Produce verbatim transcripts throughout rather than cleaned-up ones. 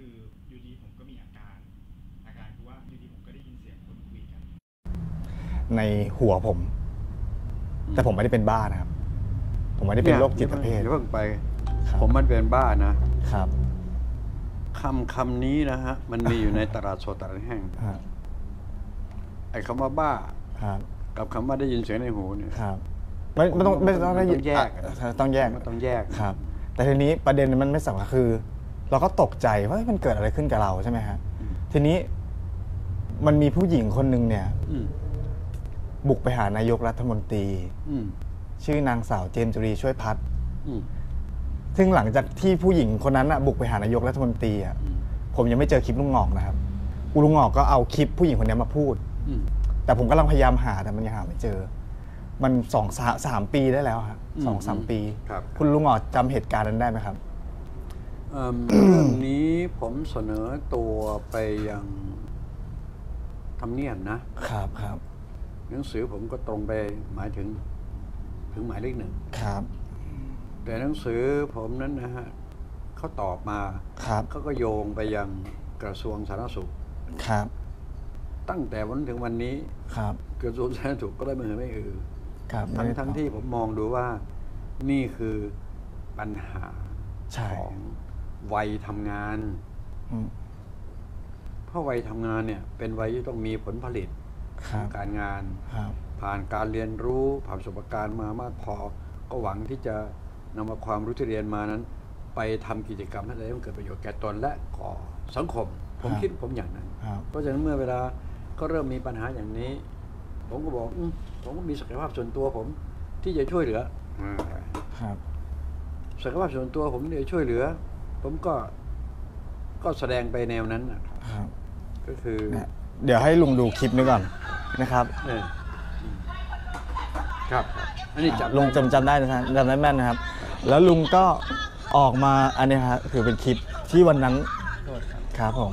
คืออยู่ดีผมก็มีอาการอาการคือว่าอยู่ดีผมก็ได้ยินเสียงคนคุยกันในหัวผมแต่ผมไม่ได้เป็นบ้านะครับผมไม่ได้เป็นโรคจิตเภทเพิ่งไปผมมันเป็นบ้านะครับคำคำนี้นะฮะมันมีอยู่ในตลาดสดตลาดแห้งไอ้คำว่าบ้ากับคำว่าได้ยินเสียงในหูเนี่ยไม่ไม่ต้องไม่ต้องได้ยินแยกต้องแยกต้องแยกครับแต่ทีนี้ประเด็นมันไม่สำคัญคือเราก็ตกใจว่ามันเกิดอะไรขึ้นกับเราใช่ไหมฮะทีนี้มันมีผู้หญิงคนหนึ่งเนี่ยบุกไปหานายกรัฐมนตรีชื่อนางสาวเจมส์จุรีช่วยพัฒน์ซึ่งหลังจากที่ผู้หญิงคนนั้นบุกไปหานายกรัฐมนตรีอ่ะผมยังไม่เจอคลิปลุงงอกนะครับลุงงอกก็เอาคลิปผู้หญิงคนนี้มาพูดแต่ผมกำลังพยายามหาแต่มันยังหาไม่เจอมันสองสามปีได้แล้วครับสองสามปีคุณลุงงอกจำเหตุการณ์นั้นได้ไหมครับเรื่องนี้ผมเสนอตัวไปยังทำเนียบนะครับครับหนังสือผมก็ตรงไปหมายถึงถึงหมายเลขหนึ่งครับแต่หนังสือผมนั้นนะฮะเขาตอบมาเขาก็โยงไปยังกระทรวงสาธารณสุขครับตั้งแต่วันถึงวันนี้ครับกระทรวงสาธารณสุขก็ได้มือไม่อือทั้งทั้งที่ผมมองดูว่านี่คือปัญหาของวัยทำงานเพราะวัยทำงานเนี่ยเป็นวัยที่ต้องมีผลผลิตการงานผ่านการเรียนรู้ผ่านประสบการณ์มามากพอก็หวังที่จะนำเอาความรู้ที่เรียนมานั้นไปทำกิจกรรมให้ได้เกิดประโยชน์แก่ตนและก่อสังคมผมคิดผมอย่างนั้นเพราะฉะนั้นเมื่อเวลาก็เริ่มมีปัญหาอย่างนี้ผมก็บอกผมก็มีศักยภาพส่วนตัวผมที่จะช่วยเหลือศักยภาพส่วนตัวผมที่จะช่วยเหลือผมก็ก็แสดงไปแนวนั้นนะครับก็คือเดี๋ยวให้ลุงดูคลิปนี้ก่อนนะครับครับอันนี้ลุงจำจำได้นะครับจำได้แม่นนะครับแล้วลุงก็ออกมาอันนี้ครับคือเป็นคลิปที่วันนั้นครับผม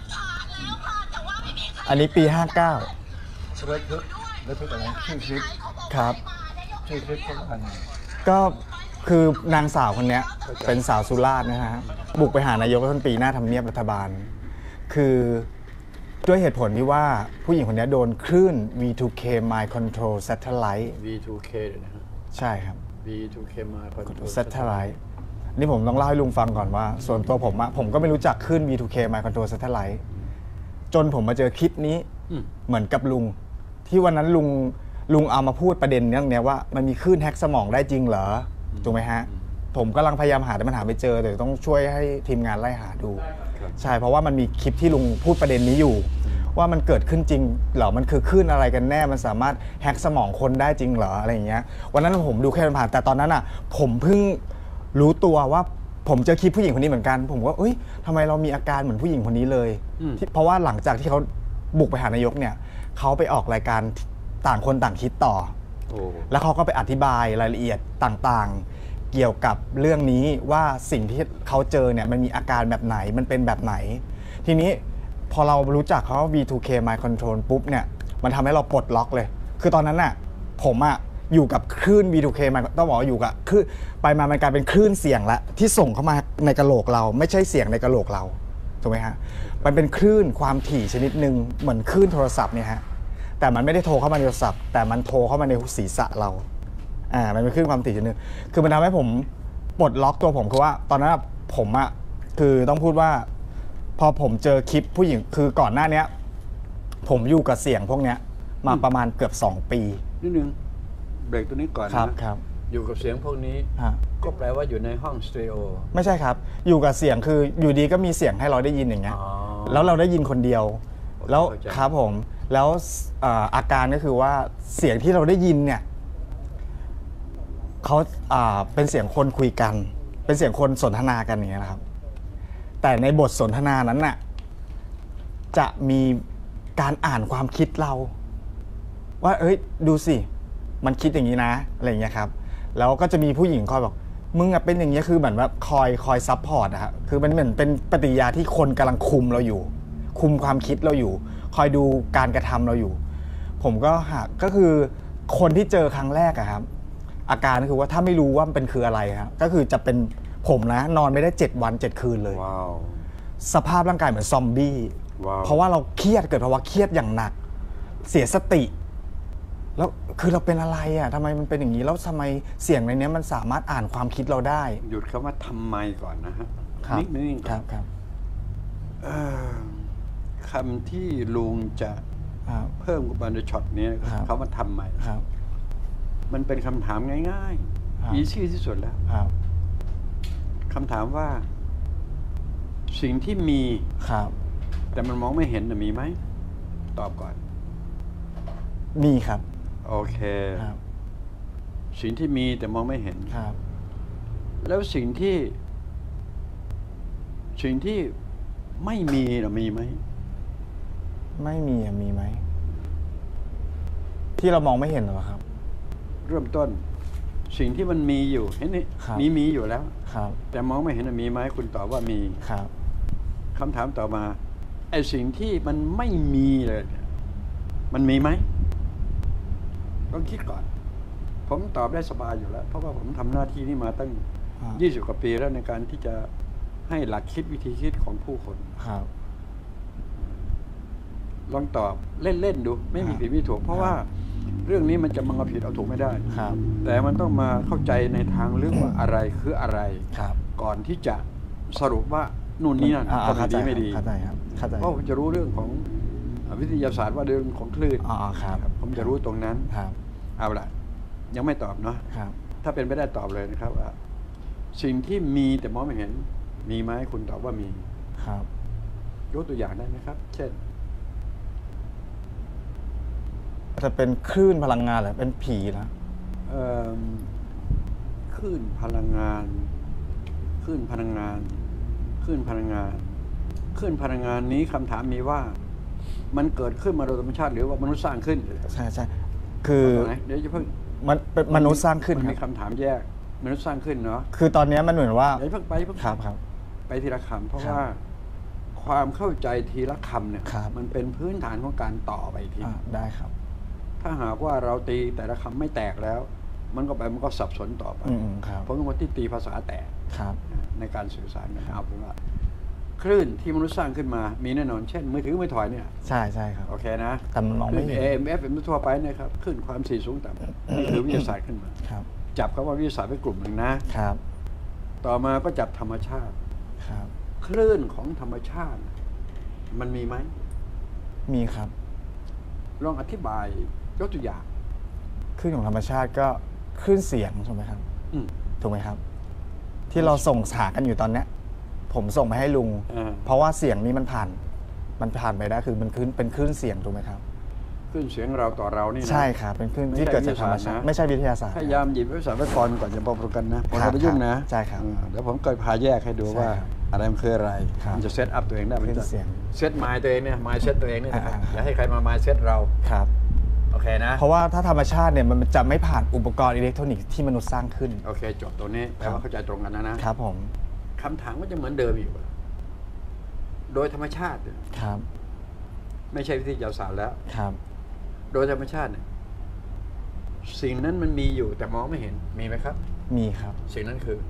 อันนี้ปีห้าเก้าเรื่องคลิปเรื่องคลิปอะไรชื่อคลิปครับชื่อคลิปก็อันก็คือนางสาวคนนี้เป็นสาวสุราษฎร์นะฮะบุกไปหานายกรัฐมนตรีหน้าทำเนียบรัฐบาลคือด้วยเหตุผลที่ว่าผู้หญิงคนนี้โดนคลื่น วี ทู เค Mind Control Satellite วี ทู เค นะฮะใช่ครับวี ทู เค Mind Control Satellite นี่ผมต้องเล่าให้ลุงฟังก่อนว่าส่วนตัวผมอะผมก็ไม่รู้จักคลื่น วี ทู เค Mind Control Satellite จนผมมาเจอคลิปนี้เหมือนกับลุงที่วันนั้นลุงลุงเอามาพูดประเด็นเรื่องนี้ว่ามันมีคลื่นแฮกสมองได้จริงเหรอถูกไหมฮะผมกำลังพยายามหาแต่มันหาไม่เจอเดี๋ยวต้องช่วยให้ทีมงานไล่หาดูใช่เพราะว่ามันมีคลิปที่ลุงพูดประเด็นนี้อยู่ว่ามันเกิดขึ้นจริงเหรอมันคือคลื่นอะไรกันแน่มันสามารถแฮกสมองคนได้จริงเหรออะไรอย่างเงี้ยวันนั้นผมดูแค่ผ่านแต่ตอนนั้นอ่ะผมเพิ่งรู้ตัวว่าผมเจอคลิปผู้หญิงคนนี้เหมือนกันผมว่าเอ้ยทำไมเรามีอาการเหมือนผู้หญิงคนนี้เลยเพราะว่าหลังจากที่เขาบุกไปหานายกเนี่ยเขาไปออกรายการต่างคนต่างคิดต่อแล้วเขาก็ไปอธิบายรายละเอียดต่างๆเกี่ยวกับเรื่องนี้ว่าสิ่งที่เขาเจอเนี่ยมันมีอาการแบบไหนมันเป็นแบบไหนทีนี้พอเรารู้จักเขา วี ทู เค Mind Control ปุ๊บเนี่ยมันทำให้เราปลดล็อกเลยคือตอนนั้นน่ะผมอะอยู่กับคลื่น วี ทู เค Mind ต้องบอกว่าอยู่กับคือไปมามันกลายเป็นคลื่นเสียงละที่ส่งเข้ามาในกะโหลกเราไม่ใช่เสียงในกะโหลกเราถูกไหมฮะมันเป็นคลื่นความถี่ชนิดหนึ่งเหมือนคลื่นโทรศัพท์เนี่ยฮะแต่มันไม่ได้โทรเข้ามาในโทรศัพท์แต่มันโทรเข้ามาในศีรษะเราอ่ามันเป็นคลื่นความถี่ชนิดหนึ่งคือมันทำให้ผมปลดล็อกตัวผมคือว่าตอนนั้นผมอะคือต้องพูดว่าพอผมเจอคลิปผู้หญิงคือก่อนหน้านี้ผมอยู่กับเสียงพวกนี้มาประมาณเกือบสองปีนิดนึงเบรกตัวนี้ก่อนนะครับอยู่กับเสียงพวกนี้ก็แปลว่าอยู่ในห้องสเตอริโอไม่ใช่ครับอยู่กับเสียงคืออยู่ดีก็มีเสียงให้เราได้ยินอย่างเงี้ยแล้วเราได้ยินคนเดียวแล้วครับผมแล้วอาการก็คือว่าเสียงที่เราได้ยินเนี่ยเขาเป็นเสียงคนคุยกันเป็นเสียงคนสนทนากันอย่างเงี้ยนะครับแต่ในบทสนทนานั้นน่ะจะมีการอ่านความคิดเราว่าเอ้ยดูสิมันคิดอย่างนี้นะอะไรอย่างเงี้ยครับแล้วก็จะมีผู้หญิงคอยบอกมึงอะเป็นอย่างเงี้ยคือเหมือนแบบคอยคอยซัพพอร์ตอะครับคือมันเหมือนเป็นปฏิกิริยาที่คนกำลังคุมเราอยู่คุมความคิดเราอยู่คอยดูการกระทำเราอยู่ผมก็หาก็คือคนที่เจอครั้งแรกอะครับอาการก็คือว่าถ้าไม่รู้ว่ามันเป็นคืออะไรครับก็คือจะเป็นผมนะนอนไม่ได้เจ็ดวันเจ็ดคืนเลย wow. สภาพร่างกายเหมือนซอมบี้ว้าวเพราะว่าเราเครียดเกิดภาวะเครียดอย่างหนัก เสียสติ แล้วคือเราเป็นอะไรอ่ะทำไมมันเป็นอย่างนี้แล้วทำไมเสียงในนี้มันสามารถอ่านความคิดเราได้หยุดคำว่าทำไมก่อนนะฮะครับนิดนึงครับ ครับเอ่อคำที่ลุงจะครับเพิ่มกับในช็อตนี้ครับเขามาทำใหม่ครับมันเป็นคำถามง่ายครับๆอีซี่ที่สุดแล้วครับคำถามว่า สิ่งที่มีครับแต่มันมองไม่เห็นน่ะมีไหม ตอบก่อนมีครับโอเคครับสิ่งที่มีแต่มองไม่เห็นครับแล้วสิ่งที่ สิ่งที่ไม่มีน่ะมีไหมไม่มีอ่ะมีไหม ที่เรามองไม่เห็นเหรอครับเริ่มต้น สิ่งที่มันมีอยู่เห็นนี่ครับมีมีอยู่แล้วครับแต่มองไม่เห็นน่ะมีไหมคุณตอบว่ามีครับคำถามต่อมาไอ้สิ่งที่มันไม่มีเลยเนี่ยมันมีไหมต้องคิดก่อน ผมตอบได้สบายอยู่แล้ว เพราะว่าผมทำหน้าที่นี้มาตั้งอ่ายี่สิบกว่าปีแล้วในการที่จะให้หลักคิดวิธีคิดของผู้คนครับลองตอบเล่นๆดู ไม่มีครับผิดไม่ถูก เพราะว่าเรื่องนี้มันจะมาเอาผิดเอาถูกไม่ได้ครับแต่มันต้องมาเข้าใจในทางลึกว่าอะไรคืออะไรครับก่อนที่จะสรุปว่านู่นนี่นั่นอ่าก็ไม่เข้าใจดีไม่ดีเข้าใจครับ เข้าใจเพราะผมจะรู้เรื่องของวิทยาศาสตร์ว่าเรื่องของคลื่นอ๋อครับผมจะรู้ตรงนั้นครับเอาละยังไม่ตอบเนาะครับถ้าเป็นไปได้ตอบเลยนะครับว่าสิ่งที่มีแต่มองไม่เห็น มีไหมคุณตอบว่ามีครับยกตัวอย่างได้ไหมครับ เช่นจะเป็นคลื่นพลังงานหรือเป็นผีนะเอิ่มคลื่นพลังงานคลื่นพลังงานคลื่นพลังงานคลื่นพลังงานนี้คำถามมีว่า มันเกิดขึ้นมาโดยธรรมชาติหรือว่ามนุษย์สร้างขึ้นใช่ใช่คือเอาตรงไหนเดี๋ยวจะเพิ่งมันเป็นมนุษย์สร้างขึ้นมันคมีรับคำถามแยกมนุษย์สร้างขึ้นเนาะคือตอนนี้มันเหมือนว่าเดี๋ยวเพิ่งไปเพิ่งครับครับไปทีละคำเพราะครับว่าความเข้าใจทีละคำเนี่ยครับมันเป็นพื้นฐานของการต่อไปอีกทีอ่าได้ครับถ้าหากว่าเราตีแต่ละคำไม่แตกแล้ว มันก็ไปมันก็สับสนต่อไปอืมครับผมเป็นคนที่ตีภาษาแตกครับในการสื่อสารกันเอาเป็นว่าคลื่นที่มนุษย์สร้างขึ้นมามีแน่นอนเช่นมือถือมือถอยเนี่ยใช่ใช่ครับโอเคนะแต่มันมองคลื่ไม่นเห็นเอ เอ็ม เอฟ เป็นทั่วไปนะครับคลื่นความถี่สูงต่ำนี่คือวิทยาศาสตร์ขึ้นมาครับจับคำว่าวิทยาศาสตร์เป็นกลุ่มหนึ่งนะครับต่อมาก็จับธรรมชาติครับคลื่นของธรรมชาติ มันมีไหมมีครับลองอธิบายยกตัวอย่างคลื่นของธรรมชาติก็คลื่นเสียงถูกไหมครับอืมถูกไหมครับ ที่เราส่งหากันอยู่ตอนเนี้ย ผมส่งไปให้ลุงอ่าเพราะว่าเสียงนี้มันผ่าน มันผ่านไปได้คือมันคลื่นเป็นคลื่นเสียงถูกไหมครับคลื่นเสียงเราต่อเรานี่นะใช่ครับ เป็นคลื่นที่เกิดจากธรรมชาติไม่ใช่วิทยาศาสตร์นะไม่ใช่วิทยาศาสตร์พยายามหยิบวิทยาศาสตร์ไว้ก่อนก่อนจะบอกตรงกันนะผมจะไปยุ่งนะใช่ครับอ่าเดี๋ยวผมเกิดพาแยกให้ดูใช่ว่าครับอะไรมันคืออะไรครับมันจะเซตอัพตัวเองได้มันคลื่จะนเสียงเซตไมล์ตัวเองเนี่ยไมล์เซตตัวเองเนี่ยนะครับอ่าอย่าให้ใครมาไมล์เซตเราครับโอเคนะเพราะว่าถ้าธรรมชาติเนี่ยมันจะไม่ผ่านอุปกรณ์อิเล็กทรอนิกส์ที่มนุษย์สร้างขึ้นโอเคจบตัวนี้แปลว่าเข้าใจตรงกันนะนะครับผมคำถามก็จะเหมือนเดิมอยู่โดยธรรมชาติเนี่ยครับไม่ใช่วิทยาศาสตร์แล้วครับโดยธรรมชาติเนี่ยสิ่งนั้นมันมีอยู่แต่มองไม่เห็นมีไหมครับมีครับสิ่งนั้นคือ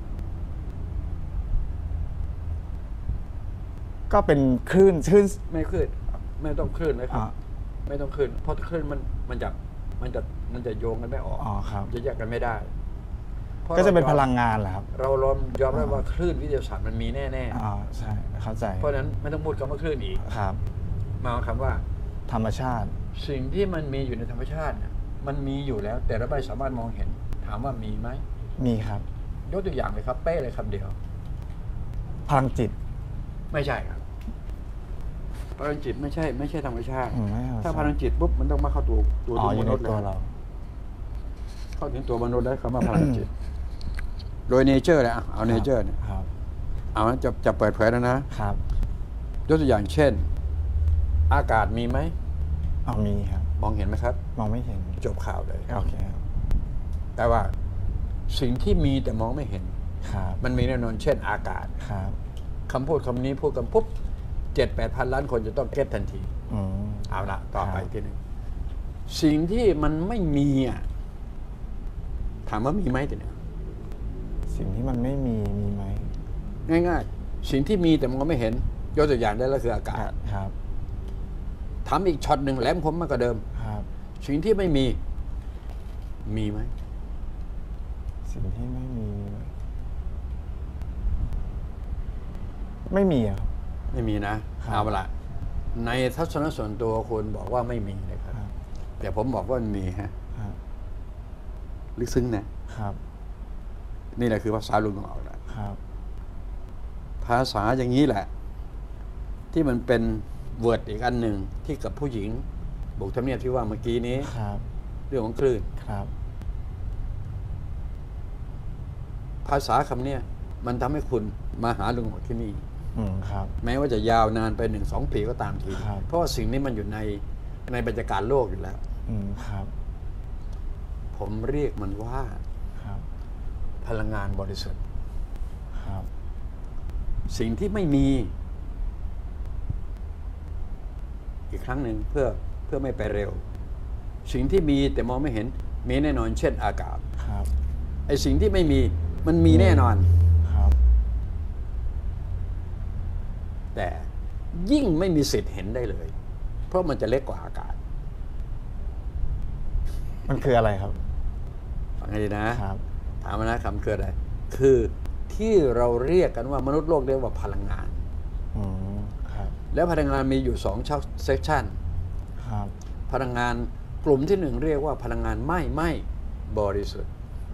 ก็เป็นคลื่นคลื่นไม่คลื่นไม่ต้องคลื่นนะครับอ่าไม่ต้องคลื่นเพราะคลื่นมันมันจะมันจะมันจะโยงกันไม่ออกอ๋อครับจะแยกกันไม่ได้พราก็จะเป็นราพลังงานเหรอครับเราลอมยอมรับอ่าว่าคลื่นวิทยาศาสตร์มันมีแน่อ๋อใช่เข้าใจๆเพราะฉะนั้นไม่ต้องพูดคำว่าคลื่นอีกครับมาเอาคำว่าธรรมชาติสิ่งที่มันมีอยู่ในธรรมชาติเนี่ยมันมีอยู่แล้ว แต่เราไม่สามารถมองเห็น ถามว่ามีไหมมีครับยกตัวอย่างเลยครับเป้เลยคำเดียวพลังจิตไม่ใช่ครับพลังจิตไม่ใช่ ไม่ใช่ธรรมชาติอืมไม่ธรรมชาติถ้าพลังจิตปุ๊บมันต้องมาเข้าตัวตัวอ๋ออมยู่ในนุษย์ตัวแล้วเราเข้าถึงตัวมนุษย์แล้วคำว่าพลังจิต โดยเนเจอร์เลยอ่ะเอาเนเจอร์เนี่ยครับเอาจะจะเปิดเผยแล้วนะครับ ยกตัวอย่างเช่น อากาศมีไหมอ๋อมีครับมองเห็นไหมครับมองไม่เห็นจบข่าวเลยโอเคครับแต่ว่าสิ่งที่มีแต่มองไม่เห็นครับมันมีแน่นอนเช่น อากาศครับคำพูดคำนี้พูดกันปุ๊บเจ็ดแปดพันล้านคนจะต้องเก็ตทันทีอืมเอาละต่อไปครับทีหนึงสิ่งที่มันไม่มีอ่ะถามว่ามีไหมทีเนี้ยสิ่งที่มันไม่มีมีไหมง่ายสิ่งที่มีแต่มองไม่เห็นยกตัวอย่างได้แล้วคืออากาศครับถามอีกช็อตหนึ่งแหลมคมมากกว่าเดิมครับสิ่งที่ไม่มีมีไหมสิ่งที่ไม่มี ไม่มีอะครับไม่มีนะครับ เอาละในทัศนส่วนตัวคุณบอกว่าไม่มีนะครับครับแต่ผมบอกว่ามันมีฮะครับลึกซึ้งนะครับ นี่แหละคือภาษาลุงของเราแหละครับภาษาอย่างนี้แหละ ที่มันเป็นเวิร์ดอีกอันหนึ่งที่กับผู้หญิงบุกทำเนียบที่ว่าเมื่อกี้นี้ครับเรื่องของคลื่นครับภาษาคำเนี้ยมันทำให้คุณมาหาลุงหมอที่นี่อืมครับแม้ว่าจะยาวนานไปหนึ่งสองปีก็ตามทีครับเพราะว่าสิ่งนี้มันอยู่ในในบรรยากาศโลกอยู่แล้วอืมครับผมเรียกมันว่าครับพลังงานบริสุทธิ์ครับสิ่งที่ไม่มี อีกครั้งหนึ่งเพื่อเพื่อไม่ไปเร็ว สิ่งที่มีแต่มองไม่เห็นมีแน่นอนเช่นอากาศครับไอ้สิ่งที่ไม่มีมันมีแน่นอนครับแต่ยิ่งไม่มีสิทธิ์เห็นได้เลย เพราะมันจะเล็กกว่าอากาศมันคืออะไรครับฟังให้ดีนะครับ ถามมานะคำคืออะไรคือที่เราเรียกกันว่ามนุษย์โลกเรียกว่าพลังงานอืมครับแล้วพลังงานมีอยู่สองเซกชันครับพลังงานกลุ่มที่หนึ่งเรียกว่าพลังงานไม่ไม่บริสุทธิ์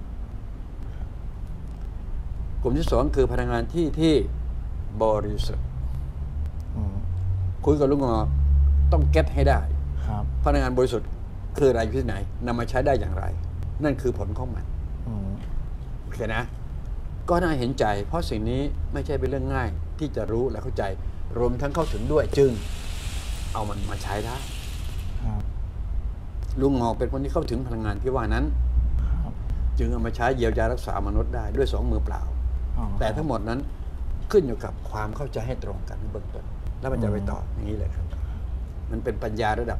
กลุ่มที่สองคือพลังงานที่ที่บริสุทธิ์อืมคุยกับลุงงอต้องเก็ตให้ได้ครับพลังงานบริสุทธิ์คืออะไรที่ไหนนำมาใช้ได้อย่างไร นั่นคือผลของมันอืมโอเคนะ ก็น่าเห็นใจ เพราะสิ่งนี้ไม่ใช่เป็นเรื่องง่ายที่จะรู้และเข้าใจ รวมทั้งเข้าถึงด้วยจึงเอามันมาใช้ได้ครับลุงงอกเป็นคนที่เข้าถึงพลังงานที่ว่านั้นครับจึงเอามาใช้เยียวยารักษามนุษย์ได้ด้วยสองมือเปล่าอ๋อแต่ทั้งหมดนั้นขึ้นอยู่กับความเข้าใจให้ตรงกันในเบื้องต้นแล้วมันจะไปต่ออย่างนี้เลยครับ มันเป็นปัญญาระดับ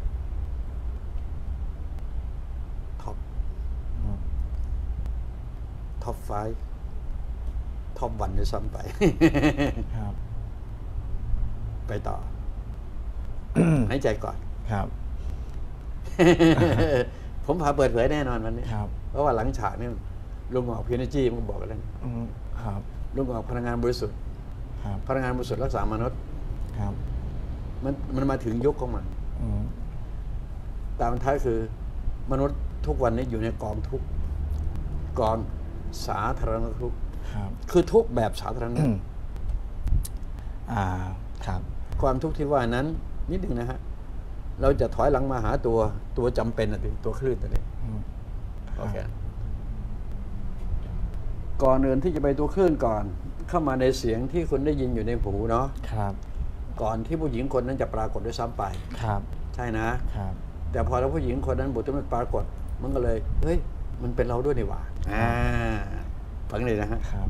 ท็อปอืมท็อปไฟท็อปวันด้วยซ้ำไปครับไปต่อ หายใจก่อนครับผมพาเปิดเผยแน่นอนวันนี้ครับเพราะว่าหลังฉากนี่ลุงออกพีเนจีมันบอกกันแล้วอืมครับลุงออกพลังงานบริสุทธิ์ครับพลังงานบริสุทธิ์รักษามนุษย์ครับมันมันมาถึงยุคของมันอืมตามท้ายคือมนุษย์ทุกวันนี้อยู่ในกองทุกข์กองสาธารณทุกข์ครับคือทุกข์แบบสาธารณะอ่า ครับความทุกข์ที่ว่านั้น นิดหนึ่งนะฮะเราจะถอยหลังมาหาตัวตัวจำเป็นอะตัวคลื่นตัวนี้อืมโอเคก่อนอื่นที่จะไปตัวคลื่นก่อน เข้ามาในเสียงที่คุณได้ยินอยู่ในหูเนาะครับก่อนที่ผู้หญิงคนนั้นจะปรากฏด้วยซ้ำไปครับใช่นะครับแต่พอแล้วผู้หญิงคนนั้นบุตรมันปรากฏ มันก็เลย เฮ้ย มันเป็นเราด้วยนี่หว่าอ่าฟังเลยนะฮะครับ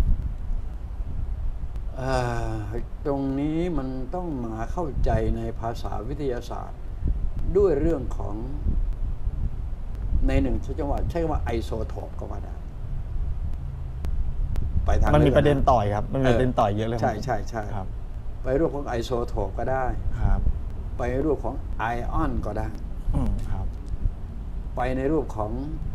อ่าตรงนี้มันต้องมาเข้าใจในภาษาวิทยาศาสตร์ ด้วยเรื่องของในหนึ่งใช้คำว่าใช้คำว่าไอโซโทปก็ว่าได้ไปทางมันมีลึกประเด็นนะต่อยครับ มันมีประเด็นต่อยเยอะเลยใช่ใช่ใช่ครับไปรูปของไอโซโทปก็ได้ครับไปรูปของไอออนก็ได้อืมครับไปในรูปของ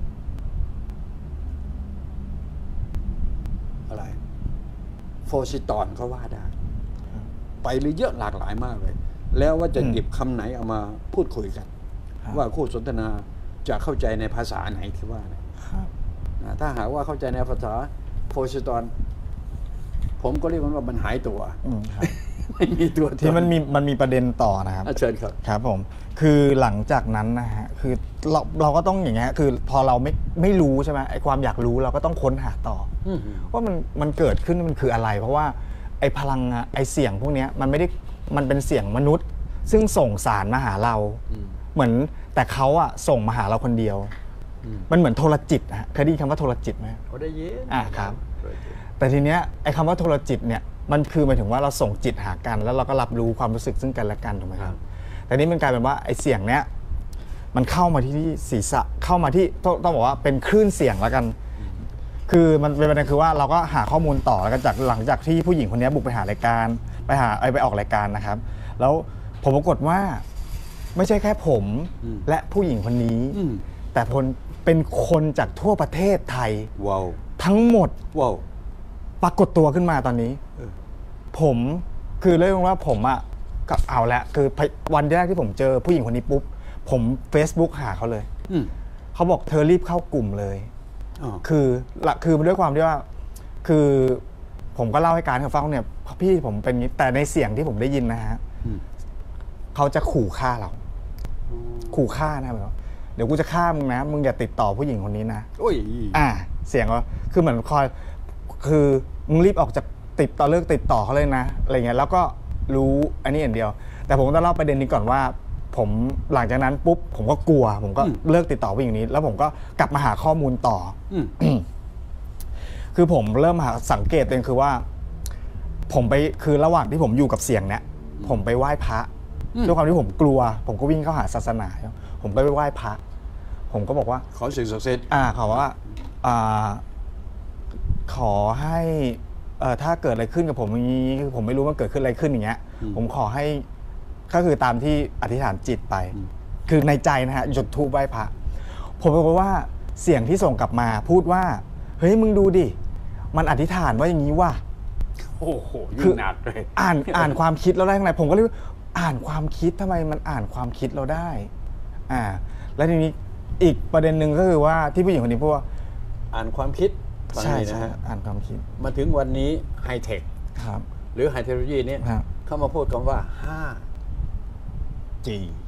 อะไรโฟซิตอนก็ว่าได้ครับไปหรือเยอะหลากหลายมากเลย แล้วว่าจะหยิบคำไหนเอามาพูดคุยกันครับว่าคู่สนทนาจะเข้าใจในภาษาไหนที่ว่าเนี่ยครับนะถ้าหากว่าเข้าใจในภาษาโฟซิตอน ผมก็เรียกมันว่ามันหายตัวอืมครับไม่มีตัวตที่มันมีมันมีประเด็นต่อนะครับอ่ะเชิญครับครับผม คือหลังจากนั้นนะฮะ คือเราเราก็ต้องอย่างเงี้ย คือพอเราไม่ไม่รู้ใช่ไหมไอความอยากรู้เราก็ต้องค้นหาต่ออืมว่ามันมันเกิดขึ้นมันคืออะไร เพราะว่าไอพลังงานไอเสียงพวกเนี้ยมันไม่ได้มันเป็นเสียงมนุษย์ ซึ่งส่งสารมาหาเราอืมเหมือนแต่เขาอะส่งมาหาเราคนเดียวอืมมันเหมือนโทรจิตนะฮะเคยได้ยินคำว่าโทรจิตไหมเขาได้ยินอ่าครับได้ยินแต่ทีเนี้ยไอ้คำว่าโทรจิตเนี่ยมันคือหมายถึงว่าเราส่งจิตหากัน แล้วเราก็รับรู้ความรู้สึกซึ่งกันและกันถูกไหมครับแต่นี้มันกลายเป็นว่าไอ้เสียงเนี้ยมันเข้ามาที่ศีรษะเข้ามาที่ต้องต้องบอกว่าเป็นคลื่นเสียงแล้วกันคือมันเป็นประเด็นคือว่าเราก็หาข้อมูลต่อแล้วก็จากหลังจากที่ผู้หญิงคนนี้บุกไปหารายการไปหาไอไปออกรายการนะครับแล้วผมปรากฏว่าไม่ใช่แค่ผมและผู้หญิงคนนี้แต่คนเป็นคนจากทั่วประเทศไทย wow. ทั้งหมด wow. ปรากฏตัวขึ้นมาตอนนี้ผมคือเรื่องว่าผมอะก็เอาละคือวันแรกที่ผมเจอผู้หญิงคนนี้ปุ๊บผม Facebook หาเขาเลยเขาบอกเธอรีบเข้ากลุ่มเลยคือคือด้วยความที่ว่าคือผมก็เล่าให้การเขาฟังเนี่ยพี่ผมเป็นนี้แต่ในเสียงที่ผมได้ยินนะฮะเขาจะขู่ฆ่าเราขู่ฆ่านะแบบเดี๋ยวกูจะฆ่ามึงนะมึงอย่าติดต่อผู้หญิงคนนี้นะโอ้ยอ่าเสียงว่าคือเหมือนคอยคือมึงรีบออกจากติดต่อเลิกติดต่อเขาเลยนะอะไรเงี้ยแล้วก็รู้อันนี้อย่างเดียวแต่ผมต้องเล่าประเด็นนี้ก่อนว่าผมหลังจากนั้นปุ๊บผมก็กลัวผมก็เลิกติดต่อผู้หญิงนี้แล้วผมก็กลับมาหาข้อมูลต่อคือผมเริ่มหาสังเกตเองคือว่าผมไปคือระหว่างที่ผมอยู่กับเสียงเนี้ยผมไปไหว้พระด้วยความที่ผมกลัวผมก็วิ่งเข้าหาศาสนาผมก็ไปไหว้พระผมก็บอกว่าขอสิ่งศักดิ์สิทธิ์อ่าขอว่าอ่าขอให้เอ่อถ้าเกิดอะไรขึ้นกับผมอย่างนี้คือผมไม่รู้ว่าเกิดขึ้นอะไรขึ้นอย่างเงี้ยผมขอให้ก็คือตามที่อธิษฐานจิตไปคือในใจนะฮะจุดธูปไหว้พระผมบอกว่าเสียงที่ส่งกลับมาพูดว่าเฮ้ยมึงดูดิมันอธิษฐานว่าอย่างนี้ว่าโอ้โหยิ่งหนักเลยอ่านอ่านความคิดเราได้ข้างในผมก็เลยอ่านความคิดทำไมมันอ่านความคิดเราได้อ่าแล้วทีนี้อีกประเด็นหนึ่งก็คือว่าที่ผู้หญิงคนนี้พูดว่าอ่านความคิดใช่ใช่อ่านความคิดมาถึงวันนี้ไฮเทคครับหรือไฮเทคโนโลยีนี้เข้ามาพูดคำว่า ห้าจี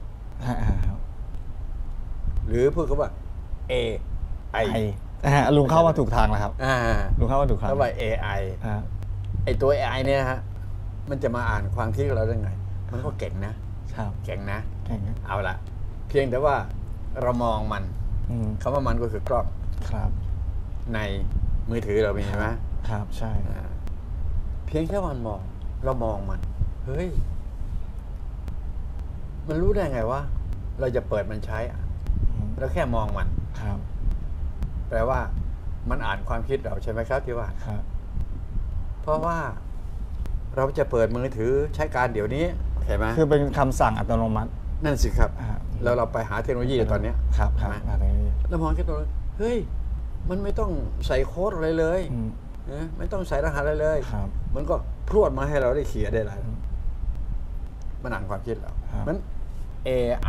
หรือพูดคำว่า เอ ไอลุงเข้ามาถูกทางแล้วครับลุงเข้ามาถูกทางแล้วว่า เอ ไอ ไอตัว เอ ไอ เนี่ยฮะมันจะมาอ่านความคิดเราได้ไงมันก็เก่งนะเก่งนะเอาละเพียงแต่ว่าเรามองมันคำว่ามันก็คือกล้องในมือถือเรามีใช่ไหมครับใช่เพียงแค่มันมองเรามองมันเฮ้ยมันรู้ได้ไงว่าเราจะเปิดมันใช้เราแค่มองมันครับแปลว่ามันอ่านความคิดเราใช่ไหมครับที่ว่าครับเพราะว่าเราจะเปิดมือถือใช้การเดี๋ยวนี้เห็นไหมคือเป็นคำสั่งอัตโนมัตินั่นสิครับแล้วเราไปหาเทคโนโลยีตอนนี้ครับครับแล้วมองแค่ตัวเฮ้ยมันไม่ต้องใส่โค้ดอะไรเลยนะไม่ต้องใส่รหัสอะไรเลยมันก็พรวดมาให้เราได้เขียนได้เลยมันอ่านความคิดเรามัน เอ ไอ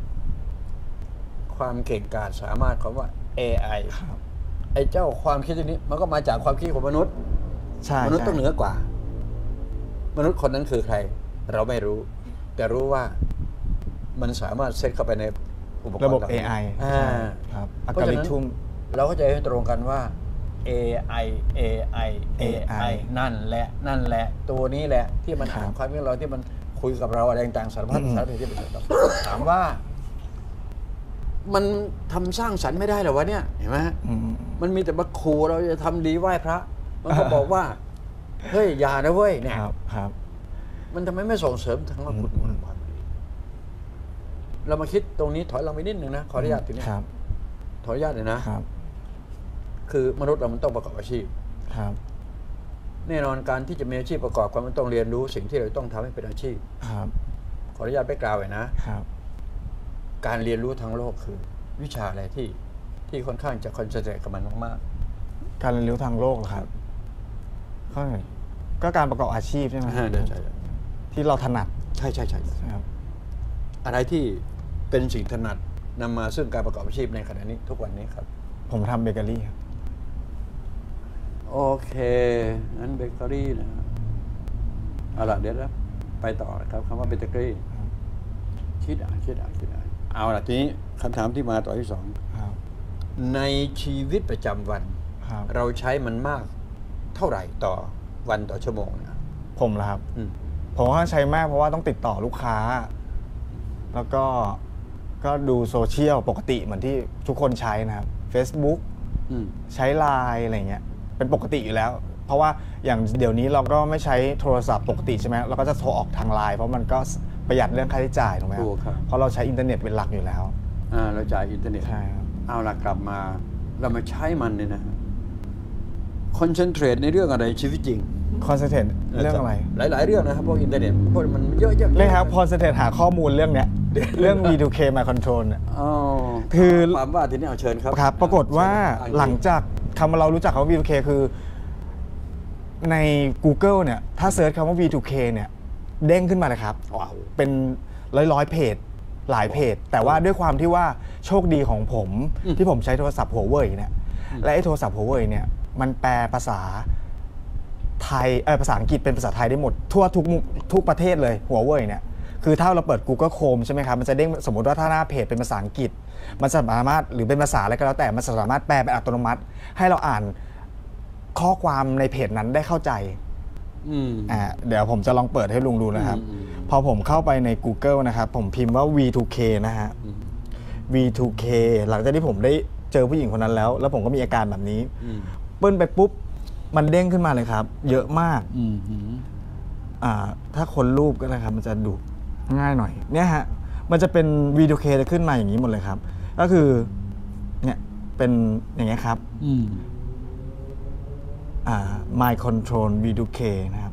ความเก่งกาจสามารถคำว่า เอ ไอ ไอ้เจ้าความคิดนี้มันก็มาจากความคิดของมนุษย์มนุษย์ต้องเหนือกว่ามนุษย์คนนั้นคือใครเราไม่รู้แต่รู้ว่ามันสามารถเซตเข้าไปในอุปกรณ์ระบบ เอ ไอ ครับอัลกอริทึมเราก็จะให้ตรงกันว่า เอ ไอ เอ ไอ เอ ไอ นั่นแหละนั่นแหละตัวนี้แหละที่มันอ่านความคิดเราที่มันคุยกับเราอะไรต่างๆสารพัดสารพัดที่เป็นถามว่ามันทำสร้างสรรค์ไม่ได้หรอวะเนี่ยเห็นไหมมันมีแต่มาขู่เราจะทำดีไหว้พระมันก็บอกว่าเฮ้ยอย่านะเว้ยเนี่ยมันทำไมไม่ส่งเสริมทั้งว่าคุณความดีเรามาคิดตรงนี้ถอยเราไปนิดนึงนะขออนุญาตทีนี้ถอยอนุญาตเลยนะคือมนุษย์เรามันต้องประกอบอาชีพแน่นอนการที่จะมีอาชีพประกอบความมันต้องเรียนรู้สิ่งที่เราต้องทำให้เป็นอาชีพขออนุญาตไปกล่าวไว้นะการเรียนรู้ทางโลกคือวิชาอะไรที่ที่ค่อนข้างจะคอนเซนเทรตกับมันมากๆการเรียนรู้ทางโลกครับก็การประกอบอาชีพใช่ไหมใช่ที่เราถนัดใช่ใช่ใช่ครับอะไรที่เป็นสิ่งถนัดนำมาซึ่งการประกอบอาชีพในขณะนี้ทุกวันนี้ครับผมทำเบเกอรี่ครับโอเคงั้นเบเกอรี่นะเอาล่ะเดี๋ยวนะไปต่อครับคำว่าเบเกอรี่คิดอ่านคิดอ่านคิดอ่านเอาล่ะทีนี้คำถามที่มาต่อที่สองในชีวิตประจำวันเราใช้มันมากเท่าไหร่ต่อวันต่อชั่วโมงนะผมล่ะครับผมว่าใช้มากเพราะว่าต้องติดต่อลูกค้าแล้วก็ก็ดูโซเชียลปกติเหมือนที่ทุกคนใช้นะครับ Facebook ใช้ ไลน์ อะไรเงี้ยเป็นปกติอยู่แล้วเพราะว่าอย่างเดี๋ยวนี้เราก็ไม่ใช้โทรศัพท์ปกติใช่ไหมเราก็จะโทรออกทาง ไลน์ เพราะมันก็ประหยัดเรื่องค่าใช้จ่ายถูกไหมครับเพราะเราใช้อินเทอร์เน็ตเป็นหลักอยู่แล้วอ่าเราจ่ายอินเทอร์เน็ตใช่ครับเอาหลักกลับมาเรามาใช้มันเนี่ยนะคอนเซนเทรตในเรื่องอะไรชีวิตจริงคอนเซนเทรตเรื่องอะไรหลายๆเรื่องนะครับพวกอินเทอร์เน็ตพวกมันเยอะแยะเลยครับคอนเซนเทรตหาข้อมูลเรื่องเนี้ยเรื่อง วี ทู เค My Control เนี่ยอ๋อคือความว่าทีนี้เอาเชิญครับครับปรากฏว่าหลังจากคำว่าเรารู้จักคำว่า วี ทู เค คือใน Google เนี่ยถ้าเซิร์ชคำว่า วี ทู เค เนี่ยเด้งขึ้นมาเลยครับเป็นร้อยร้อยเพจหลายเพจแต่ว่าด้วยความที่ว่าโชคดีของผมที่ผมใช้โทรศัพท์หัวเว่ยเนี่ยและไอ้โทรศัพท์หัวเว่ยเนี่ยมันแปลภาษาไทยเออภาษาอังกฤษเป็นภาษาไทยได้หมดทั่วทุกทุกประเทศเลยหัวเว่ยเนี่ยคือถ้าเราเปิด Google Chrome ใช่ไหมครับมันจะเด้งสมมติว่าถ้าหน้าเพจเป็นภาษาอังกฤษมันสามารถหรือเป็นภาษาอะไรก็แล้วแต่มันสามารถแปลเป็นอัตโนมัติ ให้เราอ่านข้อความในเพจนั้นได้เข้าใจอ่าเดี๋ยวผมจะลองเปิดให้ลุงดูนะครับพอผมเข้าไปใน Google นะครับผมพิมพ์ว่า วี ทู เค นะฮะ วี ทู เค หลังจากที่ผมได้เจอผู้หญิงคนนั้นแล้วแล้วผมก็มีอาการแบบนี้เปิ้ลไปปุ๊บมันเด้งขึ้นมาเลยครับเยอะมากอ่าถ้าคนรูปก็นะครับมันจะดูง่ายหน่อยเนี่ยฮะมันจะเป็น วี ทู เค จะขึ้นมาอย่างนี้หมดเลยครับก็คือเนี่ยเป็นอย่างเงี้ยครับอ่า My Control วี ทู เค นะครับ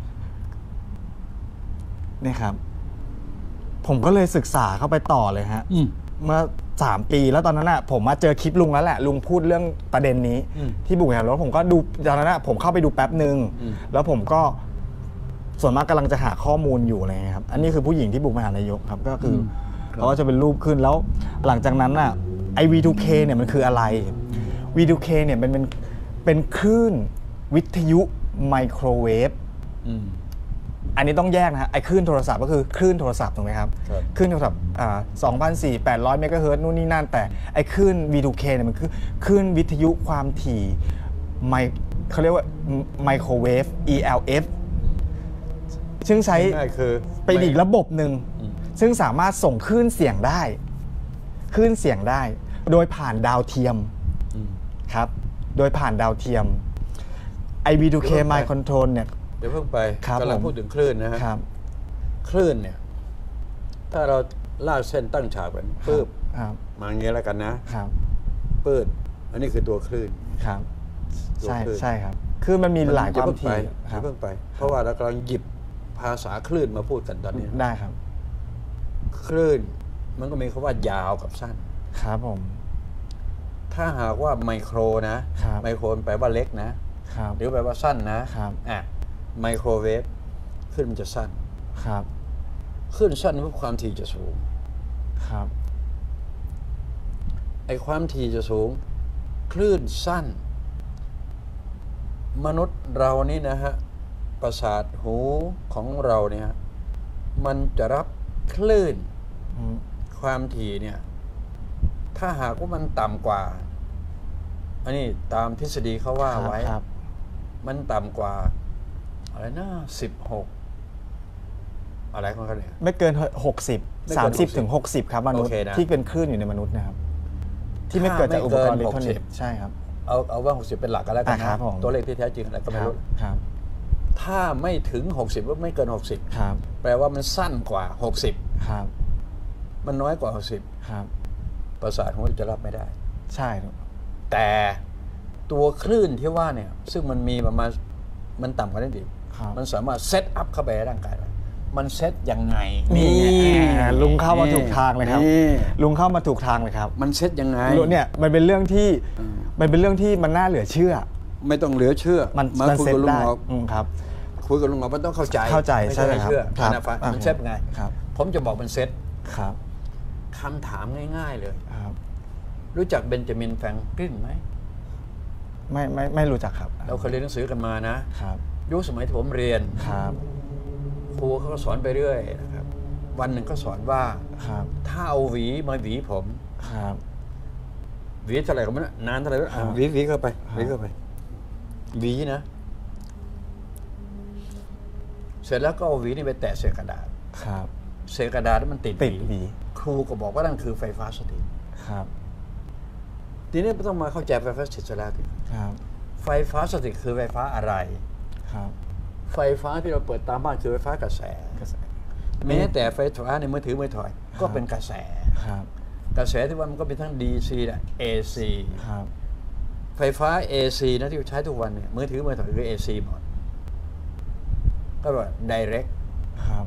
นี่ครับผมก็เลยศึกษาเข้าไปต่อเลยฮะเมื่อสามปีแล้วตอนนั้นน่ะผมมาเจอคลิปลุงแล้วแหละลุงพูดเรื่องประเด็นนี้ที่บุกแหวแล้วผมก็ดูตอนนั้นน่ะผมเข้าไปดูแป๊บหนึ่งแล้วผมก็ส่วนมากกำลังจะหาข้อมูลอยู่อะไรเงี้ยครับอันนี้คือผู้หญิงที่บุกมหานายกครับก็คือเขาก็จะเป็นรูปขึ้นแล้วหลังจากนั้นน่ะไอ วี ทู เค เนี่ยมันคืออะไร วี ทู เค เนี่ยเป็นเป็นเป็นคลื่นวิทยุไมโครเวฟอันนี้ต้องแยกนะฮะไอ้คลื่นโทรศัพท์ก็คือคลื่นโทรศัพท์ถูกไหมครับคลื่นโทรศัพท์อ่า สองพันสี่ร้อย แปดร้อยเมกะเฮิรตซ์นู่นนี่นั่นแต่ไอ้คลื่น วี ทู เค เนี่ยมันคือคลื่นวิทยุความถี่ไมเขาเรียกว่าไมโครเวฟ อี แอล เอฟ ซึ่งใช้เป็นอีกระบบหนึ่งซึ่งสามารถส่งคลื่นเสียงได้คลื่นเสียงได้โดยผ่านดาวเทียมครับโดยผ่านดาวเทียมไอ วี ทู เค My Control เนี่ยเดี๋ยวเพิ่งไปกำลังพูดถึงคลื่นนะฮะคลื่นเนี่ยถ้าเราลากเส้นตั้งฉากแบบปึ๊บมาอย่างเงี้ยแล้วกันนะปึ๊บอันนี้คือตัวคลื่นครับใช่ใช่ครับคือมันมีหลายความถี่ครับเพิ่งไปเพราะว่าเรากำลังหยิบภาษาคลื่นมาพูดกันตอนนี้ได้ครับคลื่นมันก็มีคำว่ายาวกับสั้นครับผมถ้าหากว่าไมโครนะไมโครแปลว่าเล็กนะหรือแปลว่าสั้นนะอ่ะไมโครเวฟคลื่นมันจะสั้นครับคลื่นสั้นเพราะความถี่จะสูงครับไอความถี่จะสูงคลื่นสั้นมนุษย์เรานี่นะฮะประสาทหูของเราเนี่ยมันจะรับคลื่นความถี่เนี่ยถ้าหากว่ามันต่ำกว่าอันนี้ตามทฤษฎีเขาว่าไว้มันต่ำกว่าอะไรนะสิบหกอะไรของเขาเนี่ยไม่เกินหกสิบ สามสิบถึงหกสิบครับมนุษย์ที่เป็นคลื่นอยู่ในมนุษย์นะครับที่ไม่เกิดจากอุปกรณ์อิเล็กทรอนิกส์ใช่ครับเอาเอาว่าหกสิบเป็นหลักกันแล้วกันนะตัวเลขที่แท้จริงอะไรก็ไม่รู้ครับถ้าไม่ถึงหกสิบว่าไม่เกินหกสิบครับแปลว่ามันสั้นกว่าหกสิบครับมันน้อยกว่าหกสิบครับประสาทของเราจะรับไม่ได้ใช่แต่ตัวคลื่นที่ว่าเนี่ยซึ่งมันมีประมาณมันต่ำกว่านั้นอีกมันสามารถเซตอัพเข้าไปในร่างกายมันเซตยังไงนี่ลุงเข้ามาถูกทางเลยครับลุงเข้ามาถูกทางเลยครับมันเซตยังไงเนี่ยมันเป็นเรื่องที่มันเป็นเรื่องที่มันน่าเหลือเชื่อไม่ต้องเหลือเชื่อมันมันเซตได้ครับคุยกับลุงหมอมันต้องเข้าใจเข้าใจใช่ไหมครับมันเซตไงผมจะบอกมันเซตครับคำถามง่ายๆเลยรู้จักเบนจามินแฟรงคลินไหมไม่ไม่ไม่รู้จักครับเราเคยเรียนหนังสือกันมานะครับยุคสมัยที่ผมเรียนครับครูเขาก็สอนไปเรื่อยนะครับวันหนึ่งก็สอนว่าถ้าเอาหวีมาหวีผมครับหวีเท่าไหร่ก็ไม่นานเท่าไหร่หวีหวีเข้าไปหวีเข้าไปหวีนะเสร็จแล้วก็เอาหวีนี่ไปแตะเศษกระดาษครับเศษกระดาษมันติดหวีครูก็บอกว่านั่นคือไฟฟ้าสถิตครับทีนี้ไม่ต้องมาเข้าใจไฟฟ้าสถิตแล้วครับไฟฟ้าสถิตคือไฟฟ้าอะไรครับไฟฟ้าที่เราเปิดตามบ้านคือไฟฟ้ากระแสแม้แต่ไฟฟ้าในมือถือมือถอยก็เป็นกระแสครับกระแสที่ว่ามันก็เป็นทั้ง ดี ซี และ เอ ซีครับไฟฟ้า เอ ซี นะที่ใช้ทุกวันเนี่ยมือถือมือถือคือ เอ ซี หมดก็ว่า direct ครับ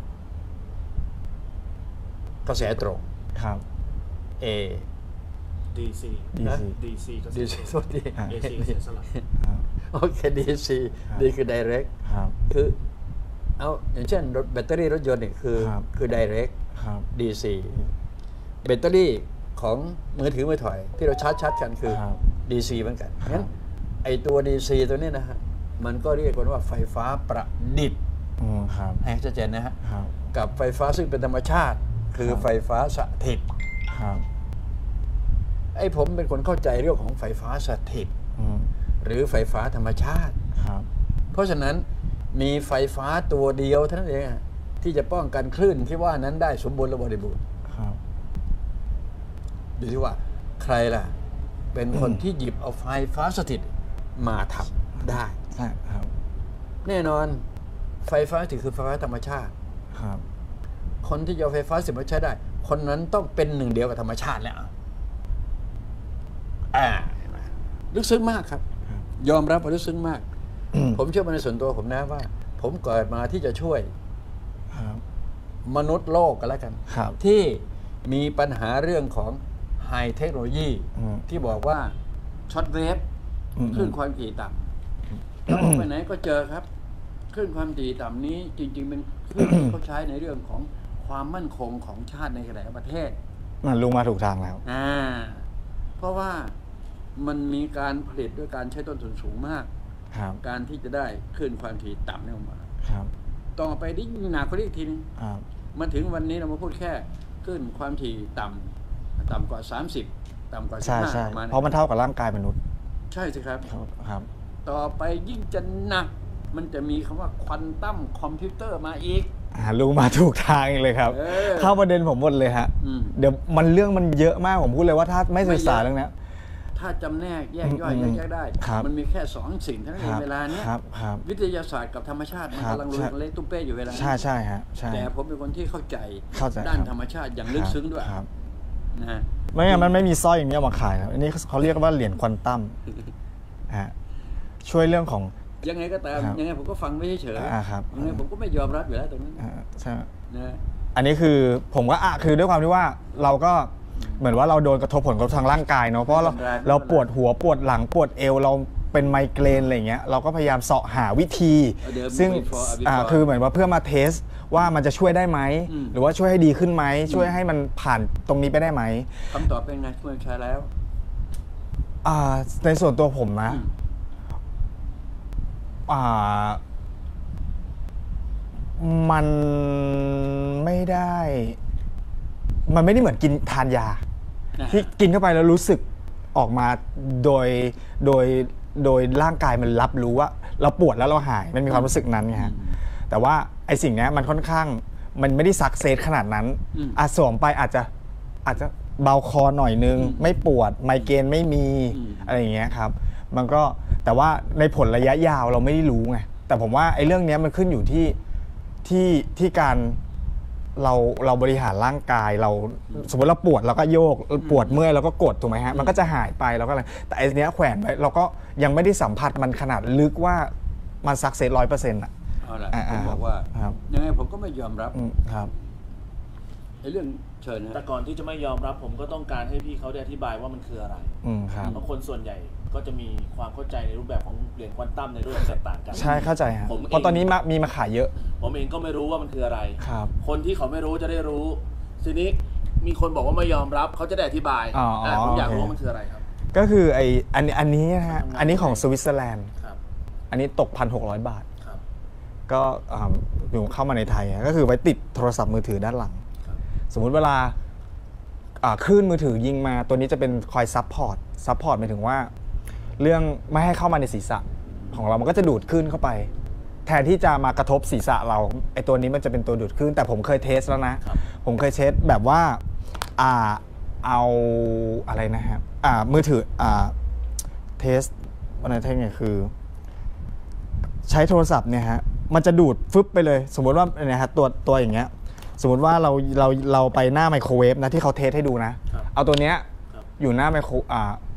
กระแสตรงครับ A ดี ซีดี ซีดีซีก็ดีซีโทษทีเอซีเสียสละครับโอเค ดี ซี ดีคือ direct ครับคือเอาอย่างเช่นรถแบตเตอรี่รถยนต์เนี่ยคือครับคือ direct ครับดี ซี แบตเตอรี่ของมือถือมือถอยที่เราชาร์จชาร์จกันคือครับดี ซี เหมือนกันครับงั้นไอตัว ดี ซี ตัวนี้นะฮะมันก็เรียกกันว่าไฟฟ้าประดิษฐ์อืมครับให้ชัดเจนนะฮะครับกับไฟฟ้าซึ่งเป็นธรรมชาติ คือครับไฟฟ้าสถิตครับไอ้ผมเป็นคนเข้าใจเรื่องของไฟฟ้าสถิตอืมหรือไฟฟ้าธรรมชาติครับเพราะฉะนั้นมีไฟฟ้าตัวเดียวเท่านั้นเองอะที่จะป้องกันคลื่นที่ว่านั้นได้สมบูรณ์และบริบูรณ์ครับดูที่ว่าใครล่ะ เป็นคนที่หยิบเอาไฟฟ้าสถิตมาทำได้ใช่ครับแน่นอนไฟฟ้าสถิตคือไฟฟ้าธรรมชาติครับคนที่จะเอาไฟฟ้าสถิตมาใช้ได้ คนนั้นต้องเป็นหนึ่งเดียวกับธรรมชาติแล้วอ่าเห็นไหมลึกซึ้งมากครับครับยอมรับว่าลึกซึ้งมาก ผมเชื่อมาในส่วนตัวผมนะว่า ผมเกิดมาที่จะช่วยครับมนุษย์โลกกันแล้วกันครับที่มีปัญหาเรื่องของไฮเทคโนโลยีอืมที่บอกว่าช็อตเวฟอืมคลื่นความถี่ต่ำแล้วออกไปไหนก็เจอครับคลื่นความถี่ต่ำนี้จริง ๆ เป็นคลื่นที่เขาใช้ในเรื่องของความมั่นคงของชาติในหลายประเทศนั่นลุงมาถูกทางแล้วอ่าเพราะว่ามันมีการผลิตด้วยการใช้ต้นทุนสูงมากครับการที่จะได้คลื่นความถี่ต่ำนี่ออกมาครับต่อไปนี่หนักกว่านี้อีกทีนึงครับมาถึงวันนี้เรามาพูดแค่คลื่นความถี่ต่ำต่ำกว่าสามสิบต่ำกว่าสิบใช่ห้าใช่ประมาณเพราะมันเท่ากับร่างกายมนุษย์ใช่สิครับครับครับต่อไปยิ่งจะหนัก มันจะมีคำว่าควอนตัมคอมพิวเตอร์มาอีกอ่าลุงมาถูกทางอีกเลยครับเออเข้าประเด็นผมหมดเลยฮะอืมเดี๋ยวมันเรื่องมันเยอะมากผมพูดเลยว่าถ้าไม่ศึกษาไม่เยอะเรื่องเนี้ยถ้าจำแนกแยกย่อยอืมแยกได้ครับมันมีแค่สองสิ่งเท่านั้นคเองรับเวลาเนี้ยครับครับวิทยาศาสตร์กับธรรมชาติมันครับกำลังรวใช่มเละตุ้มเป้อยู่เวลานี้ใช่ใช่ฮะใช่แต่ผมเป็นคนที่เข้าใจเข้าใจด้านครับธรรมชาติอย่างลึกซึ้งด้วยครับนะฮะไม่งั้นมันไม่มีสร้อยอย่างนี้เอามาขายครับอันนี้เขาเรียกว่าเหรียญควอนตัมฮะช่วยเรื่องของยังไงก็ตามครับยังไงผมก็ฟังไม่เฉยอ่าครับยังไงผมก็ไม่ยอมรับอยู่แล้วตรงนั้นอ่าใช่นะอันนี้คือผมก็อ่ะคือด้วยความที่ว่าเราก็เหมือนว่าเราโดนกระทบผลกระทบทางร่างกายเนาะเพราะเราเราปวดหัวปวดหลังปวดเอวเราเป็นไมเกรนอะไรเงี้ยเราก็พยายามเสาะหาวิธีเดี๋ยวซึ่ง before before อ่าคือเหมือนว่าเพื่อมาเทสว่ามันจะช่วยได้ไหมอืมหรือว่าช่วยให้ดีขึ้นไหมช่วยให้มันผ่านตรงนี้ไปได้ไหมคำตอบเป็นไงเมื่อใช้แล้วอ่าในส่วนตัวผมนะอืมอ่ามันไม่ได้ มันไม่ได้เหมือนกินทานยานะที่กินเข้าไปแล้วรู้สึกออกมาโดยโดยโดยร่างกายมันรับรู้ว่า เราปวดแล้วเราหายมันมีความรู้สึกนั้นไงฮะแต่ว่าไอ้สิ่งเนี้ยมันค่อนข้างมันไม่ได้ซักเซสขนาดนั้นอืมอาสวมไปอาจจะอาจจะเบาคอหน่อยนึงอืมไม่ปวดไมเกรนไม่มีอืมอะไรอย่างเงี้ยครับ มันก็แต่ว่าในผลระยะยาวเราไม่ได้รู้ไงแต่ผมว่าไอ้เรื่องเนี้ยมันขึ้นอยู่ที่ที่ที่การเราเราบริหารร่างกายเราสมมติเราปวดเราก็โยกปวดเมื่อยเราก็กดถูกไหมฮะมันก็จะหายไปแล้วก็อะไรแต่ไอ้เนี้ยแขวนไว้เราก็ยังไม่ได้สัมผัสมันขนาดลึกว่ามันซักเซสร้อยเปอร์เซ็นต์อ่ะเอาละอ่าผมๆบอกว่าครับยังไงผมก็ไม่ยอมรับอืมครับไอ้เรื่องเชิญนะแต่ก่อนที่จะไม่ยอมรับผมก็ต้องการให้พี่เขาได้อธิบายว่ามันคืออะไรอืมครับเพราะคนส่วนใหญ่ก็จะมีความเข้าใจในรูปแบบของเหรียญควอนตัมในรูปแบบแตกต่างกันใช่เข้าใจฮะผมเองเพราะตอนนี้มามีมาขายเยอะผมเองก็ไม่รู้ว่ามันคืออะไรครับคนที่เขาไม่รู้จะได้รู้ทีนี้มีคนบอกว่าไม่ยอมรับเขาจะได้อธิบายอ๋ออ๋อแต่ผมอยากรู้โอเคว่ามันคืออะไรครับก็คือไอ้อันนี้อันนี้นะฮะทำงานอันนี้ของสวิตเซอร์แลนด์ครับอันนี้ตกพันหกร้อยบาทครับก็อ่าอยู่เข้ามาในไทยอะก็คือไว้ติดโทรศัพท์มือถือด้านหลังครับสมมุติเวลาอ่าคลื่นมือถือยิงมาตัวนี้จะเป็นคอยซับพอร์ตซับพอร์ตหมายถึงว่า เรื่องไม่ให้เข้ามาในศีรษะของเรามันก็จะดูดคลื่นเข้าไป แทนที่จะมากระทบศีรษะเราไอตัวนี้มันจะเป็นตัวดูดคลื่นแต่ผมเคยเทสแล้วนะครับผมเคยเทสแบบว่าอ่าเอาอะไรนะครับอ่ามือถืออ่าเทสอะไรเทคนิคคือ ใช้โทรศัพท์เนี่ยฮะมันจะดูดฟึบไปเลย สมมติว่าเนี่ยฮะตัวตัวอย่างเงี้ยสมมติว่าเราเราเราไปหน้าไมโครเวฟนะที่เขาเทสให้ดูนะครับเอาตัวเนี้ยครับอยู่หน้าไมโครอ่า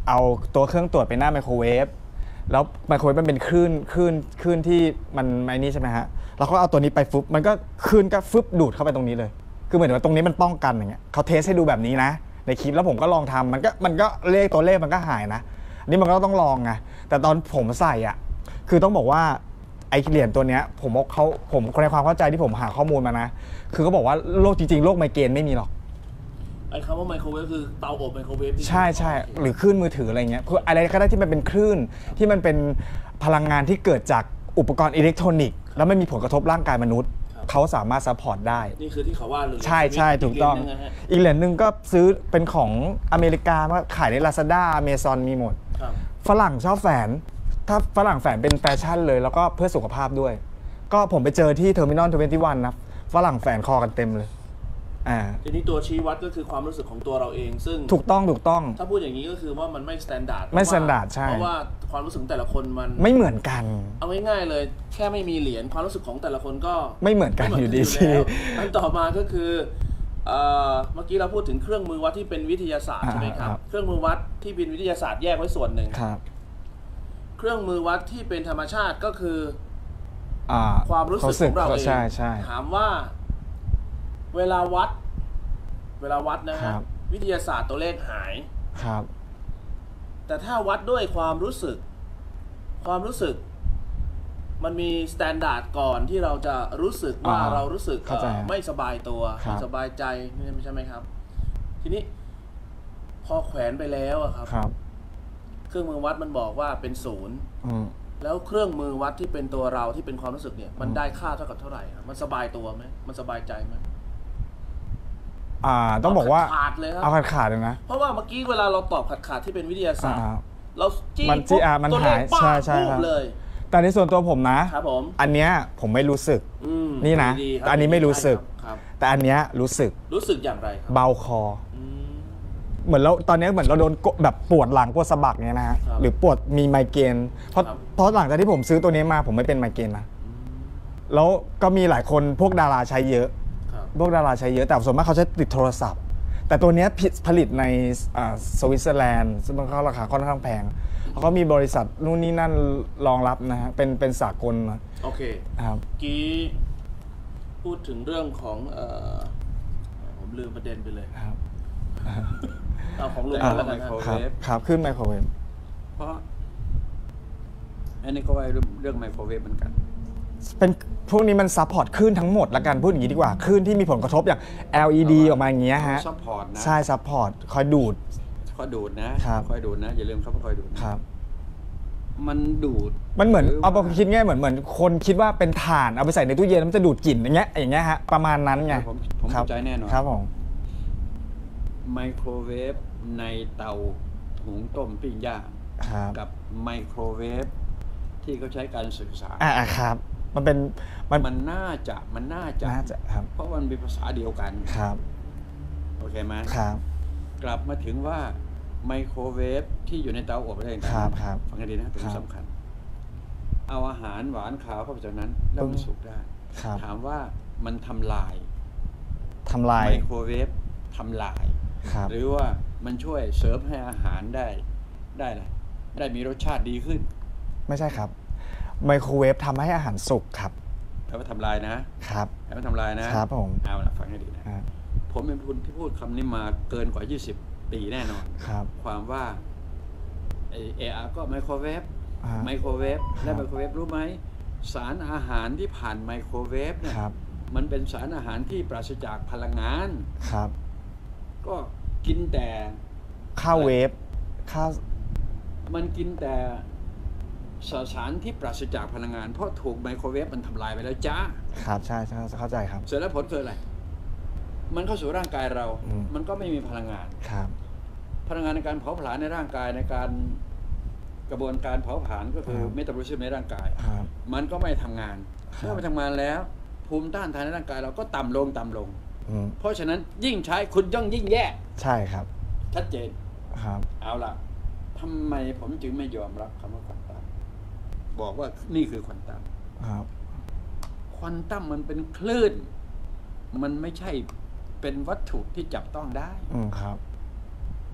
เอาตัวเครื่องตรวจไปหน้าไมโครเวฟแล้วไมโครเวฟมันเป็นคลื่นคลื่นคลื่นที่มันไอ้นี่ใช่ไหมฮะแล้วก็เอาตัวนี้ไปฟึบมันก็คลื่นก็ฟึบดูดเข้าไปตรงนี้เลยคือเหมือนว่าตรงนี้มันป้องกันอย่างเงี้ยเขาเทสให้ดูแบบนี้นะในคลิปแล้วผมก็ลองทำมันก็มันก็เลขตัวเลขมันก็หายนะอันนี้มันก็ต้องลองไงแต่ตอนผมใส่อ่ะคือต้องบอกว่าไอ้เหรียญตัวเนี้ยผมบอกเขาผมในความเข้าใจที่ผมหาข้อมูลมานะคือเขาบอกว่าโรคจริงๆโรคไมเกรนไม่มีหรอกไอ้คำว่าไมโครเวฟคือเตาอบไมโครเวฟใช่ใช่หรือคลื่นมือถืออะไรเงี้ยคืออะไรก็ได้ที่มันเป็นคลื่นที่มันเป็นพลังงานที่เกิดจากอุปกรณ์อิเล็กทรอนิกส์แล้วไม่มีผลกระทบร่างกายมนุษย์เขาสามารถซัพพอร์ตได้นี่คือที่เขาว่าเลยใช่ใช่ถูกต้องอีกเหรียญหนึ่งก็ซื้อเป็นของอเมริกาก็ขายใน Lazada Amazon มีหมดฝรั่งชอบแฝนถ้าฝรั่งแฝนเป็นแฟชั่นเลยแล้วก็เพื่อสุขภาพด้วยก็ผมไปเจอที่เทอร์มินอลยี่สิบเอ็ดนะฝรั่งแฝนคอกันเต็มเลยอ่าทีนี้ตัวชี้วัดก็คือความรู้สึกของตัวเราเองซึ่งถูกต้องถูกต้องถ้าพูดอย่างนี้ก็คือว่ามันไม่สแตนดาร์ดไม่สแตนดาร์ดใช่เพราะว่าความรู้สึกแต่ละคนมันไม่เหมือนกันเอาง่ายๆเลยแค่ไม่มีเหรียญความรู้สึกของแต่ละคนก็ไม่เหมือนกันอยู่ดีสิอันต่อมาก็คือเมื่อกี้เราพูดถึงเครื่องมือวัดที่เป็นวิทยาศาสตร์ใช่ไหมครับเครื่องมือวัดที่เป็นวิทยาศาสตร์แยกไว้ส่วนหนึ่งเครื่องมือวัดที่เป็นธรรมชาติก็คือความรู้สึกของเราเองถามว่าเวลาวัดเวลาวัดนะฮะวิทยาศาสตร์ตัวเลขหายครับแต่ถ้าวัดด้วยความรู้สึกความรู้สึกมันมีสแตนดาร์ดก่อนที่เราจะรู้สึกว่าเรารู้สึกไม่สบายตัวไม่สบายใจไม่ใช่ไหมครับทีนี้พอแขวนไปแล้วครับเครื่องมือวัดมันบอกว่าเป็นศูนย์แล้วเครื่องมือวัดที่เป็นตัวเราที่เป็นความรู้สึกเนี่ยมันได้ค่าเท่ากับเท่าไหร่มันสบายตัวไหมมันสบายใจไหมอ่าต้องบอกว่าขาดเลยครับเอาขาดขาดเลยนะเพราะว่าเมื่อกี้เวลาเราตอบขาดขาดที่เป็นวิทยาศาสตร์เราจี้มันจี้อ่ามันหายใช่ใช่ครับเลยแต่ในส่วนตัวผมนะครับผมอันเนี้ยผมไม่รู้สึกนี่นะอันนี้ไม่รู้สึกแต่อันเนี้ยรู้สึกรู้สึกอย่างไรครับเบาคอเหมือนเราตอนนี้เหมือนเราโดนแบบปวดหลังปวดสะบักเนี้ยนะฮะหรือปวดมีไมเกรนเพราะเพราะหลังจากที่ผมซื้อตัวนี้มาผมไม่เป็นไมเกรนนะแล้วก็มีหลายคนพวกดาราใช้เยอะพวกดาราใช้เยอะแต่ส่วนมากเขาใช้ติดโทรศัพท์แต่ตัวนี้ผลิตในสวิตเซอร์แลนด์ซึ่งมันราคาค่อนข้างแพงเขาก็มีบริษัทนู่นนี่นั่นรองรับนะฮะเป็นเป็นสากลนะโอเคครับกี้พูดถึงเรื่องของเอ่อผมลืมประเด็นไปเลยครับเอาของลุงแล้วกันครับครับขึ้นไมโครเวฟเพราะอันนี้ก็ว่าเรื่องไมโครเวฟเหมือนกันเป็นพวกนี้มันซัพพอร์ตคลื่นทั้งหมดละกันพูดอย่างนี้ดีกว่าคลื่นที่มีผลกระทบอย่าง แอล อี ดี ออกมาอย่างเงี้ยฮะซัพพอร์ตนะใช่ซัพพอร์ตคอยดูดคอยดูดนะคอยดูดนะอย่าลืมครับคอยดูดครับมันดูดมันเหมือนเอาไปคิดง่ายเหมือนเหมือนคนคิดว่าเป็นถ่านเอาไปใส่ในตู้เย็นมันจะดูดกลิ่นอย่างเงี้ยอย่างเงี้ยฮะประมาณนั้นไงผมผมเข้าใจแน่นอนครับผมไมโครเวฟในเตาหุงต้มปิ้งย่างกับไมโครเวฟที่เขาใช้การสื่อสารอ่าครับมันเป็นมันมันน่าจะมันน่าจะน่าจะครับเพราะมันเป็นภาษาเดียวกันครับโอเคไหมครับกลับมาถึงว่าไมโครเวฟที่อยู่ในเตาอบอะไรต่างๆครับฟังให้ดีนะเป็นสำคัญเอาอาหารหวานขาวเข้าไปจากนั้นแล้วมันสุกได้ถามว่ามันทำลายทำลายไมโครเวฟทำลายหรือว่ามันช่วยเสริมให้อาหารได้ได้อะไรได้มีรสชาติดีขึ้นไม่ใช่ครับไมโครเวฟทำให้อาหารสุกครับแปลว่าทำลายนะครับแปลว่าทำลายนะครับผมเอาละฟังให้ดีนะผมเป็นคนที่พูดคำนี้มาเกินกว่ายี่สิบปีแน่นอนครับความว่าเอเออาก็ไมโครเวฟไมโครเวฟและไมโครเวฟรู้ไหมสารอาหารที่ผ่านไมโครเวฟเนี่ยมันเป็นสารอาหารที่ปราศจากพลังงานครับก็กินแต่ข้าวเวฟข้าวมันกินแต่สารที่ปราศจากพลังงานเพราะถูกไมโครเวฟมันทำลายไปแล้วจ้าครับใช่ใช่เข้าใจครับเสร็จแล้วผลคืออะไรมันเข้าสู่ร่างกายเรามันก็ไม่มีพลังงานครับพลังงานในการเผาผลาญในร่างกายในการกระบวนการเผาผลาญก็คือเมตาบอลิซึมในร่างกายมันก็ไม่ทำงานเมื่อไม่ทำงานแล้วภูมิต้านทานในร่างกายเราก็ต่ำลงต่ำลงเพราะฉะนั้นยิ่งใช้คุณย่องยิ่งแย่ใช่ครับชัดเจนครับเอาล่ะทำไมผมจึงไม่ยอมรับคำว่าควอนตัมบอกว่านี่คือควอนตัมครับควอนตัมมันเป็นคลื่นมันไม่ใช่เป็นวัตถุที่จับต้องได้อืมครับ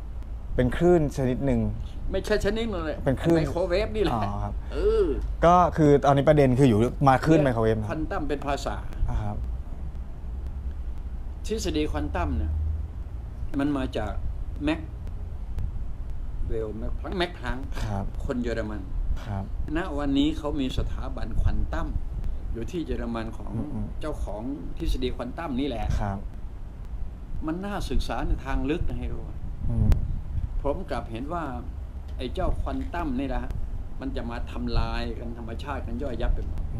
เป็นคลื่นชนิดหนึ่งไม่ใช่ชนิดนึงเลยเป็นคลื่นไมโครเวฟนี่แหละเออก็คือตอนนี้ประเด็นคืออยู่มาคลื่นไมโครเวฟควอนตัมเป็นภาษาครับทฤษฎีควอนตัมเนี่ยมันมาจากแม็กเวลแม็กพลังแม็กพลังคนเยอรมันณวันนี้เขามีสถาบันควอนตัมอยู่ที่เยอรมันของเจ้าของทฤษฎีควอนตัมนี่แหละมันน่าศึกษาในทางลึกนะให้รู้ผมกลับเห็นว่าไอ้เจ้าควอนตัมนี่แหละมันจะมาทำลายกันธรรมชาติกันย่อยยับไปหมด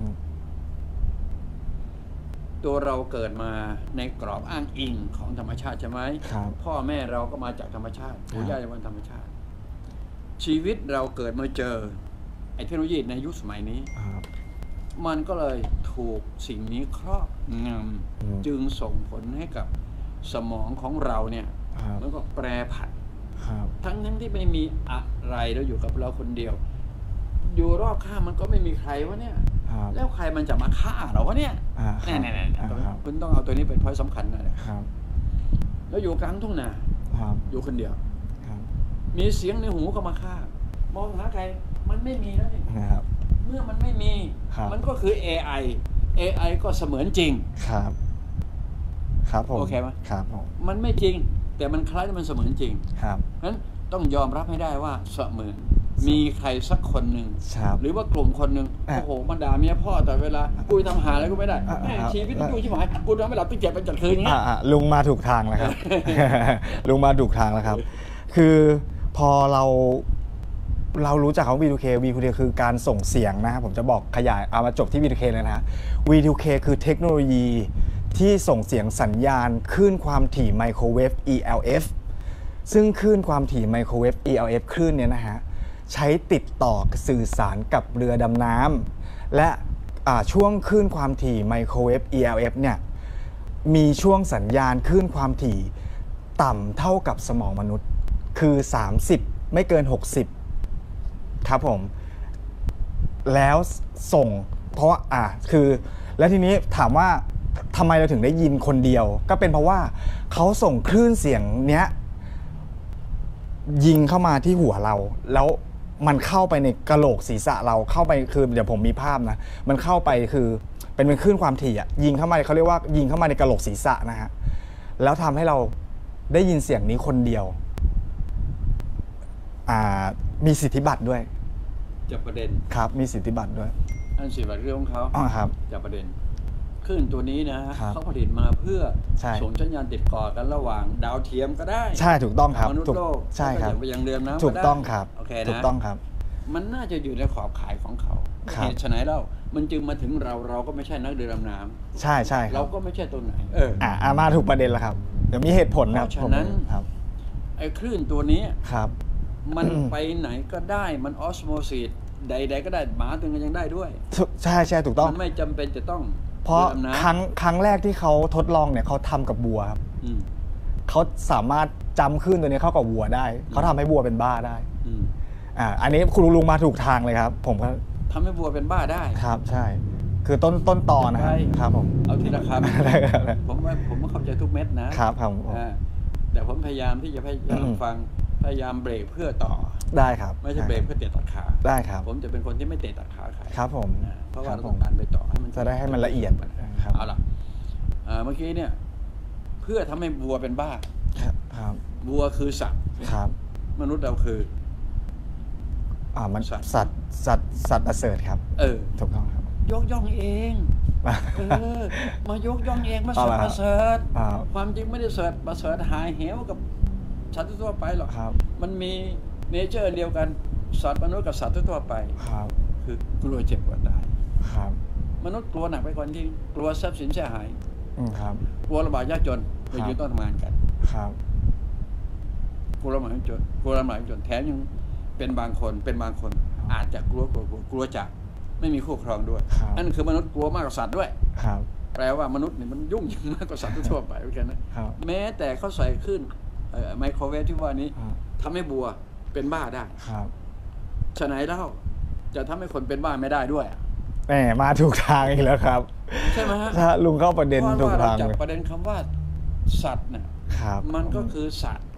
ตัวเราเกิดมาในกรอบอ้างอิงของธรรมชาติใช่ไหมพ่อแม่เราก็มาจากธรรมชาติปู่ย่าจากธรรมชาติชีวิตเราเกิดมาเจอไอ้เทคโนโลยีในยุคสมัยนี้มันก็เลยถูกสิ่งนี้ครอบงำจึงส่งผลให้กับสมองของเราเนี่ยมันก็แปรผันทั้งทั้งที่ไม่มีอะไรแล้วอยู่กับเราคนเดียวอยู่รอบข้างมันก็ไม่มีใครวะเนี่ยแล้วใครมันจะมาฆ่าเราวะเนี่ยแน่ๆคุณต้องเอาตัวนี้เป็นพอยต์สำคัญนะแล้วอยู่กลางทุ่งนาอยู่คนเดียวมีเสียงในหูก็มาฆ่ามองหาใครมันไม่มีแล้วนี่เมื่อมันไม่มีมันก็คือ เอ ไอ เอ ไอ ก็เสมือนจริงครับครับผมโอเคไหมครับผมมันไม่จริงแต่มันคล้ายมันเสมือนจริงครับงั้นต้องยอมรับให้ได้ว่าเสมือนมีใครสักคนหนึ่งหรือว่ากลุ่มคนหนึ่งโอ้โหมันด่าเมียพ่อแต่เวลากูทำหาอะไรก็ไม่ได้ชีวิตกูชิบหายกูนอนไม่หลับตั้งเจ็บเป็นจัดคืนอย่างเงี้ยลุงมาถูกทางแล้วครับ ลุงมาถูกทางแล้วครับคือพอเราเรารู้จักคำว่า วี ทู เค วี ทู เค คือการส่งเสียงนะครับผมจะบอกขยายเอามาจบที่ วี ทู เค เลยนะ วี ทู เค คือเทคโนโลยีที่ส่งเสียงสัญญาณคลื่นความถี่ไมโครเวฟ อี แอล เอฟ ซึ่งคลื่นความถี่ไมโครเวฟ อี แอล เอฟ คลื่นเนี้ยนะฮะใช้ติดต่อสื่อสารกับเรือดำน้ำและช่วงคลื่นความถี่ไมโครเวฟ อี แอล เอฟ เนี่ยมีช่วงสัญญาณคลื่นความถี่ต่ำเท่ากับสมองมนุษย์คือสามสิบไม่เกินหกสิบครับผมแล้วส่งเพราะอ่ะคือแล้วทีนี้ถามว่าทำไมเราถึงได้ยินคนเดียวก็เป็นเพราะว่าเขาส่งคลื่นเสียงเนี้ยยิงเข้ามาที่หัวเราแล้วมันเข้าไปในกะโหลกศีรษะเราเข้าไปคือเดี๋ยวผมมีภาพนะมันเข้าไปคือเป็นเป็นคลื่นความถี่อ่ะยิงเข้ามาเขาเรียกว่ายิงเข้ามาในกะโหลกศีรษะนะฮะแล้วทำให้เราได้ยินเสียงนี้คนเดียวมีสิทธิบัตรด้วยจับประเด็นครับมีสิทธิบัตรด้วยอันสิทธิบัตรเรื่องของเขาอ๋อครับจับประเด็นคลื่นตัวนี้นะเขาผลิตมาเพื่อส่งสัญญาณติดต่อกันระหว่างดาวเทียมก็ได้ใช่ถูกต้องครับมนุษย์โลกใช่ครับไปยังเรือน้ำถูกต้องครับโอเคนะถูกต้องครับมันน่าจะอยู่ในขอบข่ายของเขาเหตุไฉนเล่ามันจึงมาถึงเราเราก็ไม่ใช่นักเรือดำน้ำใช่ใช่เราก็ไม่ใช่ตัวไหนเอออ่ามาถูกประเด็นแล้วครับเดี๋ยวมีเหตุผลครับฉะนั้นไอ้คลื่นตัวนี้ครับมันไปไหนก็ได้มันออสโมซิสใดๆก็ได้หมาตัวกันยังได้ด้วยใช่ใช่ถูกต้องมันไม่จำเป็นจะต้องเพราะครั้งครั้งแรกที่เขาทดลองเนี่ยเขาทำกับวัวครับเขาสามารถจำคลื่นตัวนี้เข้ากับวัวได้เขาทำให้วัวเป็นบ้าได้อ่าอันนี้คุณลุงมาถูกทางเลยครับผมก็ทำให้วัวเป็นบ้าได้ครับใช่คือต้นต้นตอนะครับผมเอาทีละคำผมว่าผมเข้าใจทุกเม็ดนะครับครับแต่ผมพยายามที่จะพยายามฟังพยายามเบรกเพื่อต่อได้ครับไม่ใช่เบรกเพื่อเตะตัดขาได้ครับผมจะเป็นคนที่ไม่เตะตัดขาใครครับผมเพราะว่าเราต้องการไปต่อให้มันจะได้ให้มันละเอียดครับเอาล่ะเมื่อกี้เนี่ยเพื่อทำให้วัวเป็นบ้าครับวัวคือสัตว์ครับมนุษย์เราคืออ่ามันสัตว์สัตว์สัตว์สัตว์ประเสริฐครับเออถูกต้องครับยกย่องเองเออมายกย่องเองมาสัตว์ประเสริฐความจริงไม่ได้เสริฐประเสริฐหายเหวกับสัตว์ทั่วไปหรอกมันมีเนเจอร์เดียวกันสัตว์มนุษย์กับสัตว์ทั่วไปคือกลัวเจ็บกว่าตายมนุษย์กลัวหนักไปกว่าที่กลัวทรัพย์สินเสียหายกลัวลำบากยากจนเลยยึดต้องทำงานกันกลัวลำบากยากจนกลัวลำบากยากจนแถมยังเป็นบางคนเป็นบางคนอาจจะกลัวกลัวกลัวจากไม่มีคู่ครองด้วยนั่นคือมนุษย์กลัวมากกว่าสัตว์ด้วยแปลว่ามนุษย์นี่มันยุ่งยิ่งมากกว่าสัตว์ทั่วไปเหมือนกันนะแม้แต่เขาใส่ขึ้นไมโครเวฟที่ว่านี้ทำให้บัวเป็นบ้าได้ฉะไหนเล่าจะทำให้คนเป็นบ้าไม่ได้ด้วยแหมมาถูกทางอีกแล้วครับใช่ไหมฮะถ้าลุงเข้าประเด็นถูกทางจากประเด็นคำว่าสัตว์เนี่ยมันก็คือสัตว์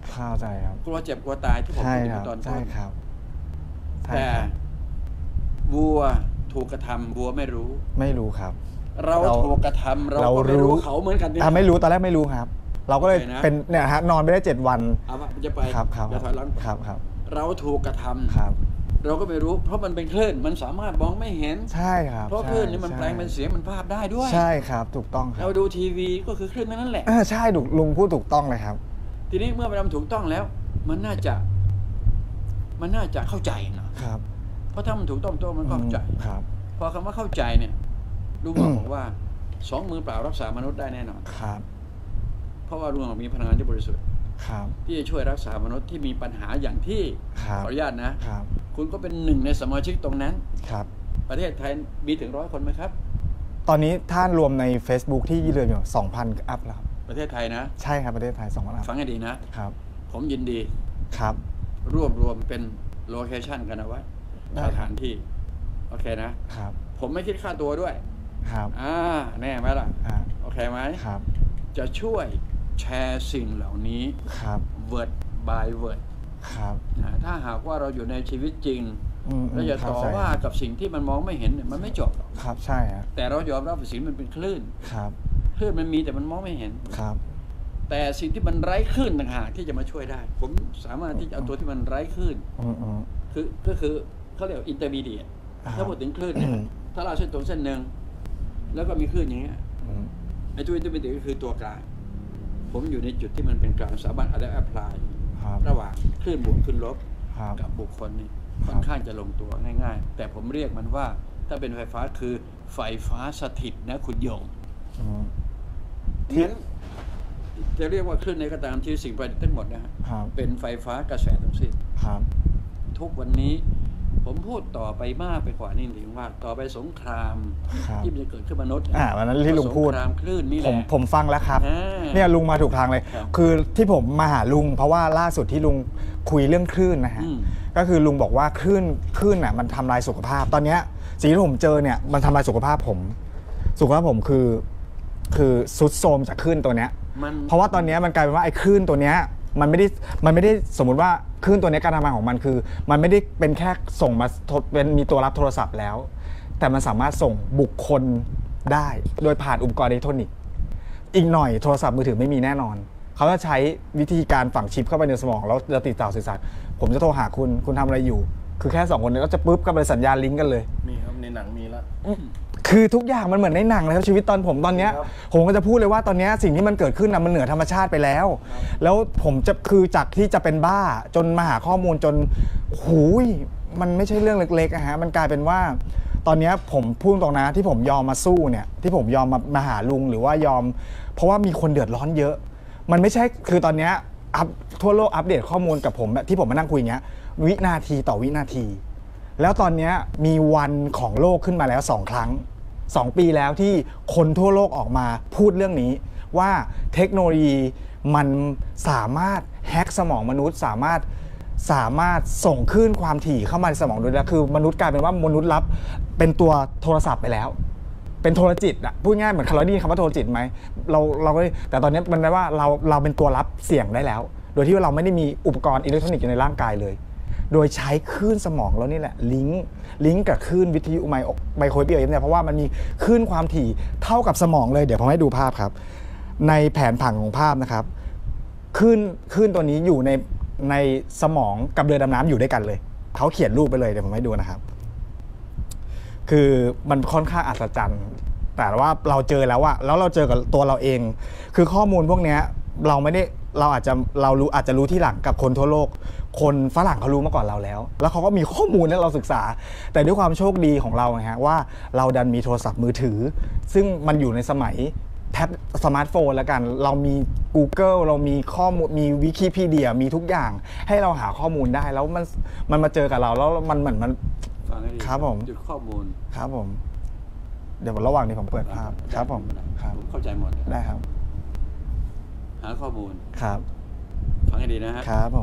เข้าใจครับกลัวเจ็บกลัวตายที่ผมใช่พูดคถึรังบตอนต้ใช่นครับใช่แต่ครับวัวถูกกระทำวัวไม่รู้ไม่รู้ครับเราเราถูกกระทำเราเราก็ไม่รู้รู้เขาเหมือนกันเนี่ยอ่ะไม่รู้ตอนแรกไม่รู้ครับ เราก็เลยโอเคนะเป็นเนี่ยฮะนอนไม่ได้เจ็ดวันเอาว่าจะไปครับครับจะถอยหลังครับครับเราถูกกระทำครับเราก็ไม่รู้ เพราะมันเป็นคลื่นมันสามารถมองไม่เห็นใช่ครับเพราะใช่คลื่นนี่มันใช่แปลงเป็นเสียงเป็นภาพได้ด้วยใช่ครับถูกต้องครัเราบดูทีวีก็คือคลื่นนั่นแหละอ่าใช่ถูกลุงพูดถูกต้องเลยครับทีนี้เมื่อไปทำถูกต้องแล้ว มันน่าจะ มันน่าจะเข้าใจนะครับ เพราะถ้ามันถูกต้องตัวมันก็เข้าใจครับพอคำว่าเข้าใจเนี่ยลุงบอกว่าสองมือเปล่ารักษามนุษย์ได้แน่นอนครับเพราะว่าลุงมีพลังงานที่บริสุทธิ์ครับที่จะช่วยรักษามนุษย์ที่มีปัญหาอย่างที่ครับขออนุญาตนะครับ คุณก็เป็นหนึ่งในสมาชิกตรงนั้นครับประเทศไทยมีถึงร้อยคนไหมครับตอนนี้ท่านรวมใน Facebook ที่เรือนอยู่สองพันอัพแล้วครับประเทศไทยนะใช่ครับประเทศไทยสองพันอัพฟังให้ดีนะครับผมยินดีครับรวบรวมเป็นโลเคชันกันเอาไว้ได้สครับถานที่ โอเคนะครับผมไม่คิดค่าตัวด้วยครับอ่าแน่ไหมล่ะอ่าโอเคไหมครับจะช่วยแชร์สิ่งเหล่านี้ครับ word by word ครับนะถ้าหากว่าเราอยู่ในชีวิตจริงอืมแล้วจะเข้ต่อใจว่ากับสิ่งที่มันมองไม่เห็นเนี่ยมันไม่จบหรอกครับใช่ครับแต่เรายอมรับว่าสิ่งมันเป็นคลื่นครับคลื่นมันมีแต่มันมองไม่เห็นครับแต่สิ่งที่มันไร้คลื่นต่างหากที่จะมาช่วยได้ ผมสามารถที่จะเอาตัวที่มันไร้คลื่นอืมอืมคือก็คือเขาเรียกอินเตอร์มีเดียอ่าถ้าพูดถึงคลื่นเนี่ยอืมถ้าเราเส้นตรงเส้นหนึ่งแล้วก็มีคลื่นอย่างเงี้ยอืมไอ้ตัวอินเตอร์มีเดียก็คือตัวกลางผมอยู่ในจุดที่มันเป็นกลางสามารถอะไรแอพพลายครับระหว่างคลื่นบวกคลื่นลบครับกับบุคคลนี่ครับค่อนข้างจะลงตัวง่ายๆ แต่ผมเรียกมันว่าถ้าเป็นไฟฟ้าคือไฟฟ้าสถิตนะคุณโยงอืมงั้นจะเรียกว่าคลื่นในก็ตามที่สิ่งประดิษฐ์ทั้งหมดนะฮะครับเป็นไฟฟ้ากระแสทั้งสิ้นครับทุกวันนี้ผมพูดต่อไปมากไปกว่านี้ถึงว่าต่อไปสงครามครับที่มันจะเกิดขึ้นมนุษย์อ่าวันนั้นที่ลุงพูดสงครามคลื่นนี่แหผมละผมฟังแล้วครับอ่าเนี่ยลุงมาถูกทางเลยครับคือที่ผมมาหาลุง เพราะว่าล่าสุดที่ลุงคุยเรื่องคลื่นนะฮะอืมก็คือลุงบอกว่าคลื่นคลื่นน่ะมันทำลายสุขภาพ ตอนเนี้ยสิ่งที่ผมเจอเนี่ยมันทำลายสุขภาพผม สุขภาพผมคือ คือสุดโทรมจากคลื่นตัวเนี้ยมันเพราะว่าตอนเนี้ยมันกลายเป็นว่าไอ้คลื่นตัวเนี้ยมันไม่ได้มันไม่ได้สมมุติว่าคลื่นตัวเนี้ยการทำงานของมันคือ มันไม่ได้เป็นแค่ส่งมาโทรเป็นมีตัวรับโทรศัพท์แล้ว แต่มันสามารถส่งบุคคลได้โดยผ่านอุปกรณ์อิเล็กทรอนิกส์อีกหน่อยโทรศัพท์มือถือไม่มีแน่นอน เขาจะใช้วิธีการฝังชิปเข้าไปในสมองแล้วจะติดต่อสื่อสารผมจะโทรหาคุณคุณทำอะไรอยู่ คือแค่สองคนนี้ก็จะปุ๊บก็ไปสัญญาณลิงก์กันเลยมีครับในหนังมีแล้วคือทุกอย่างมันเหมือนในหนังเลยครับชีวิตตอนผมตอนเนี้ยครับผมก็จะพูดเลยว่าตอนเนี้ยสิ่งที่มันเกิดขึ้นนะมันเหนือธรรมชาติไปแล้ว แล้วผมจะคือจากที่จะเป็นบ้าจนมาหาข้อมูลจนหูยมันไม่ใช่เรื่องเล็กๆอะฮะมันกลายเป็นว่า ตอนเนี้ยผมพูดตรงนะที่ผมยอมมาสู้เนี่ยที่ผมยอมมามาหาลุงหรือว่ายอม เพราะว่ามีคนเดือดร้อนเยอะ มันไม่ใช่คือตอนเนี้ยอัพทั่วโลกอัปเดตข้อมูลกับผมแบบที่ผมมานั่งคุยอย่างเงี้ยวินาทีต่อวินาที แล้วตอนนี้มีวันของโลกขึ้นมาแล้วสองครั้งสองปีแล้วที่คนทั่วโลกออกมาพูดเรื่องนี้ว่าเทคโนโลยีมันสามารถแฮ็กสมองมนุษย์สามารถสามารถส่งคลื่นความถี่เข้ามาในสมองมนุษย์แล้วคือมนุษย์กลายเป็นว่ามนุษย์รับเป็นตัวโทรศัพท์ไปแล้ว เป็นโทรจิตอะพูดง่ายเหมือนคาร์ลดี้คำว่าโทรจิตไหมเราเราก็แต่ตอนนี้มันได้ว่าเราเราเป็นตัวรับเสียงได้แล้ว โดยที่เราไม่ได้มีอุปกรณ์อิเล็กทรอนิกส์อยู่ในร่างกายเลย โดยใช้คลื่นสมองแล้วนี่แหละลิงก์ลิงก์กับคลื่นวิทยุไมไมโครเวฟเนี่ยเพราะว่ามันมีคลื่นความถี่เท่ากับสมองเลยเดี๋ยวผมให้ดูภาพครับ ในแผนผังของภาพนะครับคลื่นคลื่นตัวนี้อยู่ในในสมองกับเรือดำน้ำอยู่ด้วยกันเลยเขาเขียนรูปไปเลยเดี๋ยวผมให้ดูนะครับ คือมันค่อนข้างอัศจรรย์แต่ว่าเราเจอแล้วอะแล้วเราเจอกับตัวเราเอง คือข้อมูลพวกนี้เราไม่ได้เราอาจจะเรารู้อาจจะรู้ที่หลังกับคนทั่วโลก คนฝรั่งเขารู้มาก่อนเราแล้ว แล้วเขาก็มีข้อมูลให้เราศึกษา แต่ด้วยความโชคดีของเราไงฮะว่าเราดันมีโทรศัพท์มือถือ ซึ่งมันอยู่ในสมัยแท็บสมาร์ทโฟนแล้วกันเรามี Google เรามีข้อมูลมีวิกิพีเดียมีทุกอย่างให้เราหาข้อมูลได้แล้วมันมันมาเจอกับเราแล้วมันเหมือนมันฟังให้ดีครับผมจุดข้อมูลครับผม เดี๋ยวระหว่างนี้ผมเปิดภาพครับผมครับผมเข้าใจหมดได้ครับหาข้อมูลครับฟังให้ดีนะฮะครับผม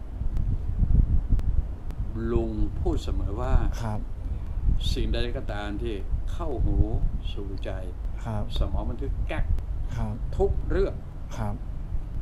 ลุงพูดเสมอว่าครับสิ่งใดก็ตามที่เข้าหูสู่ใจครับสมองบันทึกแก๊กครับทุกเรื่องครับ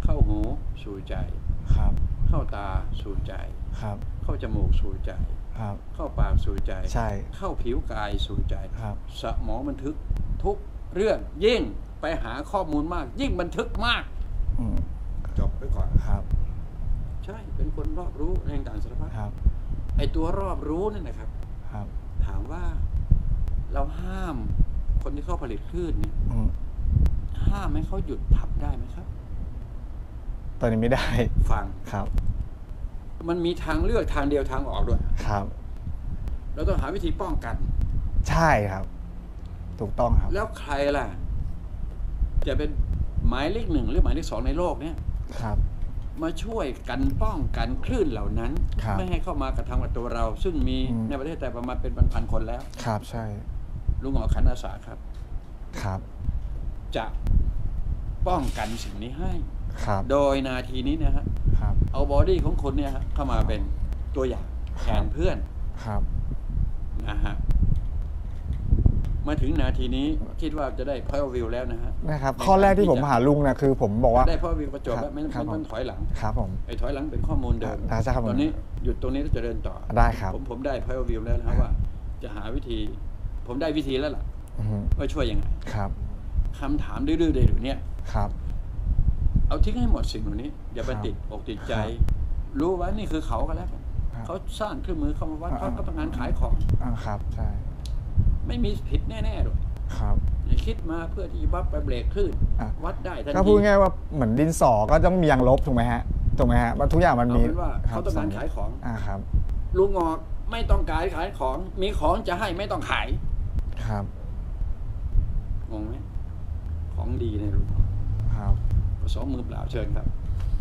เข้าหูสู่ใจครับเข้าตาสู่ใจครับเข้าจมูกสู่ใจครับเข้าปากสู่ใจใช่เข้าผิวกายสู่ใจครับสมองบันทึกทุกเรื่องยิ่งไปหาข้อมูลมากยิ่งบันทึกมากจบไปก่อนครับใช่เป็นคนรอบรู้ในต่างสารพัดครับไอตัวรอบรู้นั่นนะครับครับถามว่าเราห้ามคนที่เข้าผลิตคลื่นเนี่ยห้ามให้เขาหยุดทำได้ไหมครับตอนนี้ไม่ได้ฟังครับมันมีทางเลือกทางเดียวทางออกด้วยครับเราต้องหาวิธีป้องกันใช่ครับถูกต้องครับแล้วใครล่ะจะเป็นหมายเลขหนึ่งหรือหมายเลขสองในโลกเนี่ยครับมาช่วยกันป้องกันคลื่นเหล่านั้นไม่ให้เข้ามากระทำกับตัวเราซึ่งมีในประเทศไทยประมาณเป็นพันๆคนแล้วครับใช่ลุงหมอขันอาสาครับครับจะป้องกันสิ่งนี้ให้ครับโดยนาทีนี้นะฮะเอาบอดี้ของคนเนี่ยฮะเข้ามาเป็นตัวอย่างแทนเพื่อนครับนะฮะมาถึงนาทีนี้คิดว่าจะได้ point of view แล้วนะฮะนะครับข้อแรกที่ผมหาลุงนะคือผมบอกว่าได้ point of view ประจบแล้วไม่ต้องถอยหลังครับผมไอ้ถอยหลังเป็นข้อมูลเดิมตอนนี้หยุดตรงนี้แล้วจะเดินต่อได้ครับผมผมได้ point of view แล้วนะว่าจะหาวิธีผมได้วิธีแล้วล่ะว่าช่วยยังไงครับคำถามดื้อๆเดี๋ยวนี้ครับเอาทิ้งให้หมดสิ่งเหล่านี้อย่าไปติดอกติดใจรู้ว่านี่คือเขาก็แล้วกันเขาสร้างเครื่องมือเข้ามาวัดเขาก็ต้องการขายของครับใช่ไม่มีผิดแน่ๆหรอกครับอย่าคิดมาเพื่อที่วัดไปเบรกขึ้นวัดได้ทันทีก็พูดง่ายว่าเหมือนดินสอก็ต้องมียางลบถูกไหมฮะถูกไหมฮะว่าทุกอย่างมันมีว่าเขาต้องการขายของอ่าครับลุงงอกไม่ต้องการขายของมีของจะให้ไม่ต้องขายครับงงไหมของดีในลุงครับสองมือเปล่าเชิญครับ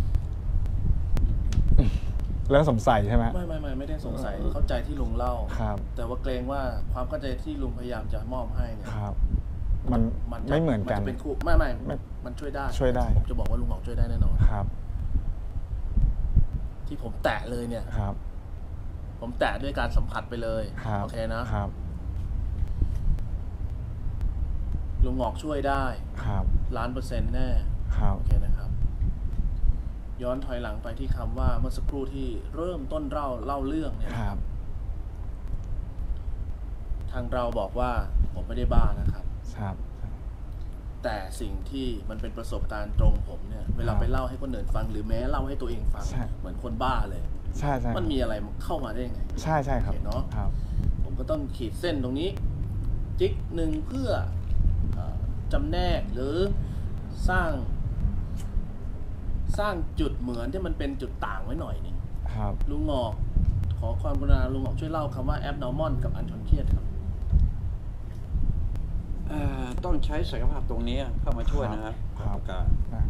เรื่องสงสัยใช่ไหมไม่ไม่ไม่ไม่ได้สงสัยเข้าใจที่ลุงเล่าครับแต่ว่าเกรงว่าความเข้าใจที่ลุงพยายามจะมอบให้เนี่ยครับมันไม่เหมือนกันมันจะเป็นคู่ไม่ไม่มันช่วยได้ช่วยได้ผมจะบอกว่าลุงหมอกช่วยได้แน่นอนครับที่ผมแตะเลยเนี่ยครับผมแตะด้วยการสัมผัสไปเลยโอเคนะครับลุงหมอกช่วยได้ครับล้านเปอร์เซ็นต์แน่ครับโอเคนะครับย้อนถอยหลังไปที่คำว่าเมื่อสักครู่ที่เริ่มต้นเล่าเล่าเรื่องเนี่ยครับทางเราบอกว่าผมไม่ได้บ้านะครับครับแต่สิ่งที่มันเป็นประสบการณ์ตรงผมเนี่ยเวลาไปเล่าให้คนอื่นฟังหรือแม้เล่าให้ตัวเองฟังเหมือนคนบ้าเลยใช่ใช่มันมีอะไรเข้ามาได้ยังไงใช่ใช่ครับเนาะผมก็ต้องขีดเส้นตรงนี้จิ๊กหนึ่งเพื่อจำแนกหรือสร้างสร้างจุดเหมือนที่มันเป็นจุดต่างไว้หน่อยนึงครับลุงหมอกขอความกรุณาลุงหมอกช่วยเล่าคำว่า abnormal กับ unconscious ครับต้องใช้ศักยภาพตรงนี้เข้ามาช่วยนะครับประกาศ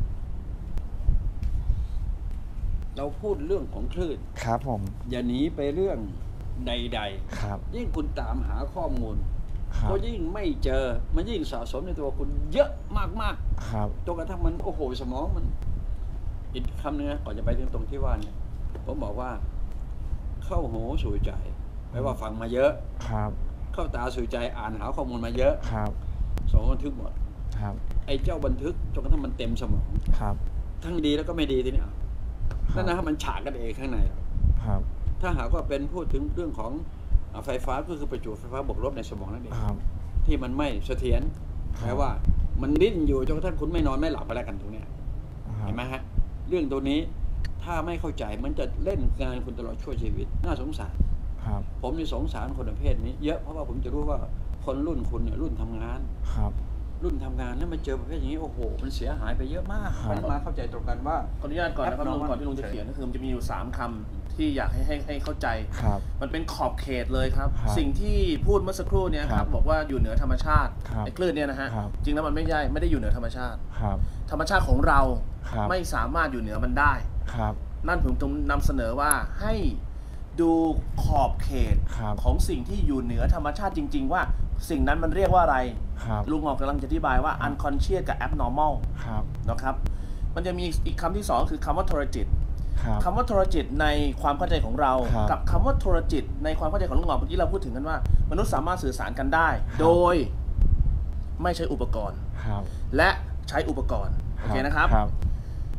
เราพูดเรื่องของคลื่นครับผมอย่าหนีไปเรื่องใดๆครับยิ่งคุณตามหาข้อมูลก็ยิ่งไม่เจอมันยิ่งสะสมในตัวคุณเยอะมากๆครับจนกระทั่งมันโอ้โหสมองมันอีกคำนึงนะก่อนจะไปถึงตรงที่ว่าเนี่ยผมบอกว่าเข้าหูสู่ใจแปลว่าฟังมาเยอะครับเข้าตาสู่ใจอ่านหาข้อมูลมาเยอะครับสองบันทึกหมดครับไอ้เจ้าบันทึกจนกระทั่งมันเต็มสมองครับทั้งดีแล้วก็ไม่ดีทีนี้นั่นนะครับมันฉากกันเองข้างในครับถ้าหากว่าเป็นพูดถึงเรื่องของไฟฟ้าก็คือประจุไฟฟ้าบวกลบในสมองนั่นเองที่มันไม่เสถียรแปลว่ามันดิ้นอยู่จนกระทั่งคุณไม่นอนไม่หลับไปแล้วกันตรงนี้เห็นไหมฮะเรื่องตัวนี้ถ้าไม่เข้าใจมันจะเล่นงานคุณตลอดชั่วชีวิตน่าสงสารผมนี่สงสารคนประเภทนี้เยอะเพราะว่าผมจะรู้ว่าคนรุ่นคุณเนี่ยรุ่นทำงานรุ่นทำงานแล้วมาเจอประเภทอย่างนี้โอ้โหมันเสียหายไปเยอะมากมันมาเข้าใจตรงกันว่าขออนุญาตก่อนนะครับลุงก่อนที่ลุงจะเขียนก็คือมันจะมีอยู่สามคำที่อยากให้ให้ให้เข้าใจมันเป็นขอบเขตเลยครับสิ่งที่พูดเมื่อสักครู่เนี่ยครับบอกว่าอยู่เหนือธรรมชาติไอ้คลื่นเนี่ยนะฮะจริงแล้วมันไม่ใช่ไม่ได้อยู่เหนือธรรมชาติธรรมชาติของเราไม่สามารถอยู่เหนือมันได้นั่นผมต้องนำเสนอว่าให้ดูขอบเขตของสิ่งที่อยู่เหนือธรรมชาติจริงๆว่าสิ่งนั้นมันเรียกว่าอะไรลุงหมอกกำลังจะอธิบายว่า unconscious กับ abnormal นะครับมันจะมีอีกคำที่สองคือคำว่าโทรจิตคำว่าโทรจิตในความเข้าใจของเรากับคำว่าโทรจิตในความเข้าใจของลุงหมอกเมื่อกี้เราพูดถึงกันว่ามนุษย์สามารถสื่อสารกันได้โดยไม่ใช้อุปกรณ์และใช้อุปกรณ์โอเคนะครับ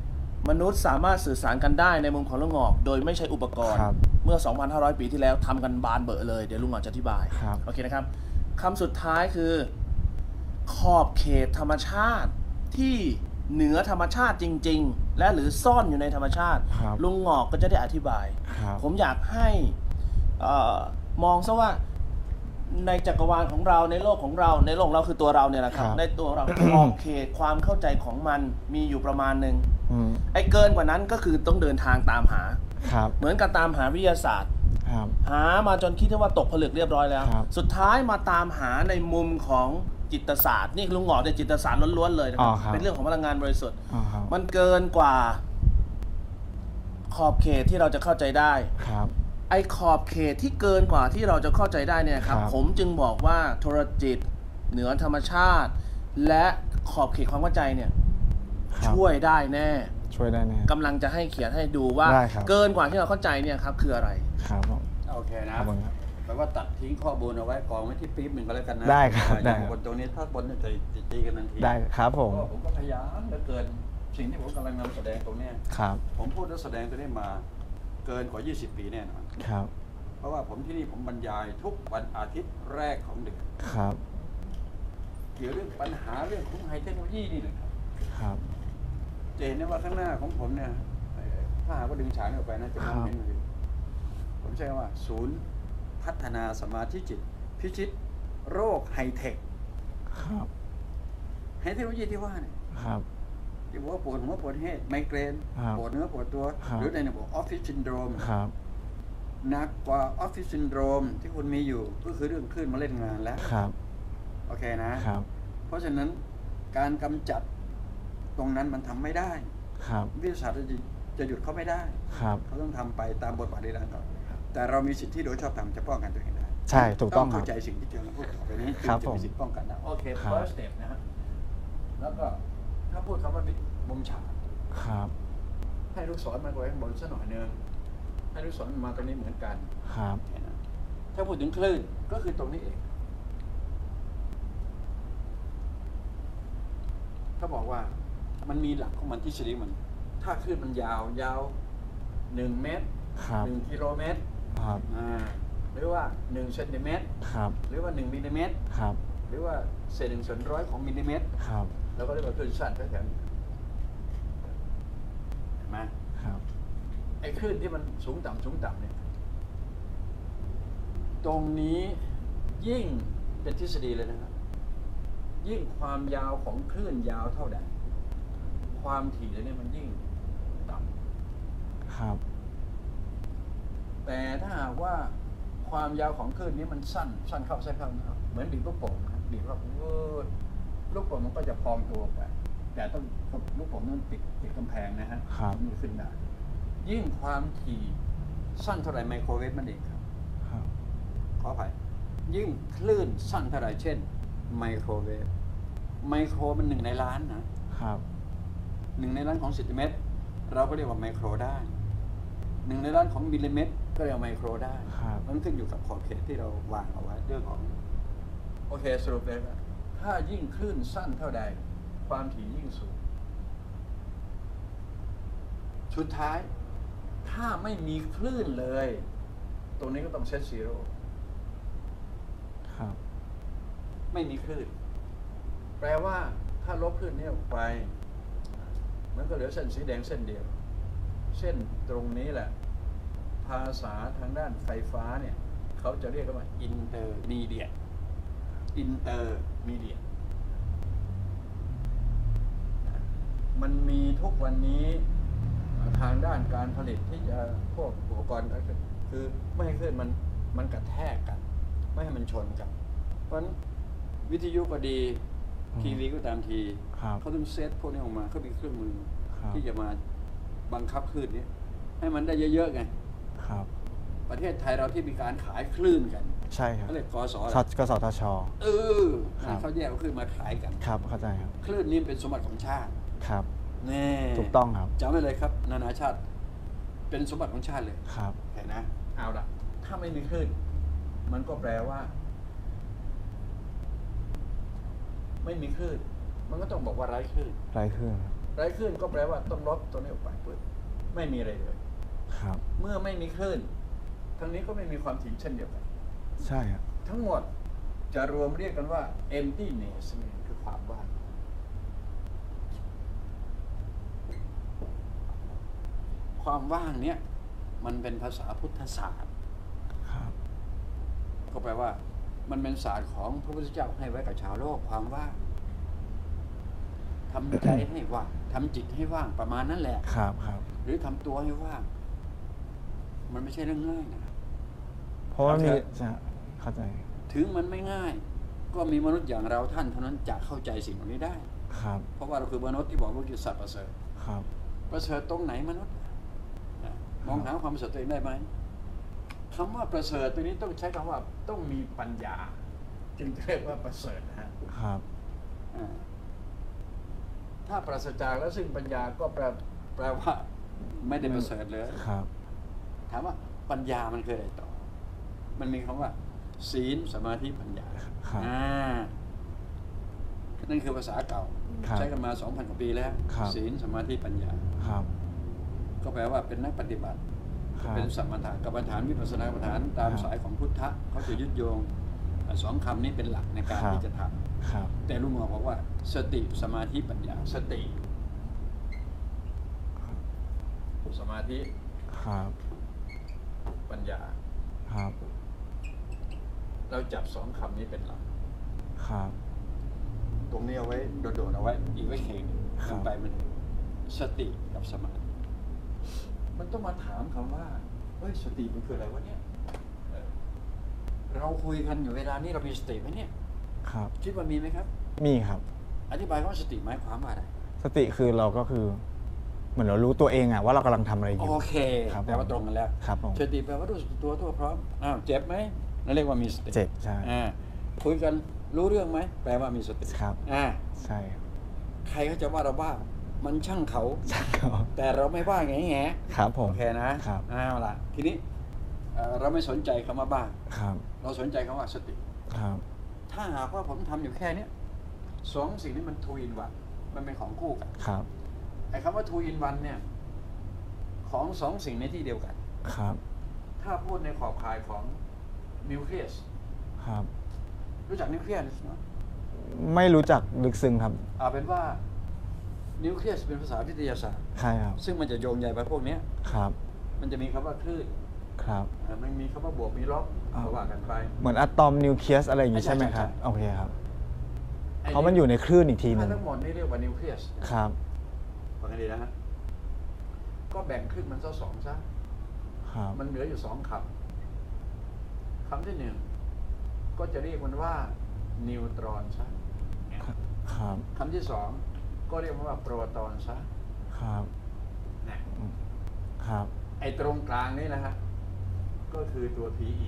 มนุษย์สามารถสื่อสารกันได้ในมุมของลุงหงอกโดยไม่ใช้อุปกรณ์เมื่อ สองพันห้าร้อย ปีที่แล้วทำกันบานเบอะเลยเดี๋ยวลุงหงอกจะอธิบายโอเคนะครับคำสุดท้ายคือขอบเขตธรรมชาติที่เหนือธรรมชาติจริงๆและหรือซ่อนอยู่ในธรรมชาติลุงหงอกก็จะได้อธิบายผมอยากให้มองซะว่าในจักรวาลของเราในโลกของเราในโลกของเราคือตัวเราเนี่ยแหละครับในตัวเราขอบเขตความเข้าใจของมันมีอยู่ประมาณหนึ่งไอ้เกินกว่านั้นก็คือต้องเดินทางตามหาเหมือนกับตามหาวิทยาศาสตร์หามาจนคิดว่าตกผลึกเรียบร้อยแล้วสุดท้ายมาตามหาในมุมของจิตศาสตร์นี่ลุงหงอกเนี่ยจิตศาสตร์ล้วนๆเลยนะครับเป็นเรื่องของพลังงานบริสุทธิ์มันเกินกว่าขอบเขตที่เราจะเข้าใจได้ไอ้ขอบเขตที่เกินกว่าที่เราจะเข้าใจได้เนี่ยครับผมจึงบอกว่าโทรจิตเหนือธรรมชาติและขอบเขตความเข้าใจเนี่ยช่วยได้แน่ช่วยได้แน่กำลังจะให้เขียนให้ดูว่าเกินกว่าที่เราเข้าใจเนี่ยครับคืออะไรครับผมโอเคนะแปลว่าตัดทิ้งข้อมูลเอาไว้กองไว้ที่ปี๊บหนึ่งก็แล้วกันนะได้ครับได้บนตรงนี้ถ้าบนจะตีกันทันทีได้ครับผมผมก็พยายามเหลือเกินสิ่งที่ผมกำลังนำแสดงตรงนี้ครับผมพูดและแสดงตัวนี้มาเกินกว่ายี่สิบปีแน่นอนครับเพราะว่าผมที่นี่ผมบรรยายทุกวันอาทิตย์แรกของเดือนครับเกี่ยวเรื่องปัญหาเรื่องของไฮเทคโนโลยีนี่แหละครับครับจะเห็นได้ว่าข้างหน้าของผมเนี่ยถ้าหากว่าดึงฉากออกไปนะจะมองเห็นเลยผมใช้ว่าศูนย์พัฒนาสมาธิจิตพิชิตโรคไฮเทคครับไฮเทคโนโลยีที่ว่าเนี่ยครับที่บอกว่าปวดหัวปวดเฮดไมเกรนปวดเนื้อปวดตัวหรือในเนี่ยบอกออฟฟิศซินโดรมหนักกว่าออฟฟิศซินโดรมที่คุณมีอยู่ก็คือเรื่องคลื่นมาเล่นงานแล้วครับโอเคนะครับเพราะฉะนั้นการกำจัดตรงนั้นมันทำไม่ได้ครับวิทยาศาสตร์จะจะหยุดเขาไม่ได้ครับเขาต้องทำไปตามบทบาทในด้านต่อแต่เรามีสิทธิโดยชอบธรรมจะป้องกันตัวเองได้ใช่ถูกต้องเข้าใจสิ่งที่เจอแล้วพูดต่อไปนี้จะมีสิทธิป้องกันได้โอเค first step นะฮะแล้วก็ถ้าพูดคำว่ามุมฉากครับให้ลูกศรมาไว้ข้างบนสักหน่อยนึงให้ลูกศรมาตรงนี้เหมือนกันครับถ้าพูดถึงคลื่นก็คือตรงนี้เองเขาบอกว่ามันมีหลักของมันที่ชี้มันถ้าคลื่นมันยาวยาวหนึ่งเมตรหนึ่งกิโลเมตรอ่าหรือว่าหนึ่งเซนติเมตรหรือว่าหนึ่งมิลลิเมตรหรือว่าเศษหนึ่งส่วนร้อยของมิลลิเมตรแล้วก็เรียกว่าคลื่นสั้นแถวๆเห็นไหมไอ้คลื่นที่มันสูงต่ำสูงต่ำเนี่ยตรงนี้ยิ่งเป็นทฤษฎีเลยนะครับยิ่งความยาวของคลื่นยาวเท่าใดความถี่เนี่ยมันยิ่งต่ำครับแต่ถ้าหากว่าความยาวของคลื่นนี้มันสั้นสั้นเข้าสั้นเข้านะครับเหมือนบีบลูกโป่งนะบีบแล้วลูกโป่งมันก็จะพองตัวไปแต่ต้องลูกโป่งนั้นติดติดกำแพงนะฮะมันขึ้นได้ยิ่งความถี่สั้นเท่าไหร่ไมโครเวฟมันเองครับขออภัยยิ่งคลื่นสั้นเท่าไหร่เช่นไมโครเวฟไมโครมันหนึ่งในล้านนะครับหนึ่งในล้านของเซนติเมตรเราก็เรียกว่าไมโครได้หนึ่งในล้านของมิลลิเมตรก็เรียกว่าไมโครได้มันขึ้นอยู่กับขอบเขตที่เราวางเอาไว้เรื่องของโอเคสรุปเลยว่าถ้ายิ่งคลื่นสั้นเท่าใดความถี่ยิ่งสูงสุดท้ายถ้าไม่มีคลื่นเลยตรงนี้ก็ต้องเซตซีโร่ครับไม่มีคลื่นแปลว่าถ้าลบคลื่นนี้ออกไปมันก็เหลือเส้นสีแดงเส้นเดียวเส้นตรงนี้แหละภาษาทางด้านไฟฟ้าเนี่ยเขาจะเรียกว่าอินเตอร์มีเดียอินเตอร์มีเดียมันมีทุกวันนี้ทางด้านการผลิตที่จะพวกอุปกรณ์คือไม่ให้คลื่นมันมันกระแทกกันไม่ให้มันชนกันเพราะฉะนั้นวิทยุก็ดีทีวีก็ตามทีเขาต้องเซตพวกนี้ออกมาเขามีเครื่องมือที่จะมาบังคับคลื่นนี้ให้มันได้เยอะๆไงครับประเทศไทยเราที่มีการขายคลื่นกันใช่ครับเขาเรียกกสกสทชเออเขาแยกคลื่นมาขายกันครับเข้าใจครับคลื่นนี้เป็นสมบัติของชาติครับแน่ถูกต้องครับจำไว้เลยครับนานาชาติเป็นสมบัติของชาติเลยครับเห็นนะเอาละถ้าไม่มีคลื่นมันก็แปลว่าไม่มีคลื่นมันก็ต้องบอกว่าไร้คลื่นไร้คลื่นไร้คลื่นก็แปลว่าต้องลบตัวนี้ออกไปปุ๊บไม่มีอะไรเลยครับเมื่อไม่มีคลื่นทั้งนี้ก็ไม่มีความถี่เช่นเดียวกันใช่ครับทั้งหมดจะรวมเรียกกันว่า emptiness นี่คือความว่างความว่างเนี้ยมันเป็นภาษาพุทธศาสตร์ครับก็แปลว่ามันเป็นศาสตร์ของพระพุทธเจ้าให้ไว้กับชาวโลกความว่างทำใจให้ว่างทำจิตให้ว่างประมาณนั้นแหละครับครับหรือทำตัวให้ว่าง มันไม่ใช่เรื่องง่ายนะเพราะว่ามีเข้าใจจะเข้าใจถึงมันไม่ง่าย ก็มีมนุษย์อย่างเราท่านเท่านั้นจะเข้าใจสิ่งเหล่านี้ได้ครับเพราะว่าเราคือมนุษย์ที่บอกว่าคือสัตว์ประเสริฐครับประเสริฐตรงไหนมนุษย์นะมองหาความประเสริฐตัวเองได้ไหมคำว่าประเสริฐตัวนี้ต้องใช้คำว่าต้องมีปัญญา จึงเรียกว่าประเสริฐนะฮะครับอ่าถ้าปราศจากแล้วซึ่งปัญญาก็แปลแปลว่าไม่ได้ประเสริฐเลยครับถามว่าปัญญามันคืออะไรต่อ มันมีคำว่า ศีลสมาธิปัญญาครับอ่านั่นคือภาษาเก่าครับใช้กันมาสองพันกว่าปีแล้วครับศีลสมาธิปัญญาครับก็แปลว่าเป็นนักปฏิบัติครับเป็นสัมมาทานกรรมฐานวิปัสสนากรรมฐานตามครับสายของพุทธะเขาจะยึดโยงอ่ะสองคำนี้เป็นหลักในการครับที่จะทครับำแต่ลุงหมอบอกว่า สติสมาธิปัญญา สติ สมาธิครับปัญญาครับเราจับสองคำนี้เป็นหลักครับตรงนี้เอาไว้โดดๆเอาไว้อีกไว้เข่งครับมันไปมันสติกับสมาธิมันต้องมาถามคำว่าเฮ้ยสติมันคืออะไรวะเนี่ยเออเราคุยกันอยู่เวลานี้เรามีสติไหมเนี่ยครับคิดว่ามีไหมครับมีครับอธิบายคำว่าสติหมายความว่าอะไรสติคือเราก็คือ เหมือนเรารู้ตัวเองอะว่าเรากำลังทำอะไรอยู่โอเคครับแปลว่าตรงกันแล้วครับผมสติแปลว่ารู้สึกตัวทั่วพร้อมอ้าวเจ็บไหมนั่นเรียกว่ามีสติเจ็บใช่อ่าคุยกันรู้เรื่องไหมแปลว่ามีสติครับอ่าใช่ครับใครเขาจะว่าเราบ้ามันช่างเขาใช่ครับแต่เราไม่บ้าไงแงครับผมโอเคนะครับ เอาล่ะทีนี้เอ่อเราไม่สนใจคำว่าบ้าครับเราสนใจคำว่าสติครับถ้าหากว่าผมทำอยู่แค่เนี้ยสองสิ่งนี้มันทูอินวันมันเป็นของคู่กันครับไอ้คำว่าทูอินวันเนี่ยของสองสิ่งในที่เดียวกันครับถ้าพูดในขอบข่ายของนิวเคลียสครับรู้จักนิวเคลียสไหมไม่รู้จักลึกซึ้งครับเอาเป็นว่านิวเคลียสเป็นภาษาวิทยาศาสตร์ใช่ครับซึ่งมันจะโยงใยไปพวกเนี้ยครับมันจะมีคำว่าคลื่นครับอ่ามันมีคำว่าบวกมีลบอ้าวก็ว่ากันไปเหมือนอะตอมนิวเคลียสอะไรอย่างงี้ใช่ใช่ไหมใช่ครับใช่โอเคครับไอ้เพราะมันอยู่ในคลื่นอีกทีหนึถ้าง ทั้งหมดนี่เรียกว่านิวเคลียสครับฟังกันดีนะฮะก็แบ่งครึ่งมันซะสองซะครับมันเหลืออยู่สองคำคำที่หนึ่งก็จะเรียกมันว่านิวตรอนซะครับคำที่สองก็เรียกมันว่าโปรตอนซะครับนะครับไอ้ตรงกลางนี่นะฮะก็คือตัว พี อี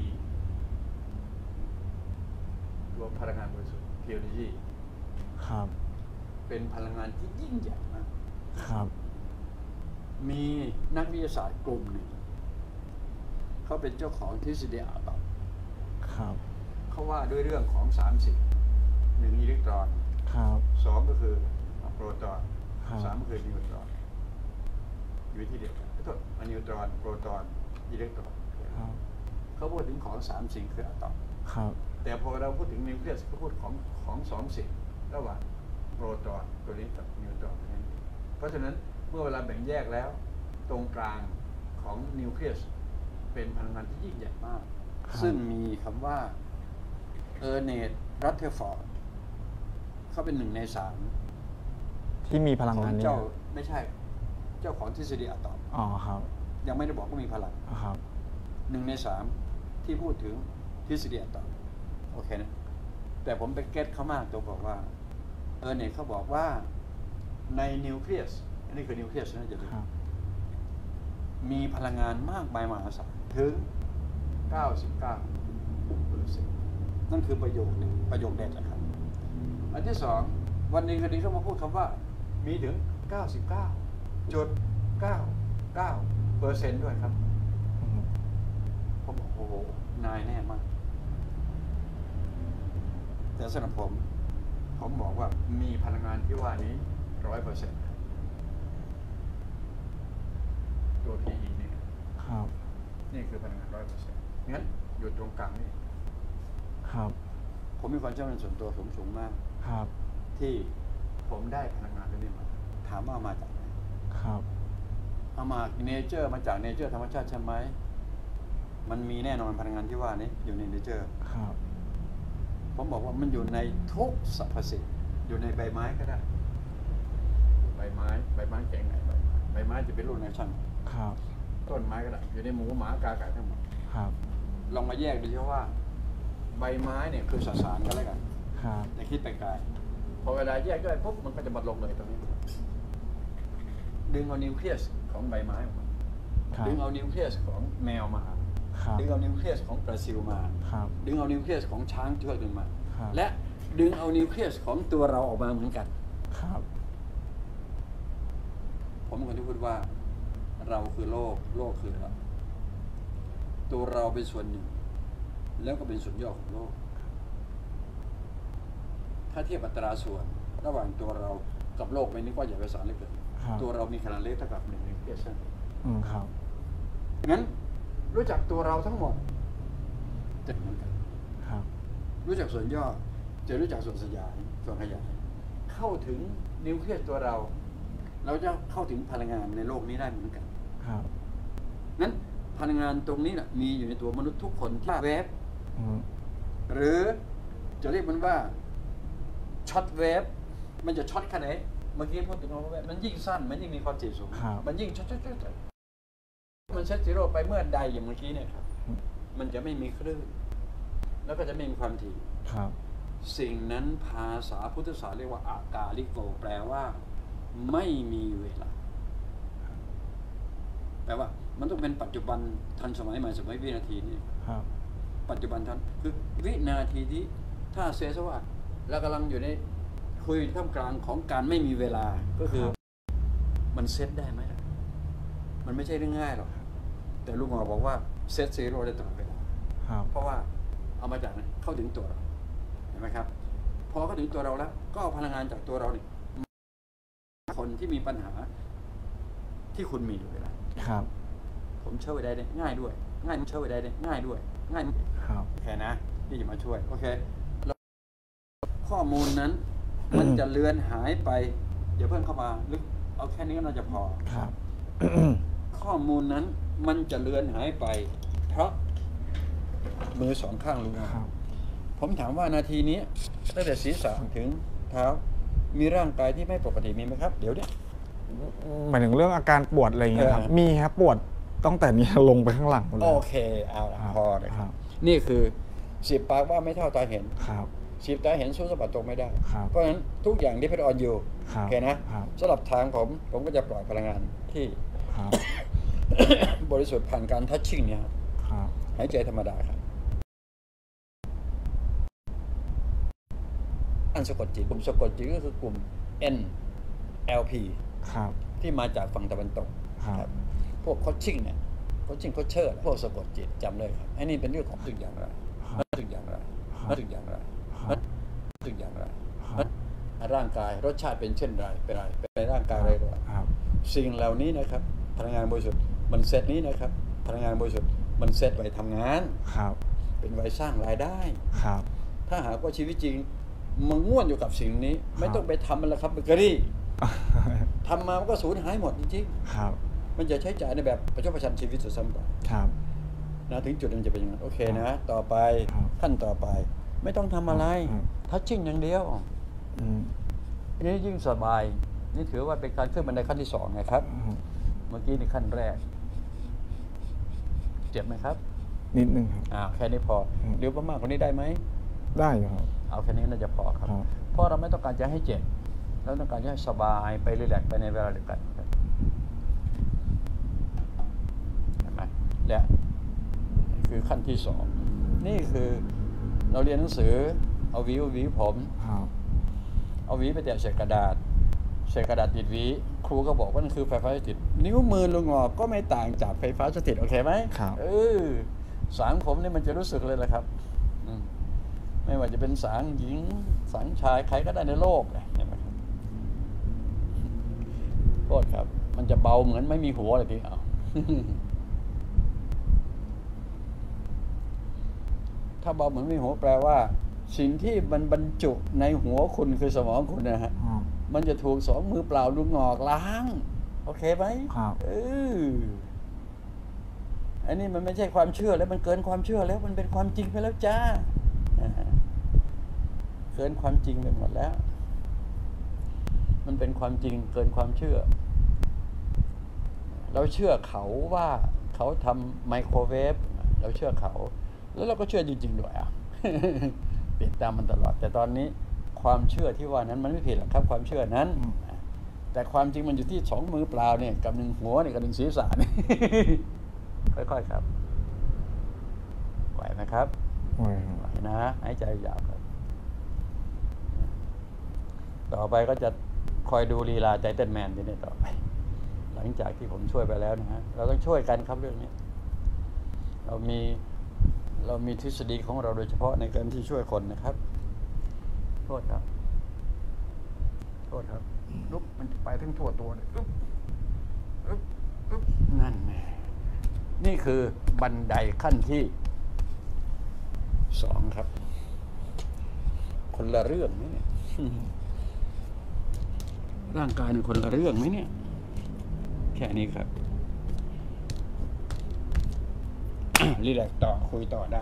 ตัวพลังงานบริสุทธิ์ Pure Energy ครับเป็นพลังงานที่ยิ่งใหญ่มากครับมีนักวิทยาศาสตร์กลุ่มหนึ่งเขาเป็นเจ้าของทฤษฎีอะตอมครับเขาว่าด้วยเรื่องของสามสิ่งหนึ่งอิเล็กตรอนครับสองก็คือโปรตอนครับสามก็คือนิวตรอนอยู่ที่เดียวกันโทษนิวตรอนโปรตอนอิเล็กตรอนครับเขาพูดถึงของสามสิ่งคืออะตอมครับแต่พอเราพูดถึงนิวเคลียสก็พูดของของสองสิ่งระหว่างโปรตอนตัวนี้กับนิวตรอนตัวนี้เพราะฉะนั้นเมื่อเวลาแบ่งแยกแล้ว ตรงกลางของนิวเคลียสเป็นพลังงานที่ยิ่งใหญ่มากครับซึ่งมีคำว่าเออร์เนตรัตเทอร์ฟอร์ดเขาเป็นหนึ่งในสามที่มีพลังของงานนี้เจ้าไม่ใช่ เจ้าของทฤษฎีอะตอมอ๋อครับยังไม่ได้บอกว่ามีพลังครับหนึ่งในสามที่พูดถึงทฤษฎีอะตอมโอเคนะแต่ผมไปเก็ตเขามากตัวบอกว่าเออเนี่ยเขาบอกว่าในนิวเคลียสอันนี้คือนิวเคลียสนะจะดูครับมีพลังงานมากมายมหาศาลถึง เก้าสิบเก้าเปอร์เซ็นต์ นั่นคือประโยคหนึ่งประโยคเด็ดนะครับอันที่สองวันนี้คืนนี้เขามาพูดคำว่ามีถึง เก้าสิบเก้าจุดเก้าเก้าเปอร์เซ็นต์ ด้วยครับอืมผมบอกโอ้โหนายแน่มาก แต่สำหรับผม ผมบอกว่ามีพลังงานที่ว่านี้ร้อยเปอร์เซ็นต์ตัว พี อี เนี่ยครับนี่คือพลังงานร้อยเปอร์เซ็นต์งั้นอยู่ตรงกลางนี่ครับผมมีความเชื่อมั่นส่วนตัวสูงสูงมากครับที่ผมได้พลังงานตัวนี้มาถามว่ามาจากไหนครับเอามาเนเจอร์มาจากเนเจอร์ธรรมชาติใช่ไหมมันมีแน่นอนพลังงานที่ว่านี้อยู่ในเนเจอร์ครับผมบอกว่ามันอยู่ในทุกสรรพสิ่งอยู่ในใบไม้ก็ได้ใบไม้ใบไม้แข็งไหนใบไม้ใบไม้จะเป็นรูปในช่างครับต้นไม้ก็ได้อยู่ในหมูหมากาไก่ทั้งหมดครับลองมาแยกดูซิว่าใบไม้เนี่ยคือสสารกันแล้วกันครับในคิดไปไกลพอเวลาแยกย่อยปุ๊บมันก็จะมาลงเลยตรงนี้ดึงเอานิวเคลียสของใบไม้ออกมาครับดึงเอานิวเคลียสของแมวมาครับดึงเอานิวเคลียสของปลาซิลมาครับดึงเอานิวเคลียสของช้างช่วยดึงมาครับและดึงเอานิวเคลียสของตัวเราออกมาเหมือนกันครับผมเป็นคนที่พูดว่าเราคือโลกโลกคือเราตัวเราเป็นส่วนหนึ่งแล้วก็เป็นส่วนย่อของโลกถ้าเทียบอัตราส่วนระหว่างตัวเรากับโลกไม่นึกว่าใหญ่ไพศาลเหลือเกินครับตัวเรามีขนาดเล็กเท่ากับหนึ่งนิวเคลียสอืมครับงั้นรู้จักตัวเราทั้งหมดจะเหมือนกันครับรู้จักส่วนย่อจะรู้จักส่วนขยายส่วนขยายเข้าถึงนิวเคลียสตัวเรา เราจะเข้าถึงพลังงานในโลกนี้ได้เหมือนกันครับงั้นพลังงานตรงนี้นะมีอยู่ในตัวมนุษย์ทุกคนที่เวฟอืมหรือจะเรียกมันว่าช็อตเวฟมันจะช็อตแค่ไหนเมื่อกี้พูดถึงว่าเวฟมันยิ่งสั้นมันยิ่งมีความถี่สูงครับมันยิ่งช็อตช็อตช็อตมันเซตซีโร่ไปเมื่อใดอย่างเมื่อกี้เนี่ยครับมันจะไม่มีคลื่นแล้วก็จะไม่มีความถี่ครับสิ่งนั้นภาษาพุทธศาสนาเรียกว่าอากาลิโกแปลว่าไม่มีเวลาแปลว่ามันต้องเป็นปัจจุบันทันสมัยใหม่สมัยวินาทีนี้ครับปัจจุบันทันคือวินาทีที่ถ้าเซซะว่าเรากำลังอยู่ในคุยท่ามกลางของการไม่มีเวลาก็คือมันเซตได้ไหมล่ะมันไม่ใช่เรื่องง่ายหรอกแต่ลุงหมอบอกว่าเซตซีโร่ได้ตลอดเวลาครับเพราะว่าเอามาจากนั้นเข้าถึงตัวเราเห็นไหมครับพอเข้าถึงตัวเราแล้วก็เอาพลังงานจากตัวเราเนี่ยคนที่มีปัญหาที่คุณมีอยู่เวลาครับผมเชื่อไว้ได้เนี่ยง่ายด้วยง่ายเชื่อไว้ได้เนี่ยง่ายด้วยง่ายครับโอเคนะที่จะมาช่วยโอเคแล้วข้อมูลนั้นมันจะเลือนหายไปอย่าเพิ่งเข้ามาลึกเอาแค่นี้ก็น่าจะพอครับข้อมูลนั้นมันจะเลือนหายไป เพราะมือสองข้างลุงครับผมถามว่านาทีนี้ตั้งแต่ศีรษะถึงเท้ามีร่างกายที่ไม่ปกติมีไหมครับเดี๋ยวเนี้หมายถึงเรื่องอาการปวดอะไรอย่างเงี้ยครับเออมีครับปวดตั้งแต่นี้ลงไปข้างหลังหมดเลยโอเคเอาละครับพอเลยคครัรับบนี่คือสิบปากว่าไม่เท่าตาเห็นครับสิบตาเห็นสู้สะบัดตรงไม่ได้ครับเพราะฉะนั้นทุกอย่างที่เป็นออนอยู่ครับโอเคนะครับ สำหรับทางผมผมก็จะปล่อยพลังงานที่ครับบริสุทธิ์ผ่านการทัชชิ่งเนี่ยครับครับหายใจธรรมดาครับอันสะกดจิตกลุ่มสะกดจิตก็คือกลุ่ม N L P ครับที่มาจากฝั่งตะวันตกครับพวกโคชชิ่งเนี่ยโคชชิ่งโคชเชอร์พวกสะกดจิตจำเลยครับไอ้นี่เป็นเรื่องของสึกอย่างไรมันสึกอย่างไรมันสึกอย่างไรมันสึกอย่างไรมันร่างกายรสชาติเป็นเช่นไรเป็นไรเป็นร่างกายอะไรหรอครับสิ่งเหล่านี้นะครับพลังงานบริสุทธิ์มันเซตนี้นะครับพลังงานบริสุทธิ์มันเซตไว้ทำงานครับเป็นไว้สร้างรายได้ครับถ้าหากว่าชีวิตจริงมันง่วนอยู่กับสิ่งนี้ ไม่ต้องไปทำมันแล้วครับเบเกอรี่ทำมามันก็สูญหายหมดจริงครับๆมันจะใช้จ่ายในแบบประชดประชันชีวิตสุดซ้ำไปครับนะถึงจุดนั้นจะเป็นอย่างนั้นโอเคนะ ต่อไปครับขั้นต่อไป ไม่ต้องทำอะไรครับทัชชิ่งอย่างเดียวอืมอันนี้ยิ่งสบายนี่ถือว่าเป็นการขึ้นบันไดขั้นที่สองนะครับอืมเมื่อกี้ในขั้นแรก เจ็บไหมครับนิดนึงครับอ่าแค่นี้พออืมหรือว่ามากกว่านี้ได้ไหมได้อยู่ครับเอาแค่นี้น่าจะพอครับครับเพราะเราไม่ต้องการจะให้เจ็บเราต้องการจะให้สบายไปรีแลกซ์ไปในเวลาเดียวกันเห็นไหมและคือขั้นที่สองนี่คือเราเรียนหนังสือเอาหวีหวีผมครับเอาหวีไปแตะเศษกระดาษเศษกระดาษติดหวีครูก็บอกว่านั่นคือไฟฟ้าสถิตนิ้วมือลุงงอกก็ไม่ต่างจากไฟฟ้าสถิตโอเคไหมครับเออสางผมนี่มันจะรู้สึกเลยแหละครับอืมไม่ว่าจะเป็นสางหญิงสางชายใครก็ได้ในโลกเลยเห็นไหมครับโทษครับ มันจะเบาเหมือนไม่มีหัวเลยทีเอาถ้าเบาเหมือนมีหัวแปลว่าสิ่งที่มันบรรจุในหัวคุณคือสมองคุณนะฮะมันจะถูกสองมือเปล่าลุงงอกล้างโอเคไหมครับเอออันนี้มันไม่ใช่ความเชื่อแล้วมันเกินความเชื่อแล้วมันเป็นความจริงไปแล้วจ้าเกินความจริงไปหมดแล้วมันเป็นความจริงเกินความเชื่อเราเชื่อเขาว่าเขาทำไมโครเวฟเราเชื่อเขาแล้วเราก็เชื่อจริงๆด้วยอ่ะ เปลี่ยนตามมันตลอดแต่ตอนนี้ความเชื่อที่ว่านั้นมันไม่ผิดหรอกครับความเชื่อนั้นแต่ความจริงมันอยู่ที่สองมือเปล่าเนี่ยกับหนึ่งหัวเนี่ยกับหนึ่งศีรษะนี่ ค่อยๆครับไหวไหมครับไหวนะหายใจยาวครับต่อไปก็จะคอยดูลีลาไททันแมนที่นี่ต่อไปหลังจากที่ผมช่วยไปแล้วนะฮะเราต้องช่วยกันครับเรื่องนี้เรามีเรามีทฤษฎีของเราโดยเฉพาะในการที่ช่วยคนนะครับโทษครับโทษครับลุกมันไปทั้งทั่วตัวเลยอึ๊บอึ๊บอึ๊บนั่นแน่นี่คือบันไดขั้นที่สองครับคนละเรื่องไหมเนี่ยร่างกายเป็นคนละเรื่องไหมเนี่ยแค่นี้ครับรีแลกซ์ต่อคุยต่อได้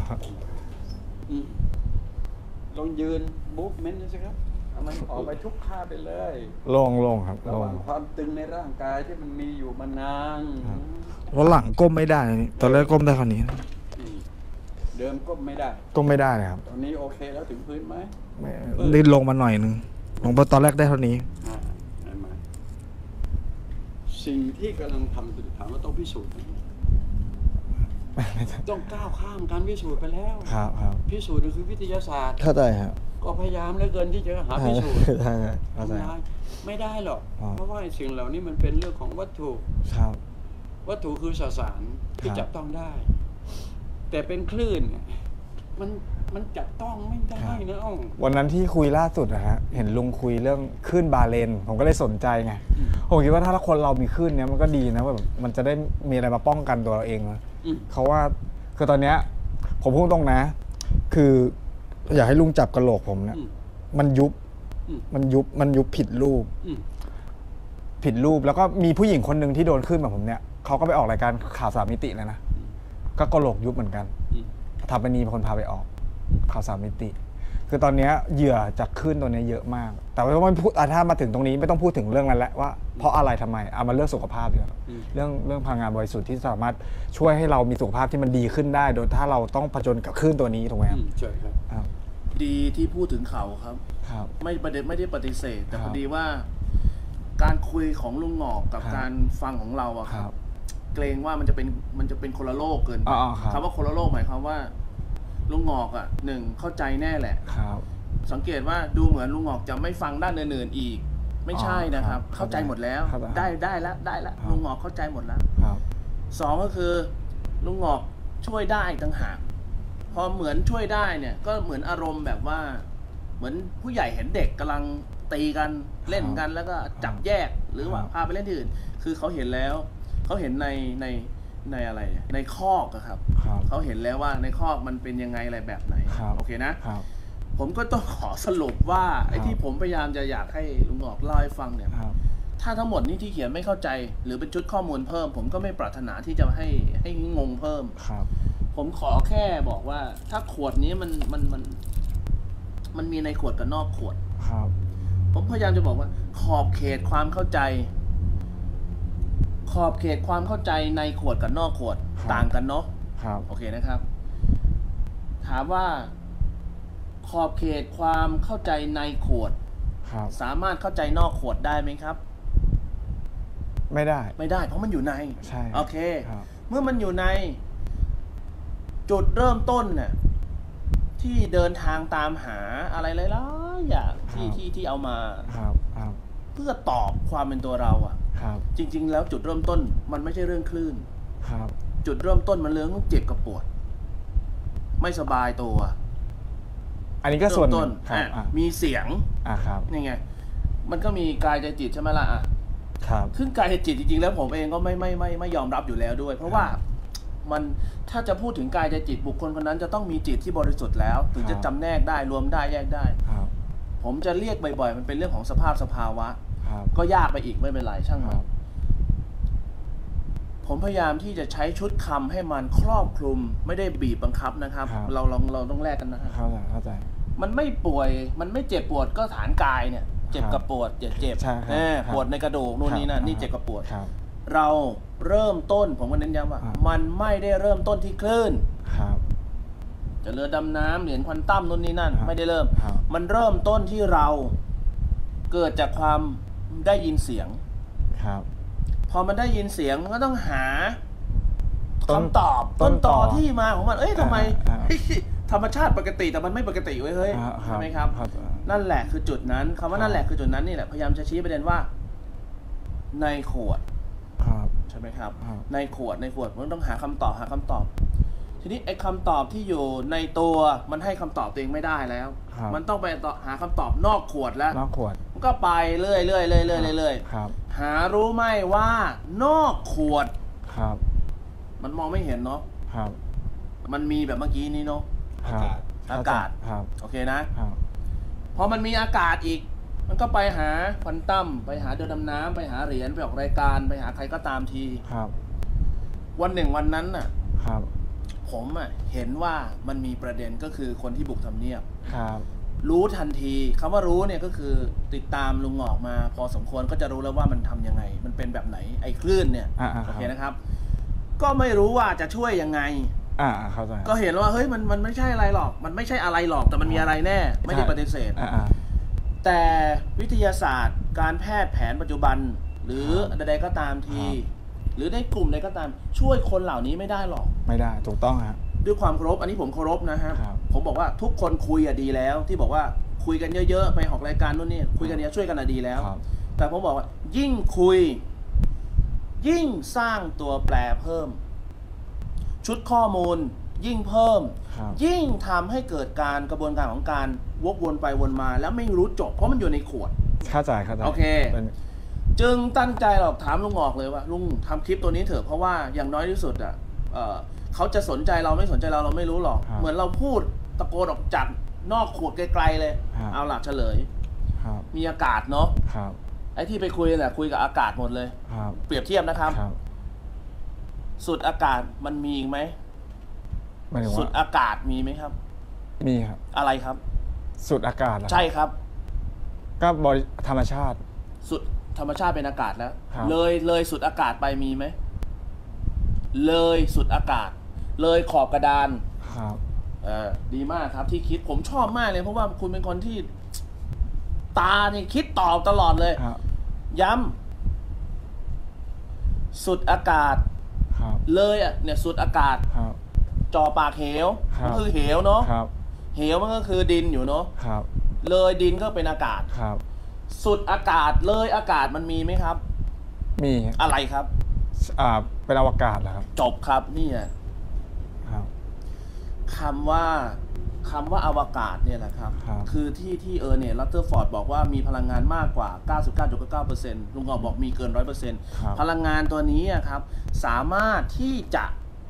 ลองยืนบุ๊กเมนต์สิครับเอามันออกไปทุกท่าไปเลยโล่งโล่งครับระหว่างความตึงในร่างกายที่มันมีอยู่มานานวันหลังก้มไม่ได้ตอนแรกก้มได้คราวนี้เดิมก้มไม่ได้ก้มไม่ได้เลยครับตอนนี้โอเคแล้วถึงพื้นไหมดิ้นลงมาหน่อยนึงลงมาตอนแรกได้เท่านี้สิ่งที่กำลังทำคือถามว่าต้องพิสูจน์ต้องก้าวข้ามการพิสูจน์ไปแล้วครับครับพิสูจน์คือวิทยาศาสตร์เข้าใจครับก็พยายามเหลือเกินที่จะหาพิสูจน์ใช่เข้าใจไม่ได้หรอกเพราะว่าสิ่งเหล่านี้มันเป็นเรื่องของวัตถุครับวัตถุคือสสารที่จับต้องได้แต่เป็นคลื่นมันมันจับต้องไม่ได้นะอ้องวันนั้นที่คุยล่าสุดนะฮะเห็นลุงคุยเรื่องคลื่นบาเลนผมก็เลยสนใจไงผมคิดว่าถ้าคนเรามีคลื่นเนี้ยมันก็ดีนะแบบมันจะได้มีอะไรมาป้องกันตัวเราเองนะเขาว่าคือตอนเนี้ยผมพูดตรงนะคืออยากให้ลุงจับกระโหลกผมเนี่ยมันยุบมันยุบมันยุบผิดรูปผิดรูปแล้วก็มีผู้หญิงคนหนึ่งที่โดนคลื่นแบบผมเนี่ยเขาก็ไปออกรายการข่าวสามมิติเลยนะก็กระโหลกยุบเหมือนกันทำเป็นนีเป็นคนพาไปออกข่าวสามมิติคือตอนนี้เหยื่อจากคลื่นตัวนี้เยอะมากแต่ว่าไม่พูดถ้ามาถึงตรงนี้ไม่ต้องพูดถึงเรื่องนั้นแล้วว่าเพราะอะไรทำไมเอามาเรื่องสุขภาพดีกว่าเรื่องเรื่องพลังงานบริสุทธิ์ที่สามารถช่วยให้เรามีสุขภาพที่มันดีขึ้นได้โดยถ้าเราต้องผจญกับคลื่นตัวนี้ถูกไหมครับใช่ครับดีที่พูดถึงเขาครับครับไม่ประเด็นไม่ได้ปฏิเสธแต่พอดีว่าการคุยของลุงหงอกกับการฟังของเราอะครับเกรงว่ามันจะเป็นมันจะเป็นคนละโลกเกินไปคำว่าคนละโลกหมายความว่าลุงหงอกอ่ะหนึ่งเข้าใจแน่แหละสังเกตว่าดูเหมือนลุงหงอกจะไม่ฟังด้านอื่นๆอีกไม่ใช่นะครับเข้าใจหมดแล้วได้ได้แล้วได้แล้วลุงหงอกเข้าใจหมดแล้วสองก็คือลุงหงอกช่วยได้ต่างหากพอเหมือนช่วยได้เนี่ยก็เหมือนอารมณ์แบบว่าเหมือนผู้ใหญ่เห็นเด็กกำลังตีกันเล่นกันแล้วก็จับแยกหรือว่าพาไปเล่นที่อื่นคือเขาเห็นแล้วเขาเห็นในในในอะไรในคอกอะครับเขาเห็นแล้วว่าในคอกมันเป็นยังไงอะไรแบบไหนโอเคนะผมก็ต้องขอสรุปว่าไอ้ที่ผมพยายามจะอยากให้ลุงหงอกเล่าให้ฟังเนี่ยถ้าทั้งหมดนี้ที่เขียนไม่เข้าใจหรือเป็นชุดข้อมูลเพิ่มผมก็ไม่ปรารถนาที่จะให้ให้งงเพิ่มผมขอแค่บอกว่าถ้าขวดนี้มันมันมันมันมีในขวดกับนอกขวดผมพยายามจะบอกว่าขอบเขตความเข้าใจขอบเขตความเข้าใจในขวดกับนอกขวดต่างกันเนาะโอเคนะครับถามว่าขอบเขตความเข้าใจในขวดสามารถเข้าใจนอกขวดได้ไหมครับไม่ได้ไม่ได้เพราะมันอยู่ในใช่โอเคเมื่อมันอยู่ในจุดเริ่มต้นเนี่ยที่เดินทางตามหาอะไรหลายๆอย่างที่ที่ที่เอามาเพื่อตอบความเป็นตัวเราอ่ะจริงๆแล้วจุดเริ่มต้นมันไม่ใช่เรื่องคลื่นจุดเริ่มต้นมันเรื่องเจ็บกับปวดไม่สบายตัวอันนี้ก็ส่วนต้นมีเสียงนี่ไงมันก็มีกายใจจิตใช่ไหมล่ะครับซึ่งกายจิตจริงๆแล้วผมเองก็ไม่ไม่ไม่ไม่ยอมรับอยู่แล้วด้วย เพราะว่ามันถ้าจะพูดถึงกายจิตบุคคลคนนั้นจะต้องมีจิตที่บริสุทธิ์แล้วถึงจะจำแนกได้รวมได้แยกได้ครับผมจะเรียกบ่อยๆมันเป็นเรื่องของสภาพสภาวะครับก็ยากไปอีกไม่เป็นไรช่างคมัรันบผมพยายามที่จะใช้ชุดคำให้มันครอบคลุมไม่ได้บีบบังคับนะครับครับเราลองเราต้องแลกกันนะฮะเข้าใจเข้าใจมันไม่ป่วยมันไม่เจ็บปวดก็ฐานกายเนี่ยเจ็บกับปวดเจ็บเจ็บใช่ครับแน่ครับปวดในกระดูกนู่นนี่นั่ครันบนี่เจ็บกับปวดครับเราเริ่มต้นผมก็เน้นย้ำว่าครับมันไม่ได้เริ่มต้นที่คลื่นครับจะเรือดำน้ำเหรียญควอนตัมนู่นนี่นั่นครับไม่ได้เริ่มครับมันเริ่มต้นที่เราเกิดจากความได้ยินเสียงครับพอมันได้ยินเสียงมันก็ต้องหาต้นคำตอบต้ต้นนต่ต่ออที่มาของมันเอ้ยทำไมอ่าอ่าเฮ้ยธรรมชาติปกติแต่มันไม่ปกติเว้ยเฮ้ยอ่าครับใช่ไหมครับครับนั่นแหละคือจุดนั้นคำว่าครับนั่นแหละคือจุดนั้นนี่แหละพยายามจะชี้ประเด็นว่า ในขวดครับใช่ไหมครับครับในขวดในขวดมันต้องหาคำตอบหาคำตอบ ทีนี้ไอ้คำตอบที่อยู่ในตัวมันให้คำตอบตัวเองไม่ได้แล้วครับมันต้องไปต่อหาคำตอบนอกขวดแล้วนอกขวดมันก็ไปเรื่อยเรื่อยเรื่อยเรื่อยเรื่อยครับหารู้ไหมว่านอกขวดครับมันมองไม่เห็นเนาะครับมันมีแบบเมื่อกี้นี้เนาะครับอากาศครับโอเคนะครับพอมันมีอากาศอีก มันก็ไปหาควอนตัมไปหาเดือดำน้ำไปหาเหรียญไปออกรายการไปหาใครก็ตามทีครับวันหนึ่งวันนั้นน่ะครับผมอ่ะเห็นว่ามันมีประเด็นก็คือคนที่บุกทำเนียบครับรู้ทันทีคำว่ารู้เนี่ยก็คือติดตามลุงหงอกมา พอสมควรก็จะรู้แล้วว่ามันทำยังไง มันเป็นแบบไหนไอ้คลื่นเนี่ยอ่าอ่าโอเคนะครับ ก็ไม่รู้ว่าจะช่วยยังไงอ่าเข้าใจก็เห็นว่าเฮ้ยมันมันไม่ใช่อะไรหรอก มันไม่ใช่อะไรหรอกแต่มันมีอะไรแน่ ไม่ได้ปฏิเสธอ่าอ่าแต่วิทยาศาสตร์ การแพทย์แผนปัจจุบัน หรือครับใดๆก็ตามทีครับหรือในกลุ่มใดก็ตามช่วยคนเหล่านี้ไม่ได้หรอกไม่ได้ถูกต้องฮะด้วยความเคารพอันนี้ผมเคารพนะฮะครับผมบอกว่าทุกคนคุยอะดีแล้ว ที่บอกว่าคุยกันเยอะๆไปออกรายการนู่นนี่คุยกันเยอะช่วยกันอะดีแล้วครับแต่ผมบอกว่า ยิ่งคุย ยิ่งสร้างตัวแปรเพิ่ม ชุดข้อมูล ยิ่งเพิ่มครับยิ่งทำให้เกิดการกระบวนการของการวกวนไปวนมา แล้วไม่รู้จบ เพราะมันอยู่ในขวดเข้าใจเข้าใจโอเคเป็นจึงตั้งใจหรอกถามลุงออกเลยว่าลุงทำคลิปตัวนี้เถอะเพราะว่าอย่างน้อยที่สุดอ่ะเอ่อเขาจะสนใจเราไม่สนใจเราเราไม่รู้หรอกครับเหมือนเราพูดตะโกนออกจากนอกขวดไกลๆเลยครับเอาหลักเฉลยครับมีอากาศเนาะครับไอ้ที่ไปคุยแหละคุยกับอากาศหมดเลยครับเปรียบเทียบนะครับครับสุดอากาศมันมีอีกไหมหมายถึงสุดว่าอากาศมีไหมครับมีครับอะไรครับสุดอากาศเหรอใช่ครับก็บริธรรมชาติสุดธรรมชาติเป็นอากาศแล้วครับเลยเลยสุดอากาศไปมีไหมเลยสุดอากาศ เลยขอบกระดานครับเออดีมากครับที่คิดผมชอบมากเลยเพราะว่าคุณเป็นคนที่ตาเนี่ยคิดตอบตลอดเลยครับย้ำสุดอากาศครับเลยอ่ะเนี่ยสุดอากาศครับจอปากเหวครับก็คือเหวเนาะครับเหวมันก็คือดินอยู่เนาะครับเลยดินก็เป็นอากาศครับสุดอากาศเลยอากาศมันมีไหมครับมีอะไรครับอ่าเป็นอวกาศเหรอครับจบครับนี่ยครับคำว่าคำว่าอวกาศเนี่ยแหละครับครับคือที่ที่เออเนี่ยลัตเตอร์ฟอร์ดบอกว่ามีพลังงานมากกว่า เก้าสิบเก้าจุดเก้าเปอร์เซ็นต์ ลุงออกบอกมีเกิน หนึ่งร้อยเปอร์เซ็นต์ครับพลังงานตัวนี้อะครับ สามารถที่จะ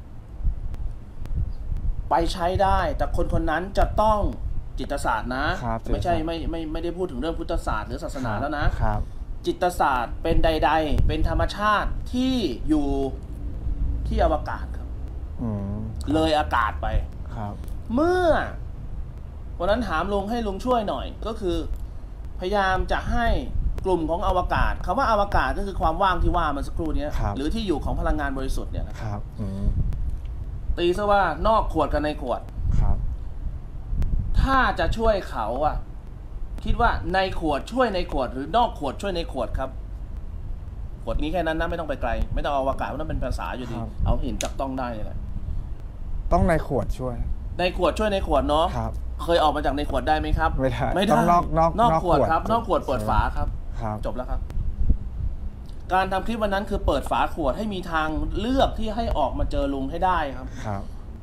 ไปใช้ได้ แต่คนคนนั้นจะต้องจิตศาสตร์นะครับไม่ใช่จิตศาสตร์ไม่ไม่ไม่ได้พูดถึงเรื่องพุทธศาสตร์หรือศาสนาแล้วนะครับจิตศาสตร์เป็นใด ๆ เป็นธรรมชาติที่อยู่ที่อวกาศครับอืมเลยอากาศไปครับเมื่อวันนั้นถามลุงให้ลุงช่วยหน่อย ก็คือพยายามจะให้กลุ่มของอวกาศคำว่าอวกาศก็คือความว่างที่ว่าเมื่อสักครู่นี้ครับหรือที่อยู่ของพลังงานบริสุทธิ์เนี่ยนะครับอืมตีซะว่านอกขวดกับในขวดครับถ้าจะช่วยเขาอะคิดว่าในขวดช่วยในขวด หรือนอกขวดช่วยในขวดครับ ขวดนี้แค่นั้นนะไม่ต้องไปไกล ไม่ต้องเอาอวกาศเพราะนั่นเป็นภาษาอยู่ดีครับเอาหินจับต้องได้เลยแหละต้องในขวดช่วยในขวดช่วยในขวดเนาะครับเคยออกมาจากในขวดได้ไหมครับไม่ได้ไม่ได้ต้องนอกนอกนอกนอกขวดขวดครับ นอกขวดเปิดฝาครับครับจบแล้วครับ การทำคลิปวันนั้นคือเปิดฝาขวดให้มีทางเลือกที่ให้ออกมาเจอลุงให้ได้ครับครับ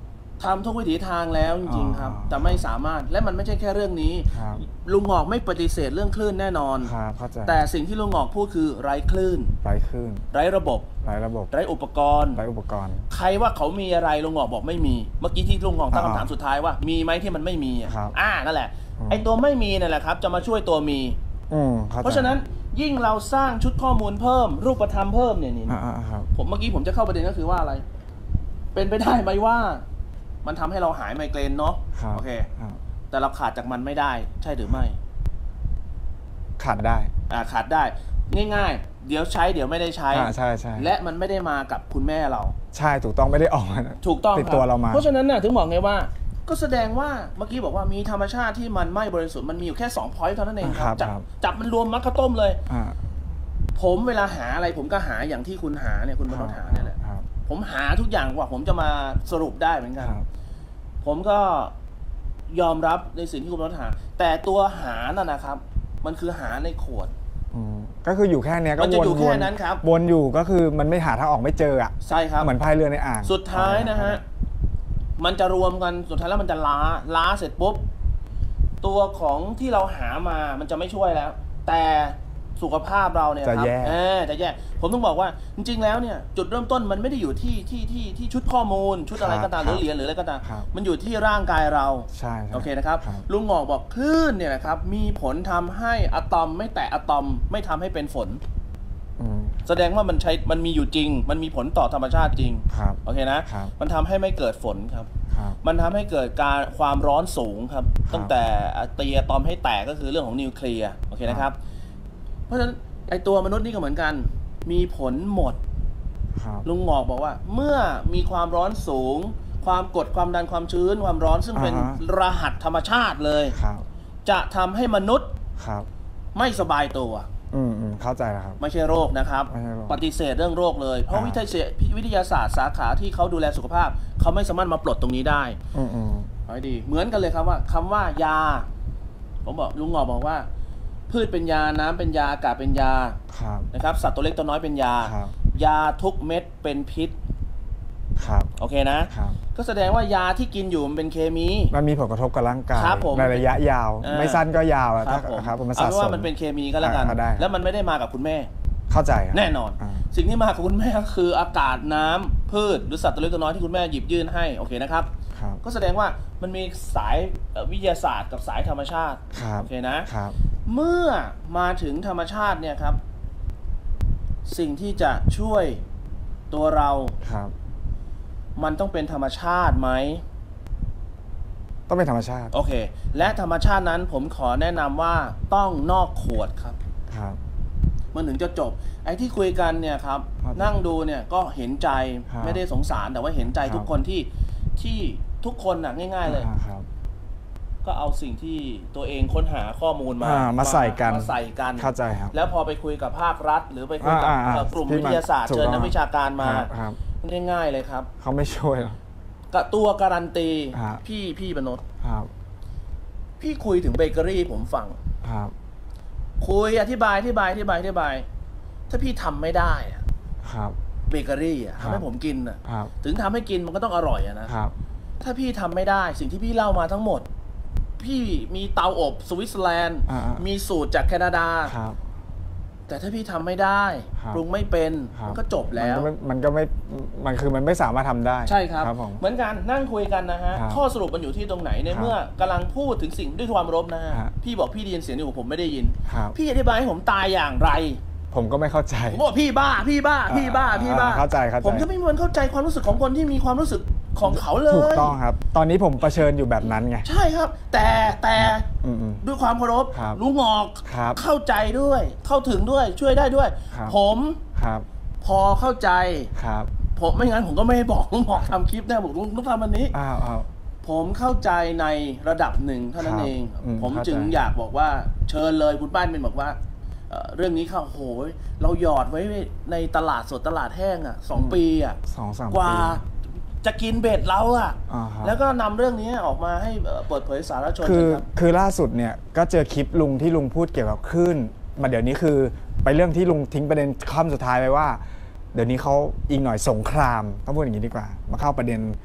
ทำทุกวิถีทางแล้วจริงๆครับแต่ไม่สามารถและมันไม่ใช่แค่เรื่องนี้ลุงหงอกไม่ปฏิเสธเรื่องคลื่นแน่นอนแต่สิ่งที่ลุงหงอกพูดคือไร้คลื่นไร้คลื่นไร้ระบบไร้ระบบไร้อุปกรณ์ไร้อุปกรณ์ใครว่าเขามีอะไรลุงหงอกบอกไม่มีเมื่อกี้ที่ลุงหงอกตั้งคำถามสุดท้ายว่ามีไหมที่มันไม่มีอ่านั่นแหละไอตัวไม่มีนั่นแหละครับจะมาช่วยตัวมีเพราะฉะนั้นยิ่งเราสร้างชุดข้อมูลเพิ่มรูปธรรมเพิ่มเนี่ยนี่ผมเมื่อกี้ผมจะเข้าประเด็นก็คือว่าอะไรเป็นไปได้ไหมว่ามันทำให้เราหายไมเกรนเนาะโอเคแต่เราขาดจากมันไม่ได้ใช่หรือไม่ขาดได้อ่าขาดได้ง่ายๆเดี๋ยวใช้เดี๋ยวไม่ได้ใช้อ่าใช่ใช่และมันไม่ได้มากับคุณแม่เราใช่ถูกต้องไม่ได้ออกมาถูกต้องติดตัวเรามาเพราะฉะนั้นน่ะถึงบอกไงว่าก็แสดงว่าเมื่อกี้บอกว่ามีธรรมชาติที่มันไม่บริสุทธิ์มันมีอยู่แค่สอง point เท่านั้นเองครับจับจับมันรวมมัดข้าวต้มเลยผมเวลาหาอะไรผมก็หาอย่างที่คุณหาเนี่ยคุณบรรหาเนี่ยแหละผมหาทุกอย่างกว่าผมจะมาสรุปได้เหมือนกันผมก็ยอมรับในสิ่งที่คุณบรรหาแต่ตัวหานั่นนะครับมันคือหาในขวดก็คืออยู่แค่นี้ก็วนอยู่แค่นั้นครับวนอยู่ก็คือมันไม่หาทางออกไม่เจออ่ะใช่ครับเหมือนพายเรือในอ่างสุดท้ายนะฮะมันจะรวมกันสุดท้ายแล้วมันจะล้าล้าเสร็จปุ๊บตัวของที่เราหามามันจะไม่ช่วยแล้วแต่สุขภาพเราเนี่ยครับเออจะแย่ผมต้องบอกว่าจริงๆแล้วเนี่ยจุดเริ่มต้นมันไม่ได้อยู่ที่ที่ที่ที่ชุดข้อมูลชุดอะไรก็ตามหรือเหรียญหรืออะไรก็ตามมันอยู่ที่ร่างกายเราใช่โอเคนะครับลุงหงอกบอกคลื่นเนี่ยนะครับมีผลทำให้อะตอมไม่แตะอะตอมไม่ทำให้เป็นฝนแสดงว่ามันใช้มันมีอยู่จริงมันมีผลต่อธรรมชาติจริงโอเคนะมันทำให้ไม่เกิดฝนครับมันทำให้เกิดการความร้อนสูงครับตั้งแต่ตีอะตอมให้แตกก็คือเรื่องของนิวเคลียร์โอเคนะครับเพราะฉะนั้นไอตัวมนุษย์นี่ก็เหมือนกันมีผลหมดลุงหงอกบอกว่าเมื่อมีความร้อนสูงความกดความดันความชื้นความร้อนซึ่งเป็นรหัสธรรมชาติเลยจะทำให้มนุษย์ไม่สบายตัวอืมเข้าใจแล้วครับไม่ใช่โรคนะครับปฏิเสธเรื่องโรคเลยเพราะวิทยาวิทยาศาสตร์สาขาที่เขาดูแลสุขภาพเขาไม่สามารถมาปลดตรงนี้ได้อืมอืมดีเหมือนกันเลยครับว่าคำว่ายาผมบอกลุงหงอกบอกว่าพืชเป็นยาน้ำเป็นยาอากาศเป็นยานะครับสัตว์ตัวเล็กตัวน้อยเป็นยายาทุกเม็ดเป็นพิษครับโอเคนะก็แสดงว่ายาที่กินอยู่มันเป็นเคมีมันมีผลกระทบกับร่างกายในระยะยาวไม่สั้นก็ยาวครับผมเอาเป็นว่ามันเป็นเคมีก็แล้วกันแล้วมันไม่ได้มากับคุณแม่เข้าใจแน่นอนสิ่งที่มากับคุณแม่ก็คืออากาศน้ำพืชหรือสัตว์ตัวเล็กตัวน้อยที่คุณแม่หยิบยื่นให้โอเคนะครับก็แสดงว่ามันมีสายวิทยาศาสตร์กับสายธรรมชาติโอเคนะเมื่อมาถึงธรรมชาติเนี่ยครับสิ่งที่จะช่วยตัวเรามันต้องเป็นธรรมชาติไหมต้องเป็นธรรมชาติโอเคและธรรมชาตินั้นผมขอแนะนำว่าต้องนอกขวดครับครับมันถึงจะจบไอ้ที่คุยกันเนี่ยครับนั่งดูเนี่ยก็เห็นใจไม่ได้สงสารแต่ว่าเห็นใจทุกคนที่ที่ทุกคนน่ะง่ายๆเลยก็เอาสิ่งที่ตัวเองค้นหาข้อมูลมามาใส่กันมาใส่กันเข้าใจครับแล้วพอไปคุยกับภาครัฐหรือไปคุยกับกลุ่มวิทยาศาสตร์เชิญนักวิชาการมาง่ายๆเลยครับเขาไม่ช่วยหรอกกับตัวการันตีพี่พี่บรรณุพี่คุยถึงเบเกอรี่ผมฟังคุยอธิบายอธิบายอธิบายอธิบายถ้าพี่ทำไม่ได้เบเกอรี่ทำให้ผมกินถึงทำให้กินมันก็ต้องอร่อยนะถ้าพี่ทำไม่ได้สิ่งที่พี่เล่ามาทั้งหมดพี่มีเตาอบสวิตเซอร์แลนด์มีสูตรจากแคนาดาแต่ถ้าพี่ทำไม่ได้ปรุงไม่เป็นมันก็จบแล้วมันก็ไม่มันคือมันไม่สามารถทำได้ใช่ครับเหมือนกันนั่งคุยกันนะฮะข้อสรุปมันอยู่ที่ตรงไหนในเมื่อกำลังพูดถึงสิ่งด้วยความรบนะฮะพี่บอกพี่ได้ยินเสียงอยู่ผมไม่ได้ยินพี่อธิบายให้ผมตายอย่างไรผมก็ไม่เข้าใจผมบอกพี่บ้าพี่บ้าพี่บ้าพี่บ้าเข้าใจเข้าใจผมจะไม่มีวันเข้าใจความรู้สึกของคนที่มีความรู้สึกของเขาเลยถูกต้องครับตอนนี้ผมเผชิญอยู่แบบนั้นไงใช่ครับแต่แต่ด้วยความเคารพลุงหงอกเข้าใจด้วยเข้าถึงด้วยช่วยได้ด้วยผมพอเข้าใจผมไม่งั้นผมก็ไม่บอกลุงหงอกทำคลิปแน่บอกลุงต้องทำอันนี้ผมเข้าใจในระดับหนึ่งเท่านั้นเองผมจึงอยากบอกว่าเชิญเลยคุณป้านเป็นบอกว่าเรื่องนี้ค่ะโหยเราหยอดไว้ในตลาดสดตลาดแห้งอ่ะสองปีอ่ะสองสามกว่าจะกินเบ็ดเราอ่ะแล้วก็นำเรื่องนี้ออกมาให้เปิดเผยสาธารณชนคือคือล่าสุดเนี่ยก็เจอคลิปลุงที่ลุงพูดเกี่ยวกับคลื่นมาเดี๋ยวนี้คือไปเรื่องที่ลุงทิ้งประเด็นข้อสุดท้ายไปว่าเดี๋ยวนี้เขาอีกหน่อยสงครามต้องพูดอย่างนี้ดีกว่ามาเข้าประเด็น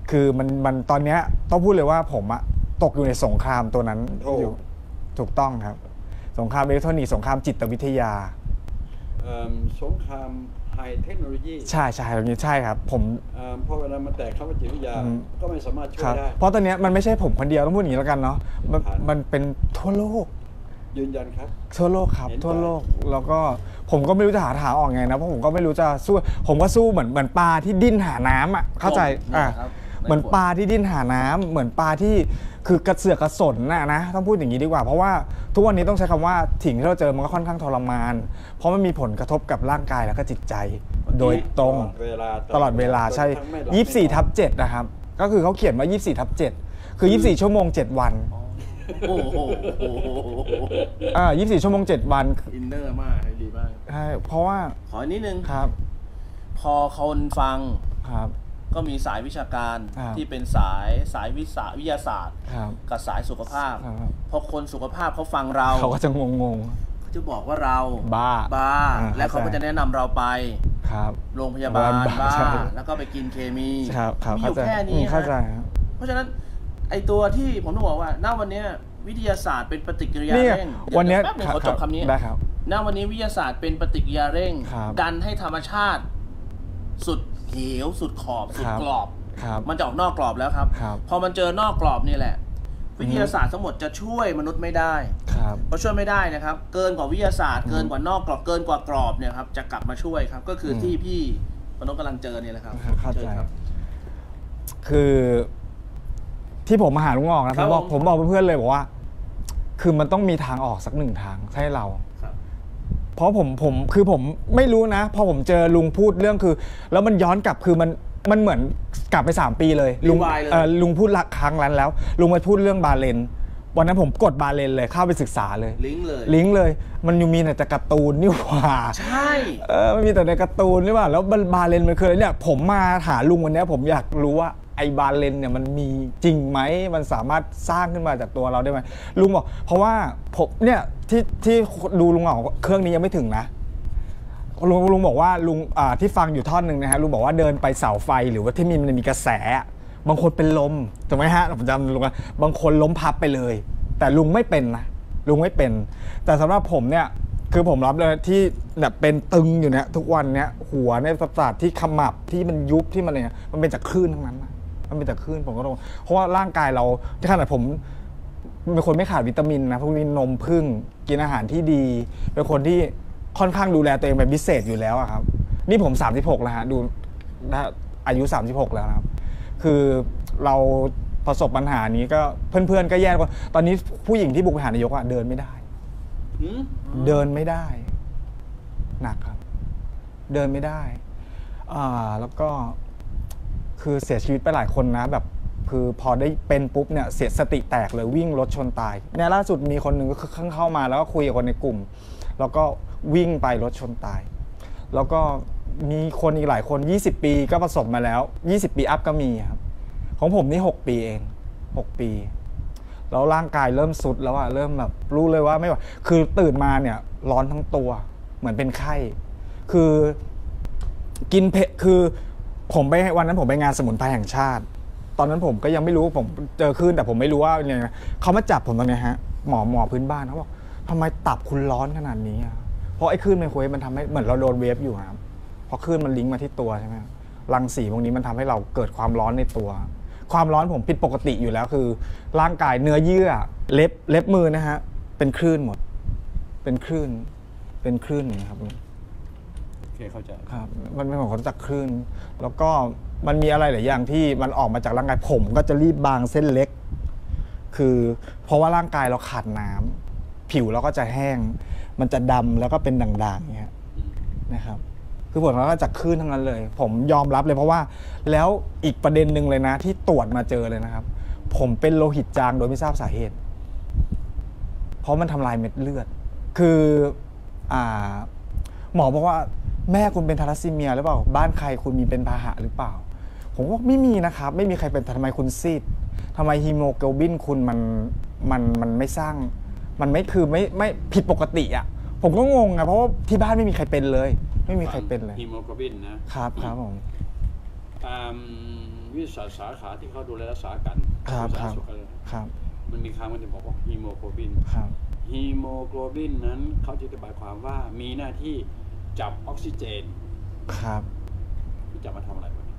คือมันมันตอนเนี้ยต้องพูดเลยว่าผมอะตกอยู่ในสงครามตัวนั้นอยู่ถูกต้องครับสงครามอิเล็กทรอนิกส์สงครามจิตวิทยาสงครามไฮเทคโนโลยีใช่ใช่แบบนี้ใช่ครับผมเพราะเวลามันแตกเข้ามาจิตวิทยาก็ไม่สามารถช่วยได้เพราะตอนนี้มันไม่ใช่ผมคนเดียวต้องพูดอย่างนี้แล้วกันเนาะมันมันเป็นทั่วโลกยืนยันครับทั่วโลกครับทั่วโลกแล้วก็ผมก็ไม่รู้จะหาทางออกไงนะเพราะผมก็ไม่รู้จะสู้ผมก็สู้เหมือนเหมือนปลาที่ดิ้นหาน้ำอ่ะเข้าใจอ่ะเหมือนปลาที่ดิ้นหาน้ำเหมือนปลาที่คือกระเสือกกระสนน่ะนะต้องพูดอย่างนี้ดีกว่าเพราะว่าทุกวันนี้ต้องใช้คำว่าสิ่งที่เราเจอมันก็ค่อนข้างทรมานเพราะมันมีผลกระทบกับร่างกายแล้วก็จิตใจโดยตรงตลอดเวลาใช่ยี่สิบสี่ทับเจ็ดนะครับก็คือเขาเขียนว่ายี่สิบสี่ทับเจ็ดคือยี่สิบสี่ชั่วโมงเจ็ดวันโอ้โหอ่ายี่สิบสี่ชั่วโมงเจ็ดวันอินเนอร์มากดีมากใช่เพราะว่าขอนิดนึงครับพอคนฟังครับก็มีสายวิชาการที่เป็นสายสายวิสาวิทยาศาสตร์กับสายสุขภาพพอคนสุขภาพเขาฟังเราเขาก็จะงงงเขาจะบอกว่าเราบ้าบ้าและเขาก็จะแนะนำเราไปโรงพยาบาลบ้าแล้วก็ไปกินเคมีมีอยู่แค่นี้นะเพราะฉะนั้นไอตัวที่ผมต้องบอกว่าณวันนี้วิทยาศาสตร์เป็นปฏิกิริยาเร่งวันนี้ขอจบคำนี้ณวันนี้วิทยาศาสตร์เป็นปฏิกิริยาเร่งดันให้ธรรมชาติสุดเหวสุดขอบสุดกรอบมันจะออกนอกกรอบแล้วครับพอมันเจอนอกกรอบนี่แหละวิทยาศาสตร์ทั้งหมดจะช่วยมนุษย์ไม่ได้เพราะช่วยไม่ได้นะครับเกินกว่าวิทยาศาสตร์เกินกว่านอกกรอบเกินกว่ากรอบเนี่ยครับจะกลับมาช่วยครับก็คือที่พี่มนุษย์กำลังเจอเนี่ยแหละครับเข้าใจครับคือที่ผมมาหาลุงออกนะผมบอกผมบอกเพื่อนๆเลยบอกว่าคือมันต้องมีทางออกสักหนึ่งทางให้เราเพราะผมผมคือผมไม่รู้นะพอผมเจอลุงพูดเรื่องคือแล้วมันย้อนกลับคือมันมันเหมือนกลับไปสามปีเลยลุงเออลุงพูดละครั้งนั้นแล้วลุงมาพูดเรื่องบาเลนวันนั้นผมกดบาเลนเลยเข้าไปศึกษาเลยลิงก์เลยลิงก์เลยมันอยู่มีแต่การ์ตูนนี่หว่าใช่เออมันมีแต่ในการ์ตูนนี่หว่าแล้วบาเลนมันคืออะไรเนี่ยผมมาหาลุงวันนี้ผมอยากรู้ว่าไอ้บาเลนเนี่ยมันมีจริงไหมมันสามารถสร้างขึ้นมาจากตัวเราได้ไหมลุงบอกเพราะว่าผมเนี่ยที่ที่ดูลุงบอกเครื่องนี้ยังไม่ถึงนะลุงลุงบอกว่าลุงอ่าที่ฟังอยู่ท่อนหนึ่งนะฮะลุงบอกว่าเดินไปเสาไฟหรือว่าที่มีมันมีกระแสบางคนเป็นลมถูกไหมฮะผมจำลุงว่าบางคนล้มพับไปเลยแต่ลุงไม่เป็นนะลุงไม่เป็นแต่สำหรับผมเนี่ยคือผมรับเลยที่แบบเป็นตึงอยู่เนี่ยทุกวันเนี้ยหัวในประสาทที่ขมับที่มันยุบที่มันอะไรเงี้ยมันเป็นจากคลื่นทั้งนั้นนะมันเป็นจากคลื่นผมก็รู้เพราะว่าร่างกายเราที่ขนาดผมเป็นคนไม่ขาดวิตามินนะพวกนี้นมผึ้งกินอาหารที่ดีเป็นคนที่ค่อนข้างดูแลตัวเองเป็นพิเศษอยู่แล้วครับนี่ผมสามสิบหกแล้วฮะดูอายุสามสิบหกแล้วครับคือเราประสบปัญหานี้ก็เพื่อนๆก็แย่กว่าตอนนี้ผู้หญิงที่บุกไปหานายกอะเดินไม่ได้เดินไม่ได้หนักครับเดินไม่ได้อ่าแล้วก็คือเสียชีวิตไปหลายคนนะแบบคือพอได้เป็นปุ๊บเนี่ยเสียสติแตกเลยวิ่งรถชนตายเนี่ยล่าสุดมีคนหนึ่งก็เข้ามาแล้วก็คุยกับคนในกลุ่มแล้วก็วิ่งไปรถชนตายแล้วก็มีคนอีกหลายคนยี่สิบปีก็ประสบมาแล้วยี่สิบปีอัพก็มีครับของผมนี่หกปีเองหกปีแล้วร่างกายเริ่มสุดแล้วอะเริ่มแบบรู้เลยว่าไม่ไหวคือตื่นมาเนี่ยร้อนทั้งตัวเหมือนเป็นไข้คือกินเผ็ดคือผมไปวันนั้นผมไปงานสมุนไพรแห่งชาติตอนนั้นผมก็ยังไม่รู้ผมเจอคลื่นแต่ผมไม่รู้ว่าเนี่ยเขามาจับผมตรงนี้ฮะหมอหมอพื้นบ้านเขาบอกทำไมตับคุณร้อนขนาดนี้อ่ะเพราะไอ้คลื่นไมโครเวฟมันทำให้เหมือนเราโดนเวฟอยู่ครับพอคลื่นมันลิงก์มาที่ตัวใช่ไหมรังสีพวกนี้มันทำให้เราเกิดความร้อนในตัวความร้อนผมผิดปกติอยู่แล้วคือร่างกายเนื้อเยื่อเล็บเล็บมือนะฮะเป็นคลื่นหมดเป็นคลื่นเป็นคลื่นนะครับโอเคเข้าใจครับมันเป็นของจากคลื่นแล้วก็มันมีอะไรหลายอย่างที่มันออกมาจากร่างกายผมก็จะรีบบางเส้นเล็กคือเพราะว่าร่างกายเราขาดน้ำผิวเราก็จะแห้งมันจะดำแล้วก็เป็นด่างๆอย่างเงี้ยนะครับคือผลมันก็จากคลื่นทั้งนั้นเลยผมยอมรับเลยเพราะว่าแล้วอีกประเด็นหนึ่งเลยนะที่ตรวจมาเจอเลยนะครับผมเป็นโลหิตจางโดยไม่ทราบสาเหตุเพราะมันทำลายเม็ดเลือดคืออ่าหมอบอกว่าแม่คุณเป็นทาลัสซีเมียหรือเปล่าบ้านใครคุณมีเป็นพาหะหรือเปล่าผมว่าไม่มีนะครับไม่มีใครเป็นทำไมคุณซีดทำไมฮีโมโกลบินคุณมันมันมันไม่สร้างมันไม่คือไม่ไม่ผิดปกติอ่ะผมก็งงนะเพราะว่าที่บ้านไม่มีใครเป็นเลยไม่มีใครเป็นเลยฮีโมโกลบินนะครับครับผมววิทยาศาสตร์สาขาที่เขาดูแลรักษากันครับสาคธารัรบณสุขอะไรครับมันมีคำมันจะบอกว่าฮีโมโกลบินครับฮีโมโกลบินนั้นเขาจะอธิบายความว่ามีหน้าที่จับออกซิเจนครับที่จะมาทำอะไรวะ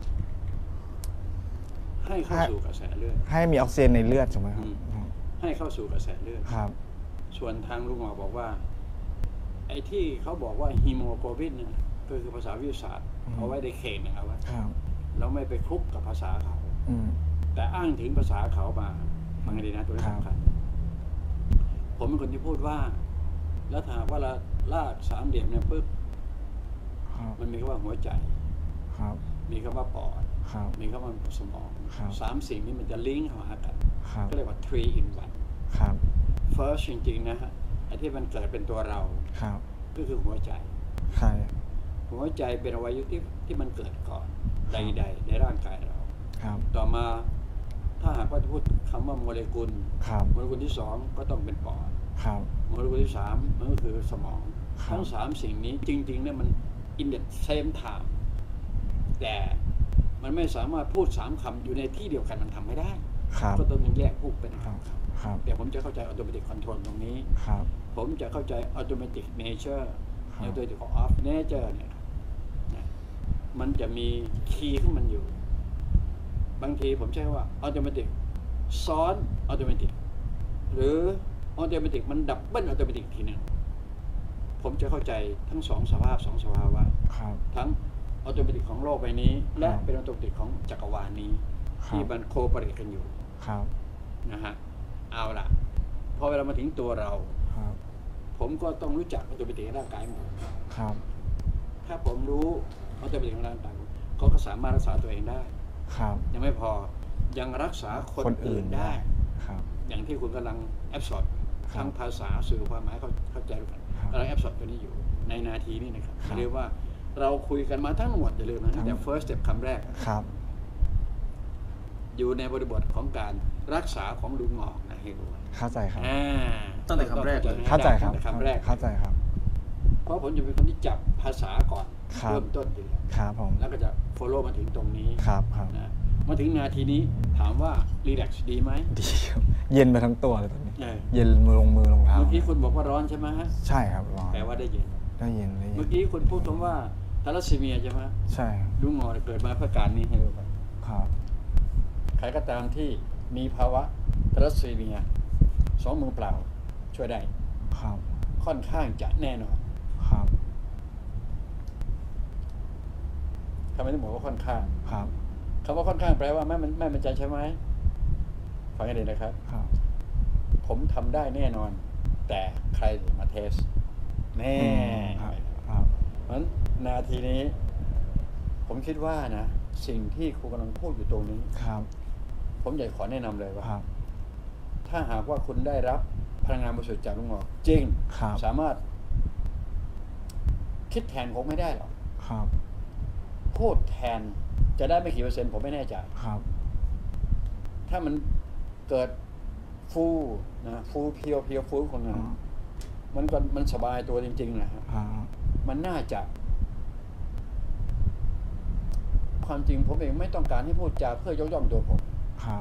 ให้เข้าสู่กระแสเลือดให้มีออกซิเจนในเลือดใช่ไหมครับอืม ให้เข้าสู่กระแสเลือดครับส่วนทางลุงหมอบอกว่าไอ้ที่เขาบอกว่าฮีโมโกลบินเนี่ยก็คือภาษาวิทยาศาสตร์อืมเอาไว้ในเขตนะครับว่าครับเราไม่ไปคลุกกับภาษาเขาอืมแต่อ้างถึงภาษาเขามาฟังให้ดีนะตัวนี้ครับสำคัญผมเป็นคนที่พูดว่า แล้วถ้าหากว่าเราลากสามเหลี่ยมเนี่ยปึ๊บครับมันมีคำว่าหัวใจครับมีคำว่าปอดครับมีคำว่าสมองครับสามสิ่งนี้มันจะลิงก์เข้าหากันครับก็เรียกว่า three in one ครับ first จริงๆนะฮะไอ้ที่มันเกิดเป็นตัวเราครับก็คือหัวใจใช่หัวใจเป็นอวัยวะที่ที่มันเกิดก่อนคใรับดๆในร่างกายเราครับต่อมาถ้าหากว่าจะพูดคำว่าโมเลกุลครับโมเลกุลที่สองก็ต้องเป็นปอดครับโมเลกุลที่สามมันก็คือสมองครับทั้งสามสิ่งนี้จริงๆเนี่ยมัน in the same time แต่มันไม่สามารถพูดสามคำอยู่ในที่เดียวกันมันทำไม่ได้ครับก็ต้องแยกพูดเป็นครับคำครับๆแต่ผมจะเข้าใจ automatic control ตรงนี้ครับผมจะเข้าใจ automatic nature ครับ automatic of nature เนี่ยนะมันจะมีคีย์ของมันอยู่ บางทีผมใช้ว่า automatic ซ้อน automatic หรือ automatic มันดับเบิล automatic ทีหนึ่งผมจะเข้าใจทั้งสองสภาพสองสภาวะครับทั้ง automatic ของโลกใบนี้ และครับเป็น automatic ของจักรวาลนี้ครับที่มันโคเปเรตกันอยู่ครับนะฮะเอาล่ะพอเวลามาถึงตัวเราครับผมก็ต้องรู้จัก automatic ในร่างกายหมดครับถ้าผมรู้ automatic ในร่างกายผมเขาก็สามารถรักษาตัวเองได้ครับยังไม่พอยังรักษาคนคนอื่อื่นนได้ครับอย่างที่คุณกำลังแอบสอดครับทั้งภาษาสื่อความหมายเข้าเข้าใจกันครับกำลังแอบสอดตัวนี้อยู่ในนาทีนี้นะครับครับเรียกว่าเราคุยกันมาทั้งหมดอย่าลืมนะทั้งแต่ first step คำแรกครับอยู่ในบริบทของการรักษาของลุงหงอกนะให้รู้เข้าใจครับอ่าตั้งแต่คำแรกเลยเข้าใจครับตั้งแต่คำแรกเข้าใจครับเพราะผมจะเป็นคนที่จับภาษาก่อนครับเริ่มต้นอยู่แล้วครับผมแล้วก็จะ follow มาถึงตรงนี้ครับครับนะมาถึงนาทีนี้ถามว่า relax ดีไหมดีครับ เย็นไปทั้งตัวเลยตอนนี้เออเย็นมือลงมือลงเท้าเมื่อกี้คุณบอกว่าร้อนใช่ไหมฮะใช่ครับร้อนแปลว่าได้เย็นได้เย็นได้เย็เมื่อน กี้คุณพูดคำว่าทาลัสซีเมียใช่ไหมใช่ครับลุงหงอเกิดมาเพื่อการนี้ให้รู้ไปครับใครก็ตามที่มีภาวะทาลัสซีเมียสองมือเปล่าช่วยได้ครับค่อนข้างจะแน่นอนครับทำไมต้องบอกว่าค่อนข้างครับคำว่าค่อนข้างแปลว่าไม่มันไม่มั่นใจใช่ไหมฟังให้ดีนะครับครับผมทำได้แน่นอน แต่ใครจะมาเทสแน่ครับครับเพราะฉะนั้นนาทีนี้ ผมคิดว่านะ สิ่งที่ครูกำลังพูดอยู่ตรงนี้ครับผมอยากขอแนะนำเลยว่าครับถ้าหากว่าคุณได้รับพลังงานบริสุทธิ์จากลุงหงอกจริงครับสามารถ คิดแทนผมไม่ได้หรอกครับพูดแทนจะได้ไม่กี่เปอร์เซ็นต์ผมไม่แน่ใจครับถ้ามันเกิดฟูนะฟูเพียวเพียวฟูของงานมันก็มันสบายตัวจริงๆนะฮะอ่ามันน่าจะ ความจริงผมเองไม่ต้องการให้พูดจาเพื่อยกย่องตัวผมครับ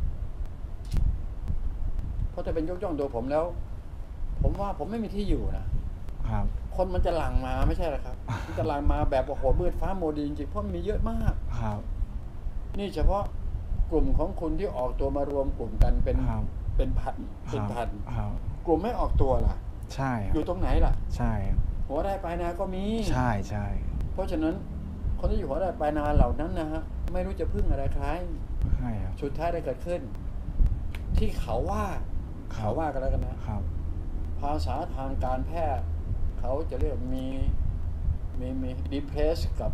เพราะถ้าเป็นยกย่องตัวผมแล้ว ผมว่าผมไม่มีที่อยู่นะครับ คนมันจะหลั่งมาไม่ใช่หรอครับ มันจะหลั่งมาแบบโอ้โหมืดฟ้าโมดีจริงๆเพราะมันมีเยอะมากครับนี่เฉพาะกลุ่มของคุณที่ออกตัวมารวมกลุ่มกันเป็นครับเป็นพันเป็นพันครับกลุ่มไม่ออกตัวล่ะใช่คอรับยู่ตรงไหนล่ะใช่ครับหัวได้ปลายนาก็มีใช่ใช่เพราะฉะนั้นคนที่อยู่หัวได้ปลายนาเหล่านั้นนะฮะไม่รู้จะพึ่งอะไรใครใช่ครับสุดท้ายได้เกิดขึ้น ที่เขาว่าครับเขาว่ากันแล้วกันนะครับภาษาทางการแพทย์ เขาจะเรียกมีมีมี depress กับ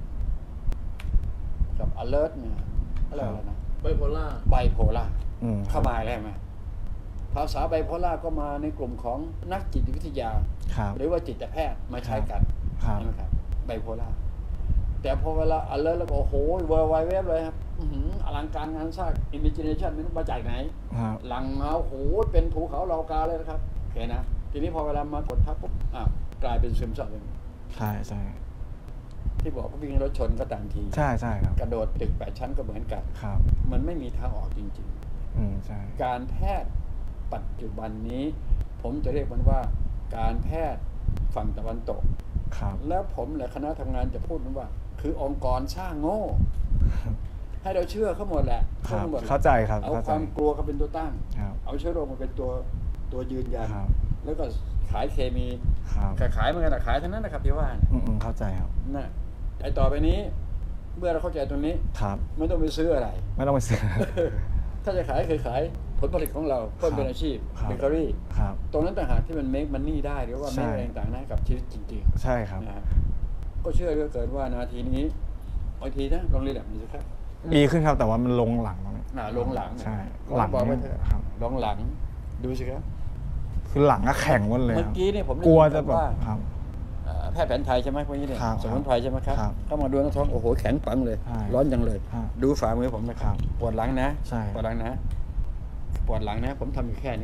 กับ alert เนี่ยอะไรอะไรนะไบโพล่าไบโพล่าอืมเข้ามาแล้วไหมภาษาไบโพล่าก็มาในกลุ่มของนักจิตวิทยาครับหรือว่าจิตแพทย์มาใช้กันครับใช่ไหมครับไบโพล่าแต่พอเวลา alert แล้วก็โอ้โหเวอร์ไวเว็บเลยครับอื้อหืออลังการงานสร้าง imagination ไม่รู้มาจากไหนครับหลังมาโอ้โหเป็นภูเขาเหล่ากาเลยนะครับโอเคนะทีนี้พอเวลามากดทับปุ๊บอ้าวกลายเป็นซึมเศร้าเลยใช่ใช่ที่บอกว่าวิ่งรถชนก็ตามทีใช่ใช่ครับกระโดดตึกแปดชั้นก็เหมือนกันครับมันไม่มีทางออกจริงอืมใช่ๆ การแพทย์ปัจจุบันนี้ ผมจะเรียกมันว่าการแพทย์ฝั่งตะวันตกครับแล้วผมและคณะทำงานจะพูดมันว่า คือองค์กรสร้างโง่ ให้เราเชื่อเขาหมดแหละครับหมดแหละเข้าใจครับเอาเข้าคใจวามกลัวเขาเป็นตัวตั้งครับเอาเชื้อโรคมาเป็นตัวตัวยืนยันครับแล้วก็ขายเคมีครับขายเหมือนกันนะขายทั้งนั้นนะครับที่ว่าเนี่ยอืมอืมเข้าใจครับนะไอต่อไปนี้ เมื่อเราเข้าใจตรงนี้ครับไม่ต้องไปซื้ออะไรไม่ต้องไปซื้อถ้าจะขายคือขายผลผลิตของเราเพิ่มเป็นอาชีพครับเบเกอรี่ครับตรงนั้นต่างหากที่มันเมคมันนี่ได้หรือว่าใช่เมคอะไรต่างๆได้กับชีวิตจริงใช่ครับๆนะฮะก็เชื่อเหลือเกินว่านาทีนี้บางทีนะลองรีแลกซ์ดูสิครับดีขึ้นครับแต่ว่ามันลงหลังหน้าลงหลังใช่หหลัลังงบอกไปเนี่ยเถอะครับลงหลังดูสิครับคือหลังก็แข็งหมดเลยเมื่คอรับกี้เนี่ยผมได้กลัวยินจะแบบว่าครับเอ่อแพทย์แผนไทยใช่ไหมพวกนี้เนี่ยครับสมุนไพรใช่ไหมครับครับเข้ามาดูน้ำท้องโอ้โหแข็งปังเลยใช่ร้อนจังเลยครับดูฝ่ามือผมนะคครัรับบ ปวดหลังนะใช่ปวดหลังนะปวดหลังนะ ผมทำอยู่แค่นี้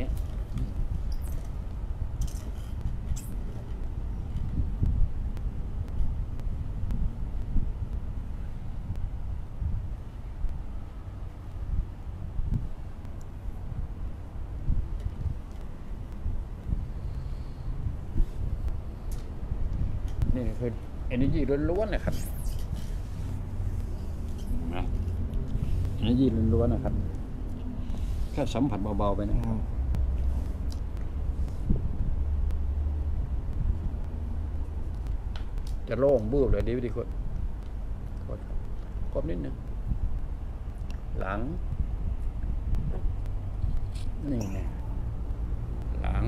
นี่คือ energy ล้วนๆนะครับนะ energy ล้วนๆนะครับ แค่สัมผัสเบาๆไปนะอืมจะโล่งบูบเลยดีวิธีกดกดครับกดนิดนึงหลัง นี่ไงหลัง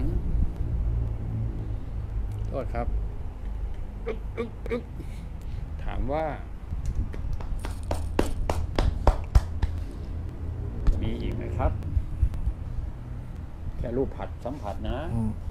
โทษครับอึ๊กอึ๊กอึ๊กถามว่า มีอีกไหมครับ แค่รูปผัดสัมผัสนะอืม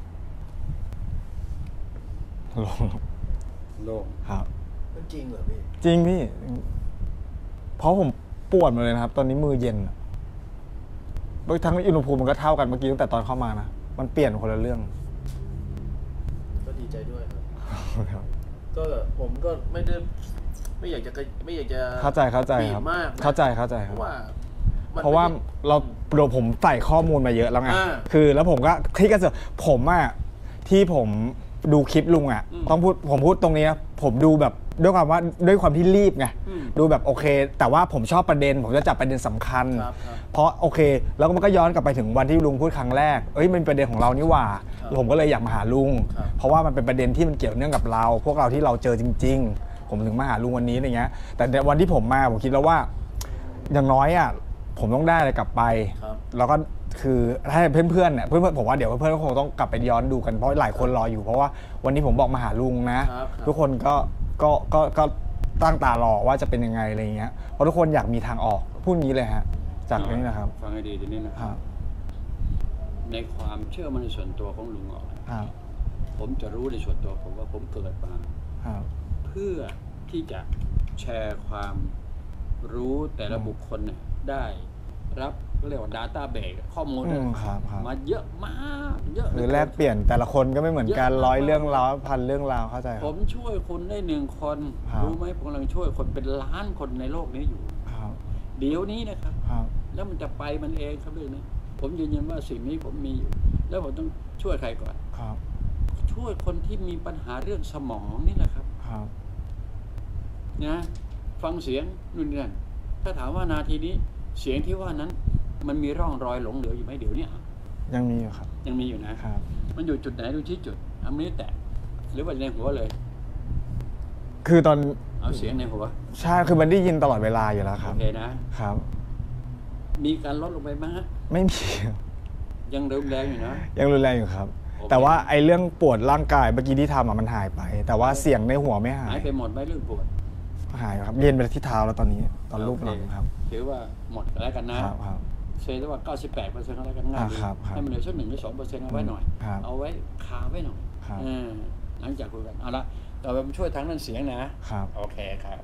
ลงโล่งครับมันจริงเหรอพี่จริงพี่ เพราะผมปวดมาเลยนะครับ ตอนนี้มือเย็นอะทั้งอุณหภูมิมันก็เท่ากันเมื่อกี้ตั้งแต่ตอนเข้ามานะ มันเปลี่ยนคนละเรื่องก็ดีใจด้วยครับครับก็ผมก็ไม่ได้ไม่อยากจะไม่อยากจะเข้าใจเข้าใจบีครับบมากนะเข้าใจเข้าใจคเพรับราะว่ามันเพราะว่าไม่ได้เราโดนผมใส่ข้อมูลมาเยอะแล้วไงอ่าคือแล้วผมก็คลิกกันเสร็จผมอะที่ผมดูคลิปลุงอะอืมต้องพูดผมพูดตรงนี้นะผมดูแบบด้วยความว่าด้วยความที่รีบไงอืมดูแบบโอเค แต่ว่าผมชอบประเด็น ผมจะจับประเด็นสำคัญครับครับเพราะโอเค แล้วมันก็ย้อนกลับไปถึงวันที่ลุงพูดครั้งแรก เอ้ยมันเป็นประเด็นของเรานี่หว่าครับผมก็เลยอยากมาหาลุงครับเพราะว่ามันเป็นประเด็นที่มันเกี่ยวเนื่องกับเรา พวกเราที่เราเจอจริง ๆ ผมถึงมาหาลุงวันนี้อะไรเงี้ย แต่ในวันที่ผมมาผมคิดแล้วว่า อย่างน้อยอ่ะผมต้องได้อะไรกลับไปครับแล้วก็คือให้เพื่อนๆเนี่ยเพื่อนๆผมว่าเดี๋ยวเพื่อนๆก็คงต้องกลับไปย้อนดูกันเพราะหลายคนรออยู่เพราะว่าวันนี้ผมบอกมาหาลุงนะครับครับทุกคนก็ก็ก็ก็ตั้งตารอว่าจะเป็นยังไงอะไรเงี้ยเพราะทุกคนอยากมีทางออกพูดงี้เลยฮะจากนี้นะครับฟังให้ดีทีนี้นะคครับ รับในความเชื่อมั่นในส่วนตัวของลุงออกนะครับ ผมจะรู้ในส่วนตัวผมว่าผมเกิดมาครับเพื่อที่จะแชร์ความรู้แต่ละบุคคลเนี่ยได้รับเรียกว่า data base ข้อมูลอืมครับครับมาเยอะมากเยอะคือหแลกเปลี่ยนแต่ละคนก็ไม่เหมือนกันเยอะมากร้อยเรื่องราวพันเรื่องราวเข้าใจคผรับมช่วยคนได้หนึ่งคนครับรู้ไหมผมกำลังช่วยคนเป็นล้านคนในโลกนี้อยู่ครับเดี๋ยวนี้นะครับครับแล้วมันจะไปมันเองครับเรื่องนี้ผมยืนยันว่าสิ่งนี้ผมมีอยู่ แล้วผมต้องช่วยใครก่อนครับช่วยคนที่มีปัญหาเรื่องสมองนี่แหละครับครับนะฟังเสียงนู่นนี่นั่นถ้าถามว่านาทีนี้เสียงที่ว่านั้น มันมีร่องรอยหลงเหลืออยู่ไหมเดี๋ยวนี้ยังมีอยู่ครับยังมีอยู่นะครับ มันอยู่จุดไหนดูชี้จุดเอามือแตะหรือว่าในหัวเลยคือตอนเอาเสียงในหัวใช่คือมันได้ยินตลอดเวลาอยู่แล้วคโอรับเคนะครับ มีการลดลงไปไหมฮะไม่มียังรุนแรงอยู่นะยังรุนแรงอยู่ครับโอเคแต่ว่าไอ้เรื่องปวดร่างกายเมื่อกี้ที่ทำอะมันหายไป แต่ว่าเสียงในหัวไม่หาหาย ยไปหมดไหมเรื่องปวดหายครับ เย็นไปที่เท้าแล้วตอนนี้ ตอนรูปหลังครับถือว่าหมดแล้วกันนะครับครับเซนว่า เก้าสิบแปดเปอร์เซ็นต์แล้วกันง่ายดีอ่าครับครับให้มันเหลือสักหนึ่งหรือสองเปอร์เซ็นต์เอาไว้หน่อยครับเอาไว้คาไว้หน่อยครับเออหลังจากคุยกันเอาละต่อไปผมช่วยทางด้านเสียงนะครับ โอเคครับ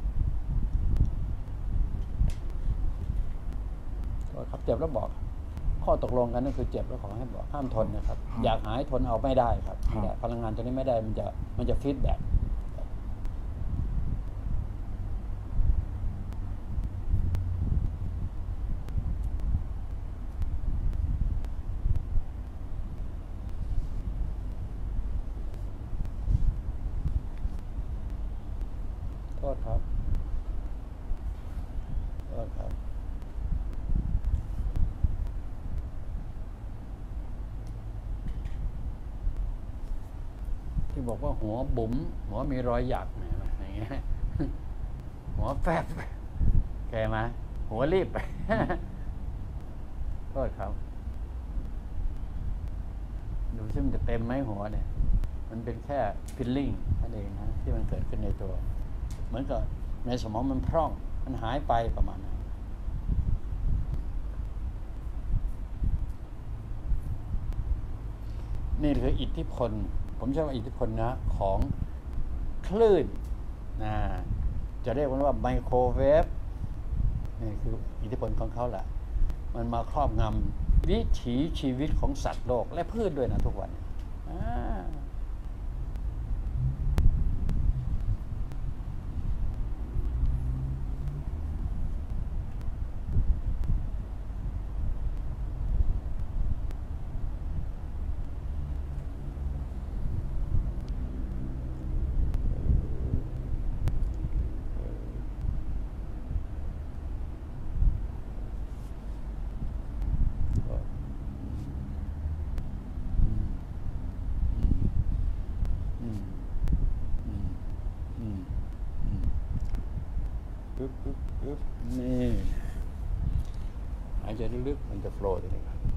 โทษครับเจ็บแล้วบอกข้อตกลงกันก็คือเจ็บแล้วขอให้บอกห้ามทนนะครับ อยากหายทนเอาไม่ได้ครับไม่ได้พลังงานตัวนี้ไม่ได้มันจะมันจะฟีดแบ็กโทษครับโทษครับที่บอกว่าหัวบุ๋มหัวมีรอยหยักเนี่ยอย่างเงี้ยหัวแฟบแกมาหัวรีบไป โทษครับดูซิมันจะเต็มไหมหัวเนี่ยมันเป็นแค่ฟิลลิ่งนั่นเองนะที่มันเกิดขึ้นในตัวเหมือนกับในสมองมันพร่องมันหายไปประมาณนั้นนี่คืออิทธิพลผมใช้ว่าอิทธิพลนะของคลื่นนะจะเรียกว่าไมโครเวฟนี่คืออิทธิพลของเขาแหละมันมาครอบงำวิถีชีวิตของสัตว์โลกและพืชด้วยนะทุกวันอ่าปึ๊บปึ๊บปึ๊บนี่หายใจลึกๆมันจะโฟลว์ทีนี้ครับ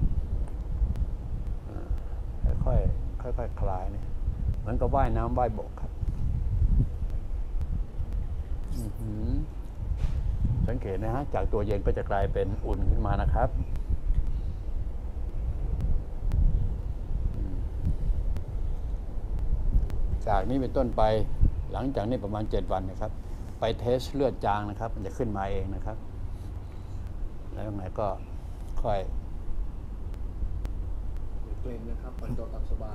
ค่อยๆค่อยๆคลายนี่เหมือนกับว่ายน้ำว่ายบกครับสังเกตนะฮะจากตัวเย็นก็จะกลายเป็นอุ่นขึ้นมานะครับจากนี้เป็นต้นไปหลังจากนี้ประมาณเจ็ดวันนะครับไปเทสเลือดจางนะครับมันจะขึ้นมาเองนะครับแล้วยังไงก็ค่อยเกรงนะครับปล่อยตัวตามสบาย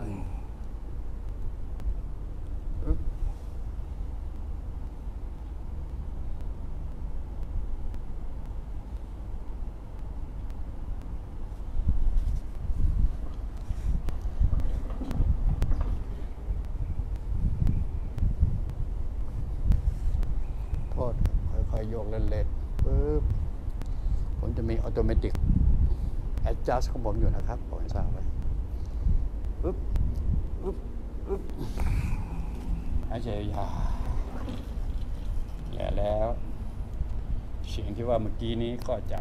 ค่อยๆโยกเล่นๆปึ๊บผมจะมีออโตเมติกแอดจัสของผมอยู่นะครับผมให้ทราบไว้ปึ๊บปึ๊บปึ๊บหายใจยาวและแล้วเสียงที่ว่าเมื่อกี้นี้ก็จะ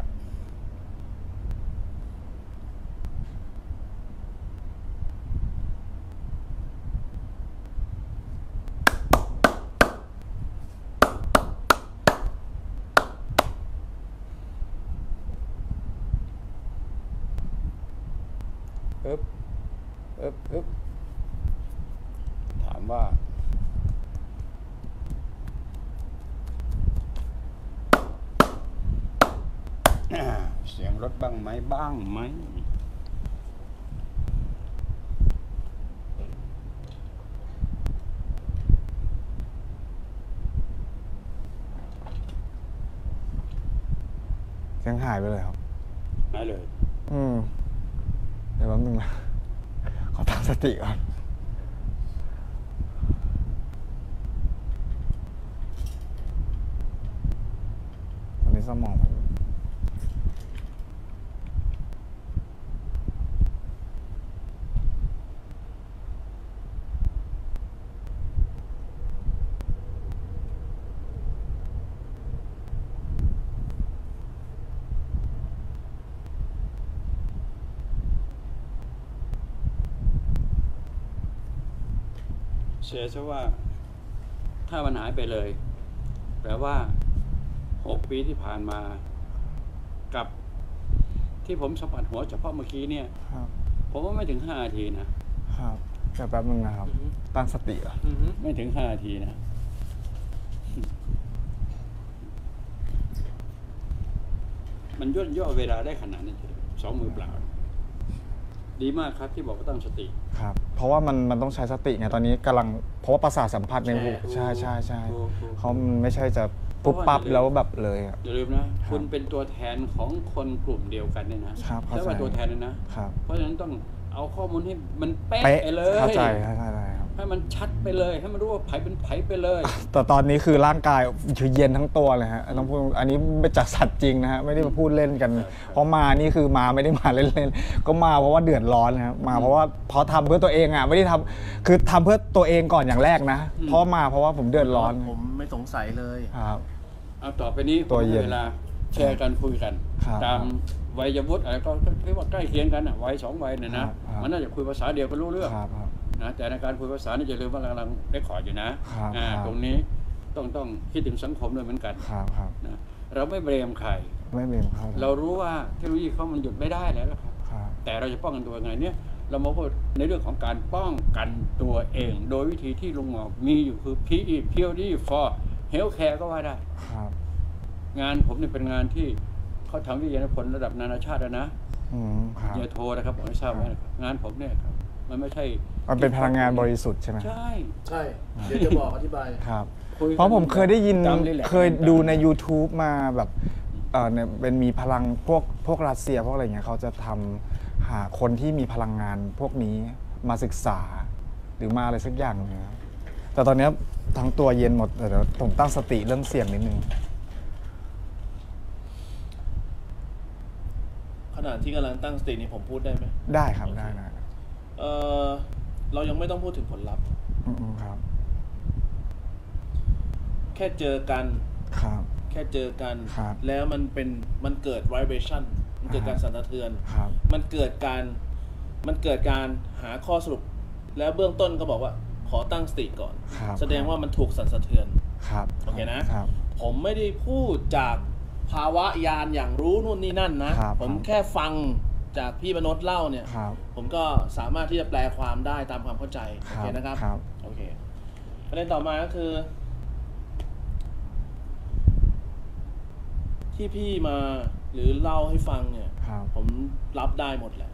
ปึ๊บปึ๊บปึ๊บถามว่าเสียงรถบ้างไหมบ้างไหมเสียงหายไปเลยครับหายเลยอืมเดี๋ยวแป๊บนึงนะขอตั้งสติก่อนตอนนี้สมองมันเสียซะว่าถ้ามันหายไปเลยแปลว่าหกปีที่ผ่านมากับที่ผมสัมผัสหัวเฉพาะเมื่อกี้เนี่ยผมว่าไม่ถึงห้านาทีนะครับแต่แป๊บนึงนะครับตั้งสติอ่ะไม่ถึงห้านาทีนะมันย่นย่อเวลาได้ขนาดนั้นสองมือเปล่าดีมากครับที่บอกว่าตั้งสติครับเพราะว่ามันมันต้องใช้สติไงตอนนี้กำลังเพราะว่าประสาทสัมผัสในหูใช่ใช่ใช่เขาไม่ใช่จะปุ๊บปั๊บแล้วแบบเลยอย่าลืมนะคุณเป็นตัวแทนของคนกลุ่มเดียวกันเนี่ยนะใช่ว่าตัวแทนเลยนะเพราะฉะนั้นต้องเอาข้อมูลให้มันเป๊ะไปเลยเข้าใจเข้าใจครับให้มันชัดไปเลยให้มันรู้ว่าไผเป็นไผไปเลยแต่ตอนนี้คือร่างกายคือเย็นทั้งตัวเลยฮะต้องพูดอันนี้ไม่จากสัตว์จริงนะฮะไม่ได้มาพูดเล่นกันเพราะมานี่คือมาไม่ได้มาเล่นๆก็มาเพราะว่าเดือดร้อนนะครับมาเพราะว่าเพราะทำเพื่อตัวเองอ่ะไม่ได้ทำคือทำเพื่อตัวเองก่อนอย่างแรกนะเพราะมาเพราะว่าผมเดือดร้อนผมไม่สงสัยเลยครับเอาต่อไปนี้ตัวเวลาแชร์กันคุยกันตามวัยวุฒิอะไรก็เรียกว่าใกล้เคียงกันอ่ะวัยสองวัยเนี่ยนะมันน่าจะคุยภาษาเดียวกันรู้เรื่องนะแต่ในการคุยภาษานี่อย่าลืมว่ากำลังได้ขออยู่นะตรงนี้ต้องต้องคิดถึงสังคมด้วยเหมือนกันนะเราไม่เบรมใครไม่เบรมใครเรารู้ว่าเทคโนโลยีเขามันหยุดไม่ได้แล้วครับแต่เราจะป้องกันตัวยังไงเนี่ยเรามาพูดในเรื่องของการป้องกันตัวเองโดยวิธีที่ลุงหมอกมีอยู่คือ พี อี พี โอ ดี for Healthcare ก็ว่าได้งานผมเนี่ยเป็นงานที่เขาทำวิทยาผลระดับนานาชาติแล้วนะอย่าโทรนะครับผมไม่ทราบไหมงานผมเนี่ยครับมันไม่ใช่มันเป็นพลังงานบริสุทธิ์ใช่ไหมใช่ใช่เดี๋ยวจะบอกอธิบายครับเพราะผมเคยได้ยินเคยดูใน YouTube มาแบบเออเนี่ยเป็นมีพลังพวกพวกรัสเซียพวกอะไรเงี้ยเขาจะทำหาคนที่มีพลังงานพวกนี้มาศึกษาหรือมาอะไรสักอย่างนึงแต่ตอนนี้ทั้งตัวเย็นหมดแต่เดี๋ยวผมตั้งสติเรื่องเสี่ยงนิดนึงขณะที่กำลังตั้งสตินี้ผมพูดได้ไหมได้ครับได้นะเออเรายังไม่ต้องพูดถึงผลลัพธ์อืมครับแค่เจอกันครับแค่เจอกันแล้วมันเป็นมันเกิด vibration มันเกิดการสั่นสะเทือนมันเกิดการมันเกิดการหาข้อสรุปแล้วเบื้องต้นก็บอกว่าขอตั้งสติก่อนแสดงว่ามันถูกสั่นสะเทือนโอเคนะผมไม่ได้พูดจากภาวะญาณอย่างรู้นู่นนี่นั่นนะผมแค่ฟังจากพี่มโนสเล่าเนี่ยผมก็สามารถที่จะแปลความได้ตามความเข้าใจโอเคนะครับโอเคประเด็นต่อมาก็คือที่พี่มาหรือเล่าให้ฟังเนี่ยผมรับได้หมดแหละ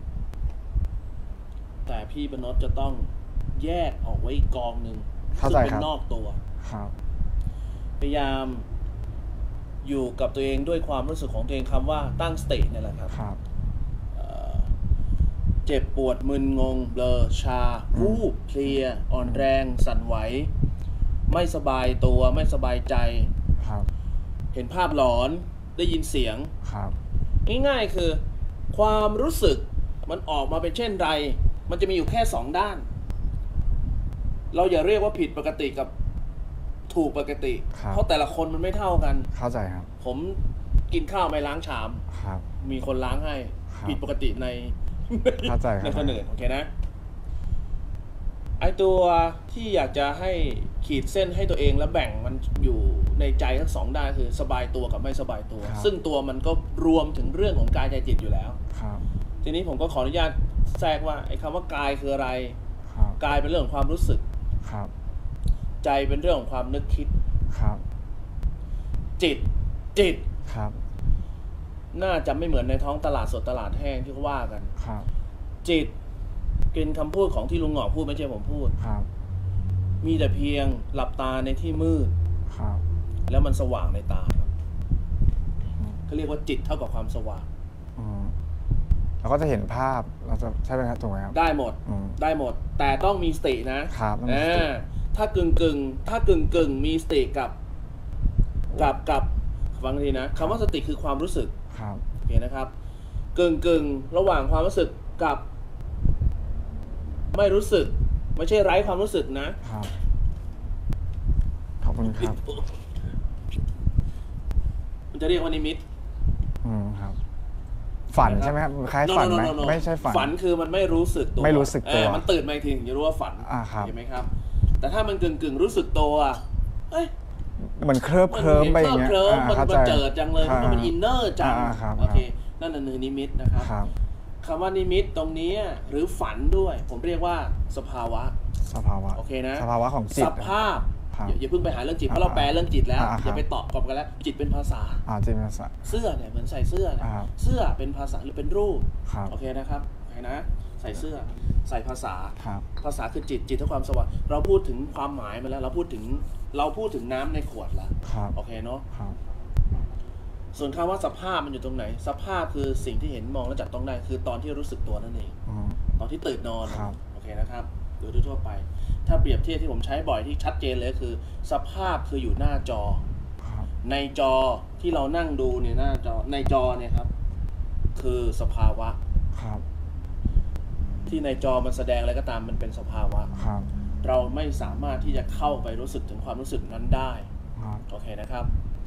แต่พี่มโนสจะต้องแยกออกไว้อีกกองหนึ่งซึ่งเป็นนอกตัวพยายามอยู่กับตัวเองด้วยความรู้สึกของตัวเองคำว่าตั้งสตินี่แหละครับเจ็บปวดมึนงงเบลอชาวูบเพลียอ่อนแรงสั่นไหวไม่สบายตัวไม่สบายใจเห็นภาพหลอนได้ยินเสียงง่ายๆคือความรู้สึกมันออกมาเป็นเช่นไรมันจะมีอยู่แค่สองด้านเราอย่าเรียกว่าผิดปกติกับถูกปกติเพราะแต่ละคนมันไม่เท่ากันเข้าใจครับผมกินข้าวไม่ล้างชามมีคนล้างให้ผิดปกติในเข้าใจในคนอื่นโอเคนะไอตัวที่อยากจะให้ขีดเส้นให้ตัวเองแล้วแบ่งมันอยู่ในใจทั้งสองด้านคือสบายตัวกับไม่สบายตัวซึ่งตัวมันก็รวมถึงเรื่องของกายใจจิตอยู่แล้วทีนี้ผมก็ขออนุญาตแทรกว่าไอ้คำว่ากายคืออะไรกายเป็นเรื่องของความรู้สึกใจเป็นเรื่องของความนึกคิดจิตจิตน่าจะไม่เหมือนในท้องตลาดสดตลาดแห้งที่เขาว่ากันจิตเป็นคำพูดของที่ลุงหงอกพูดไม่ใช่ผมพูดมีแต่เพียงหลับตาในที่มืดแล้วมันสว่างในตาครับเขาเรียกว่าจิตเท่ากับความสว่างเราก็จะเห็นภาพเราจะใช่ไหมครับถูกไหมครับได้หมดได้หมดแต่ต้องมีสตินะครับถ้ากึ่งกึ่งถ้ากึ่งกึ่งมีสติกับกับกับฟังดีนะคำว่าสติคือความรู้สึกโอเคนะครับกึ่งกึ่งระหว่างความรู้สึกกับไม่รู้สึกไม่ใช่ไร้ความรู้สึกนะครับขอบคุณครับมันจะเรียกว่านิมิตอืมครับฝันใช่ไหมครับคล้ายฝันไหมไม่ใช่ฝันฝันคือมันไม่รู้สึกตัวไม่รู้สึกตัวมันตื่นมาอีกทีจะรู้ว่าฝันเห็นไหมครับแต่ถ้ามันกึ่งกึ่งรู้สึกตัวเอ้ยเหมือนเคลิบเคลิ้มไปอย่างเงี้ยมันมันเจิดจังเลยมันเป็นอินเนอร์จังโอเคนั่นน่ะคือนิมิตนะครับคำว่านิมิตตรงนี้หรือฝันด้วยผมเรียกว่าสภาวะสภาวะโอเคนะสภาวะของจิตสภาพอย่าเพิ่งไปหาเรื่องจิตเพราะเราแปลเรื่องจิตแล้วอย่าไปตอบกลับกันแล้วจิตเป็นภาษาจิตเป็นภาษาเสื้อเนี่ยเหมือนใส่เสื้อเสื้อเป็นภาษาหรือเป็นรูปโอเคนะครับนะใส่เสื้อใส่ภาษาครับภาษาคือจิตจิตคือความสว่างเราพูดถึงความหมายมาแล้วเราพูดถึงเราพูดถึงน้ำในขวดแล้วครับโอเคเนาะครับส่วนคำว่าสภาพมันอยู่ตรงไหนสภาพคือสิ่งที่เห็นมองและจับต้องได้คือตอนที่รู้สึกตัวนั่นเองอืมตอนที่ตื่นนอนครับโอเคนะครับโดยทั่วไป ถ้าเปรียบเทียบที่ผมใช้บ่อยที่ชัดเจนเลยคือ สภาพคืออยู่หน้าจอครับในจอที่เรานั่งดูเนี่ยหน้าจอในจอเนี่ยครับคือสภาวะครับที่ในจอมันแสดงอะไรก็ตามมันเป็นสภาวะครับเราไม่สามารถที่จะเข้าไปรู้สึกถึงความรู้สึกนั้นได้ครับโอเคนะครับ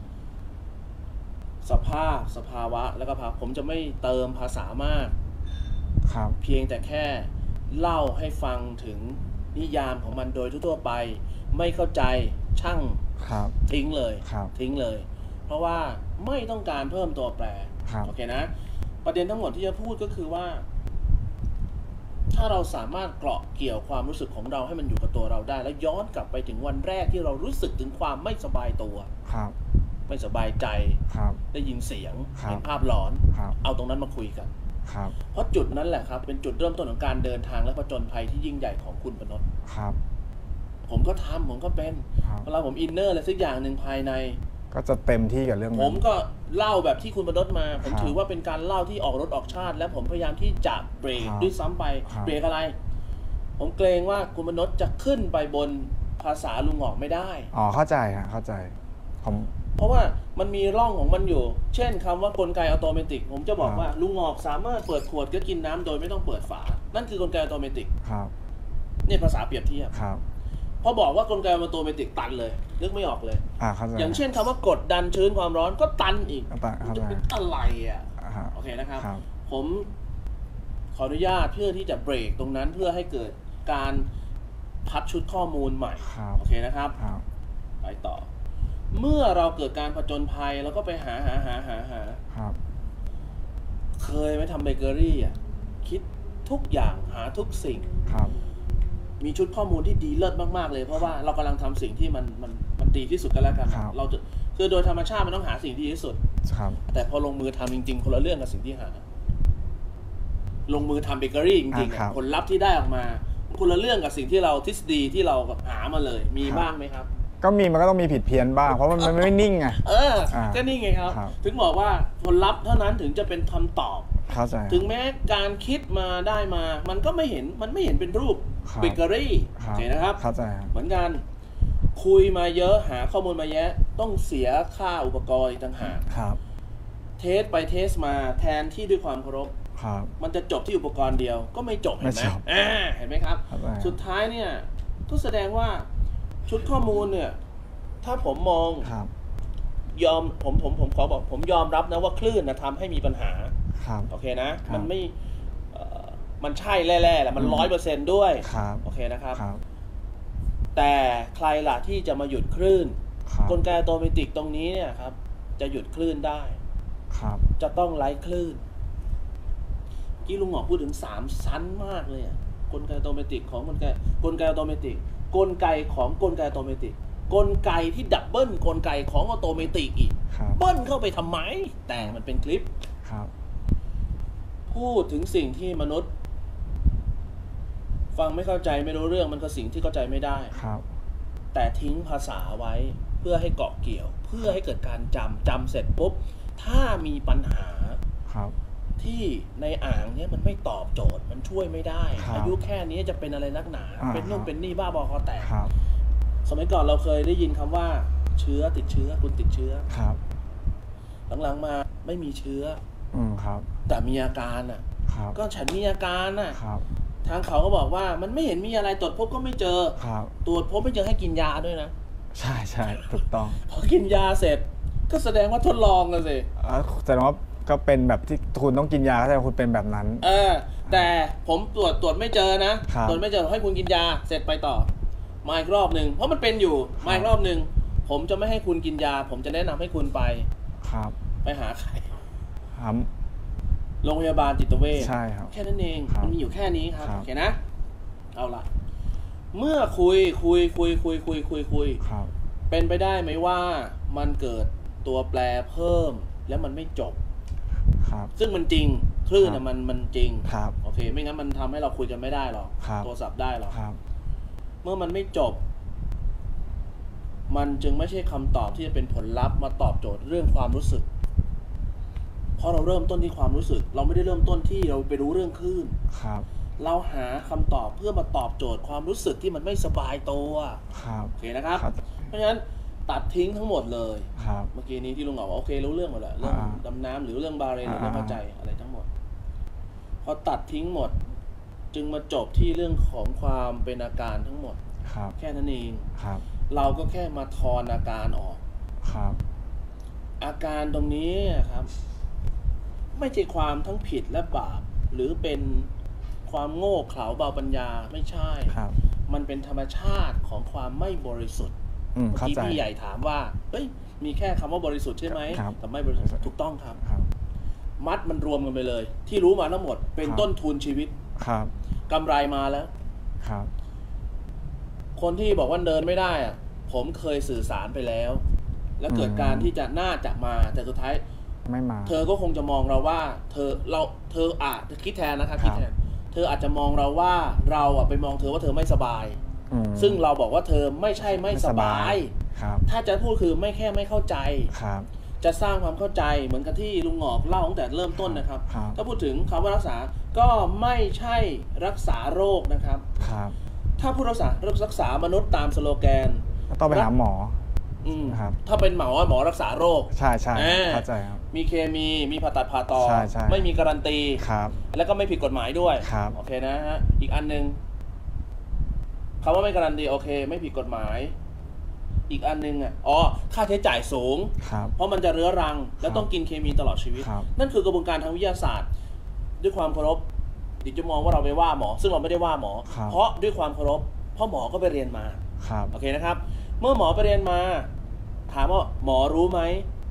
สภาพสภาวะแล้วก็ภาพผมจะไม่เติมภาษามากครับเพียงแต่แค่เล่าให้ฟังถึงนิยามของมันโดยทั่วๆไป ไม่เข้าใจช่างครับทิ้งเลยครับทิ้งเลย เพราะว่าไม่ต้องการเพิ่มตัวแปรครับโอเคนะ ประเด็นทั้งหมดที่จะพูดก็คือว่า ถ้าเราสามารถเกาะเกี่ยวความรู้สึกของเราให้มันอยู่กับตัวเราได้ แล้วย้อนกลับไปถึงวันแรกที่เรารู้สึกถึงความไม่สบายตัวครับไม่สบายใจครับได้ยินเสียงครับเห็นภาพหลอนครับเอาตรงนั้นมาคุยกันครับเพราะจุดนั้นแหละครับเป็นจุดเริ่มต้นของการเดินทางและผจญภัยที่ยิ่งใหญ่ของคุณปนดครับผมก็ทำผมก็เป็นครับเวลาผมอินเนอร์อะไรสักอย่างหนึ่งภายในก็จะเต็มที่กับเรื่องผนั้มนก็เล่าแบบที่คุณปนดมา ผมครับถือว่าเป็นการเล่าที่ออกรถออกชาติ และผมพยายามที่จะเบรกครับด้วยซ้ำไปครับเบรกอะไร ผมเกรงว่าคุณปนดจะขึ้นไปบนภาษาลุงหงอกไม่ได้อ๋อเข้าใจฮะเข้าใจผมเพราะว่ามันมีร่องของมันอยู่ เช่นคำว่ากลไกอัตโนมัติผมจะบอกว่าลุงหงอกสามารถเปิดขวดก็กินน้ำโดยไม่ต้องเปิดฝา นั่นคือกลไกอัตโนมัติครับนี่ภาษาเปรียบเทียบครับพอบอกว่ากลไกอัตโนมัติตันเลยนึกไม่ออกเลยอ่าเข้าใจอย่างเช่นคำว่ากดดันชื้นความร้อนก็ตันอีกเข้าใจเข้าใจจะเป็นอะไรอ่ะอ่าฮะโอเคนะครับครับผมขออนุญาตเพื่อที่จะเบรกตรงนั้นเพื่อให้เกิดการพัดชุดข้อมูลใหม่ครับโอเคนะครับครับไปต่อ เมื่อเราเกิดการผจญภัยแล้วก็ไปหาหาหาหาหาครับเคยไหมทำเบเกอรี่อ่ะคิดทุกอย่างหาทุกสิ่งครับมีชุดข้อมูลที่ดีเลิศมากๆเลยเพราะว่าเรากำลังทำสิ่งที่มันมันมันดีที่สุดกันแล้วกันครับเราจะคือโดยธรรมชาติมันต้องหาสิ่งที่ดีที่สุดครับแต่พอลงมือทำจริงๆคนละเรื่องกับสิ่งที่หา ลงมือทำเบเกอรี่จริงๆอ่าครัอะบผลลัพธ์ที่ได้ออกมาคนละเรื่องกับสิ่งที่เราทฤษฎีที่เราหามาเลย มีครับบ้างไหมครับก็มีมันก็ต้องมีผิดเพี้ยนบ้าง เพราะมันมันไม่นิ่งไงเอออา ก็นี่ไงครับครับถึงบอกว่าผลลัพธ์เท่านั้นถึงจะเป็นคำตอบเข้าใจถึงแม้การคิดมาได้มา มันก็ไม่เห็นมันไม่เห็นเป็นรูปครับเบเกอรี่คโอรับเคนะครับเข้าใจครับเหมือนกันคุยมาเยอะหาข้อมูลมาแยะ ต้องเสียค่าอุปกรณ์อีกต่างหากครับเทสไปเทสมาแทนที่ด้วยความเคารพครับมันจะจบที่อุปกรณ์เดียวก็ไม่จบเห็นไหมไม่จบอ่าเห็นไหมครับเข้าใจสุดท้ายเนี่ยก็แสดงว่าชุดข้อมูลเนี่ยถ้าผมมองครับยอมผมผมผมขอบอกผมยอมรับนะว่าคลื่นนะทำให้มีปัญหาครับโอเคนะครับมันไม่เอ่อมันใช่แร่ๆแหละมันอืมร้อยเปอร์เซนต์ด้วยครับโอเคนะครับครับแต่ใครล่ะที่จะมาหยุดคลื่นครับกลไกอัตโนมัติตรงนี้เนี่ยครับจะหยุดคลื่นได้ครับจะต้องไร้คลื่นที่ลุงหงอกพูดถึงสามชั้นมากเลยอะกลไกอัตโนมัติของกลไกกลไกอัตโนมัติกลไกของกลไกอัตโนมัติกลไกที่ดับเบิลกลไกของอัตโนมัติอีกครับเบิ้ลเข้าไปทำไมแต่มันเป็นคลิปครับพูดถึงสิ่งที่มนุษย์ ฟังไม่เข้าใจไม่รู้เรื่องมันก็สิ่งที่เข้าใจไม่ได้ครับแต่ทิ้งภาษาไว้เพื่อให้เกาะเกี่ยว เพื่อให้เกิดการจำจำเสร็จปุ๊บถ้ามีปัญหาครับที่ในอ่างเนี้ยมันไม่ตอบโจทย์มันช่วยไม่ได้ครับอายุแค่นี้จะเป็นอะไรนักหนาอ่าเป็นนู่นครับเป็นนี่บ้าบอคอแตกครับสมัยก่อนเราเคยได้ยินคำว่า เชื้อติดเชื้อคุณติดเชื้อครับหลังๆมาไม่มีเชื้ออืมครับแต่มีอาการอ่ะครับก็ฉันมีอาการอ่ะครับทางเขาก็บอกว่ามันไม่เห็นมีอะไรตรวจพบก็ไม่เจอครับตรวจพบไม่เจอให้กินยาด้วยนะใช่ใช่ถูกต้องพอกินยาเสร็จ ก็แสดงว่าทดลองกันสิอ่าแสดงว่าก็เป็นแบบที่คุณต้องกินยาแสดงว่าคุณเป็นแบบนั้นเออ แต่ผมตรวจตรวจไม่เจอนะครับ ตรวจไม่เจอให้คุณกินยาเสร็จไปต่อมาอีกรอบหนึ่งเพราะมันเป็นอยู่มาอีกรอบหนึ่งผมจะไม่ให้คุณกินยา ผมจะแนะนำให้คุณไปครับไปหาใครครับโรงพยาบาลจิตเวชใช่ครับแค่นั้นเองครับมันมีอยู่แค่นี้ครับครับโอเคนะ เอาล่ะ เมื่อคุยคุยคุยคุยคุยคุยคุยครับเป็นไปได้ไหมว่ามันเกิดตัวแปรเพิ่มแล้วมันไม่จบครับซึ่งมันจริงคลื่นครับมันมันจริงครับโอเค ไม่งั้นมันทำให้เราคุยกันไม่ได้หรอกครับโทรศัพท์ได้หรอกครับเมื่อมันไม่จบ มันจึงไม่ใช่คำตอบที่จะเป็นผลลัพธ์มาตอบโจทย์เรื่องความรู้สึก เพราะเราเริ่มต้นที่ความรู้สึก เราไม่ได้เริ่มต้นที่เราไปรู้เรื่องคลื่นครับเราหาคำตอบเพื่อมาตอบโจทย์ความรู้สึกที่มันไม่สบายตัวครับโอเคนะครับครับเพราะฉะนั้นตัดทิ้งทั้งหมดเลยครับเมื่อกี้นี้ที่ลุงบอกว่าโอเครู้เรื่องหมดแหละเรื่องอ่าดำน้ำหรือเรื่องบาเรนหรือเรื่องอ่าเข้าใจอะไรทั้งหมดพอตัดทิ้งหมด จึงมาจบที่เรื่องของความเป็นอาการทั้งหมดครับแค่นั้นเองครับเราก็แค่มาทอนอาการออกครับอาการตรงนี้ครับ ไม่ใช่ความทั้งผิดและบาปหรือเป็นความโง่เขลาเบาปัญญาไม่ใช่ครับมันเป็นธรรมชาติของความไม่บริสุทธิ์อืมเมื่อเข้ากี้ใจพี่ใหญ่ถามว่าเฮ้ยมีแค่คำว่าบริสุทธิ์ใช่ไหมครับแต่ไม่บริสุทธิ์ถูกต้องครับครับมัดมันรวมกันไปเลย ที่รู้มาทั้งหมดเป็นครับต้นทุนชีวิตครับกำไรมาแล้วครับคนที่บอกว่าเดินไม่ได้อะผมเคยสื่อสารไปแล้ว แล้วเกิดอืมการที่จะน่าจะมาแต่สุดท้ายไม่มาเธอก็คงจะมองเราว่า เธอเราเธออาจคิดแทนนะครับครับคิดแทนเธออาจจะมองเราว่าเราอะไปมองเธอว่าเธอไม่สบายอืมซึ่งเราบอกว่าเธอไม่ใช่ไม่สบายครับถ้าจะพูดคือไม่แค่ไม่เข้าใจครับจะสร้างความเข้าใจเหมือนกับที่ลุงหงอกเล่าตั้งแต่เริ่มต้นนะครับครับถ้าพูดถึงคำว่ารักษาก็ไม่ใช่รักษาโรคนะครับครับถ้าพูดรักษารักษามนุษย์ตามสโลแกนต้องไปหาหมออืมครับถ้าเป็นหมอหมอรักษาโรคใช่ใช่อ่าเข้าใจครับมีเคมีมีผ่าตัดผ่าต่อใช่ใช่ไม่มีการันตีครับแล้วก็ไม่ผิดกฎหมายด้วยครับโอเคนะฮะอีกอันหนึ่งคำว่าไม่การันตีโอเค ไม่ผิดกฎหมาย อีกอันหนึงอ่ะอ๋อค่าใช้จ่ายสูงครับเพราะมันจะเรื้อรัง และครับต้องกินเคมีตลอดชีวิตครับนั่นคือกระบวนการทางวิทยาศาสตร์ ด้วยความเคารพดิจะมองว่าเราไปว่าหมอ ซึ่งเราไม่ได้ว่าหมอครับเพราะด้วยความเคารพเพราะหมอก็ไปเรียนมาครับโอเคนะครับ เมื่อหมอไปเรียนมา ถามว่าหมอรู้ไหม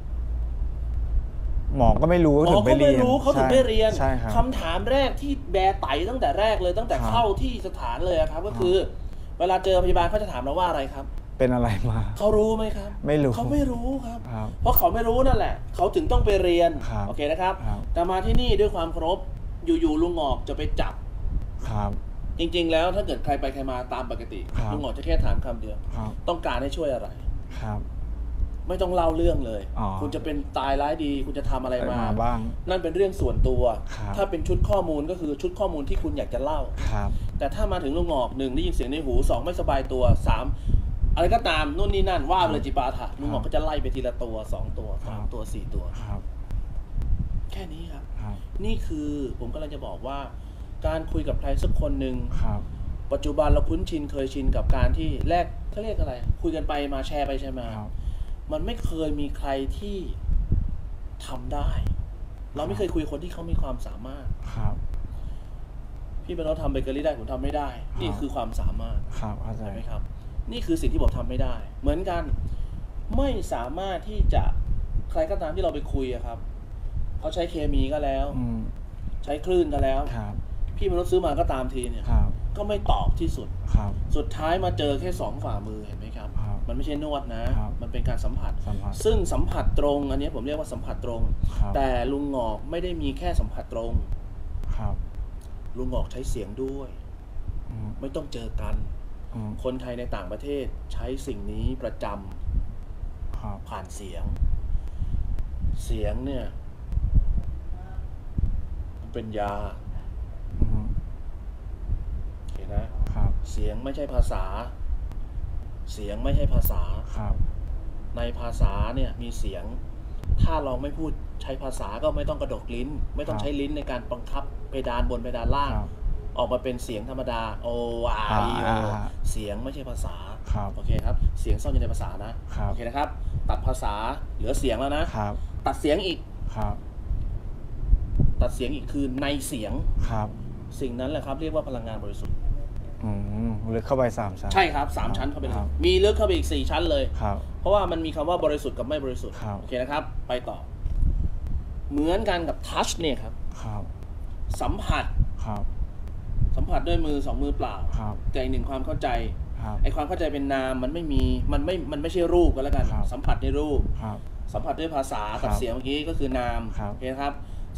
หมอก็ไม่รู้หมถึองไปก็เรีไม่ยนรู้เขาถึงไม่เรียนใช่ครับคำถามแรกที่แบร์ไตตั้งแต่แรกเลย ตั้งแต่ครับเข้าที่สถานเลยอะครับ ก็คือ เวลาเจอพยาบาลเขาจะถามเราว่าอะไรครับเป็นอะไรมาเขารู้ไหมครับไม่รู้เขาไม่รู้ครับครับเพราะเขาไม่รู้นั่นแหละ เขาถึงต้องไปเรียนครับโอเคนะครับครับแต่มาที่นี่ด้วยความเคารพอยู่ๆลุงหงอกจะไปจับครับจริงๆ แล้วถ้าเกิดใครไปใครมาตามปกติครับลุงหงอกจะแค่ถามคำเดียวครับต้องการให้ช่วยอะไรครับไม่ต้องเล่าเรื่องเลยอ๋อคุณจะเป็นตายร้ายดี คุณจะทำอะไรมามาบ้างนั่นเป็นเรื่องส่วนตัวครับถ้าเป็นชุดข้อมูลก็คือชุดข้อมูลที่คุณอยากจะเล่าครับแต่ถ้ามาถึงลุงหงอกหนึ่งได้ยินเสียงในหูสองไม่สบายตัวสามอะไรก็ตามนู่นนี่นั่นว่าไปเลยจิปาถะลุงหงอกก็จะไล่ไปทีละตัวสองตัวสามตัวสี่ตัวครับแค่นี้ครับครับนี่คือผมกำลังจะบอกว่า การคุยกับใครสักคนหนึ่งครับปัจจุบันเราคุ้นชินเคยชินกับการที่แลกเขาเรียกอะไร คุยกันไปมาแชร์ไปแชร์มาครับมันไม่เคยมีใครที่ทำได้ เราไม่เคยคุยคนที่เขามีความสามารถครับพี่เป็นเราทำเบเกอรี่ได้ผมทำไม่ได้ นี่คือความสามารถครับเข้าใจใช่ไหมครับ นี่คือสิ่งที่ผมทำไม่ได้ เหมือนกันไม่สามารถที่จะใครก็ตามที่เราไปคุยอะครับเขาใช้เคมีก็แล้วอืมใช้คลื่นก็แล้วครับพี่มนุษย์ซื้อมาก็ตามทีเนี่ยครับก็ไม่ตอบที่สุดครับสุดท้ายมาเจอแค่สองฝ่ามือเห็นไหมครับครับมันไม่ใช่นวดนะครับมันเป็นการสัมผัสสัมผัสซึ่งสัมผัสตรง อันนี้ผมเรียกว่าสัมผัสตรงครับแต่ลุงหงอกไม่ได้มีแค่สัมผัสตรงครับลุงหงอกใช้เสียงด้วยอืมไม่ต้องเจอกันอืมคนไทยในต่างประเทศใช้สิ่งนี้ประจครับำผ่านเสียง เสียงเนี่ยมันเป็นยาอืมโอเคนะครับเสียงไม่ใช่ภาษา เสียงไม่ใช่ภาษาครับในภาษาเนี่ยมีเสียง ถ้าเราไม่พูดใช้ภาษาก็ไม่ต้องกระดกลิ้น ไม่ต้องใช้ลิ้นในการบังคับเพดานบนเพดานล่างครับออกมาเป็นเสียงธรรมดา โอไออ่าโออ่าเสียงไม่ใช่ภาษาครับโอเคครับ เสียงซ่อนอยู่ในภาษานะครับ โอเคนะครับ ตัดภาษาเหลือเสียงแล้วนะครับตัดเสียงอีกครับตัดเสียงอีกคือในเสียงครับสิ่งนั้นแหละครับเรียกว่าพลังงานบริสุทธิ์อืมลึกเข้าไปสามชั้นใช่ครับสามชั้นเข้าไปเลยครับมีลึกเข้าไปอีกสี่ชั้นเลยครับเพราะว่ามันมีคำว่าบริสุทธิ์กับไม่บริสุทธิ์ครับโอเคนะครับ ไปต่อ เหมือนกันกับทัชเนี่ยครับครับสัมผัสครับสัมผัสด้วยมือสองมือเปล่าครับแต่อีกหนึ่งความเข้าใจครับไอความเข้าใจเป็นนามมันไม่มีมันไม่มันไม่ใช่รูปก็แล้วกันครับสัมผัสในรูปครับสัมผัสด้วยภาษากับครับเสียงเมื่อกี้ก็คือนามครับโอเคครับ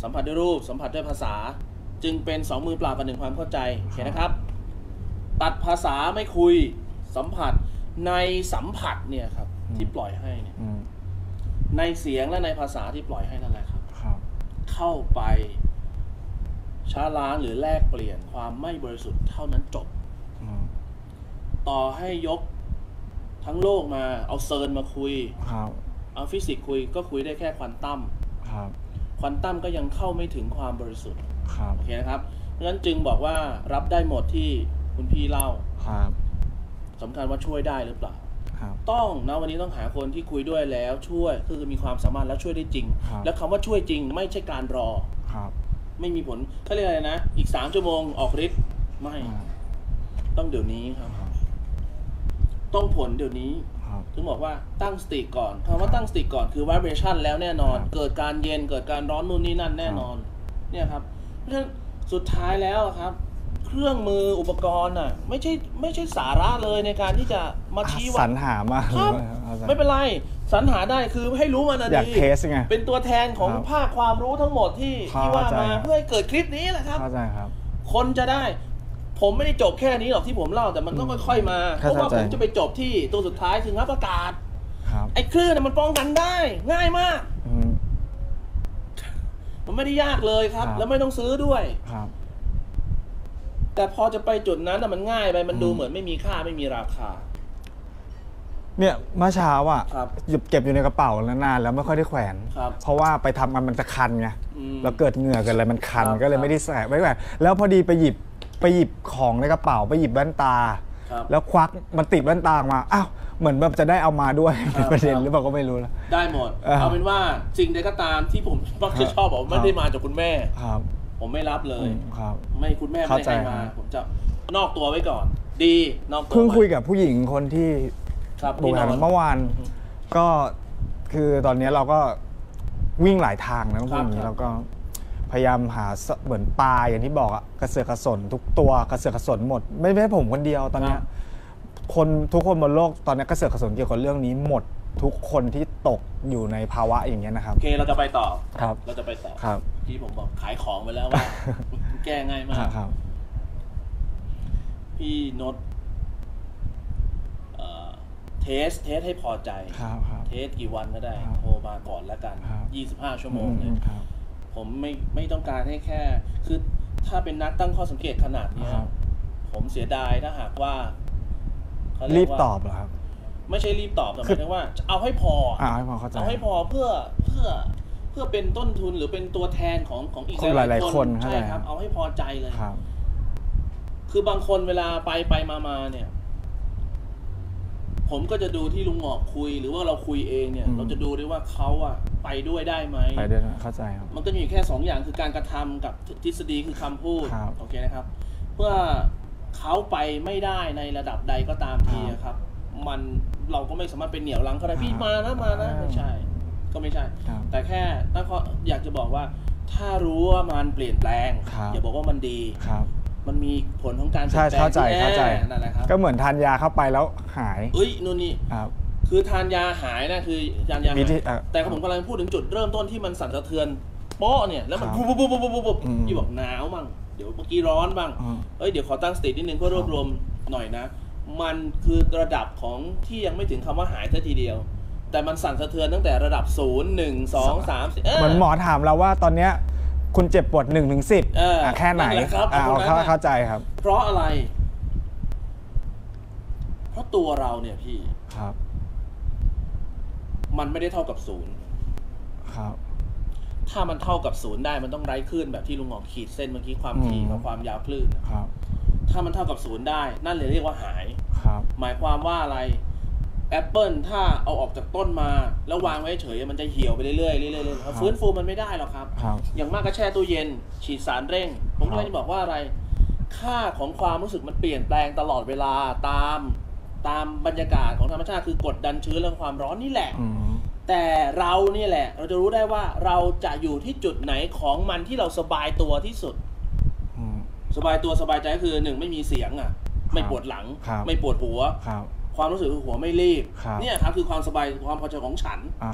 สัมผัสด้วยรูปสัมผัสด้วยภาษาจึงเป็นสองมือเปล่ากับหนึ่งความเข้าใจเห็นนะครับตัดภาษาไม่คุยสัมผัสในสัมผัสเนี่ยครับที่ปล่อยให้เนี่ยในเสียงและในภาษาที่ปล่อยให้นั่นแหละครับเข้าไปช้าล้างหรือแลกเปลี่ยนความไม่บริสุทธิ์เท่านั้นจบต่อให้ยกทั้งโลกมาเอาเซิร์นมาคุยเอาฟิสิกส์คุยก็คุยได้แค่ควอนตัมควอนตัมก็ยังเข้าไม่ถึงความบริสุทธิ์โอเคนะครับเพราะฉะนั้นจึงบอกว่ารับได้หมดที่คุณพี่เล่าสำคัญว่าช่วยได้หรือเปล่าต้องนะวันนี้ต้องหาคนที่คุยด้วยแล้วช่วยคือมีความสามารถแล้วช่วยได้จริงแล้วคำว่าช่วยจริงไม่ใช่การรอไม่มีผลเขาเรียกอะไรนะอีกสามชั่วโมงออกฤทธิ์ไม่ต้องเดี๋ยวนี้ครับต้องผลเดี๋ยวนี้ถึงบอกว่าตั้งสติก่อนคำว่าตั้งสติก่อนคือ vibration แล้วแน่นอนเกิดการเย็นเกิดการร้อนนู่นนี่นั่นแน่นอนเนี่ยครับเพราะฉะนั้นสุดท้ายแล้วครับเครื่องมืออุปกรณ์อ่ะไม่ใช่ไม่ใช่สาระเลยในการที่จะมาชี้ว่าสรรหามาครับไม่เป็นไรสรรหาได้คือให้รู้มันนะดีเป็นตัวแทนของภาคความรู้ทั้งหมดที่ที่ว่ามาเพื่อให้เกิดคลิปนี้แหละครับเข้าใจครับคนจะได้ผมไม่ได้จบแค่นี้หรอกที่ผมเล่าแต่มันต้องค่อยๆมาเพราะว่าผมจะไปจบที่ตัวสุดท้ายคืองับอากาศไอ้คลื่นมันป้องกันได้ง่ายมากมันไม่ได้ยากเลยครับแล้วไม่ต้องซื้อด้วยแต่พอจะไปจุดนั้นมันง่ายไปมันดูเหมือนไม่มีค่าไม่มีราคาเนี่ยเมื่อเช้าอ่ะหยิบเก็บอยู่ในกระเป๋านานแล้วไม่ค่อยได้แขวนเพราะว่าไปทำมันมันจะคันไงแล้วเกิดเหงื่อเกิดอะไรมันคันก็เลยไม่ได้ใส่ไว้แขวนแล้วพอดีไปหยิบไปหยิบของในกระเป๋าไปหยิบแว่นตาแล้วควักมันติดแว่นตามาอ้าวเหมือนแบบจะได้เอามาด้วยเป็นประเด็นหรือเปล่าก็ไม่รู้นะได้หมดเอาเป็นว่าสิ่งใดก็ตามที่ผมมักจะชอบบอกไม่ได้มาจากคุณแม่ผมไม่รับเลยไม่คุณแม่ไม่ให้มาผมจะนอกตัวไว้ก่อนดีนอกตัวเพิ่งคุยกับผู้หญิงคนที่บอกกันเมื่อวานก็คือตอนนี้เราก็วิ่งหลายทางนะพวกนี้เราก็พยายามหาเหมือนปลาอย่างที่บอกอะกระเสือกกระสนทุกตัวกระเสือกกระสนหมดไม่ใช่ผมคนเดียวตอนนี้คนทุกคนบนโลกตอนนี้กระเสือกกระสนเกี่ยวกับเรื่องนี้หมดทุกคนที่ตกอยู่ในภาวะอย่างเงี้ยนะครับโอเคเราจะไปต่อครับเราจะไปต่อครับที่ผมบอกขายของไปแล้วว่าแก้ง่ายมากครับพี่โน้ตเทสเทสให้พอใจเทสกี่วันก็ได้โทรมาก่อนแล้วกันยี่สิบห้าชั่วโมงเลยผมไม่ไม่ต้องการให้แค่คือถ้าเป็นนักตั้งข้อสังเกตขนาดนี้ผมเสียดายถ้าหากว่ารีบตอบเหรอครับไม่ใช่รีบตอบแต่หมายถึงว่าเอาให้พอเอาให้พอเข้าใจเอาให้พอเพื่อเพื่อเพื่อเป็นต้นทุนหรือเป็นตัวแทนของของอีกหลายๆคนใช่ครับเอาให้พอใจเลยคือบางคนเวลาไปไปมามาเนี่ยผมก็จะดูที่ลุงหงอกคุยหรือว่าเราคุยเองเนี่ยเราจะดูได้ว่าเขาอะไปด้วยได้ไหมไปด้วยเข้าใจครับมันก็มีแค่สองอย่างคือการกระทำกับทฤษฎีคือคำพูดโอเคนะครับเพื่อเขาไปไม่ได้ในระดับใดก็ตามทีครับมันเราก็ไม่สามารถเป็นเหนี่ยวรั้งเขาได้พี่มานะมานะไม่ใช่ก็ไม่ใช่แต่แค่ตั้งข้ออยากจะบอกว่าถ้ารู้ว่ามันเปลี่ยนแปลงอย่าบอกว่ามันดีมันมีผลของการใช่เข้าใจเข้าใจนั่นแหละครับก็เหมือนทานยาเข้าไปแล้วหายเอ้ยนู่นนี่คือทานยาหายนะคือทานยาแต่ผมกำลังพูดถึงจุดเริ่มต้นที่มันสั่นสะเทือนโป๊ะเนี่ยแล้วมันปุ๊บปุ๊บปุ๊บปุ๊บปุ๊บที่บอกหนาวบ้างเดี๋ยวเมื่อกี้ร้อนบ้างเอ้ยเดี๋ยวขอตั้งสตินิดนึงเพื่อรวบรวมหน่อยนะมันคือระดับของที่ยังไม่ถึงคำว่าหายแค่ทีเดียวแต่มันสั่นสะเทือนตั้งแต่ระดับศูนย์หนึ่งสองสามสี่เหมือนหมอถามเราว่าตอนเนี้ยคุณเจ็บปวดหนึ่งถึงสิบแค่ไหนเอาเข้าใจครับเพราะอะไรเพราะตัวเราเนี่ยพี่ครับมันไม่ได้เท่ากับศูนย์ครับถ้ามันเท่ากับศูนย์ได้มันต้องไร้คลื่นแบบที่ลุงหงอกขีดเส้นเมื่อกี้ความถี่กับความยาวคลื่นครับถ้ามันเท่ากับศูนย์ได้นั่นเลยเรียกว่าหายครับหมายความว่าอะไรแอปเปิลถ้าเอาออกจากต้นมาแล้ววางไว้เฉยมันจะเหี่ยวไปเรื่อยๆเรื่อยๆฟื้นฟูมันไม่ได้หรอกครับอย่างมากก็แช่ตู้เย็นฉีดสารเร่งผมก็จะบอกว่าอะไรค่าของความรู้สึกมันเปลี่ยนแปลงตลอดเวลาตามตามบรรยากาศของธรรมชาติคือกดดันชื้นและความร้อนนี่แหละแต่เรานี่แหละเราจะรู้ได้ว่าเราจะอยู่ที่จุดไหนของมันที่เราสบายตัวที่สุดสบายตัวสบายใจก็คือหนึ่งไม่มีเสียงอ่ะไม่ปวดหลังไม่ปวดหัวความรู้สึกคือหัวไม่รีบเนี่ยครับคือความสบายความพอใจของฉัน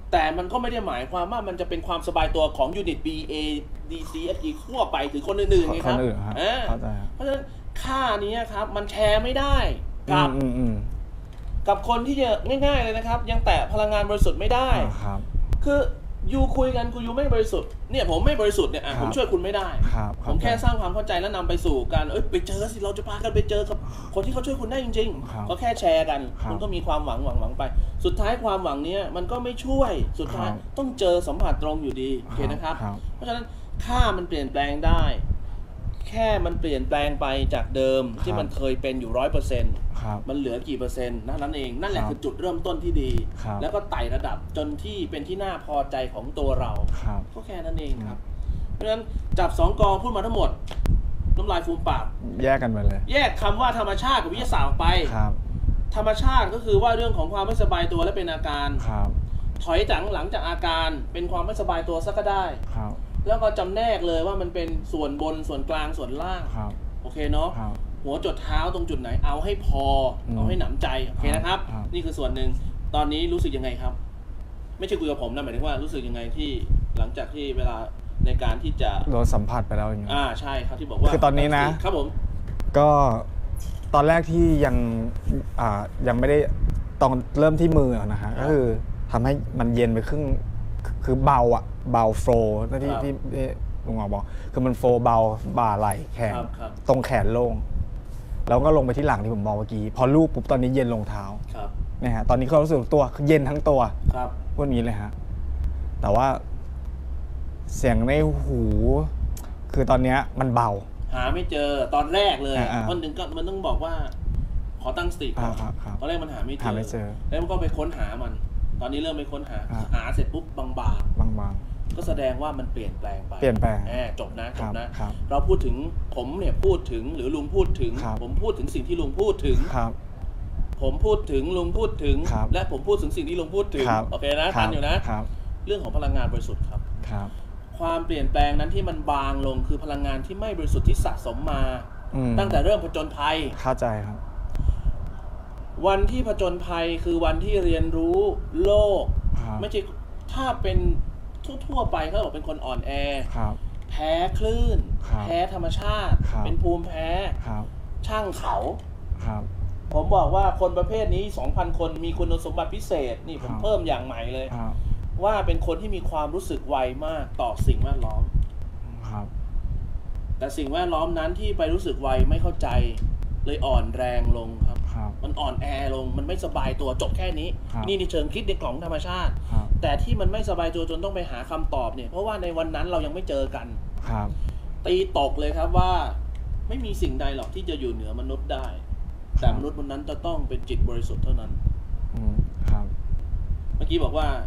แต่มันก็ไม่ได้หมายความว่ามันจะเป็นความสบายตัวของยูนิต B A D C F G ทั่วไปถึงคนอื่นๆไงครับคนอื่นครับเข้าใจครับเพราะฉะนั้นค่านี้ครับมันแชร์ไม่ได้กับกับคนที่จะง่ายๆเลยนะครับยังแตะพลังงานบริสุทธิ์ไม่ได้คือยูคุยกันคุณยูไม่บริสุทธิ์เนี่ยผมไม่บริสุทธิ์เนี่ยผมช่วยคุณไม่ได้ผมแค่สร้างความเข้าใจแล้วนำไปสู่การเอ้ยไปเจอสิเราจะพากันไปเจอกับคนที่เขาช่วยคุณได้จริงๆก็แค่แชร์กันคุณก็มีความหวังหวังหวังไปสุดท้ายความหวังเนี้ยมันก็ไม่ช่วยสุดท้ายต้องเจอสัมผัสตรงอยู่ดีโอเคนะครับเพราะฉะนั้นค่ามันเปลี่ยนแปลงได้แค่มันเปลี่ยนแปลงไปจากเดิมที่มันเคยเป็นอยู่ร้อยเปอร์เซ็นต์มันเหลือกี่เปอร์เซ็นต์นั่นเองนั่นแหละคือจุดเริ่มต้นที่ดีแล้วก็ไต่ระดับจนที่เป็นที่น่าพอใจของตัวเราก็แค่นั้นเองครับเพราะฉะนั้นจับสองกองพูดมาทั้งหมดน้ำลายฟูมปากแยกกันไปเลยแยกคำว่าธรรมชาติกับวิทยาศาสตร์ออกไปธรรมชาติก็คือว่าเรื่องของความไม่สบายตัวและเป็นอาการถอยจากหลังจากอาการเป็นความไม่สบายตัวสักก็ได้แล้วก็จำแนกเลยว่ามันเป็นส่วนบนส่วนกลางส่วนล่างโอเคเนาะหัวจดเท้าตรงจุดไหนเอาให้พอเอาให้หนำใจโอเคนะครับนี่คือส่วนหนึ่งตอนนี้รู้สึกยังไงครับไม่ใช่คุยกับผมนะหมายถึงว่ารู้สึกยังไงที่หลังจากที่เวลาในการที่จะโดนสัมผัสไปแล้วอย่างเงี้ยอ่าใช่ครับที่บอกว่าคือตอนนี้นะครับผมก็ตอนแรกที่ยังอ่ายังไม่ได้ตอนเริ่มที่มือนะฮะก็คือทำให้มันเย็นไปครึ่งคือเบาอะเบาโฟล์ที่ที่ลุงหมอบอกคือมันโฟล์เบาบ่าไหล่แขนตรงแขนโล่งแล้วก็ลงไปที่หลังที่ผมบอกเมื่อกี้พอลูบปุ๊บตอนนี้เย็นลงเท้าเนี่ยฮะตอนนี้เขารู้สึกตัวเย็นทั้งตัวพวกนี้เลยฮะแต่ว่าเสียงในหูคือตอนนี้มันเบาหาไม่เจอตอนแรกเลยคนหนึ่งก็มันต้องบอกว่าขอตั้งสติก่อนตอนแรกมันหาไม่เจอแล้วมันก็ไปค้นหามันตอนนี้เริ่มไปค้นหาหาเสร็จปุ๊บบางๆบางๆก็แสดงว่ามันเปลี่ยนแปลงไปเปลี่ยนแปลงจบนะจบนะเราพูดถึงผมเนี่ยพูดถึงหรือลุงพูดถึงผมพูดถึงสิ่งที่ลุงพูดถึงผมพูดถึงลุงพูดถึงและผมพูดถึงสิ่งที่ลุงพูดถึงโอเคนะทันอยู่นะเรื่องของพลังงานบริสุทธิ์ครับความเปลี่ยนแปลงนั้นที่มันบางลงคือพลังงานที่ไม่บริสุทธิ์ที่สะสมมาตั้งแต่เริ่มผจญภัยเข้าใจครับวันที่ผจญภัยคือวันที่เรียนรู้โลกไม่ใช่ถ้าเป็นทั่วๆไปเขาบอกเป็นคนอ่อนแอแพ้คลื่นแพ้ธรรมชาติเป็นภูมิแพ้ช่างเขาผมบอกว่าคนประเภทนี้ สองพัน คนมีคุณสมบัติพิเศษนี่ผมเพิ่มอย่างใหม่เลยว่าเป็นคนที่มีความรู้สึกไวมากต่อสิ่งแวดล้อมแต่สิ่งแวดล้อมนั้นที่ไปรู้สึกไวไม่เข้าใจเลยอ่อนแรงลงครับมันอ่อนแอลงมันไม่สบายตัวจบแค่นี้นี่ในเชิงคิดในกล่องธรรมชาติแต่ที่มันไม่สบายตัวจนต้องไปหาคำตอบเนี่ยเพราะว่าในวันนั้นเรายังไม่เจอกันตีตกเลยครับว่าไม่มีสิ่งใดหรอกที่จะอยู่เหนือมนุษย์ได้แต่มนุษย์วันนั้นจะต้องเป็นจิตบริสุทธิ์เท่านั้นเมื่อกี้บอกว่า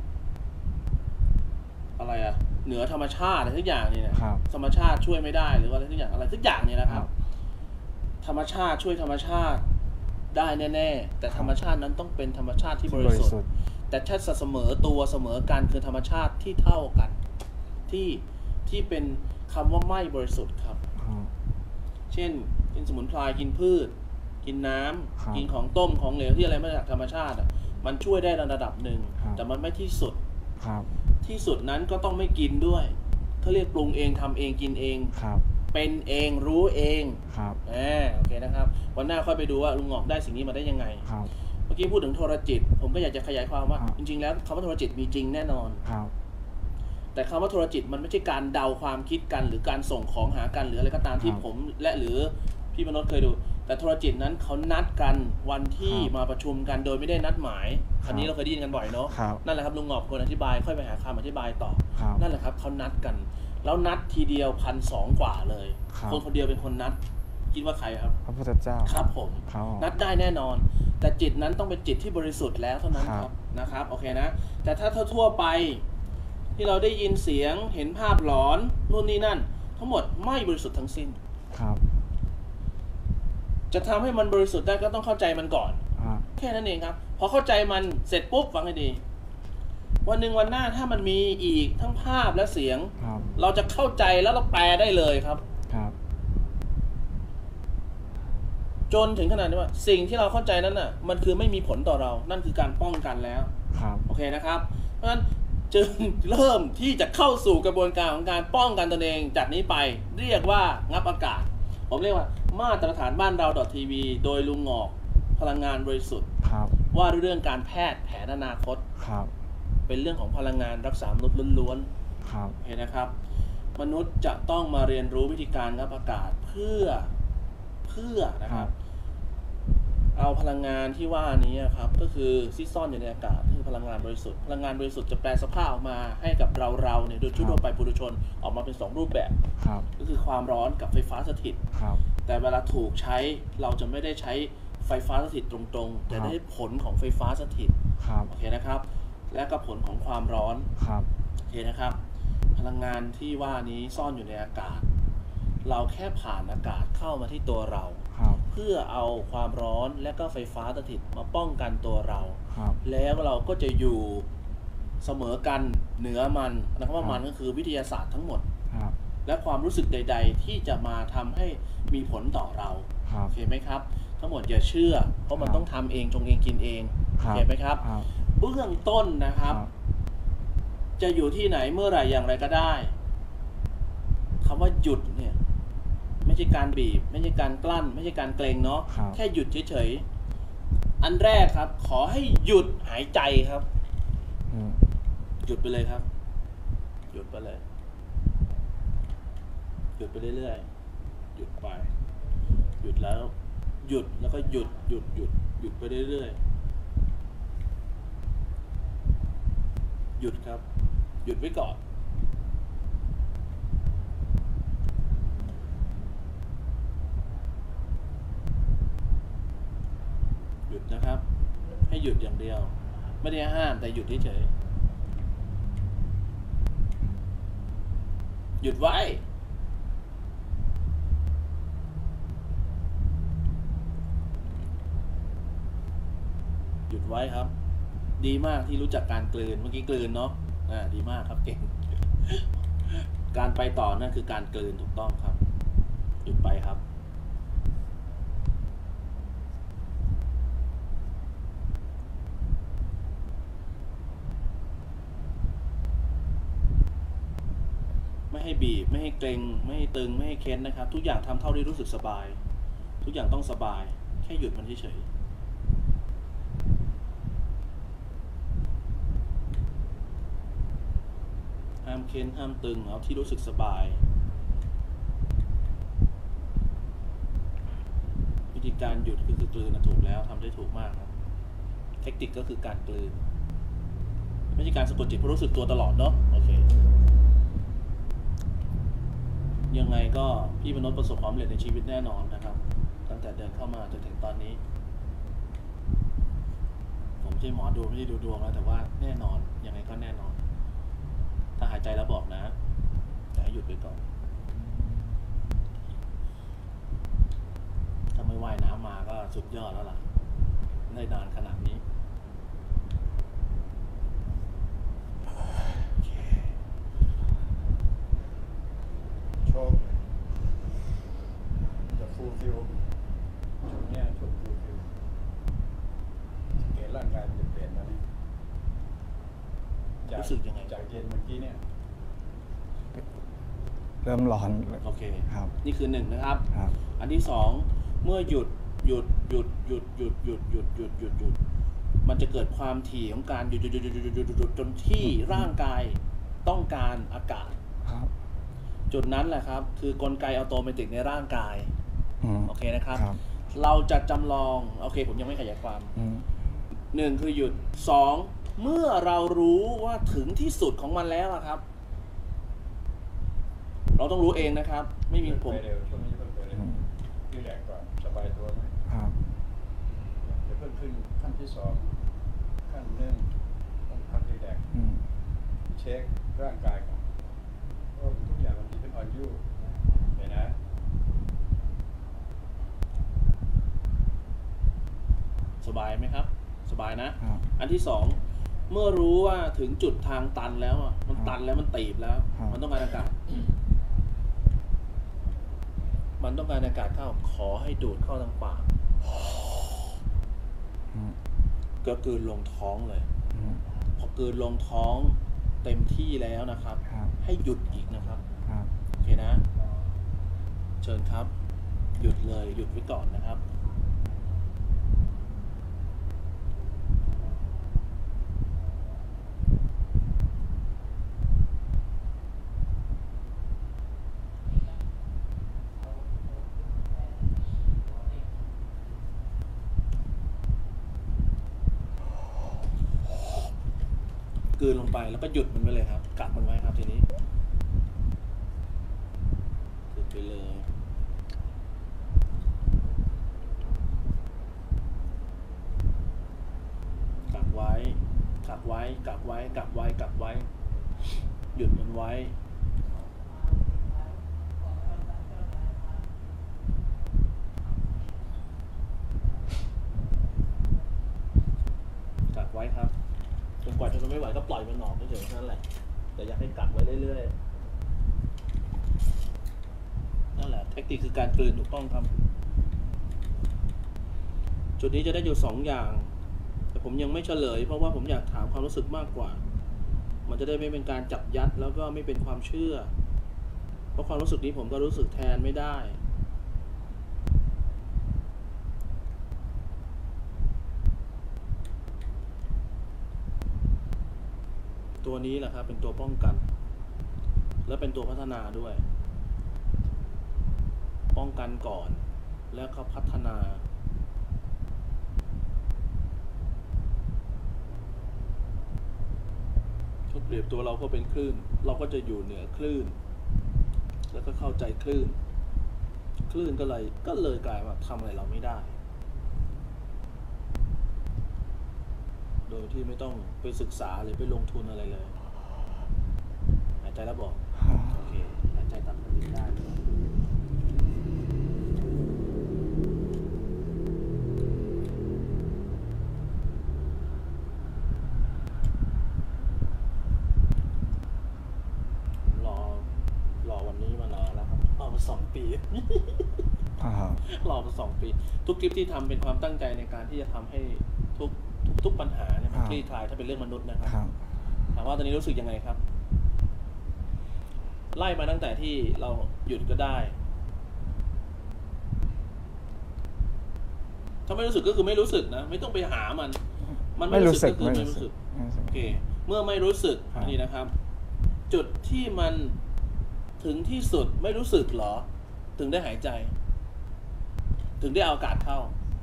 อะไรอะเหนือธรรมชาติอะไรทุกอย่างนี่นะธรรมชาติช่วยไม่ได้หรือว่าอะไรทุกอย่างอะไรทุกอย่างเนี่ยนะครับธรรมชาติช่วยธรรมชาติได้แน่ๆแต่ธรรมชาตินั้นต้องเป็นธรรมชาติที่บริสุทธิ์แต่ถ้าเสมอตัวเสมอกันคือธรรมชาติที่เท่ากันที่ที่เป็นคำว่าไม่บริสุทธิ์ครับเช่นกินสมุนไพรกินพืชกินน้ำกินของต้มของเหลวที่อะไรมาจากธรรมชาติอ่ะมันช่วยได้ระดับหนึ่งแต่มันไม่ที่สุดที่สุดนั้นก็ต้องไม่กินด้วยเขาเรียกปรุงเองทำเองกินเองเป็นเองรู้เองครับแหมโอเคนะครับวันหน้าค่อยไปดูว่าลุงหงอกได้สิ่งนี้มาได้ยังไงครับเมื่อกี้พูดถึงโทรจิตผมก็อยากจะขยายความว่าจริงๆแล้วคำว่าโทรจิตมีจริงแน่นอนครับแต่คำว่าโทรจิตมันไม่ใช่การเดาความคิดกันหรือการส่งของหากันหรืออะไรก็ตามที่ผมและหรือพี่มโนเคยดูแต่โทรจิตนั้นเขานัดกันวันที่มาประชุมกันโดยไม่ได้นัดหมายคันนี้เราเคยได้ยินกันบ่อยเนาะนั่นแหละครับลุงหงอกคนอธิบายค่อยไปหาคำอธิบายต่อนั่นแหละครับเขานัดกันแล้วนัดทีเดียวพันสองกว่าเลยคนคนเดียวเป็นคนนัดคิดว่าใครครับพระพุทธเจ้าครับผมนัดได้แน่นอนแต่จิตนั้นต้องเป็นจิตที่บริสุทธิ์แล้วเท่านั้นครับนะครับโอเคนะแต่ถ้าทั่วไปที่เราได้ยินเสียงเห็นภาพหลอนนู่นนี่นั่นทั้งหมดไม่บริสุทธิ์ทั้งสิ้นครับจะทำให้มันบริสุทธิ์ได้ก็ต้องเข้าใจมันก่อนแค่นั้นเองครับพอเข้าใจมันเสร็จปุ๊บฟังให้ดีวันหนึ่งวันหน้าถ้ามันมีอีกทั้งภาพและเสียงเราจะเข้าใจแล้วเราแปลได้เลยครับจนถึงขนาดที่ว่าสิ่งที่เราเข้าใจนั้นน่ะมันคือไม่มีผลต่อเรานั่นคือการป้องกันแล้วโอเคนะครับเพราะฉะนั้นจึงเริ่มที่จะเข้าสู่กระบวนการของการป้องกันตนเองจากนี้ไปเรียกว่างับอากาศผมเรียกว่ามาตรฐานบ้านเรา .tv โดยลุงงอกพลังงานบริสุทธิ์ว่าด้วยเรื่องการแพทย์แผนอนาคตเป็นเรื่องของพลังงานรักษามนุษย์ล้วนๆเห็นนะครับมนุษย์จะต้องมาเรียนรู้วิธีการงับอากาศเพื่อเพื่อนะครับเอาพลังงานที่ว่านี้ครับก็คือที่ซ่อนอยู่ในอากาศคือพลังงานบริสุทธิ์พลังงานบริสุทธิ์จะแปลสภาพออกมาให้กับเราเราเนี่ยโดยทั่วไปปุถุชนออกมาเป็นสองรูปแบบก็คือความร้อนกับไฟฟ้าสถิตแต่เวลาถูกใช้เราจะไม่ได้ใช้ไฟฟ้าสถิตตรงๆแต่ได้ผลของไฟฟ้าสถิตโอเคนะครับและก็ผลของความร้อนโอเคนะครับพลังงานที่ว่านี้ซ่อนอยู่ในอากาศเราแค่ผ่านอากาศเข้ามาที่ตัวเราเพื่อเอาความร้อนและก็ไฟฟ้าสถิตมาป้องกันตัวเราแล้วเราก็จะอยู่เสมอกันเหนือมันนะครับว่ามันก็คือวิทยาศาสตร์ทั้งหมดและความรู้สึกใดๆที่จะมาทำให้มีผลต่อเราโอเคไหมครับทั้งหมดอย่าเชื่อเพราะมันต้องทำเองจงเองกินเองโอเคไหมครับเบื้องต้นนะครับจะอยู่ที่ไหนเมื่อไหร่อย่างไรก็ได้คำว่าหยุดเนี่ยไม่ใช่การบีบไม่ใช่การกลั้นไม่ใช่การเกรงเนาะแค่หยุดเฉยๆอันแรกครับขอให้หยุดหายใจครับหยุดไปเลยครับหยุดไปเลยหยุดไปเรื่อยๆหยุดไปหยุดแล้วหยุดแล้วก็หยุดหยุดหยุดหยุดไปเรื่อยๆหยุดครับหยุดไว้ก่อนหยุดนะครับให้หยุดอย่างเดียวไม่ได้ห้ามแต่หยุดเฉยๆหยุดไว้หยุดไว้ครับดีมากที่รู้จักการกลืนเมื่อกี้กลืนเนาะอ่าดีมากครับเก่ง การไปต่อนั่นคือการกลืนถูกต้องครับหยุดไปครับไม่ให้บีบไม่ให้เกร็งไม่ให้ตึงไม่ให้เค้นนะครับทุกอย่างทำเท่าที่รู้สึกสบายทุกอย่างต้องสบายแค่หยุดมันเฉยๆห้ามเค้นห้ามตึงเอาที่รู้สึกสบายวิธีการหยุดก็คือกลืนนะถูกแล้วทำได้ถูกมากครับเทคนิคก็คือการกลืนไม่ใช่การสะกดจิตเพราะรู้สึกตัวตลอดเนาะโอเคยังไงก็พี่มนุษย์ประสบความสำเร็จในชีวิตแน่นอนนะครับตั้งแต่เดินเข้ามาจนถึงตอนนี้ผมไม่ใช่หมอดูไม่ใช่ดูดวงแล้วแต่ว่าแน่นอนยังไงก็แน่นอนถ้าหายใจแล้วบอกนะแต่ให้หยุดไปก่อนถ้าไม่ว่ายน้ำมาก็สุดยอดแล้วล่ะได้นานขนาดนี้โชคจะฟูลฟิลช่วงนี้ช่วงฟูลฟิลสังเกตร่างกายมันจะเปลี่ยนตอนนี้รู้สึกยังไงจากเย็นเมื่อกี้เนี่ยเริ่มร้อนโอเคครับนี่คือหนึ่งนะครับอันที่สองเมื่อหยุดหยุดหยุดหยุดหยุดหยุดหยุดหยุดหยุดหยุดมันจะเกิดความถี่ของการหยุดหยุดหยุดหยุดหยุดหยุดหยุดจนที่ร่างกายต้องการอากาศจุดนั้นแหละครับคือกลไกอัตโนมัติในร่างกายโอเคนะครับเราจะจำลองโอเคผมยังไม่ขยายความหนึ่งคือหยุดสองเมื่อเรารู้ว่าถึงที่สุดของมันแล้วครับเราต้องรู้เองนะครับไม่มีผมเร็วช่วงนี้เพิ่มเร็วรีแลกซ์ก่อนสบายตัวไหมครับเดี๋ยวเพิ่มขึ้นขั้นที่สองขั้นหนึ่งต้องพักรีแลกซ์เช็คร่างกายก่อนทุกอย่างมันเป็นออนยูเห็นนะสบายไหมครับสบายนะอันที่สองเมื่อรู้ว่าถึงจุดทางตันแล้วมันตันแล้วมันตีบแล้วมันต้องการอากาศมันต้องการอากาศเข้าขอให้ดูดเข้าทางปากก็กลืนลงท้องเลยพอกลืนลงท้องเต็มที่แล้วนะครับ ให้หยุดอีกนะครับโอเคนะเชิญครับหยุดเลยหยุดไว้ก่อนนะครับกลืนลงไปแล้วก็หยุดมันไปเลยครับกักมันไว้ครับทีนี้หยุดไปเลยกักไว้กักไว้กักไว้กักไว้กักไว้หยุดมันไว้กักไว้ครับจนกว่าจะไม่ไหวก็ปล่อยมันออกเฉยๆนั่นแหละแต่อยากให้กักไว้เรื่อยๆนั่นแหละเทคนิคคือการกลืนถูกต้องครับจุดนี้จะได้อยู่สองอย่างแต่ผมยังไม่เฉลยเพราะว่าผมอยากถามความรู้สึกมากกว่ามันจะได้ไม่เป็นการจับยัดแล้วก็ไม่เป็นความเชื่อเพราะความรู้สึกนี้ผมก็รู้สึกแทนไม่ได้ตัวนี้แหละครับเป็นตัวป้องกันและเป็นตัวพัฒนาด้วยป้องกันก่อนแล้วก็พัฒนาถ้าเปรียบตัวเราก็เป็นคลื่นเราก็จะอยู่เหนือคลื่นแล้วก็เข้าใจคลื่นคลื่นก็เลยก็เลยกลายว่าทำอะไรเราไม่ได้โดยที่ไม่ต้องไปศึกษาหรือไปลงทุนอะไรเลยหายใจแล้วบอกโอเคหายใจตามปกติได้รอรอวันนี้มานานแล้วครับรอมาสองปีรอมาสองปีทุกคลิปที่ทำเป็นความตั้งใจในการที่จะทำให้ทุกทุกปัญหาเนี่ยมันคลี่คลายถ้าเป็นเรื่องมนุษย์นะครับถามว่าตอนนี้รู้สึกยังไงครับไล่มาตั้งแต่ที่เราหยุดก็ได้ถ้าไม่รู้สึกก็คือไม่รู้สึกนะไม่ต้องไปหามันมันไม่รู้สึกก็คือไม่รู้สึกโอเคเมื่อไม่รู้สึกนี่นะครับจุดที่มันถึงที่สุดไม่รู้สึกหรอถึงได้หายใจถึงได้เอาอากาศเข้า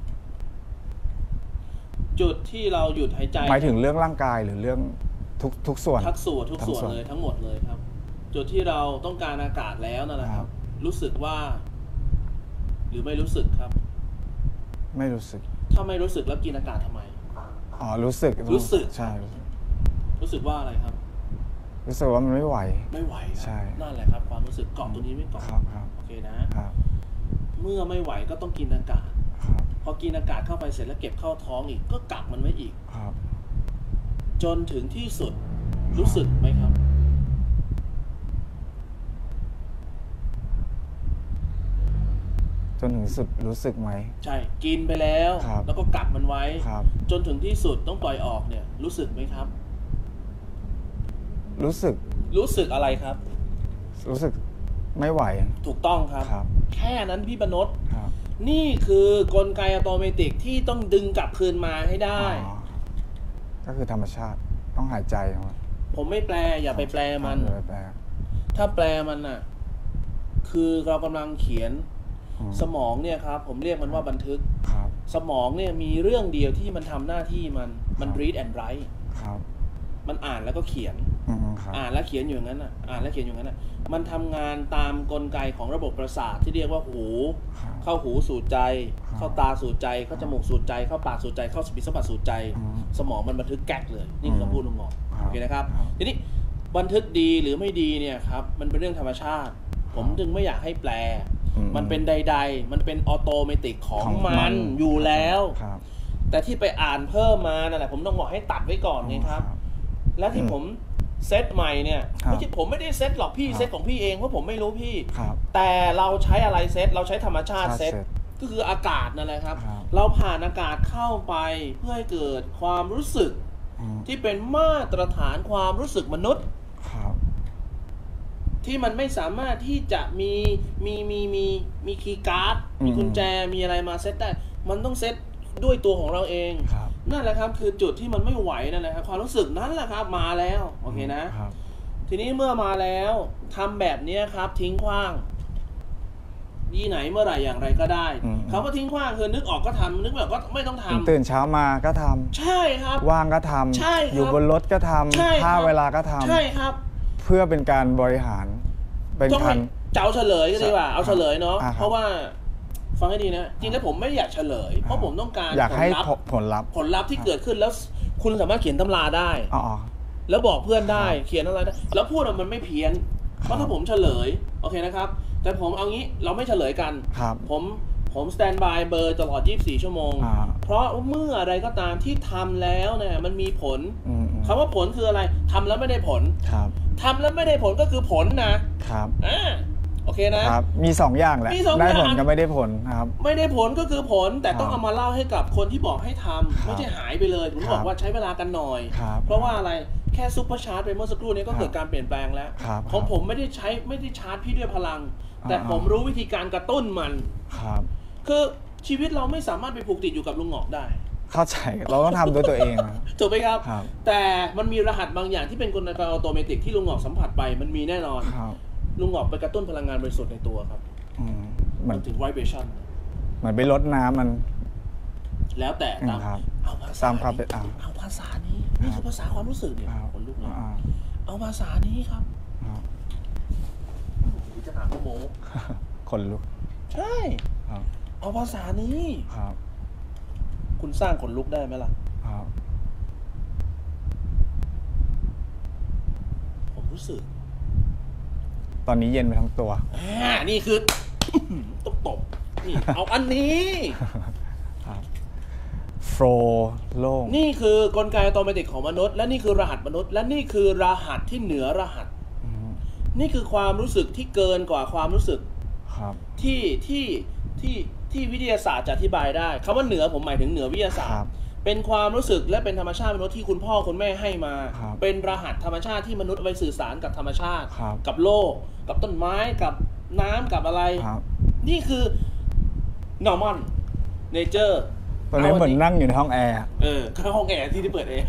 จุดที่เราหยุดหายใจหมายถึงเรื่องร่างกายหรือเรื่องทุกทุกส่วนทุกส่วนทุกส่วนเลยทั้งหมดเลยครับจุดที่เราต้องการอากาศแล้วนั่นแหละครับรู้สึกว่าหรือไม่รู้สึกครับไม่รู้สึกถ้าไม่รู้สึกแล้วกินอากาศทำไมอ๋อรู้สึกรู้สึกใช่รู้สึกว่าอะไรครับรู้สึกว่ามันไม่ไหวไม่ไหวใช่นั่นแหละครับความรู้สึกเกาะตัวนี้ไม่เกาะโอเคนะเมื่อไม่ไหวก็ต้องกินอากาศพอกินอากาศเข้าไปเสร็จแล้วเก็บเข้าท้องอีกก็กักมันไว้อีกจนถึงที่สุดรู้สึกไหมครับจนถึงสุดรู้สึกไหมใช่กินไปแล้วแล้วก็กักมันไว้จนถึงที่สุดต้องปล่อยออกเนี่ยรู้สึกไหมครับรู้สึกรู้สึกอะไรครับรู้สึกไม่ไหวถูกต้องครับแค่นั้นพี่บรรณนี่คือกลไกอัตโนมัติที่ต้องดึงกลับคืนมาให้ได้ก็คือธรรมชาติต้องหายใจผมไม่แปลอย่าไปแปลมันถ้าแปลมันน่ะคือเรากำลังเขียนสมองเนี่ยครับผมเรียกมันว่าบันทึกสมองเนี่ยมีเรื่องเดียวที่มันทำหน้าที่มันมัน read and write มันอ่านแล้วก็เขียนอ่านแล้วเขียนอยู่อย่างนั้นอ่ะอ่านแล้วเขียนอยู่อย่างนั้นอ่ะมันทำงานตามกลไกของระบบประสาทที่เรียกว่าหูเข้าหูสู่ใจเข้าตาสู่ใจเข้าจมูกสู่ใจเข้าปากสู่ใจเข้าสปิสัมผัสสู่ใจสมองมันบันทึกแก๊กเลยนี่คือคำพูดลุงงอกโอเคนะครับทีนี้บันทึกดีหรือไม่ดีเนี่ยครับมันเป็นเรื่องธรรมชาติผมจึงไม่อยากให้แปลมันเป็นใดๆมันเป็นออโตเมติกของมันอยู่แล้วแต่ที่ไปอ่านเพิ่มมานั่นแหละผมต้องบอกให้ตัดไว้ก่อนไงครับและที่ผมเซตใหม่เนี่ยไม่ใช่ผมไม่ได้เซตหรอกพี่เซตของพี่เองเพราะผมไม่รู้พี่แต่เราใช้อะไรเซตเราใช้ธรรมชาติเซตก็คืออากาศนั่นแหละครับเราผ่านอากาศเข้าไปเพื่อให้เกิดความรู้สึกที่เป็นมาตรฐานความรู้สึกมนุษย์ที่มันไม่สามารถที่จะมีมีมีมีมีคีย์การ์ดมีกุญแจมีอะไรมาเซตได้มันต้องเซตด้วยตัวของเราเองนั่นแหละครับคือจุดที่มันไม่ไหวนั่นแหละครับความรู้สึกนั้นแหละครับมาแล้วโอเคนะทีนี้เมื่อมาแล้วทำแบบนี้ครับทิ้งขว้างยี่ไหนเมื่อไหร่อย่างไรก็ได้เขาก็ทิ้งขว้างคือนึกออกก็ทำนึกไม่ออกก็ไม่ต้องทำตื่นเช้ามาก็ทำใช่ครับว่างก็ทำใช่ครับอยู่บนรถก็ทำถ้าเวลาก็ทำใช่ครับเพื่อเป็นการบริหารเป็นการเจ้าเฉลยก็ดีกว่าเอาเฉลยเนาะเพราะว่าฟังให้ดีนะจริงแล้วผมไม่อยากเฉลยเพราะผมต้องการอยากให้ผลลัพธ์ผลลัพธ์ที่เกิดขึ้นแล้วคุณสามารถเขียนตำราได้แล้วบอกเพื่อนได้เขียนอะไรได้แล้วพูดมันไม่เพี้ยนเพราะถ้าผมเฉลยโอเคนะครับแต่ผมเอางี้เราไม่เฉลยกันผมผมสแตนบายเบอร์ตลอดยี่สิบสี่ชั่วโมงเพราะเมื่ออะไรก็ตามที่ทำแล้วเนี่ยมันมีผลคำว่าผลคืออะไรทำแล้วไม่ได้ผลทำแล้วไม่ได้ผลก็คือผลนะครับอ่าโอเคนะครับมีสองอย่างแหละได้ผลกับไม่ได้ผลครับไม่ได้ผลก็คือผลแต่ต้องเอามาเล่าให้กับคนที่บอกให้ทำไม่ใช่หายไปเลยผมบอกว่าใช้เวลากันหน่อยเพราะว่าอะไรแค่ซุปเปอร์ชาร์จไปเมื่อสักครู่นี้ก็เกิดการเปลี่ยนแปลงแล้วของผมไม่ได้ใช้ไม่ได้ชาร์จพี่ด้วยพลังแต่ผมรู้วิธีการกระตุ้นมันครับคือชีวิตเราไม่สามารถไปผูกติดอยู่กับลุงหงอกได้เข้าใจเราต้องทำด้วยตัวเองถูกไหมครับแต่มันมีรหัสบางอย่างที่เป็นกลไกอัตโนมัติที่ลุงหงอกสัมผัสไปมันมีแน่นอนลุงหงอกไปกระตุ้นพลังงานบริสุทธิ์ในตัวครับเหมือนถึงไวเบชั่นเหมือนไปลดน้ำมันแล้วแต่ตามเอาภาษาเอาภาษานี้นี่คือภาษาความรู้สึกเนี่ยคนลุกเลยเอาภาษานี้ครับจะหาโมคนลุกใช่เอาภาษานี้คุณสร้างขนลุกได้ไหมล่ะผมรู้สึกตอนนี้เย็นไปทั้งตัวอ่านี่คือตบตบนี่เอาอันนี้โฟล์โล่งนี่คือกลไกอัตโนมัติของมนุษย์และนี่คือรหัสมนุษย์และนี่คือรหัสที่เหนือรหัสนี่คือความรู้สึกที่เกินกว่าความรู้สึกที่ที่ที่ที่วิทยาศาสตร์จะอธิบายได้คำว่าเหนือผมหมายถึงเหนือวิทยาศาสตร์เป็นความรู้สึกและเป็นธรรมชาติมนุษย์ที่คุณพ่อคุณแม่ให้มาเป็นรหัสธรรมชาติที่มนุษย์เอาไปสื่อสารกับธรรมชาติกับโลกกับต้นไม้กับน้ำกับอะไรนี่คือ normal nature ตอนนี้เหมือนนั่งอยู่ในห้องแอร์เออคือห้องแอร์ที่ที่เปิดเอง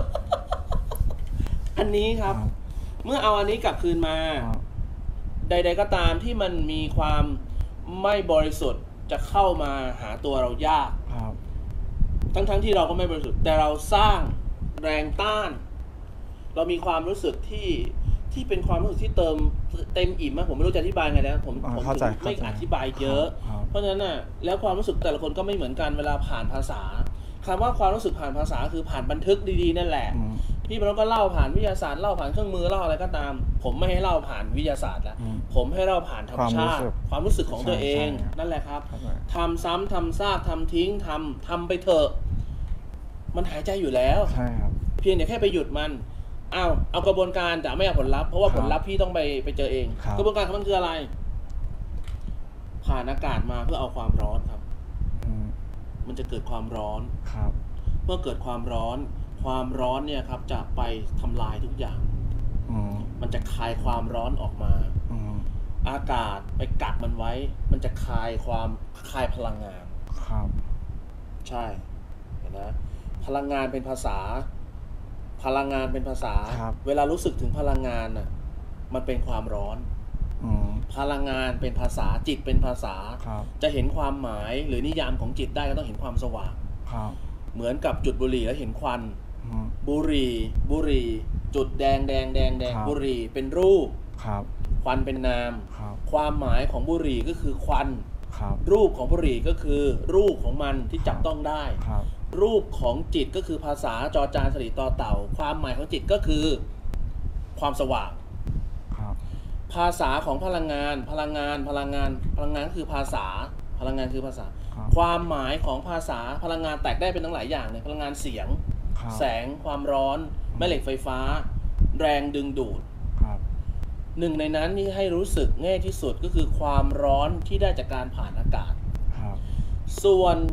อันนี้ครับเมื่อเอาอันนี้กลับคืนมาใดๆก็ตามที่มันมีความไม่บริสุทธิ์จะเข้ามาหาตัวเรายากทั้งๆ ท, ที่เราก็ไม่บริสุทธิ์แต่เราสร้างแรงต้านเรามีความรู้สึกที่ที่เป็นความรู้สึกที่เติมเต็มอิ่มมากผมไม่รู้จะอธิบายไงแล้วผมผมไม่อธิบายเยอะเพราะฉะนั้นน่ะแล้วความรู้สึกแต่ละคนก็ไม่เหมือนกันเวลาผ่านภาษาคำว่าความรู้สึกผ่านภาษาคือผ่านบันทึกดีๆนั่นแหละพี่มันก็เล่าผ่านวิทยาศาสตร์เล่าผ่านเครื่องมือเล่าอะไรก็ตามผมไม่ให้เล่าผ่านวิทยาศาสตร์แล้วผมให้เล่าผ่านธรรมชาติความรู้สึกของตัวเองนั่นแหละครับทำซ้ำทำซากทำทิ้งทำทำไปเถอะมันหายใจอยู่แล้วเพียงแต่แค่ไปหยุดมันเอาเอากระบวนการแต่ไม่เอาผลลัพธ์เพราะว่าผลลัพธ์พี่ต้องไปไปเจอเองกระบวนการของมันคืออะไรผ่านอากาศมาเพื่อเอาความร้อนครับมันจะเกิดความร้อนเมื่อเกิดความร้อนความร้อนเนี่ยครับจะไปทำลายทุกอย่างมันจะคายความร้อนออกมาอากาศไปกักมันไว้มันจะคายความคายพลังงานใช่เห็นไหมพลังงานเป็นภาษาพลังงานเป็นภาษาเวลารู้สึกถึงพลังงานน่ะมันเป็นความร้อนพลังงานเป็นภาษาจิตเป็นภาษาจะเห็นความหมายหรือนิยามของจิตได้ก็ต้องเห็นความสว่างเหมือนกับจุดบุหรี่แล้วเห็นควันบุหรี่บุหรี่จุดแดงแดงแดงแดงบุหรี่เป็นรูปควันเป็นนามความหมายของบุหรี่ก็คือควันรูปของบุหรี่ก็คือรูปของมันที่จับต้องได้รูปของจิตก็คือภาษาจอจานสระต่อเต่าความหมายของจิตก็คือความสว่างภาษาของพลังงานพลังงานพลังงานพลังงานคือภาษาพลังงานคือภาษาความหมายของภาษาพลังงานแตกได้เป็นทั้งหลายอย่างเลยพลังงานเสียงแสงความร้อนแม่เหล็กไฟฟ้าแรงดึงดูดหนึ่งในนั้นที่ให้รู้สึกง่ายที่สุดก็คือความร้อนที่ได้จากการผ่านอากาศส่วน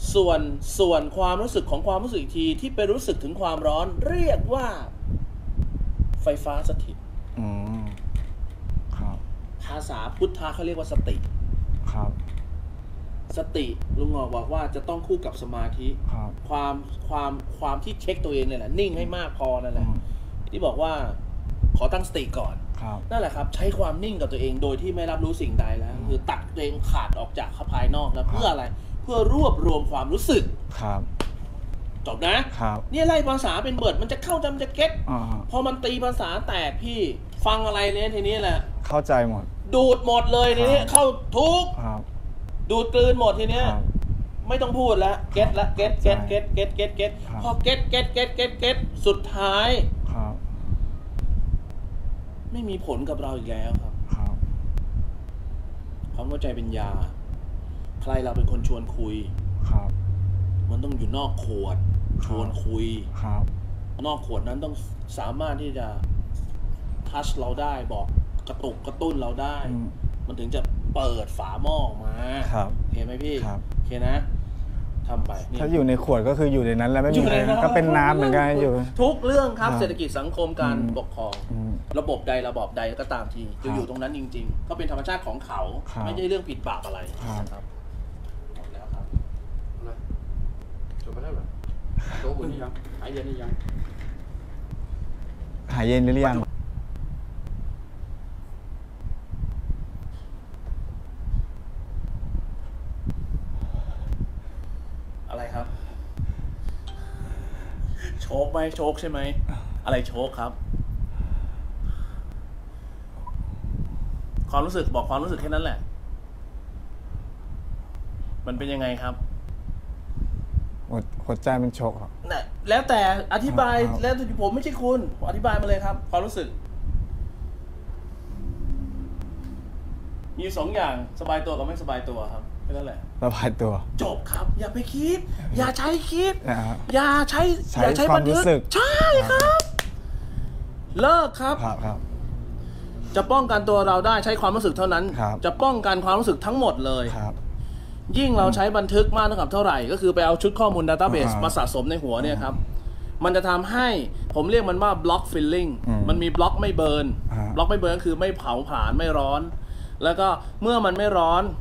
ส่วนส่วนความรู้สึกของความรู้สึกอีกทีที่ไปรู้สึกถึงความร้อนเรียกว่าไฟฟ้าสถิตอืมครับภาษาพุทธะเขาเรียกว่าสติครับสติลุงงอกบอกว่าจะต้องคู่กับสมาธิความความความที่เช็คตัวเองเนี่ยแหละนิ่งให้มากพอนั่นแหละที่บอกว่าขอตั้งสติก่อนนั่นแหละครับใช้ความนิ่งกับตัวเองโดยที่ไม่รับรู้สิ่งใดแล้วคือตัดตัวเองขาดออกจากภายนอกแล้วเพื่ออะไรเพื่อรวบรวมความรู้สึกครับจบนะครับนี่ไล่ภาษาเป็นเบิร์ดมันจะเข้าใจมันจะเก็ตพอมันตีภาษาแตกพี่ฟังอะไรเนี่ยทีนี้แหละเข้าใจหมดดูดหมดเลยทีนี้เข้าทุกดูดกลืนหมดทีเนี้ยไม่ต้องพูดแล้วเก็ตละเก็ตเก็ตเก็ตเก็ตเก็ตเก็ตพอเก็ตเก็ตเก็ตเก็ตเก็ตสุดท้ายไม่มีผลกับเราอีกแล้วครับความเข้าใจเป็นยาใครเราเป็นคนชวนคุยมันต้องอยู่นอกขวดชวนคุยนอกขวดนั้นต้องสามารถที่จะทัชเราได้บอกกระตุกกระตุ้นเราได้มันถึงจะเปิดฝาหม้อออกมาเห็นไหมพี่โอเคนะทำไปถ้าอยู่ในขวดก็คืออยู่ในนั้นแล้วไม่มีอะไรก็เป็นน้ำเหมือนกันอยู่ทุกเรื่องครับเศรษฐกิจสังคมการปกครองระบบใดระบอบใดก็ตามทีจะอยู่ตรงนั้นจริงๆก็เป็นธรรมชาติของเขาไม่ใช่เรื่องผิดบาปอะไรครับหมดแล้วครับจบไปแล้วเหรอโต๊ะอุ่นนี่ยังหายเย็นนี่ยังหายเย็นหรือยังอะไรครับโชคไหมโชคใช่ไหมอะไรโชคครับความรู้สึกบอกความรู้สึกแค่นั้นแหละมันเป็นยังไงครับหัวใจมันโชกหรอแล้วแต่อธิบายแล้วผมไม่ใช่คุณอธิบายมาเลยครับความรู้สึกมีสองอย่างสบายตัวกับไม่สบายตัวครับแค่นั้นแหละสบายตัวจบครับอย่าไปคิดอย่าใช้คิดอย่าใช้อย่าใช้ความรู้สึกใช่ครับเลิกครับครับจะป้องกันตัวเราได้ใช้ความรู้สึกเท่านั้นจะป้องกันความรู้สึกทั้งหมดเลยยิ่งเราใช้บันทึกมากเท่ากับเท่าไหร่ก็คือไปเอาชุดข้อมูล database มาสะสมในหัวเนี่ยครับมันจะทำให้ผมเรียกมันว่า block filling มันมีบล็อกไม่เบิร์นบล็อกไม่เบิร์นคือไม่เผาผลาญไม่ร้อนแล้วก็เมื่อมันไม่ร้อน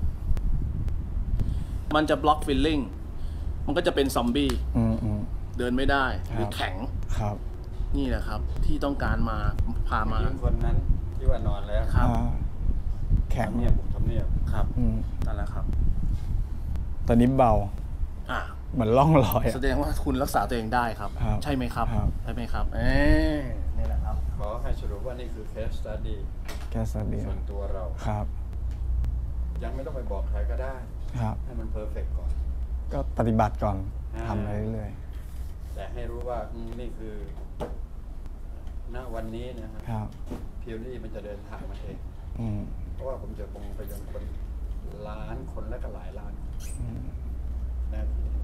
มันจะ block filling มันก็จะเป็นซอมบี้เดินไม่ได้หรือแข็งนี่แหละครับที่ต้องการมาพามาคนนั้นที่ว่านอนแล้วครับแข็งเนี่ยผมทำเนี่ยครับนั่นแหละครับตอนนี้เบาอ่ะเหมือนล่องลอยแสดงว่าคุณรักษาตัวเองได้ครับใช่ไหมครับใช่ไหมครับเออนี่แหละครับขอให้สรุปว่านี่คือ case study case study ส่วนตัวเราครับยังไม่ต้องไปบอกใครก็ได้ครับให้มัน perfect ก่อนก็ปฏิบัติก่อนทำไปเรื่อยๆแต่ให้รู้ว่านี่คือณวันนี้นะครับพิวรี่มันจะเดินทางมาเองเพราะว่าผมจะคงไปยังคนล้านคนและก็หลายล้านนะ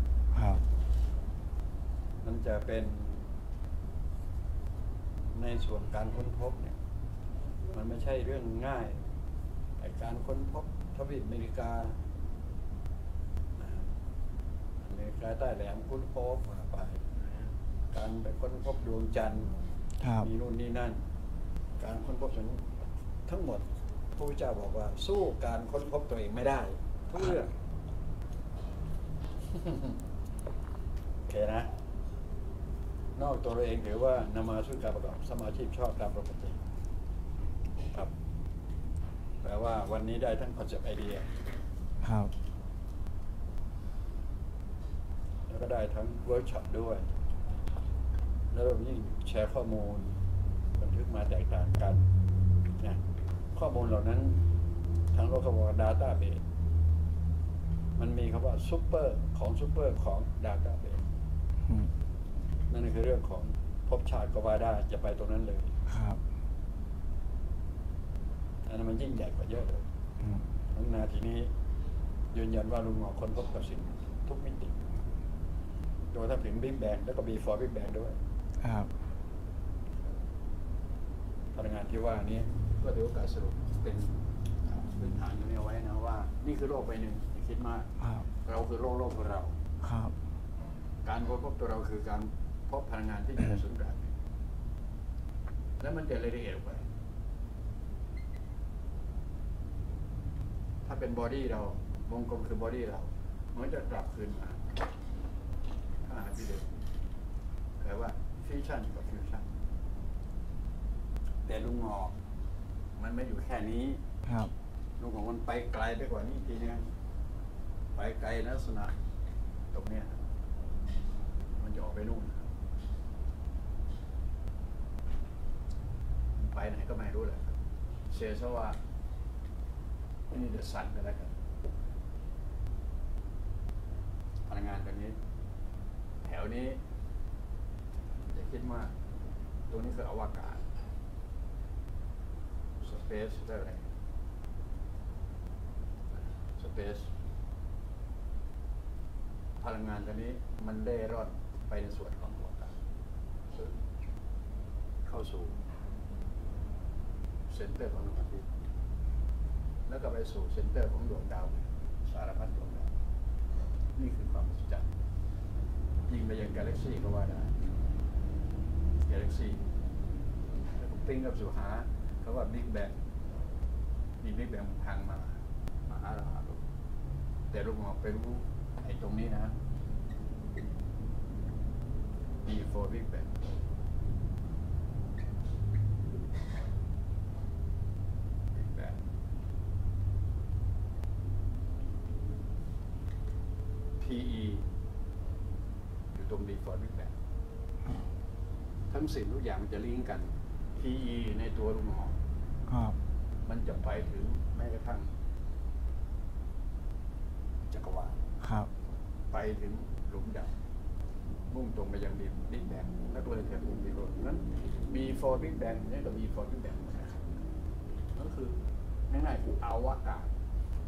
มันจะเป็นในส่วนการค้นพบเนี่ยมันไม่ใช่เรื่องง่ายแต่การค้นพบทวีปอเมริกาอเมริกาใต้แหลมค้นพบไปการไปค้นพบดวงจันทร์มีนู่นนี่นั่นการค้นพบทั้งหมดพระพุทธเจ้าบอกว่าสู้การค้นพบตัวเองไม่ได้ทุกเรื่องโอเคนะนอกตัวเราเองถือว่านำมาสู่การประกอบสมาธิชอบตามปกติครับแปลว่าวันนี้ได้ทั้งคอนเซ็ปต์ไอเดียครับแล้วก็ได้ทั้งเวิร์กช็อปด้วยแล้วเรายิ่งแชร์ข้อมูลบันทึกมาแตกต่างกันเนี่ยข้อมูลเหล่านั้นทางโลกเขาบอกว่า database มันมีคำว่าซูเปอร์ของซูเปอร์ของ database นั่นคือเรื่องของภพชาติก็ว่าได้จะไปตรงนั้นเลยครับอันนั้นมันยิ่งใหญ่กว่าเยอะเลยทั้งนาทีนี้ยืนยันว่าลุงหมอค้นพบกับสิ่งทุกมิติโดยทั้งถึงบิ๊กแบงแล้วก็ before big bang ด้วยครับพลังงานที่ว่านี้ก็ถือโอกาสสรุปเป็นพื้นฐานอยู่ในเอาไว้นะว่านี่คือโลกใบหนึ่งอย่าคิดมากเราคือโลกโลกของเราครับการค้นพบตัวเราคือการพบพลังงานที่อยู่ในศูนย์กลางแล้วมันจะละเอียดออกไปถ้าเป็นบอดี้เราวงกลมคือบอดี้เรามันจะกลับคืนมาหาที่เดิมแปลว่าฟิวชั่นกับฟิวชั่นแต่ลุงงอกมันไม่อยู่แค่นี้ครับลุงงอกมันไปไกลไปกว่านี้ทีนึงไปไกลลักษณะตรงเนี้ยมันจะออกไปนู่นไปไหนก็ไม่รู้เลยเชื่อซะว่านี่เดือดสั่นไปแล้วกันพลังงานตรงนี้แถวนี้จะคิดว่าตรงนี้คืออวกาศสเปซได้อะไรสเปซพลังงานตรงนี้มันได้ร่อนไปในส่วนของอวกาศเข้าสู่เซ็นเตอร์ของดวงอาทิตย์แล้วก็ไปสู่เซ็นเตอร์ของดวงดาวสารพัดดวงดาวนี่คือความมหัศจรรย์ยิงไปยังกาแล็กซี่ก็ว่าได้กาแล็กซี่แล้วก็ปิ้งกับสู่หาเขาว่าบิ๊กแบงมีบิ๊กแบงทางมามาหาเราแต่ลูกหมอไปรู้ไอ้ตรงนี้นะ before big bangพี อี อยู่ตรง before big bang ทั้งสิ่งทุกอย่างมันจะลิงก์กัน พี อี ในตัวลูกหมอมันจะไปถึงแม้กระทั่งจักรวาลไปถึงหลุมดำมุ่งตรงไปยัง Big Bang แล้วก็เลยเกิดเป็น Big Bang นั้น before Big Bang นี่ก็ before Big Bang นะครับนั่นคือง่ายๆคืออวกาศ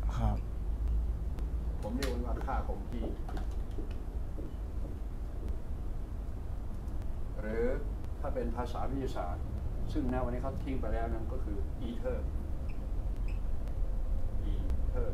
ผมเรียกว่าค่าคงที่หรือถ้าเป็นภาษาวิทยาศาสตร์ซึ่งณวันนี้เขาทิ้งไปแล้วนั่นก็คือ ether ether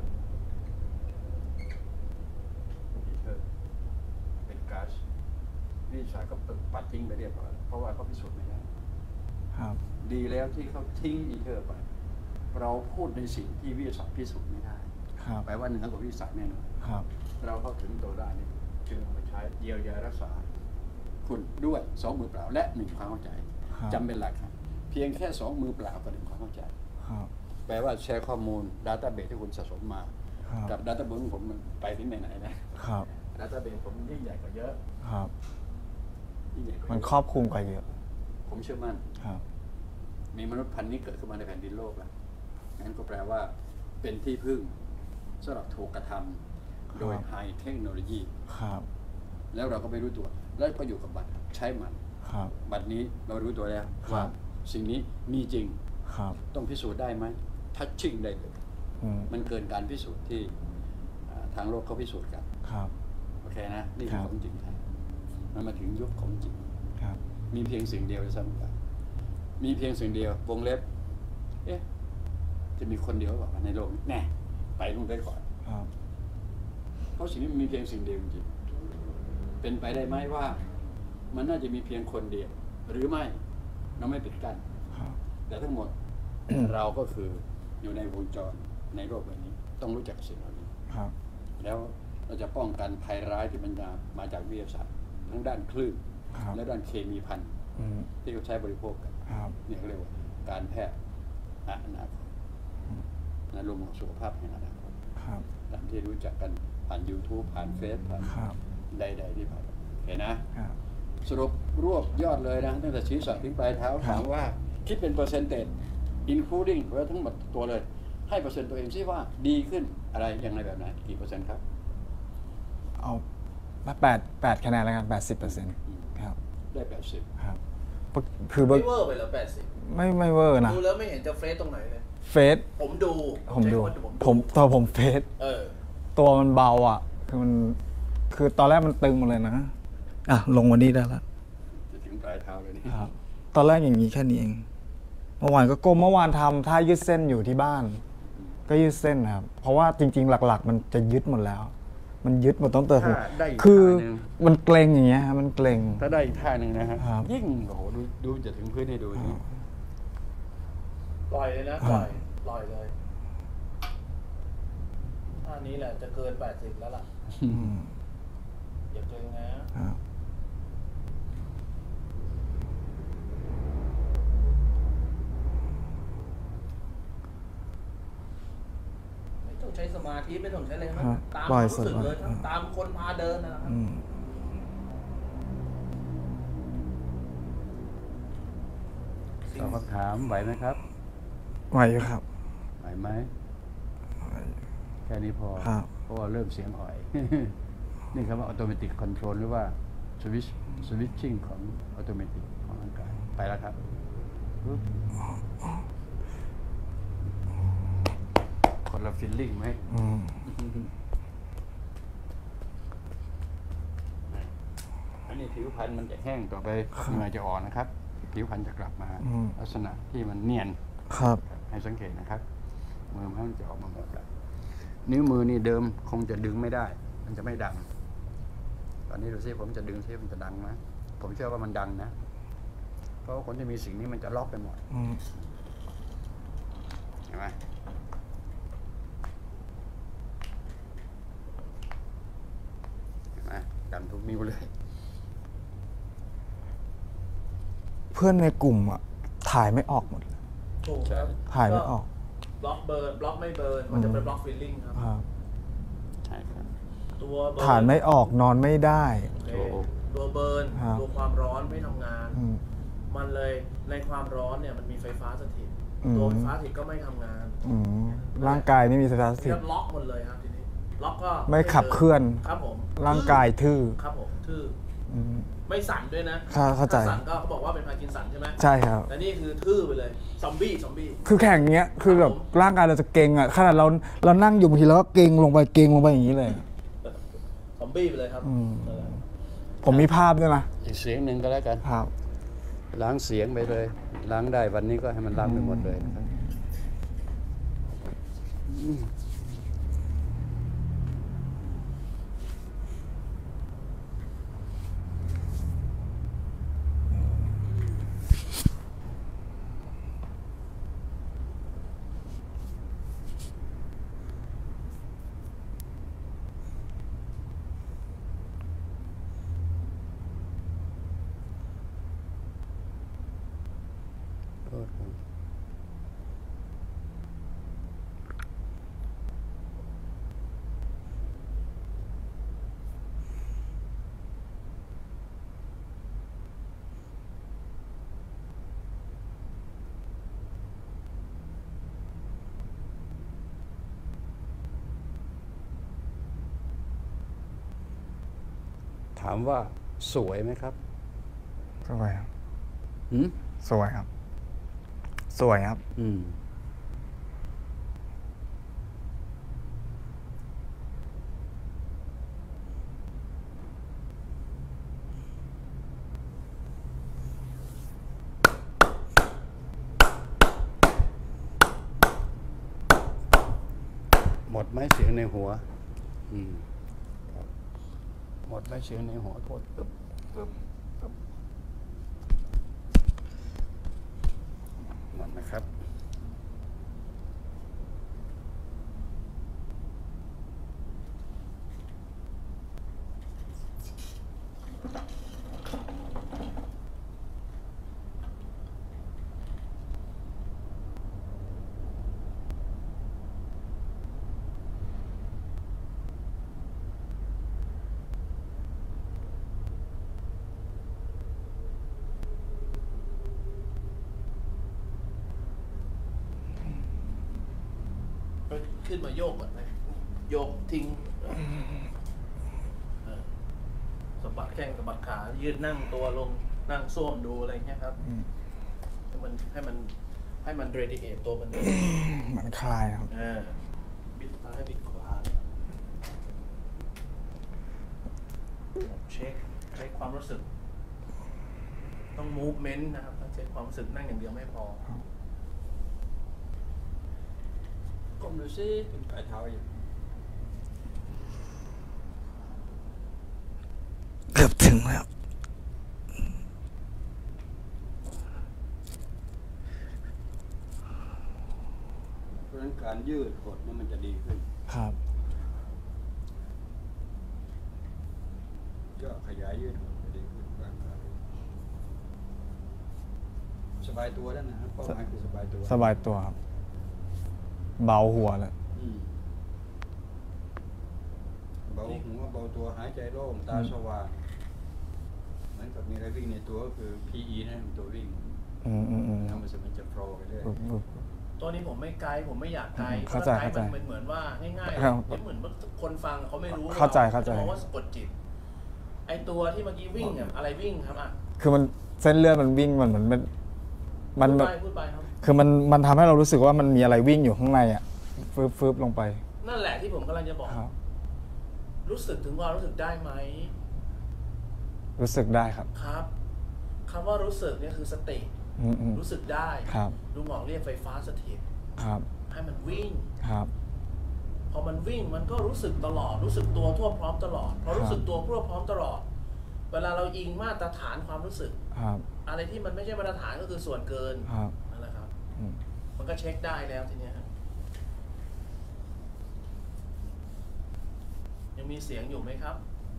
ether เป็นก๊าซวิทยาศาสตร์ก็ปัดทิ้งไปเรียบร้อยเพราะว่าเขาพิสูจน์ไม่ได้ดีแล้วที่เขาทิ้ง ether ไปเราพูดในสิ่งที่วิทยาศาสตร์พิสูจน์ไม่ได้แปลว่าเหนือกว่าวิทยาศาสตร์แน่นอนเราเข้าถึงตัวได้นี่จึงเอามาใช้เยียวยารักษาคุณด้วยสองมือเปล่าและหนึ่งความเข้าใจจำเป็นหลักครับเพียงแค่สองมือเปล่ากับหนึ่งความเข้าใจแปลว่าแชร์ข้อมูล Database ที่คุณสะสมมากับ Database ของผมมันไปที่ไหนๆนะ Database ผมยิ่งใหญ่กว่าเยอะยิ่งใหญ่กว่ามันครอบคลุมกว่าเยอะผมเชื่อมั่นมีมนุษย์พันธุ์นี้เกิดขึ้นมาในแผ่นดินโลกแล้วงั้นก็แปลว่าเป็นที่พึ่งสำหรับถูกกระทำโดยไฮเทคโนโลยีแล้วเราก็ไม่รู้ตัวแล้วก็อยู่กับบัตรใช้มันบัตรนี้เรารู้ตัวแล้วว่าสิ่งนี้มีจริงต้องพิสูจน์ได้ไหมทัชชิ่งได้เลยมันเกินการพิสูจน์ที่ทางโลกเขาพิสูจน์กันโอเคนะนี่คือของจริงแท้มันมาถึงยุคของจริงมีเพียงสิ่งเดียวซ้ำไปมีเพียงสิ่งเดียววงเล็บเอ๊ะจะมีคนเดียวหรือเปล่าในโลกแน่ไปลงได้ก่อนเพราะสิ่งนี้มีเพียงสิ่งเดียวจริงเป็นไปได้ไหมว่ามันน่าจะมีเพียงคนเดียวหรือไม่เราไม่ปิดกั้นแต่ทั้งหมด เราก็คืออยู่ในวงจรในโลกใบนี้ต้องรู้จักสิ่งเหล่านี้แล้วเราจะป้องกันภัยร้ายที่มันจะมาจากวิทยาศาสตร์ทั้งด้านคลื่นและด้านเคมีพันธุ์ที่เขาใช้บริโภคกันนี่เขาเรียกว่าการแพทย์อนาคตนะรวมของสุขภาพแห่งอนาคตตามที่รู้จักกันผ่าน YouTube ผ่านเฟซผ่านใดๆที่ผ่านเห็นนะสรุปรวบยอดเลยนะตั้งแต่ศีรษะถึงปลายเท้าถามว่าคิดเป็นเปอร์เซนต์เต็ด including ไว้ทั้งหมดตัวเลยให้เปอร์เซ็นต์ตัวเองซิว่าดีขึ้นอะไรอย่างไรแบบไหนกี่เปอร์เซ็นต์ครับเอาแปดแปดคะแนนแล้วกันแปดสิบเปอร์เซ็นต์ครับได้แปดสิบครับคือไม่เวอร์ไปแล้วแปดสิบไม่ไม่เวอร์นะดูแล้วไม่เห็นจะเฟซตรงไหนเลยเฟซผมดูผมดูผมตัวผมเฟซตัวมันเบาอ่ะคือมันคือตอนแรกมันตึงหมดเลยนะอ่ะลงวันนี้ได้แล้วจะถึงปลายเท้าเลยนี่ครับตอนแรกอย่างนี้แค่นี้เองเมื่อวานก็ก้มเมื่อวานทำท่ายืดเส้นอยู่ที่บ้านก็ยืดเส้นครับเพราะว่าจริงๆหลักๆมันจะยืดหมดแล้วมันยึดหมดต้องเติมถ้าได้อีกคือท่าหนึ่งมันเกรงอย่างเงี้ยฮะมันเกรงถ้าได้อีกท่าหนึ่งนะฮะครับยิ่งโอ้โหดูดูจะถึงพื้นให้ดูสิปล่อยเลยนะปล่อยปล่อยเลยท่านี้แหละจะเกินแปดสิบแล้วล่ะอืมอย่าเกินนะครับ ไม่ต้องใช้สมาธิไม่ต้องใช้อะไรทั้งครันั้บนตามปล่อยความรู้สึกสดเลยทั้งตามคนพาเดินนะครับอืมตอบคำถามไหวไหมครับไหวอยู่ครับไหวไหมแค่นี้พอครับเพราะว่าเริ่มเสียงอ่อย นี่คำว่า automatic control หรือว่า switch switching ของ automatic ของร่างกายไปแล้วครับปึ๊บคนละ feeling ไหมอืมอันนี้ผิวพรรณมันจะแห้งต่อไปเหงื่อจะอ่อนนะครับ ผิวพรรณจะกลับมาอืมลักษณะที่มันเนียนครับให้สังเกตนะครับ มือมันจะออกมาหมดแล้วนิ้วมือนี่เดิมคงจะดึงไม่ได้ มันจะไม่ดัง ตอนนี้ดูซิผมจะดึงซิมันจะดังไหมผมเชื่อว่ามันดังนะ เพราะว่าคนที่มีสิ่งนี้มันจะล็อกไปหมดอืมเห็นไหมเห็นไหมดังทุกนิ้วเลยเพื่อนในกลุ่มอ่ะถ่ายไม่ออกหมดเลยถูกครับถ่ายไม่ออกบล็อกเบิร์นบล็อกไม่เบิร์นมันจะเป็นบล็อกฟีลลิ่งครับครับใช่ครับตัวเบิร์นถ่ายไม่ออกนอนไม่ได้โอเคถูกตัวเบิร์นครับตัวความร้อนไม่ทำงานอืมมันเลยในความร้อนเนี่ยมันมีไฟฟ้าสถิตอืมตัวไฟฟ้าสถิตก็ไม่ทำงานอืมร่างกายไม่มีสถานสถิเรีตยบล็อกหมดเลยครับทีนี้ล็อกก็ไม่ขับเคลื่อนครับผมร่างกายทื่อครับผมทื่ออืมไม่สั่นด้วยนะครับเข้าใจถ้สั่นก็เขาบอกว่าเป็นพาร์กินสันใช่ไหมใช่ครับแต่นี่คือทื่อไปเลยซอมบี้ซอมบี้คือแข่งอย่างเงี้ย คือแบบครับผมร่างกายเราจะเกร็งอ่ะ ขนาดเราเรานั่งอยู่บางทีเราก็เกร็งลงไปเกร็งลงไปอย่างนี้เลยซอมบี้ไปเลยครับอืมนั่นแหละผมมีภาพด้วยนะอีกเสียงหนึ่งก็แล้วกันครับล้างเสียงไปเลย ล้างได้วันนี้ก็ให้มันล้างไปหมดเลยนะครับอืม โทษครับถามว่าสวยไหมครับสวยครับหืมสวยครับ สวยครับอืม หมดไหมเสียงในหัว อืมครับหมดไหมเสียงในหัวโทษปึ๊บปึ๊บปึ๊บหมดนะครับขึ้นมาโยกก่อนนะโยกทิ้งเออสะบัดแข้งสะบัดขายืดนั่งตัวลงนั่งส้วมดูอะไรเงี้ยครับให้มันให้มันให้มันเรดิเอทตัวมันเองเหมือนคลายครับเออบิดซ้ายบิดขวาเช็คเช็คความรู้สึก ต้องมูฟเมนต์นะครับต้องเช็คความรู้สึกนั่งอย่างเดียวไม่พอก้มดูซิเป็นปลายเท้าอยู่ถึงแล้วเพราะฉะนั้นการยืดหดนี่มันจะดีขึ้นครับก็ขยายยืดหดจะดีขึ้นร่างกายสบายตัวแล้วนะครับเป้าหมายคือสบายตัวสบายตัวครับเบาหัวเลยเบาหัวเบาตัวหายใจโล่งตาสว่างเหมือนกับมีอะไรวิ่งในตัวก็คือ พี อี นะตัววิ่งทำมันจะมันจะโฟล์ไปเรื่อยตัวนี้ผมไม่ไกลผมไม่อยากไกลเข้าใจเข้าใจมันเหมือนว่าง่ายๆเหมือนคนฟังเขาไม่รู้เข้าใจเข้าใจเพราะว่าสะกดจิตไอตัวที่เมื่อกี้วิ่งเนี่ยอะไรวิ่งครับอ่ะคือมันเส้นเลือดมันวิ่งมันเหมือนมันมันแบบคือมันมันทำให้เรารู้สึกว่ามันมีอะไรวิ่งอยู่ข้างในอ่ะฟืบฟืบลงไปนั่นแหละที่ผมกำลังจะบอกรู้สึกถึงความรู้สึกได้ไหมรู้สึกได้ครับครับคำว่ารู้สึกเนี่ยคือสติรู้สึกได้ครับลุงหมองเรียกไฟฟ้าสถิตครับให้มันวิ่งครับพอมันวิ่งมันก็รู้สึกตลอดรู้สึกตัวทั่วพร้อมตลอดพอรู้สึกตัวทั่วพร้อมตลอดเวลาเราอิงมาตรฐานความรู้สึกอะไรที่มันไม่ใช่มาตรฐานก็คือส่วนเกินนั่นแหละครับมันก็เช็คได้แล้วทีเนี้ยยังมีเสียงอยู่ไหมครับ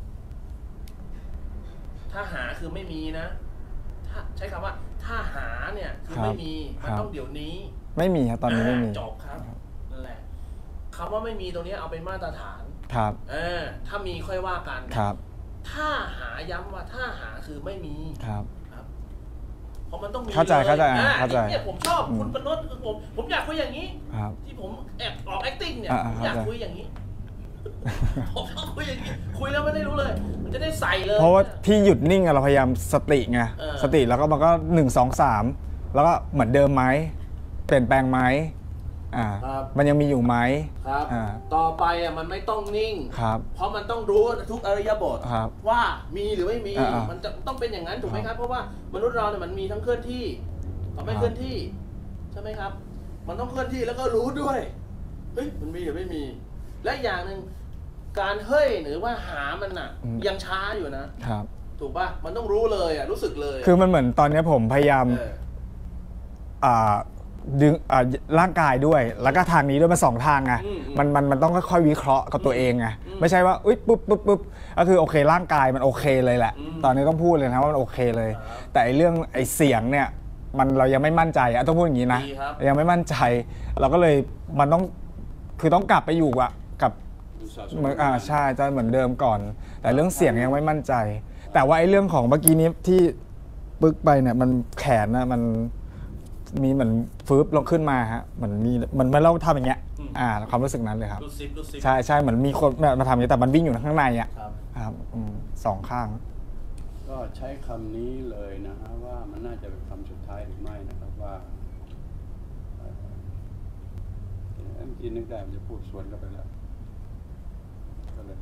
ถ้าหาคือไม่มีนะถ้าใช้คำว่าถ้าหาเนี่ยคือไม่มีมันต้องเดี๋ยวนี้ไม่มีครับตอนนี้ไม่มีจบครับนั่นแหละคำว่าไม่มีตรงนี้เอาเป็นมาตรฐานครับเออถ้ามีค่อยว่ากันครับถ้าหาย้ำว่าถ้าหาคือไม่มีครับครับเพราะมันต้องมีเข้าใจเข้าใจเข้าใจเนี่ยผมชอบคุณปนดคือผมผมอยากคุยอย่างนี้ที่ผมแอบออก acting เนี่ยอยากคุยอย่างนี้ผมชอบคุยอย่างนี้คุยแล้วไม่ได้รู้เลยมันจะได้ใส่เลยเพราะว่าที่หยุดนิ่งเราพยายามสติไงสติแล้วก็มันก็หนึ่งสองสามแล้วก็เหมือนเดิมไหมเปลี่ยนแปลงไหมอ่ามันยังมีอยู่ไหมครับต่อไปอ่ะมันไม่ต้องนิ่งครับเพราะมันต้องรู้ทุกอริยบทว่ามีหรือไม่มีมันจะต้องเป็นอย่างนั้นถูกไหมครับเพราะว่ามนุษย์เราเนี่ยมันมีทั้งเคลื่อนที่กับไม่เคลื่อนที่ใช่ไหมครับมันต้องเคลื่อนที่แล้วก็รู้ด้วยเฮ้ยมันมีหรือไม่มีและอย่างหนึ่งการเฮ้ยหรือว่าหามันน่ะยังช้าอยู่นะครับถูกป่ะมันต้องรู้เลยอ่ะรู้สึกเลยคือมันเหมือนตอนนี้ผมพยายามอ่าดึงร่างกายด้วยแล้วก็ทางนี้ด้วยมันสองทางไงมันมันมันต้องค่อยๆวิเคราะห์กับตัวเองไงไม่ใช่ว่าอุ๊ยปุ๊บปุ๊บปุ๊บก็คือโอเคร่างกายมันโอเคเลยแหละตอนนี้ต้องพูดเลยนะว่ามันโอเคเลยแต่ไอ้เรื่องไอ้เสียงเนี่ยมันเรายังไม่มั่นใจอะต้องพูดอย่างนี้นะยังไม่มั่นใจเราก็เลยมันต้องคือต้องกลับไปอยู่อะกับเหมือนอ่าใช่จะเหมือนเดิมก่อนแต่เรื่องเสียงยังไม่มั่นใจแต่ว่าไอ้เรื่องของเมื่อกี้นี้ที่ปึ๊กไปเนี่ยมันแขนนะมันมีเหมือนฟืบลงขึ้นมาฮะเหมือนมีมันมาเล่าทำอย่างเงี้ยอ่าความรู้สึกนั้นเลยครับใช่ใช่เหมือนมีคนมาทำอย่างนี้แต่มันวิ่งอยู่ข้างในอ่ะครับสองข้างก็ใช้คำนี้เลยนะฮะว่ามันน่าจะเป็นคำสุดท้ายหรือไม่นะครับว่าเมื่อกี้นึกได้มันจะพูดสวนกันไปแล้วก็เลย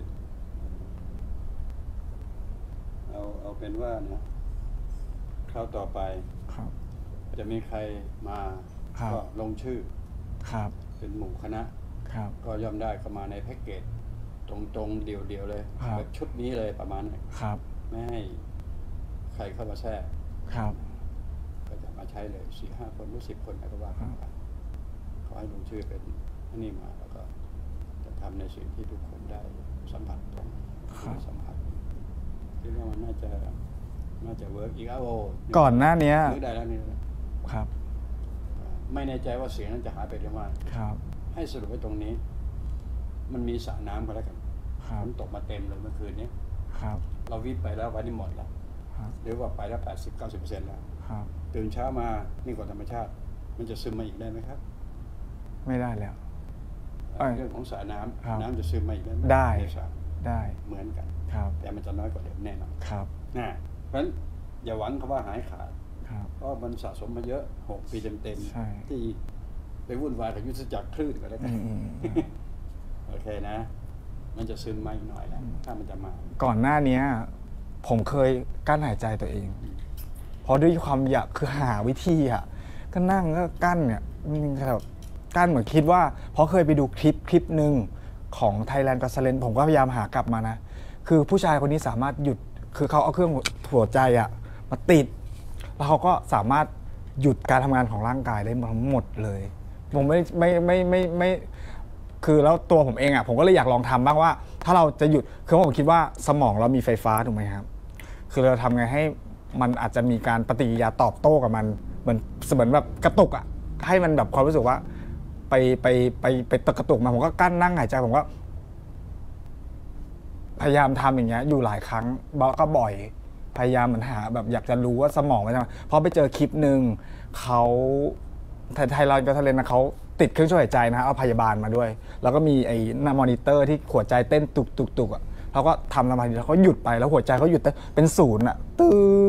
เอาเอาเป็นว่านะคราวต่อไปจะมีใครมาก็ลงชื่อเป็นหมู่คณะก็ย่อมได้เข้ามาในแพ็กเกจตรงๆเดี่ยวๆเลยแบบชุดนี้เลยประมาณนี้ไม่ให้ใครเข้ามาแทรกก็จะมาใช้เลยสี่ห้าคนหรือสิบคนอะไรก็ว่ากันไปขอให้ลงชื่อเป็นนี่มาแล้วก็จะทำในสิ่งที่ทุกคนได้สัมผัสตรงสัมผัสคิดว่ามันน่าจะน่าจะเวิร์กอีกอ่ะโอ้ก่อนหน้านี้นึกได้แล้วนี่ครับไม่แน่ใจว่าเสียงนั้นจะหายไปหรือไม่ครับให้สรุปไว้ตรงนี้มันมีสระน้ำก็แล้วกันฝนตกมาเต็มเลยเมื่อคืนนี้ครับเราวิทย์ไปแล้ววันนี้หมดแล้วหรือว่าไปแล้วแปดสิบเก้าสิบเปอร์เซ็นต์แล้วตื่นเช้ามานี่กว่าธรรมชาติมันจะซึมมาอีกได้ไหมครับไม่ได้แล้วเรื่องของสระน้ำน้ำจะซึมมาอีกได้ได้ได้เหมือนกันแต่มันจะน้อยกว่าเดิมแน่นอนครับนะเพราะฉะนั้นอย่าหวังคำว่าหายขาดเพราะมันสะสมมาเยอะหกปีเต็มๆที่ไปวุ่นวายกับยุทธจักรคลื่นกันแล้วกันโอเคนะมันจะซึมมาอีกหน่อยแล้วถ้ามันจะมาก่อนหน้านี้ผมเคยกั้นหายใจตัวเองเพราะด้วยความอยากคือหาวิธีอ่ะก็นั่งก็กั้นเนี่ยแบบกั้นเหมือนคิดว่าเพราะเคยไปดูคลิปคลิปหนึ่งของ Thailand Got Talent ผมก็พยายามหากลับมานะคือผู้ชายคนนี้สามารถหยุดคือเขาเอาเครื่องหัวใจอะมาติดแล้วเขาก็สามารถหยุดการทำงานของร่างกายได้ทั้งหมดเลยผมไม่ไม่ไม่ไม่ไม่คือแล้วตัวผมเองอะผมก็เลยอยากลองทำบ้างว่าถ้าเราจะหยุดคือผมคิดว่าสมองเรามีไฟฟ้าถูกไหมครับคือเราทำไงให้มันอาจจะมีการปฏิกิริยาตอบโต้กับมันเหมือนเหมือนแบบกระตุกอะให้มันแบบความรู้สึกว่าไปไปไปไปตะกระตุกมาผมก็กั้นนั่งหายใจผมก็พยายามทำอย่างเงี้ยอยู่หลายครั้งก็บ่อยพยายามเหมือนหาแบบอยากจะรู้ว่าสมองมันทำไมเพราะไปเจอคลิปหนึ่งเขาไทยรอยด์ก็ทะเลนะเขาติดเครื่องช่วยหายใจนะเอาพยาบาลมาด้วยแล้วก็มีไอ้หน้ามอนิเตอร์ที่หัวใจเต้นตุกตุกตุกอ่ะเขาก็ทำสมาธิแล้วเขาหยุดไปแล้วหัวใจเขาหยุดเป็นศูนย์อ่ะตื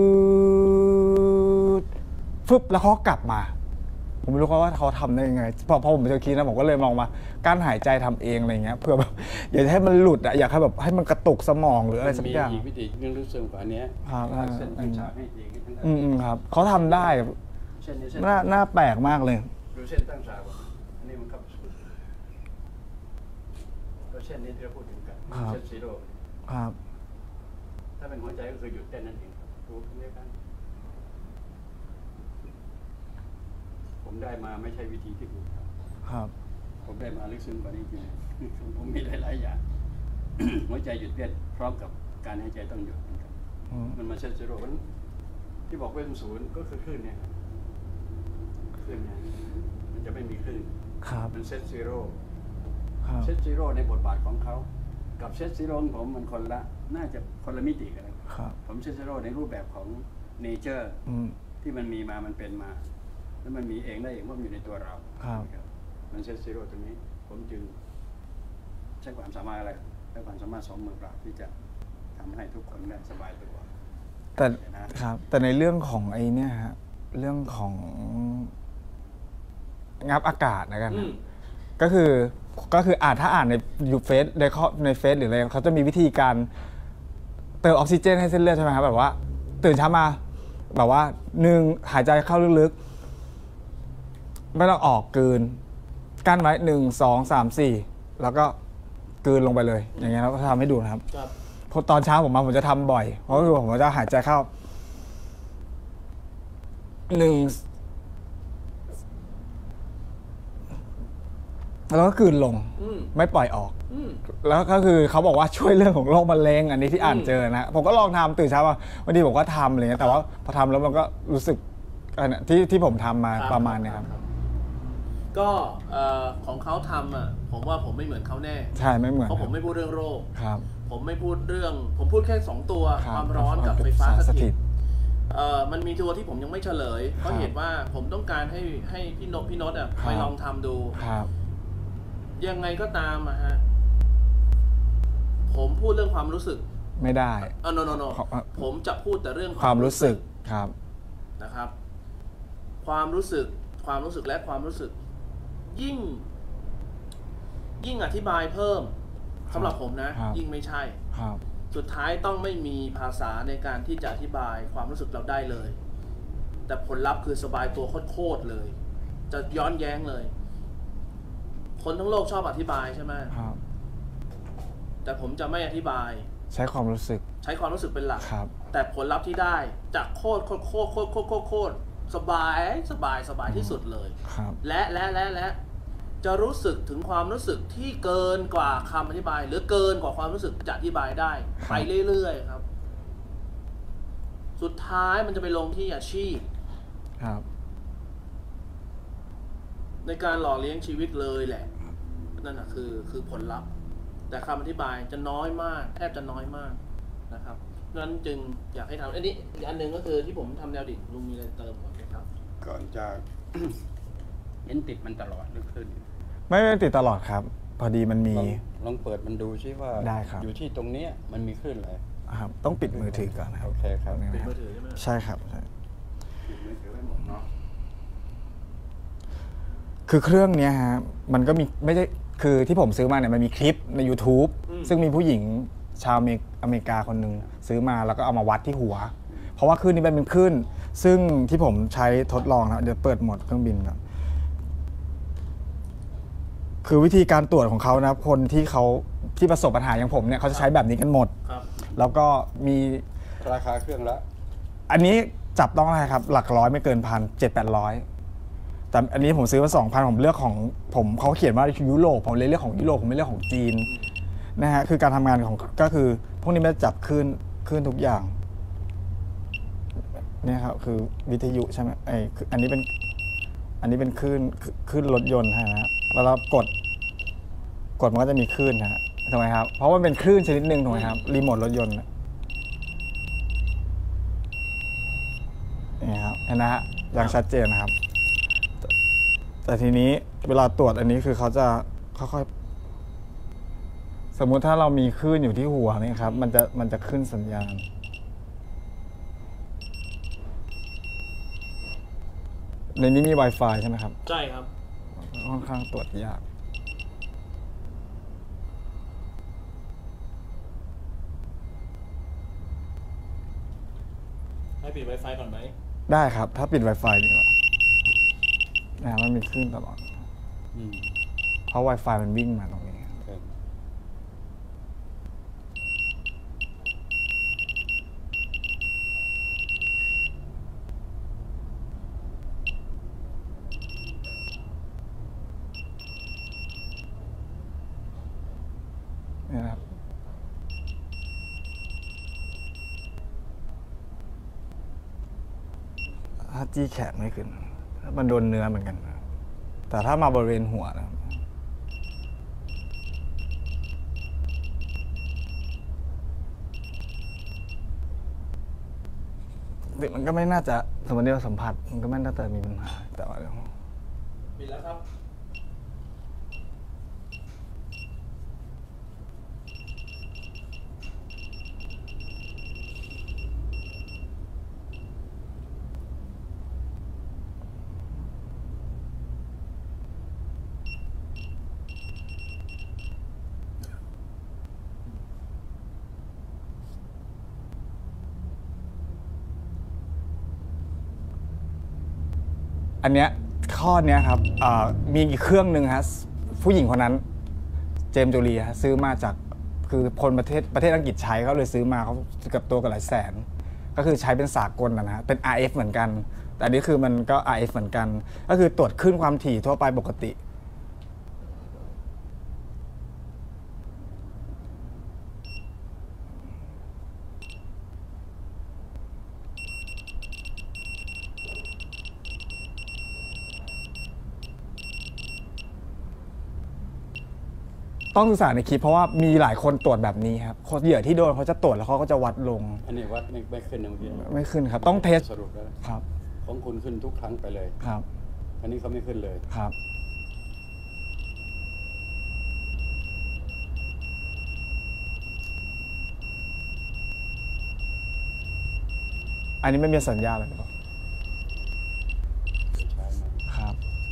ดฟึบแล้วเขากลับมาผมไม่รู้เขาว่าเขาทำได้ยังไงพอพอผมไปเจอคลิปนะผมก็เลยมองมาการหายใจทำเองอะไรเงี้ยเพื่อแบบอยากให้มันหลุดอ่ะอยากให้แบบให้มันกระตุกสมองหรืออะไรสักอย่างมีอีกวิธีนึงรู้สึกกว่านี้เส้นตั้งฉากให้เองอืมครับเขาทำได้น่าน่าแปลกมากเลยดูเส้นตั้งฉากอันนี้มันเข้าสู่แล้วเส้นนี้ที่เราพูดถึงกันเส้นซีโร่ครับถ้าเป็นหัวใจก็คือหยุดเต้นนั่นเองดูเรียกกันผมได้มาไม่ใช่วิธีที่ผมทำครับผมได้มาลึกซึ้งกว่านี้จริงผมมีหลายๆอย่างหัวใจหยุดเต้นพร้อมกับการหายใจต้องหยุดมันมาเซตซีโร่ที่บอกว่าเป็นศูนย์ก็คือคลื่นเนี่ยคลื่นเนี่ยมันจะไม่มีคลื่นมันเซตซีโร่เซตซีโร่ในบทบาทของเขากับเซตซีโร่ของผมมันคนละน่าจะคนละมิติกันผมเซตซีโร่ในรูปแบบของเนเจอร์ที่มันมีมามันเป็นมาแล้วมันมีเองได้เองว่ามันอยู่ในตัวเรามันเซตซีโร่ตรงนี้ผมจึงใช้ความสามารถอะไรใช้ความสามารถสองมือเปล่าที่จะทำให้ทุกคนได้สบายตัวแต่ครับแต่ในเรื่องของไอ้นี่ฮะเรื่องของงับอากาศนะกันก็คือก็คืออ่านถ้าอ่านในยูเฟสในข้อในเฟสหรืออะไรเขาจะมีวิธีการเติมออกซิเจนให้เส้นเลือดใช่ไหมครับแบบว่าตื่นเช้ามาแบบว่าหนึ่งหายใจเข้าลึกๆไม่ต้องออกกลืนกั้นไว้หนึ่งสองสามสี่แล้วก็กลืนลงไปเลยอย่างเงี้ยเราทำให้ดูนะครับพอตอนเช้าผมมาผมจะทำบ่อยเพราะคือผมจะหายใจเข้าหนึ่งแล้วก็กลืนลงไม่ปล่อยออกแล้วก็คือเขาบอกว่าช่วยเรื่องของโรคมะเร็งอันนี้ที่อ่านเจอนะผมก็ลองทำตื่นเช้ามาวันนี้ผมก็ทำอะไรเงี้ยแต่ว่าพอทำแล้วมันก็รู้สึกที่ที่ผมทำมาประมาณนี้ครับก็ของเขาทำอ่ะผมว่าผมไม่เหมือนเขาแน่ใช่ไม่เหมือนเพราะผมไม่พูดเรื่องโรคครับผมไม่พูดเรื่องผมพูดแค่สองตัวความร้อนกับไฟฟ้าสถิตเอ่อมันมีตัวที่ผมยังไม่เฉลยเพราะเหตุว่าผมต้องการให้ให้พี่นพพี่นพอ่ะไปลองทำดูครับยังไงก็ตามอะฮะผมพูดเรื่องความรู้สึกไม่ได้เออโนโนโนผมจะพูดแต่เรื่องความรู้สึกครับนะครับความรู้สึกความรู้สึกและความรู้สึกยิ่งยิ่งอธิบายเพิ่มสำหรับผมนะยิ่งไม่ใช่สุดท้ายต้องไม่มีภาษาในการที่จะอธิบายความรู้สึกเราได้เลยแต่ผลลัพธ์คือสบายตัวโคตรเลย จะย้อนแย้งเลยคนทั้งโลกชอบอธิบายใช่ไหมครับแต่ผมจะไม่อธิบายใช้ความรู้สึกใช้ความรู้สึกเป็นหลักครับแต่ผลลัพธ์ที่ได้จะโคตรโคตรโคตรโคตรโคตรโคตรสบายสบายสบายที่สุดเลยครับและและและและจะรู้สึกถึงความรู้สึกที่เกินกว่าคำอธิบายหรือเกินกว่าความรู้สึกจะอธิบายได้ไปเรื่อยๆครับสุดท้ายมันจะไปลงที่อาชีพครับในการหล่อเลี้ยงชีวิตเลยแหละนั่นแหะคือคือผลลัพธ์แต่คำอธิบายจะน้อยมากแทบจะน้อยมากนะครับนั้นจึงอยากให้ทำอันนี้อีกอันหนึ่งก็คือที่ผมทำแนวดิ่งลุงมีอะไรเติมก่อนไหมครับก่อนจะเห็นติดมันตลอดหรือขึ้นไม่ไม่ติดตลอดครับพอดีมันมีลองเปิดมันดูซิว่าได้ครับอยู่ที่ตรงนี้มันมีขึ้นอะไรครับต้องปิดมือถือก่อนนะครับโอเคครับปิดมือถือใช่ไหมใช่ครับใช่ปิดมือถือไว้หมดเนาะคือเครื่องนี้ฮะมันก็มีไม่ใช่คือที่ผมซื้อมาเนี่ยมันมีคลิปใน YouTube ซึ่งมีผู้หญิงชาวอเมริกาคนหนึ่งซื้อมาแล้วก็เอามาวัดที่หัวเพราะว่าคลื่นนี้มันเป็นคลื่นซึ่งที่ผมใช้ทดลองนะเดี๋ยวเปิดโหมดเครื่องบินก่อนคือวิธีการตรวจของเขานะคนที่เขาที่ประสบปัญหาอย่างผมเนี่ยเขาจะใช้แบบนี้กันหมดแล้วก็มีราคาเครื่องละอันนี้จับต้องอะไรครับหลักร้อยไม่เกินพันเจ็ดแปดร้อยแต่อันนี้ผมซื้อมาสองพันผมเลือกของผมเขาเขียนว่ายุโรปผมเลยเลือกของยุโรปผมไม่เลือกของจีนนะฮะคือการทำงานของก็คือพวกนี้มันจะจับคลื่นคลื่นทุกอย่างเนี่ยครับคือวิทยุใช่ไหมไออันนี้เป็นอันนี้เป็นคลื่นคลื่นรถยนต์ฮะแล้วเรากดกดมันก็จะมีคลื่นนะฮะถูกไหมครับเพราะว่าเป็นคลื่นชนิดหนึ่งถูกไหมครับรีโมทรถยนต์นี่ครับเห็นนะฮะอย่างชัดเจนนะครับแต่แต่ทีนี้เวลาตรวจอันนี้คือเขาจะค่อยๆสมมุติถ้าเรามีคลื่นอยู่ที่หัวนี่ครับมันจะมันจะขึ้นสัญญาณในนี้มี Wi-Fi ใช่ไหมครับใช่ครับค่อนข้างตรวจยากให้ปิด Wi-Fi ก่อนไหมได้ครับถ้าปิด Wi-Fi ดีกว่านะมันมีคลื่นตลอดเพราะ Wi-Fi มันวิ่งมาตรงนี้นะครับถ้าจี้แขนไม่ขึ้นมันโดนเนื้อเหมือนกันแต่ถ้ามาบริเวณหัวนะมันก็ไม่น่าจะสมมติว่าสัมผัสมันก็ไม่น่าจะมีปัญหาแต่ว่าปิดแล้วครับอันเนี้ยข้อเนี้ยครับมีอีกเครื่องหนึ่งฮะผู้หญิงคนนั้นเจมส์จูเลียซื้อมาจากคือคนประเทศประเทศอังกฤษใช้เขาเลยซื้อมาเขากับตัวกับหลายแสนก็คือใช้เป็นสากลนะฮะเป็น อาร์ เอฟ เหมือนกันแต่อันนี้คือมันก็ อาร์ เอฟ เหมือนกันก็คือตรวจคลื่นความถี่ทั่วไปปกติต้องศึกษาในคลิปเพราะว่ามีหลายคนตรวจแบบนี้ครับเหยื่อที่โดนเขาจะตรวจแล้วเขาก็จะวัดลงอันนี้วัดไม่ไม่ขึ้นนะเมื่อกี้ไม่ขึ้นครับต้องเทสสรุปแล้วครับของคุณขึ้นทุกครั้งไปเลยครับอันนี้เขาไม่ขึ้นเลยครับอันนี้ไม่มีสัญญาณเลยหรือเปล่าครับ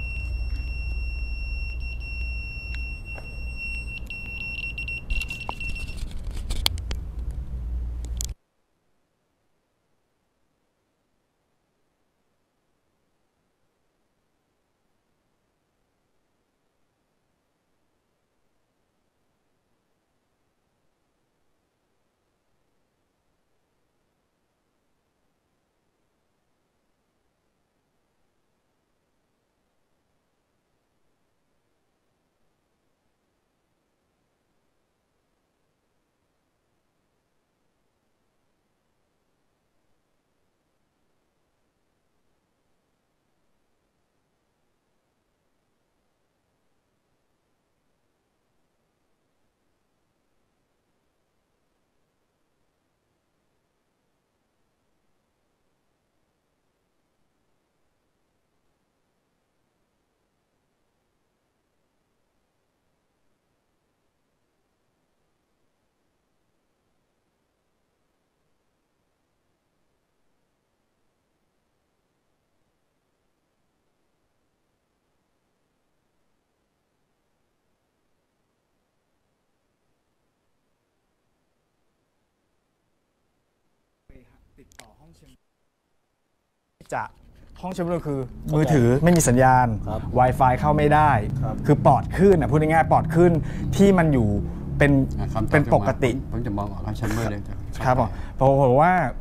ติดต่อห้องเชื่อมจะห้องเชื่อมโยงคือมือถือไม่มีสัญญาณ Wi-Fi เข้าไม่ได้คือปลอดขึ้นนะพูดง่ายๆปลอดขึ้นที่มันอยู่เป็นเป็นปกติผมจะมองออกชั้นมืดเลยครับผมเพราะว่า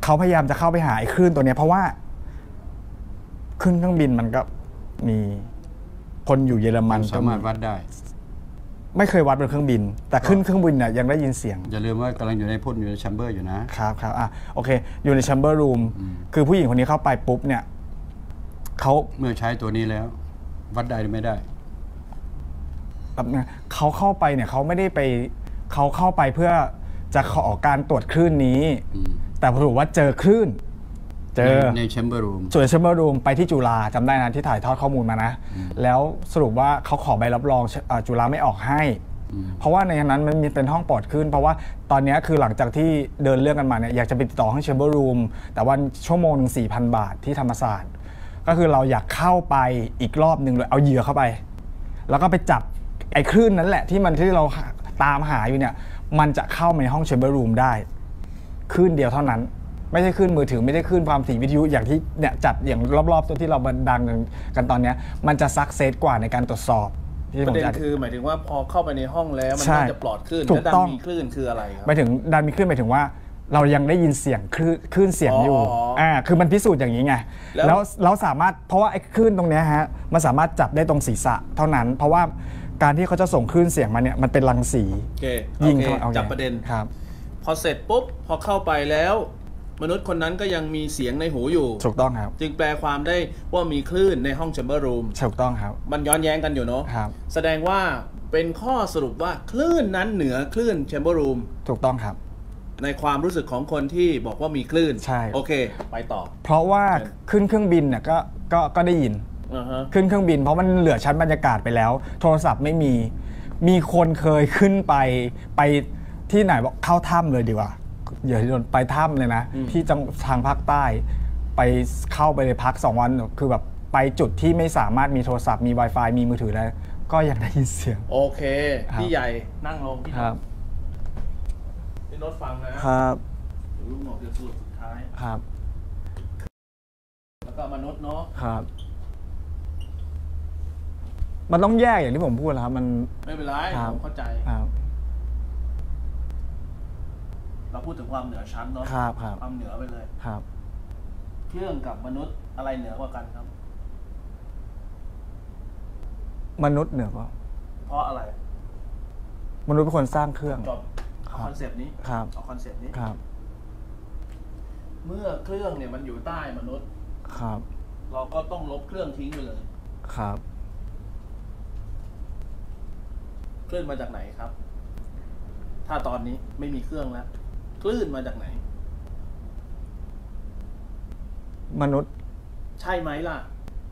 เขาพยายามจะเข้าไปหาไอ้คลื่นตัวเนี้ยเพราะว่าขึ้นเครื่องบินมันก็มีคนอยู่เยอรมันสามารถวัดได้ไม่เคยวัดบนเครื่องบินแต่ขึ้นเครื่องบินเนี่ยยังได้ยินเสียงอย่าลืมว่ากำลังอยู่ในพ่นอยู่ในแชมเบอร์อยู่นะครับครับอ่ะโอเคอยู่ในแชมเบอร์รูมคือผู้หญิงคนนี้เข้าไปปุ๊บเนี่ยเขาเมื่อใช้ตัวนี้แล้ววัดได้หรือไม่ได้แบบนี้เขาเข้าไปเนี่ยเขาไม่ได้ไปเขาเข้าไปเพื่อจะขอการตรวจคลื่นนี้แต่ปรากฏว่าเจอคลื่นเจอในแชมเบอร์รูมส่วนแชมเบอร์รูมไปที่จุฬาจำได้นะที่ถ่ายทอดข้อมูลมานะแล้วสรุปว่าเขาขอใบรับรองจุฬาไม่ออกให้เพราะว่าในนั้นมันมีเป็นห้องปลอดคลื่นเพราะว่าตอนนี้คือหลังจากที่เดินเรื่องกันมาเนี่ยอยากจะไปติดต่อห้องแชมเบอร์รูมแต่วันชั่วโมงหนึ่งสี่พันบาทที่ธรรมศาสตร์ก็คือเราอยากเข้าไปอีกรอบหนึ่งเลยเอาเหยื่อเข้าไปแล้วก็ไปจับไอ้คลื่นนั้นแหละที่มันที่เราตามหาอยู่เนี่ยมันจะเข้าในห้องแชมเบอร์รูมได้คลื่นเดียวเท่านั้นไม่ใช่คลื่นมือถือไม่ได้คลื่นความถี่วิทยุอย่างที่เนี่ยจัดอย่างรอบๆตัวที่เราดังกันตอนนี้มันจะซักเซสกว่าในการตรวจสอบประเด็นคือหมายถึงว่าพอเข้าไปในห้องแล้วมันจะปลอดคลื่นและดันมีคลื่นคืออะไรครับหมายถึงดันมีคลื่นหมายถึงว่าเรายังได้ยินเสียงคลื่นคลื่นเสียงอยู่อ่าคือมันพิสูจน์อย่างนี้ไงแล้วเราสามารถเพราะว่าไอ้คลื่นตรงนี้ฮะมันสามารถจับได้ตรงศีรษะเท่านั้นเพราะว่าการที่เขาจะส่งคลื่นเสียงมาเนี่ยมันเป็นรังสียิงเข้ามาจับประเด็นครับพอเสร็จปุ๊บพอเข้าไปแล้วมนุษย์คนนั้นก็ยังมีเสียงในหูอยู่ถูกต้องครับจึงแปลความได้ว่ามีคลื่นในห้องแชมเบอร์รูมถูกต้องครับมันย้อนแย้งกันอยู่เนาะแสดงว่าเป็นข้อสรุปว่าคลื่นนั้นเหนือคลื่นแชมเบอร์รูมถูกต้องครับในความรู้สึกของคนที่บอกว่ามีคลื่นใช่โอเคไปต่อเพราะว่าขึ้นเครื่องบินเนี่ยก็ก็ก็ได้ยิน uh-huh. ขึ้นเครื่องบินเพราะมันเหลือชั้นบรรยากาศไปแล้วโทรศัพท์ไม่มีมีคนเคยขึ้นไปไปที่ไหนบอกเข้าถ้ำเลยดีกว่าอย่าโดนไปถ้ำเลยนะที่จังทางภาคใต้ไปเข้าไปเลยพักสองวันคือแบบไปจุดที่ไม่สามารถมีโทรศัพท์มี Wi-Fi มีมือถือแล้วก็ยังได้ยินเสียงโอเคพี่ใหญ่นั่งลงพี่ครับพี่โน้ตฟังนะครับลูกหนกจะสรุปสุดท้ายครับแล้วก็มนุษย์เนาะครับมันต้องแยกอย่างที่ผมพูดแล้วครับมันไม่เป็นไรผมเข้าใจครับเราพูดถึงความเหนือชั้นเนาะครับครับความเหนือไปเลยครับเครื่องกับมนุษย์อะไรเหนือกว่ากันครับมนุษย์เหนือกว่าเพราะอะไรมนุษย์เป็นคนสร้างเครื่องจบคอนเซปต์นี้ครับเอาคอนเซปต์นี้ครับเมื่อเครื่องเนี่ยมันอยู่ใต้มนุษย์ครับเราก็ต้องลบเครื่องทิ้งไปเลยครับคลื่นมาจากไหนครับถ้าตอนนี้ไม่มีเครื่องแล้วคลื่นมาจากไหนมนุษย์ใช่ไหมล่ะ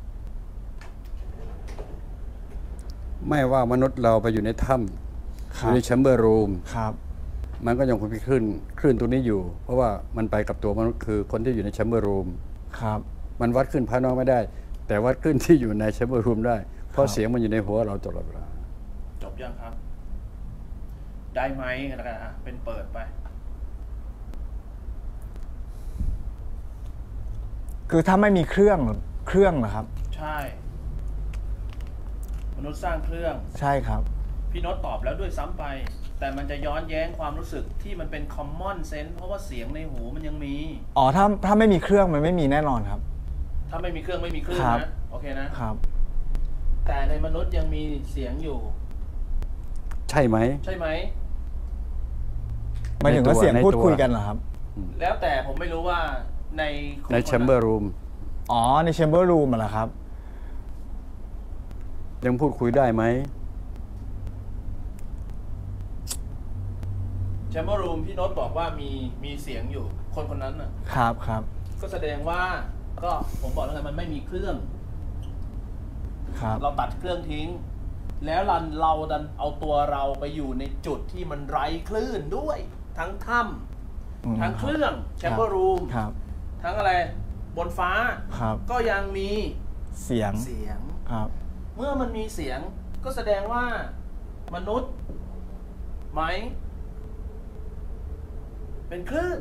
ไม่ว่ามนุษย์เราไปอยู่ในถ้ำอยู่ในแชมเบอร์รูมครับมันก็ยังคงมีคลื่นคลื่นตัวนี้อยู่เพราะว่ามันไปกับตัวมนุษย์คือคนที่อยู่ในแชมเบอร์รูมครับมันวัดคลื่นภายนอกไม่ได้แต่วัดคลื่นที่อยู่ในแชมเบอร์รูมได้เพราะเสียงมันอยู่ในหัวเราตลอดเวลาจบยังครับได้ไหมแล้วกันอ่ะเป็นเปิดไปคือถ้าไม่มีเครื่องเครื่องเหรอครับใช่มนุษย์สร้างเครื่องใช่ครับพี่โน้ตตอบแล้วด้วยซ้ำไปแต่มันจะย้อนแย้งความรู้สึกที่มันเป็น common sense เพราะว่าเสียงในหูมันยังมีอ๋อถ้าถ้าไม่มีเครื่องมันไม่มีแน่นอนครับถ้าไม่มีเครื่องไม่มีคลื่นนะโอเคนะครับแต่ในมนุษย์ยังมีเสียงอยู่ใช่ไหมใช่ไหมหมายถึงว่าเสียงพูดคุยกันเหรอครับแล้วแต่ผมไม่รู้ว่าในในแชมเบอร์รูมอ๋อในแชมเบอร์รูมเหรอครับยังพูดคุยได้ไหมแชมเบอร์รูมพี่โน้ตบอกว่ามีมีเสียงอยู่คนคนนั้นน่ะครับครับก็แสดงว่าก็ผมบอกแล้วไงมันไม่มีเครื่องครับเราตัดเครื่องทิ้งแล้วเราเราดันเอาตัวเราไปอยู่ในจุดที่มันไร้คลื่นด้วยทั้งถ้ำทั้งเครื่องแชมเบอร์รูมทั้งอะไรบนฟ้าก็ยังมีเสียงเสียงครับเมื่อมันมีเสียงก็แสดงว่ามนุษย์ไหมเป็นคลื่น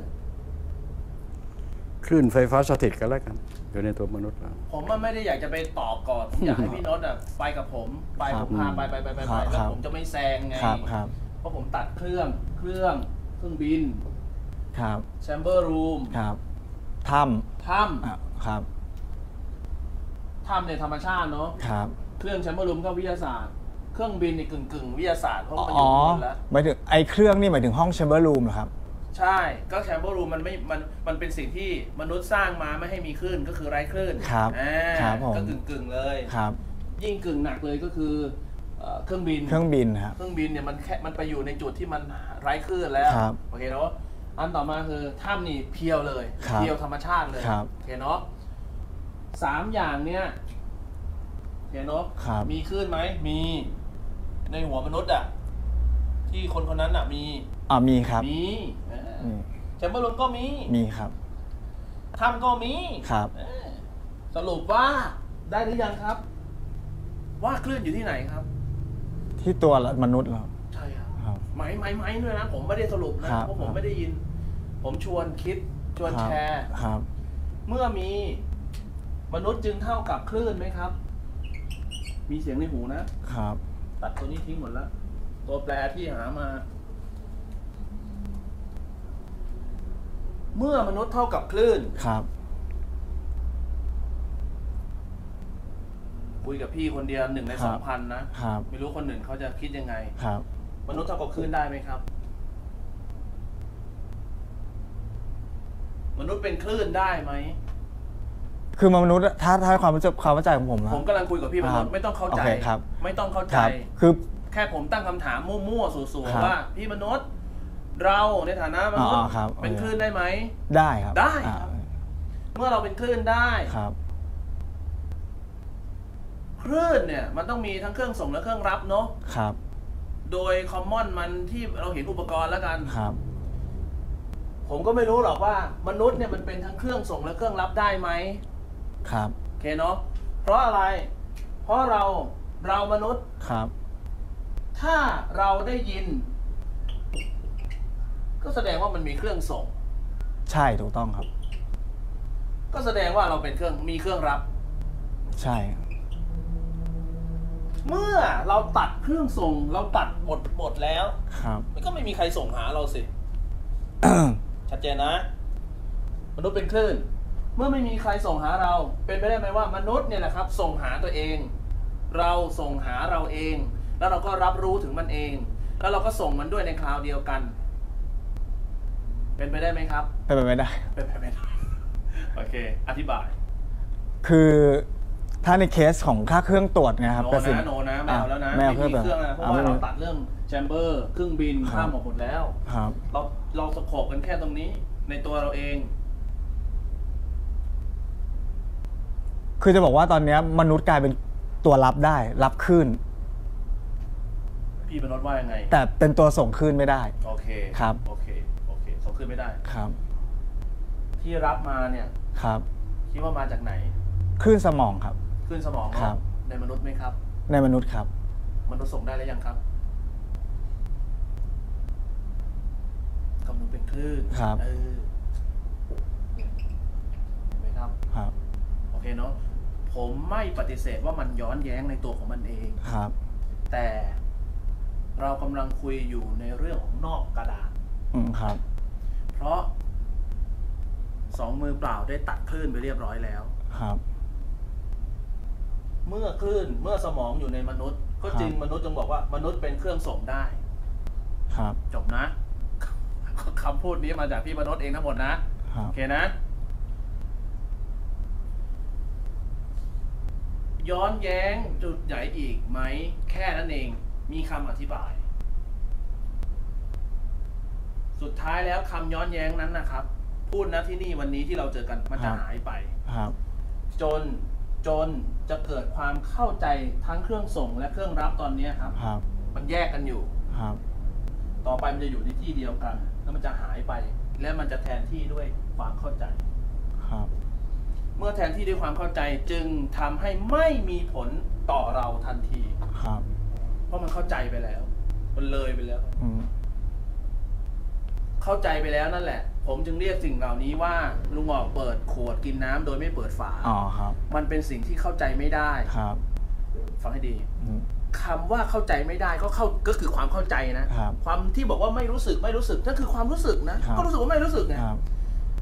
คลื่นไฟฟ้าสถิตกันแล้วกันอยู่ในตัวมนุษย์เราผมมันไม่ได้อยากจะไปตอบก่อนผมอยากให้พี่โน้ตอ่ะไปกับผมไปผมพาไปไปไปไปแล้วผมจะไม่แซงไงเพราะผมตัดเครื่องเครื่องเครื่องบินครับแชมเบอร์รูมครับถ้ำถ้ำอ่ะครับำถ้ำในธรรมชาติเนาะครับเครื่องแชมเบอร์รูมก็วิทยาศาสตร์เครื่องบินในกึ่งกึ่งวิทยาศาสตร์เพราะมันออ๋ยู่อบนแล้วหมายถึงไอ้เครื่องนี่หมายถึงห้องแชมเบอร์รูมเหรอครับใช่ก็แชมเบอร์รูมมันไม่มันมันเป็นสิ่งที่มนุษย์สร้างมาไม่ให้มีคลื่นก็คือไร้คลื่นครับครับผมก็กึ่งกึ่งเลยครับยิ่งกึ่งหนักเลยก็คือเครื่องบินเครื่องบินครับเครื่องบินเนี่ยมันแค่มันไปอยู่ในจุดที่มันไร้คลื่นแล้วโอเคเนาะอันต่อมาคือถ้ำนี่เพียวเลยเพียวธรรมชาติเลยโอเคเนาะสามอย่างเนี้ยโอเคเนาะมีคลื่นไหมมีในหัวมนุษย์อ่ะที่คนคนนั้นอ่ะมีอ่ามีครับมีแชมเบอร์รูมก็มีมีครับถ้ำก็มีครับสรุปว่าได้หรือยังครับว่าคลื่นอยู่ที่ไหนครับที่ตัวมนุษย์เหรอใช่ครับไหมไหมไหมด้วยนะผมไม่ได้สรุปนะเพราะผมไม่ได้ยินผมชวนคิดชวนแชร์ครับเมื่อมีมนุษย์จึงเท่ากับคลื่นไหมครับมีเสียงในหูนะครับตัดตัวนี้ทิ้งหมดแล้วตัวแปรที่หามาเมื่อมนุษย์เท่ากับคลื่นครับคุยกับพี่คนเดียวหนึ่งในสองพันนะครับไม่รู้คนหนึ่งเขาจะคิดยังไงครับมนุษย์เท่ากับคลื่นได้ไหมครับมนุษย์เป็นคลื่นได้ไหมคือมนุษย์ถ้าถ้าความเข้าใจความเข้าใจของผมนะผมกำลังคุยกับพี่มนุษย์ไม่ต้องเข้าใจไม่ต้องเข้าใจคือแค่ผมตั้งคำถามมั่วๆสู่ๆว่าพี่มนุษย์เราในฐานะมนุษย์เป็นคลื่นได้ไหมได้ครับได้เมื่อเราเป็นคลื่นได้ครับคลื่นเนี่ยมันต้องมีทั้งเครื่องส่งและเครื่องรับเนาะครับโดยคอมมอนมันที่เราเห็นอุปกรณ์แล้วกันครับผมก็ไม่รู้หรอกว่ามนุษย์เนี่ยมันเป็นทั้งเครื่องส่งและเครื่องรับได้ไหมครับโอเคเนาะเพราะอะไรเพราะเราเรามนุษย์ครับถ้าเราได้ยินก็แสดงว่ามันมีเครื่องส่งใช่ถูกต้องครับก็แสดงว่าเราเป็นเครื่องมีเครื่องรับใช่เมื่อเราตัดเครื่องส่งเราตัดหมดหมดแล้วครับมันก็ไม่มีใครส่งหาเราสิ ชัดเจนนะมนุษย์เป็นคลื่นเมื่อไม่มีใครส่งหาเราเป็นไปได้ไหมว่ามนุษย์เนี่ยแหละครับส่งหาตัวเองเราส่งหาเราเองแล้วเราก็รับรู้ถึงมันเองแล้วเราก็ส่งมันด้วยในคราวเดียวกันเป็นไปได้ไหมครับเป็นไปไม่ได้เป็นไปไม่ได้โอเคอธิบายคือถ้าในเคสของค่าเครื่องตรวจนะครับโนนะโนนะไม่เอาแล้วนะไม่มีเครื่องนะเพราะว่าเราตัดเรื่องแชมเบอร์เครื่องบินข้ามออกหมดแล้วครับเราเราสโคปกันแค่ตรงนี้ในตัวเราเองคือจะบอกว่าตอนนี้มนุษย์กลายเป็นตัวรับได้รับคลื่นพี่มนุษย์ว่ายังไงแต่เป็นตัวส่งคลื่นไม่ได้โอเคครับโอเคโอเคส่งคลื่นไม่ได้ครับที่รับมาเนี่ยครับคิดว่ามาจากไหนคลื่นสมองครับคลื่นสมองครับในมนุษย์ไหมครับในมนุษย์ครับมนุษย์ส่งได้หรือยังครับกำลังเป็นคลื่นครับเออเห็นไหมครับครับโอเคเนาะผมไม่ปฏิเสธว่ามันย้อนแย้งในตัวของมันเองครับแต่เรากำลังคุยอยู่ในเรื่องของนอกกระดาษอืมครับเพราะสองมือเปล่าได้ตัดคลื่นไปเรียบร้อยแล้วครับเมื่อคลื่นเมื่อสมองอยู่ในมนุษย์ก็จริงมนุษย์จึงบอกว่ามนุษย์เป็นเครื่องส่งได้ครับจบนะคำพูดนี้มาจากพี่มนุษย์เองทั้งหมดนะโอเคนะย้อนแย้งจุดใหญ่อีกไหมแค่นั้นเองมีคำอธิบายสุดท้ายแล้วคำย้อนแย้งนั้นนะครับพูดนะที่นี่วันนี้ที่เราเจอกันมันจะหายไปจนจนจะเกิดความเข้าใจทั้งเครื่องส่งและเครื่องรับตอนนี้ครับมันแยกกันอยู่ต่อไปมันจะอยู่ในที่เดียวกันแล้วมันจะหายไปและมันจะแทนที่ด้วยความเข้าใจเมื่อแทนที่ด้วยความเข้าใจจึงทำให้ไม่มีผลต่อเราทันทีเพราะมันเข้าใจไปแล้วมันเลยไปแล้วเข้าใจไปแล้วนั่นแหละผมจึงเรียกสิ่งเหล่านี้ว่าลุงออกเปิดขวดกินน้ำโดยไม่เปิดฝาอ๋อครับมันเป็นสิ่งที่เข้าใจไม่ได้ครับฟังให้ดีคำว่าเข้าใจไม่ได้ก็เข้าก็คือความเข้าใจนะความที่บอกว่าไม่รู้สึกไม่รู้สึกนั่นคือความรู้สึกนะก็รู้สึกว่าไม่รู้สึกไง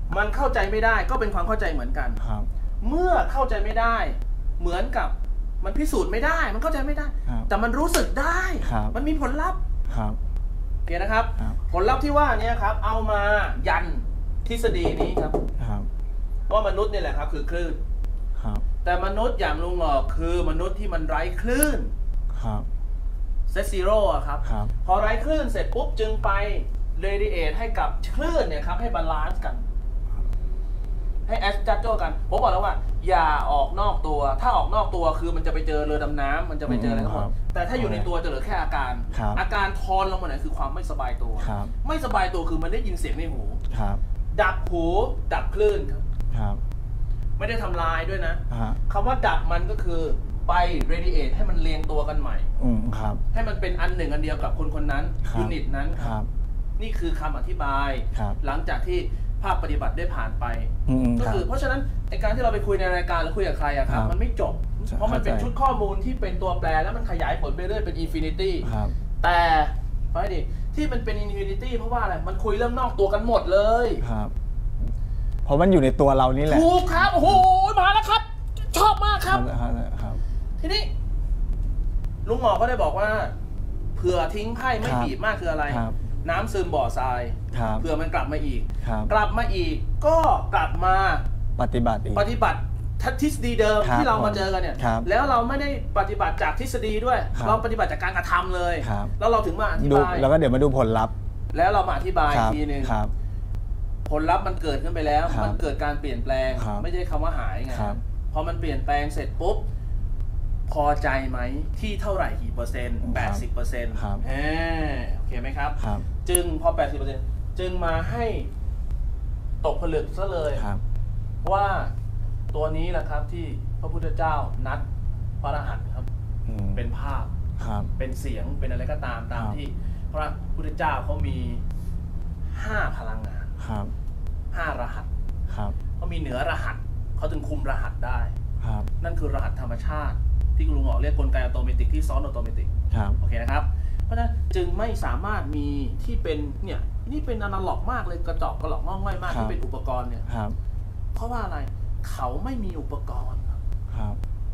มันเข้าใจไม่ได้ก็เป็นความเข้าใจเหมือนกันครับเมื่อเข้าใจไม่ได้เหมือนกับมันพิสูจน์ไม่ได้มันเข้าใจไม่ได้ แต่มันรู้สึกได้มันมีผลลัพธ์ครับโอเคนะครับผลลัพธ์ที่ว่านี้ครับเอามายันทฤษฎีนี้ครับว่ามนุษย์นี่แหละครับคือคลื่นแต่มนุษย์อย่างลุงหงอกคือมนุษย์ที่มันไร้คลื่นเซตซีโร่ครับพอไร้คลื่นเสร็จปุ๊บจึงไปเรดิเอทให้กับคลื่นเนี่ยครับให้บาลานซ์กันให้แอสจัดโจกันผมบอกแล้วว่าอย่าออกนอกตัวถ้าออกนอกตัวคือมันจะไปเจอเรือดำน้ำมันจะไปเจออะไรทั้งหมดแต่ถ้าอยู่ในตัวจะเหลือแค่อาการอาการทอนลงมาไหนคือความไม่สบายตัวไม่สบายตัวคือมันได้ยินเสียงในหูดับหูดับคลื่นครับไม่ได้ทำลายด้วยนะคำว่าดับมันก็คือไปเรดิเอทให้มันเรียงตัวกันใหม่ให้มันเป็นอันหนึ่งอันเดียวกับคนคนนั้นยูนิตนั้นครับนี่คือคำอธิบายหลังจากที่ภาคปฏิบัติได้ผ่านไปก็คือเพราะฉะนั้นไอการที่เราไปคุยในรายการหรือคุยกับใครอะครับมันไม่จบเพราะมันเป็นชุดข้อมูลที่เป็นตัวแปรแล้วมันขยายผลไปเรื่อยเป็นอินฟินิตี้แต่ไปดิที่มันเป็นอินฟินิตี้เพราะว่าอะไรมันคุยเรื่องนอกตัวกันหมดเลยครับเพราะมันอยู่ในตัวเรานี่แหละถูกครับโอ้โหมาแล้วครับชอบมากครับทีนี้ลุงหมอก็ได้บอกว่าเผื่อทิ้งไพ่ไม่บีบมากคืออะไรน้ำซึมบ่อทรายเผื่อมันกลับมาอีกกลับมาอีกก็กลับมาปฏิบัติอีกปฏิบัติทฤษฎีเดิมที่เรามาเจอกันเนี่ยแล้วเราไม่ได้ปฏิบัติจากทฤษฎีด้วยเราปฏิบัติจากการกระทำเลยแล้วเราถึงมาอธิบายแล้วก็เดี๋ยวมาดูผลลัพธ์แล้วเรามาอธิบายทีนึงผลลัพธ์มันเกิดขึ้นไปแล้วมันเกิดการเปลี่ยนแปลงไม่ใช่คำว่าหายไงพอมันเปลี่ยนแปลงเสร็จปุ๊บพอใจไหมที่เท่าไหร่กี่เปอร์เซ็นต์ แปดสิบเปอร์เซ็นต์ เออโอเคไหมครับจึงพอ แปดสิบเปอร์เซ็นต์ จึงมาให้ตกผลึกซะเลยว่าตัวนี้แหละครับที่พระพุทธเจ้านัดพระอรหันต์ครับเป็นภาพเป็นเสียงเป็นอะไรก็ตามตามที่พระพุทธเจ้าเขามีห้าพลังงานห้ารหัสเขามีเหนือรหัสเขาถึงคุมรหัสได้นั่นคือรหัสธรรมชาติที่ลุงหงอกเรียกกลไกอัตโนมัติที่ซ้อนอัตโนมัติโอเคนะครับเพราะฉะนั้นจึงไม่สามารถมีที่เป็นเนี่ยนี่เป็นอนาล็อกมากเลยกระจอกกระหลอกงอกง่อยมากที่เป็นอุปกรณ์เนี่ยเพราะว่าอะไรเขาไม่มีอุปกรณ์ครับ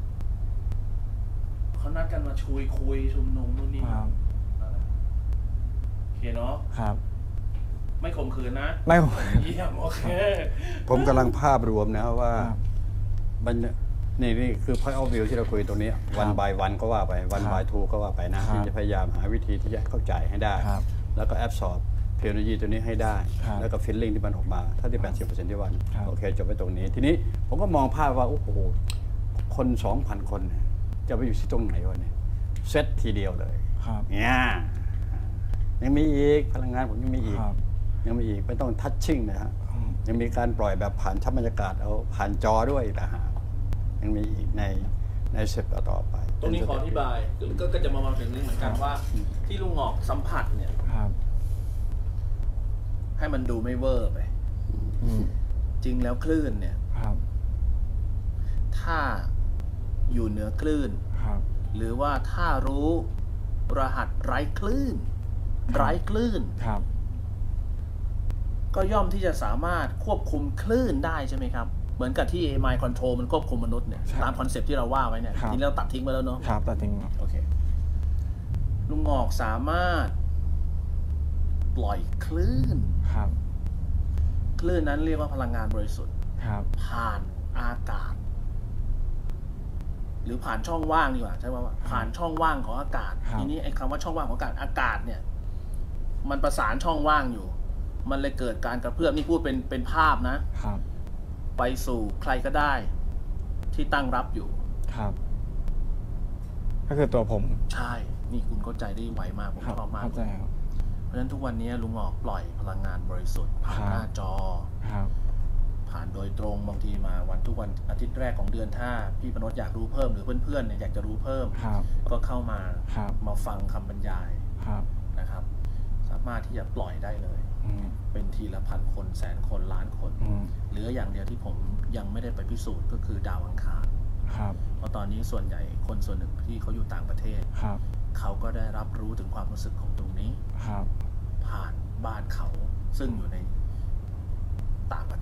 เขานัดกันมาชุยคุยชุมนุมนู่นนี่โอเคเนาะครับไม่ข่มขืนนะไม่ข่มขืนเยี่ยมโอเคผมกำลังภาพรวมนะว่ามันนี่นี่คือ point of view ที่เราคุยตรงนี้วันบายวันก็ว่าไปวันบายทูก็ว่าไปนะที่จะพยายามหาวิธีที่จะเข้าใจให้ได้แล้วก็แอบสอบเทคโนโลยีตัวนี้ให้ได้แล้วก็ฟีลลิ่งที่มันออกมาถ้าที่ แปดสิบเปอร์เซ็นต์ ที่วันโอเคจบไปตรงนี้ทีนี้ผมก็มองภาพว่าโอ้โหคน สองพัน คนจะไปอยู่ที่ตรงไหนวะเนี่ยเซตทีเดียวเลยเนี่ยยังมีอีกพลังงานผมยังมีอีกยังมีอีกไม่ต้องทัชชิ่งนะฮะยังมีการปล่อยแบบผ่านชั้นบรรยากาศเอาผ่านจอด้วยนะฮะยังมีอีกในในเซตต่อไปตรงนี้ขออธิบายก็จะมามาถึงนี้เหมือนกันว่าที่ลุงหงอกสัมผัสเนี่ยให้มันดูไม่เวอร์ไปจริงแล้วคลื่นเนี่ยถ้าอยู่เหนือคลื่นหรือว่าถ้ารู้รหัสไร้คลื่นไร้คลื่นก็ย่อมที่จะสามารถควบคุมคลื่นได้ใช่ไหมครับเหมือนกับที่ Mind Control มันควบคุมมนุษย์เนี่ยตามคอนเซ็ปต์ที่เราว่าไว้เนี่ยทีนี้เราตัดทิ้งไปแล้วเนาะครับตัดทิ้งโอเคลุงหงอกสามารถปล่อยคลื่นครับคลื่นนั้นเรียกว่าพลังงานบริสุทธิ์ครับผ่านอากาศหรือผ่านช่องว่างดีกว่าใช่ไหมว่าผ่านช่องว่างของอากาศทีนี้ไอ้คำว่าช่องว่างของอากาศอากาศเนี่ยมันประสานช่องว่างอยู่มันเลยเกิดการกระเพื่อมนี่พูดเป็นเป็นภาพนะครับไปสู่ใครก็ได้ที่ตั้งรับอยู่ครับก็คือตัวผมใช่นี่คุณเข้าใจได้ไวมากผมชอบมากเข้าใจครับเพราะฉะนั้นทุกวันนี้ลุงหงอกปล่อยพลังงานบริสุทธิ์ผ่านหน้าจอผ่านโดยตรงบางทีมาวันทุกวันอาทิตย์แรกของเดือนถ้าพี่ปนดอยากรู้เพิ่มหรือเพื่อนๆเนี่ยอยากจะรู้เพิ่มก็เข้ามามาฟังคำบรรยายนะครับสามารถที่จะปล่อยได้เลยเป็นทีละพันคนแสนคนล้านคนเหลืออย่างเดียวที่ผมยังไม่ได้ไปพิสูจน์ก็คือดาวอังคารเพราะตอนนี้ส่วนใหญ่คนส่วนหนึ่งที่เขาอยู่ต่างประเทศเขาก็ได้รับรู้ถึงความรู้สึกของตรงนี้ผ่านบ้านเขาซึ่งอยู่ในต่างประเทศ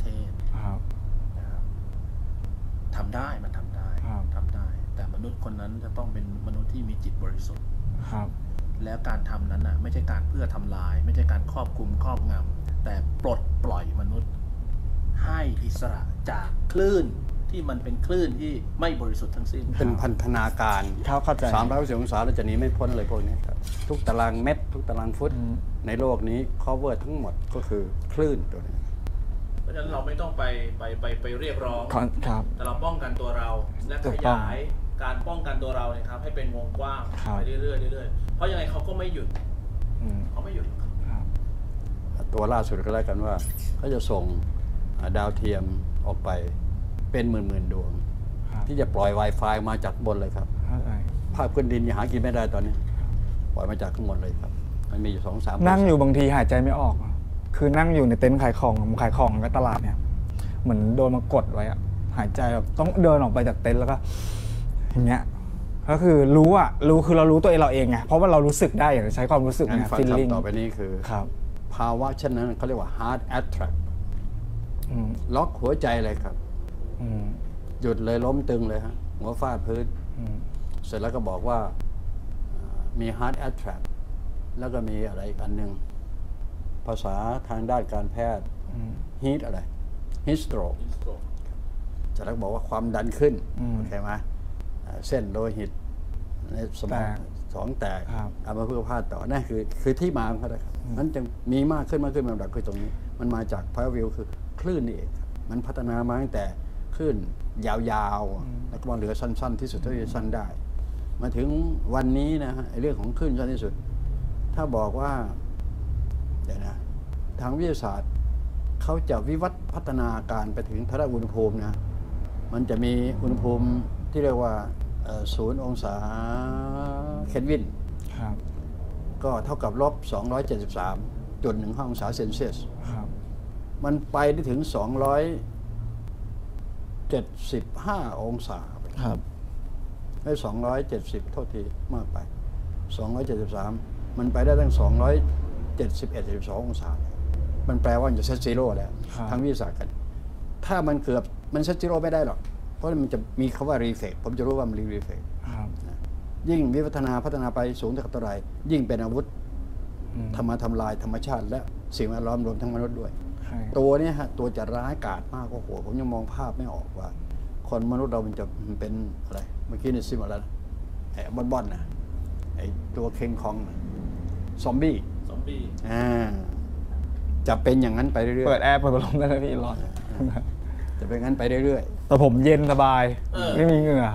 เทศนะครับทำได้มันทำได้ทำได้ แต่มนุษย์คนนั้นจะต้องเป็นมนุษย์ที่มีจิตบริสุทธิ์แล้วการทำนั้นน่ะไม่ใช่การเพื่อทำลาย ไม่ใช่การครอบคลุมครอบงำแต่ปลดปล่อยมนุษย์ให้อิสระจากคลื่นที่มันเป็นคลื่นที่ไม่บริสุทธิ์ทั้งสิ้นเป็นพันธนาการสามร้อยหกสิบองศาเราจะหนีไม่พ้นเลยพวกนี้ครับทุกตารางเมตรทุกตารางฟุตในโลกนี้ cover ทั้งหมดก็คือคลื่นตัวนี้เพราะฉะนั้นเราไม่ต้องไปไปไปไปเรียกร้องแต่เราป้องกันตัวเราและขยายการป้องกันตัวเราเนี่ยครับให้เป็นวงกว้างไปเรื่อยๆเรื่อยๆเพราะยังไงเขาก็ไม่หยุดเขาไม่หยุดตัวล่าสุดก็แล้วกันว่าเขาจะส่งดาวเทียมออกไปเป็นหมื่นๆดวงที่จะปล่อย Wi-Fi มาจากบนเลยครับภาพพื้นดินยังหากินไม่ได้ตอนนี้ปล่อยมาจากข้างบนเลยครับมันมีอยู่สองสามนั่งอยู่บางทีหายใจไม่ออกคือนั่งอยู่ในเต็นท์ขายของขายของก็ตลาดเนี่ยเหมือนโดนมากดไว้อะหายใจแบบต้องเดินออกไปจากเต็นท์แล้วก็อย่างเงี้ยก็คือรู้อะรู้คือเรารู้ตัวเองเราเองไงเพราะว่าเรารู้สึกได้อย่างใช้ความรู้สึกไง feeling ต่อไปนี้คือภาวะเช่นนั้นเขาเรียกว่า heart attract ล็อกหัวใจเลยครับหยุดเลยล้มตึงเลยฮะหัวฟาดพื้นเสร็จแล้วก็บอกว่ามี heart attract แล้วก็มีอะไรอีกอันหนึ่งภาษาทางด้านการแพทย์ heat อะไร heat stroke จะแล้วบอกว่าความดันขึ้นโอเคไหมเส้นโลหิตในสมองสองแตกเอามาเพื่อพาดต่อนั่นคือคือที่มาของเขาครับนั้นจะมีมากขึ้นมากขึ้นลำดับคือตรงนี้มันมาจากพาวิวคือคลื่นนี่เองมันพัฒนามาตั้งแต่คลื่นยาวๆแล้วก็มาเหลือสั้นๆที่สุดเท่าที่จะสั้นได้มาถึงวันนี้นะฮะเรื่องของคลื่นสั้นที่สุดถ้าบอกว่าเดี๋ยวนะทางวิทยาศาสตร์เขาจะวิวัฒน์พัฒนาการไปถึงระดับอุณหภูมินะมันจะมีอุณหภูมิที่เรียกว่าศูนย์องศาเคลวินก็เท่ากับลบสองร้อยเจ็ดสิบสามจุดหนึ่งห้าองศาเซนเซียสมันไปได้ถึงสองร้อยเจ็ดสิบห้าองศาครับไม่สองร้อยเจ็ดสิบโทษทีมากไปสองร้อยเจ็ดสิบสามมันไปได้ตั้งสองร้อยเจ็ดสิบเอ็ด เจ็ดสิบสององศามันแปลว่าจะเซตซีโร่แล้วทางวิทยาศาสตร์กันถ้ามันเกือบมันเซตซีโร่ไม่ได้หรอกเพราะมันจะมีคำว่ารีเฟกผมจะรู้ว่ามันรีเฟกยิ่งวิวัฒนาพัฒนาไปสูงเท่าไหร่ยิ่งเป็นอาวุธทำมาทำลายธรรมชาติและสิ่งแวดล้อมรวมทั้งมนุษย์ด้วยตัวนี้ฮะตัวจะร้ายกาจมากกว่าหัวผมยังมองภาพไม่ออกว่าคนมนุษย์เรามันจะเป็นอะไรเมื่อกี้นี่ซิมอะไรไอ้บอนบอนนะไอ้ตัวเคงคองซอมบี้ซอมบี้อ่าจะเป็นอย่างนั้นไปเรื่อยๆเปิดแอร์เปิดพัดลมได้ไหมพี่ร้อนจะเป็นงั้นไปเรื่อยๆแต่ผมเย็นสบายไม่มีเหงื่อ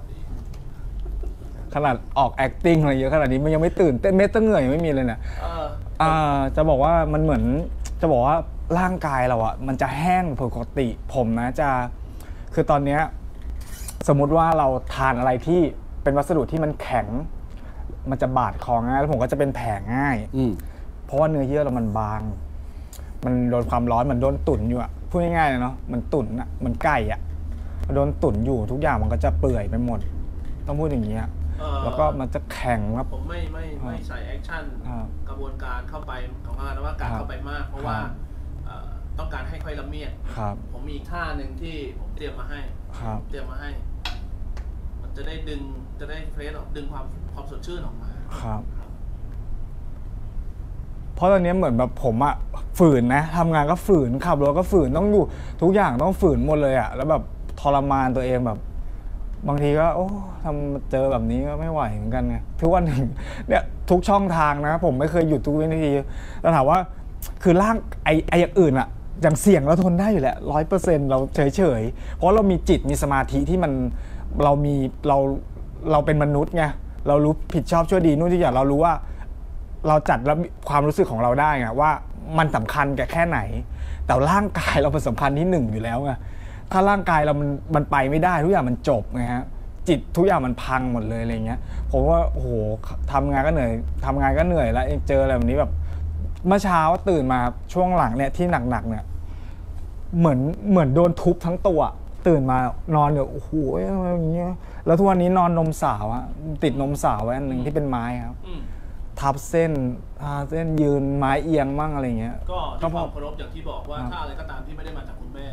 ขนาดออก acting อะไรเยอะขนาดนี้มันยังไม่ตื่นเต้นเม็ดตั้งเหงื่อยังไม่มีเลยเนี่ยจะบอกว่ามันเหมือนจะบอกว่าร่างกายเราอะมันจะแห้งปกติผมนะจะคือตอนนี้สมมุติว่าเราทานอะไรที่เป็นวัสดุที่มันแข็งมันจะบาดคอง่ายแล้วผมก็จะเป็นแผลง่ายเพราะว่าเนื้อเยื่อเรามันบางมันโดนความร้อนมันโดนตุ๋นอยู่อะพูดง่ายๆเลยเนาะมันตุ๋นอะมันไก่อะโดนตุ๋นอยู่ทุกอย่างมันก็จะเปื่อยไปหมดต้องพูดอย่างนี้แล้วก็มันจะแข็งครับผมไม่ไม่ไม่ใส่แอคชั่นกระบวนการเข้าไปของงานว่าการเข้าไปมากเพราะว่าต้องการให้ค่อยละเมียดผมมีท่าหนึ่งที่ผมเตรียมมาให้เตรียมมาให้มันจะได้ดึงจะได้เฟรชออกดึงความความสดชื่นออกมาครับเพราะตอนนี้เหมือนแบบผมอะฝืนนะทำงานก็ฝืนขับรถก็ฝืนต้องอยู่ทุกอย่างต้องฝืนหมดเลยอะแล้วแบบทรมานตัวเองแบบบางทีก็โอ้ทำเจอแบบนี้ก็ไม่ไหวเหมือนกันไงทุกวันหนึ่งเนี่ยทุกช่องทางนะผมไม่เคยหยุดทุกวินาทีแต่ถามว่าคือร่างไอ้ไอ้อย่างอื่นอะอย่างเสี่ยงเราทนได้อยู่แหละร้อยเปอร์เซ็นต์เราเฉยเฉยเพราะเรามีจิตมีสมาธิที่มันเรามีเราเราเป็นมนุษย์ไงเรารู้ผิดชอบชั่วดีนู่นที่อย่างเรารู้ว่าเราจัดแล้วความรู้สึกของเราได้ไงว่ามันสำคัญแก่แค่ไหนแต่ร่างกายเราเป็นสำคัญที่หนึ่งอยู่แล้วไงถ้าร่างกายเรามันมันไปไม่ได้ทุกอย่างมันจบไงฮะจิตทุกอย่างมันพังหมดเลยอะไรเงี้ยผมว่าโอ้โหทำงานก็เหนื่อยทำงานก็เหนื่อยแล้วเจออะไรแบบนี้แบบเมื่อเช้าตื่นมาช่วงหลังเนี่ยที่หนักๆเนี่ยเหมือนเหมือนโดนทุบทั้งตัวตื่นมานอนเนี่ยโอ้โหอย่างเงี้ยแล้วทุกวันนี้นอนนมสาวอะติดนมสาวไว้อันหนึ่งที่เป็นไม้ครับทับเส้นเส้นยืนไม้เอียงมั่งอะไรเงี้ยก็ด้วยความเคารพอย่างที่บอกว่าถ้าอะไรก็ตามที่ไม่ได้มาจากคุณแม่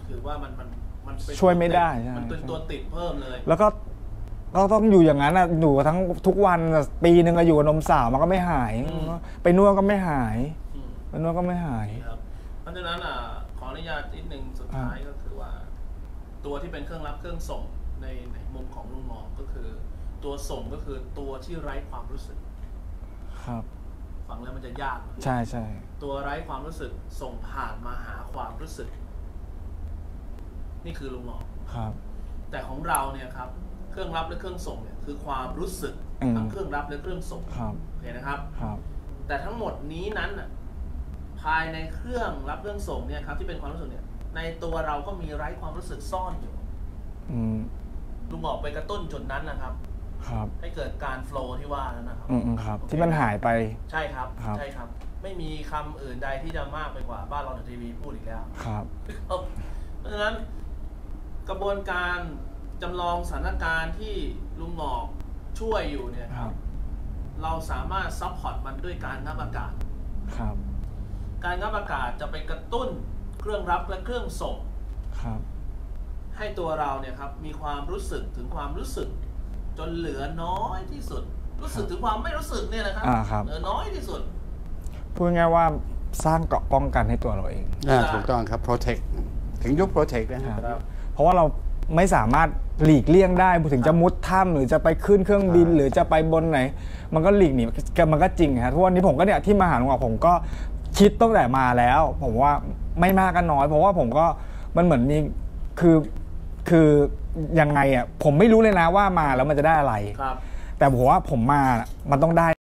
คือว่ามันมันมันเป็นช่วยไม่ได้ตัวติใช่มันเป็นตัวติดเพิ่มเลยแล้วก็ก็ต้องอยู่อย่างนั้นอ่ะอยู่ทั้งทุกวันอะปีหนึ่งอะอยู่กับนมสาวมันก็ไม่หาย ไปนวดก็ไม่หายอืมไปนวดก็ไม่หายครับเพราะฉะนั้นอ่ะขออนุญาตนิดนึงสุดท้ายก็คือว่า ตัวที่เป็นเครื่องรับเครื่องส่งในในมุมของลุงหมอก็คือ ตัวส่งก็คือตัวที่ไร้ความรู้สึกครับฟังแล้วมันจะยากใช่ใช่ตัวไร้ความรู้สึกส่งผ่านมาหาความรู้สึก นี่คือลุงหมอครับแต่ของเราเนี่ยครับเครื่องรับและเครื่องส่งเนี่ยคือความรู้สึกอืมทั้งเครื่องรับและเครื่องส่งครับโอเคนะครับครับแต่ทั้งหมดนี้นั้นน่ะภายในเครื่องรับเครื่องส่งเนี่ยครับที่เป็นความรู้สึกเนี่ยในตัวเราก็มีไร้ความรู้สึกซ่อนอยู่อืมลุงหมอไปกระตุ้นจุดนั้นนะครับครับให้เกิดการโฟลว์ที่ว่านั้นนะครับอืมอืมครับโอเคที่มันหายไปใช่ครับครับใช่ครับ ไม่มีคำอื่นใดที่จะมากไปกว่าบ้านเราทีวีพูดอีกแล้วครับเพราะฉะนั้นกระบวนการจำลองสถานการณ์ที่ลุงหงอกช่วยอยู่เนี่ยครับ เราสามารถซัพพอร์ตมันด้วยการงับอากาศครับการงับอากาศจะไปกระตุ้นเครื่องรับและเครื่องส่งครับให้ตัวเราเนี่ยครับมีความรู้สึกถึงความรู้สึก จนเหลือน้อยที่สุด รู้สึกถึงความไม่รู้สึกเนี่ยนะครับอ่าครับเหลือน้อยที่สุดพูดง่ายๆว่าสร้างเกราะป้องกันให้ตัวเราเองอ่าถูกต้องครับ protect ถึงยุค protect นะฮะครับ เพราะว่าเราไม่สามารถหลีกเลี่ยงได้ถึงจะมุดถ้ำหรือจะไปขึ้นเครื่องบินใช่หรือจะไปบนไหน มันก็หลีกหนีมันก็จริงครับทุกวันนี้ผมก็เนี่ยที่มาหาหลวงพ่อผมก็คิดตั้งแต่มาแล้ว ผมว่าไม่มากก็น้อย เพราะว่าผมก็มันเหมือนมีคือคือยังไงอ่ะผมไม่รู้เลยนะว่ามาแล้วมันจะได้อะไรครับแต่ผมว่าผมมามันต้องได้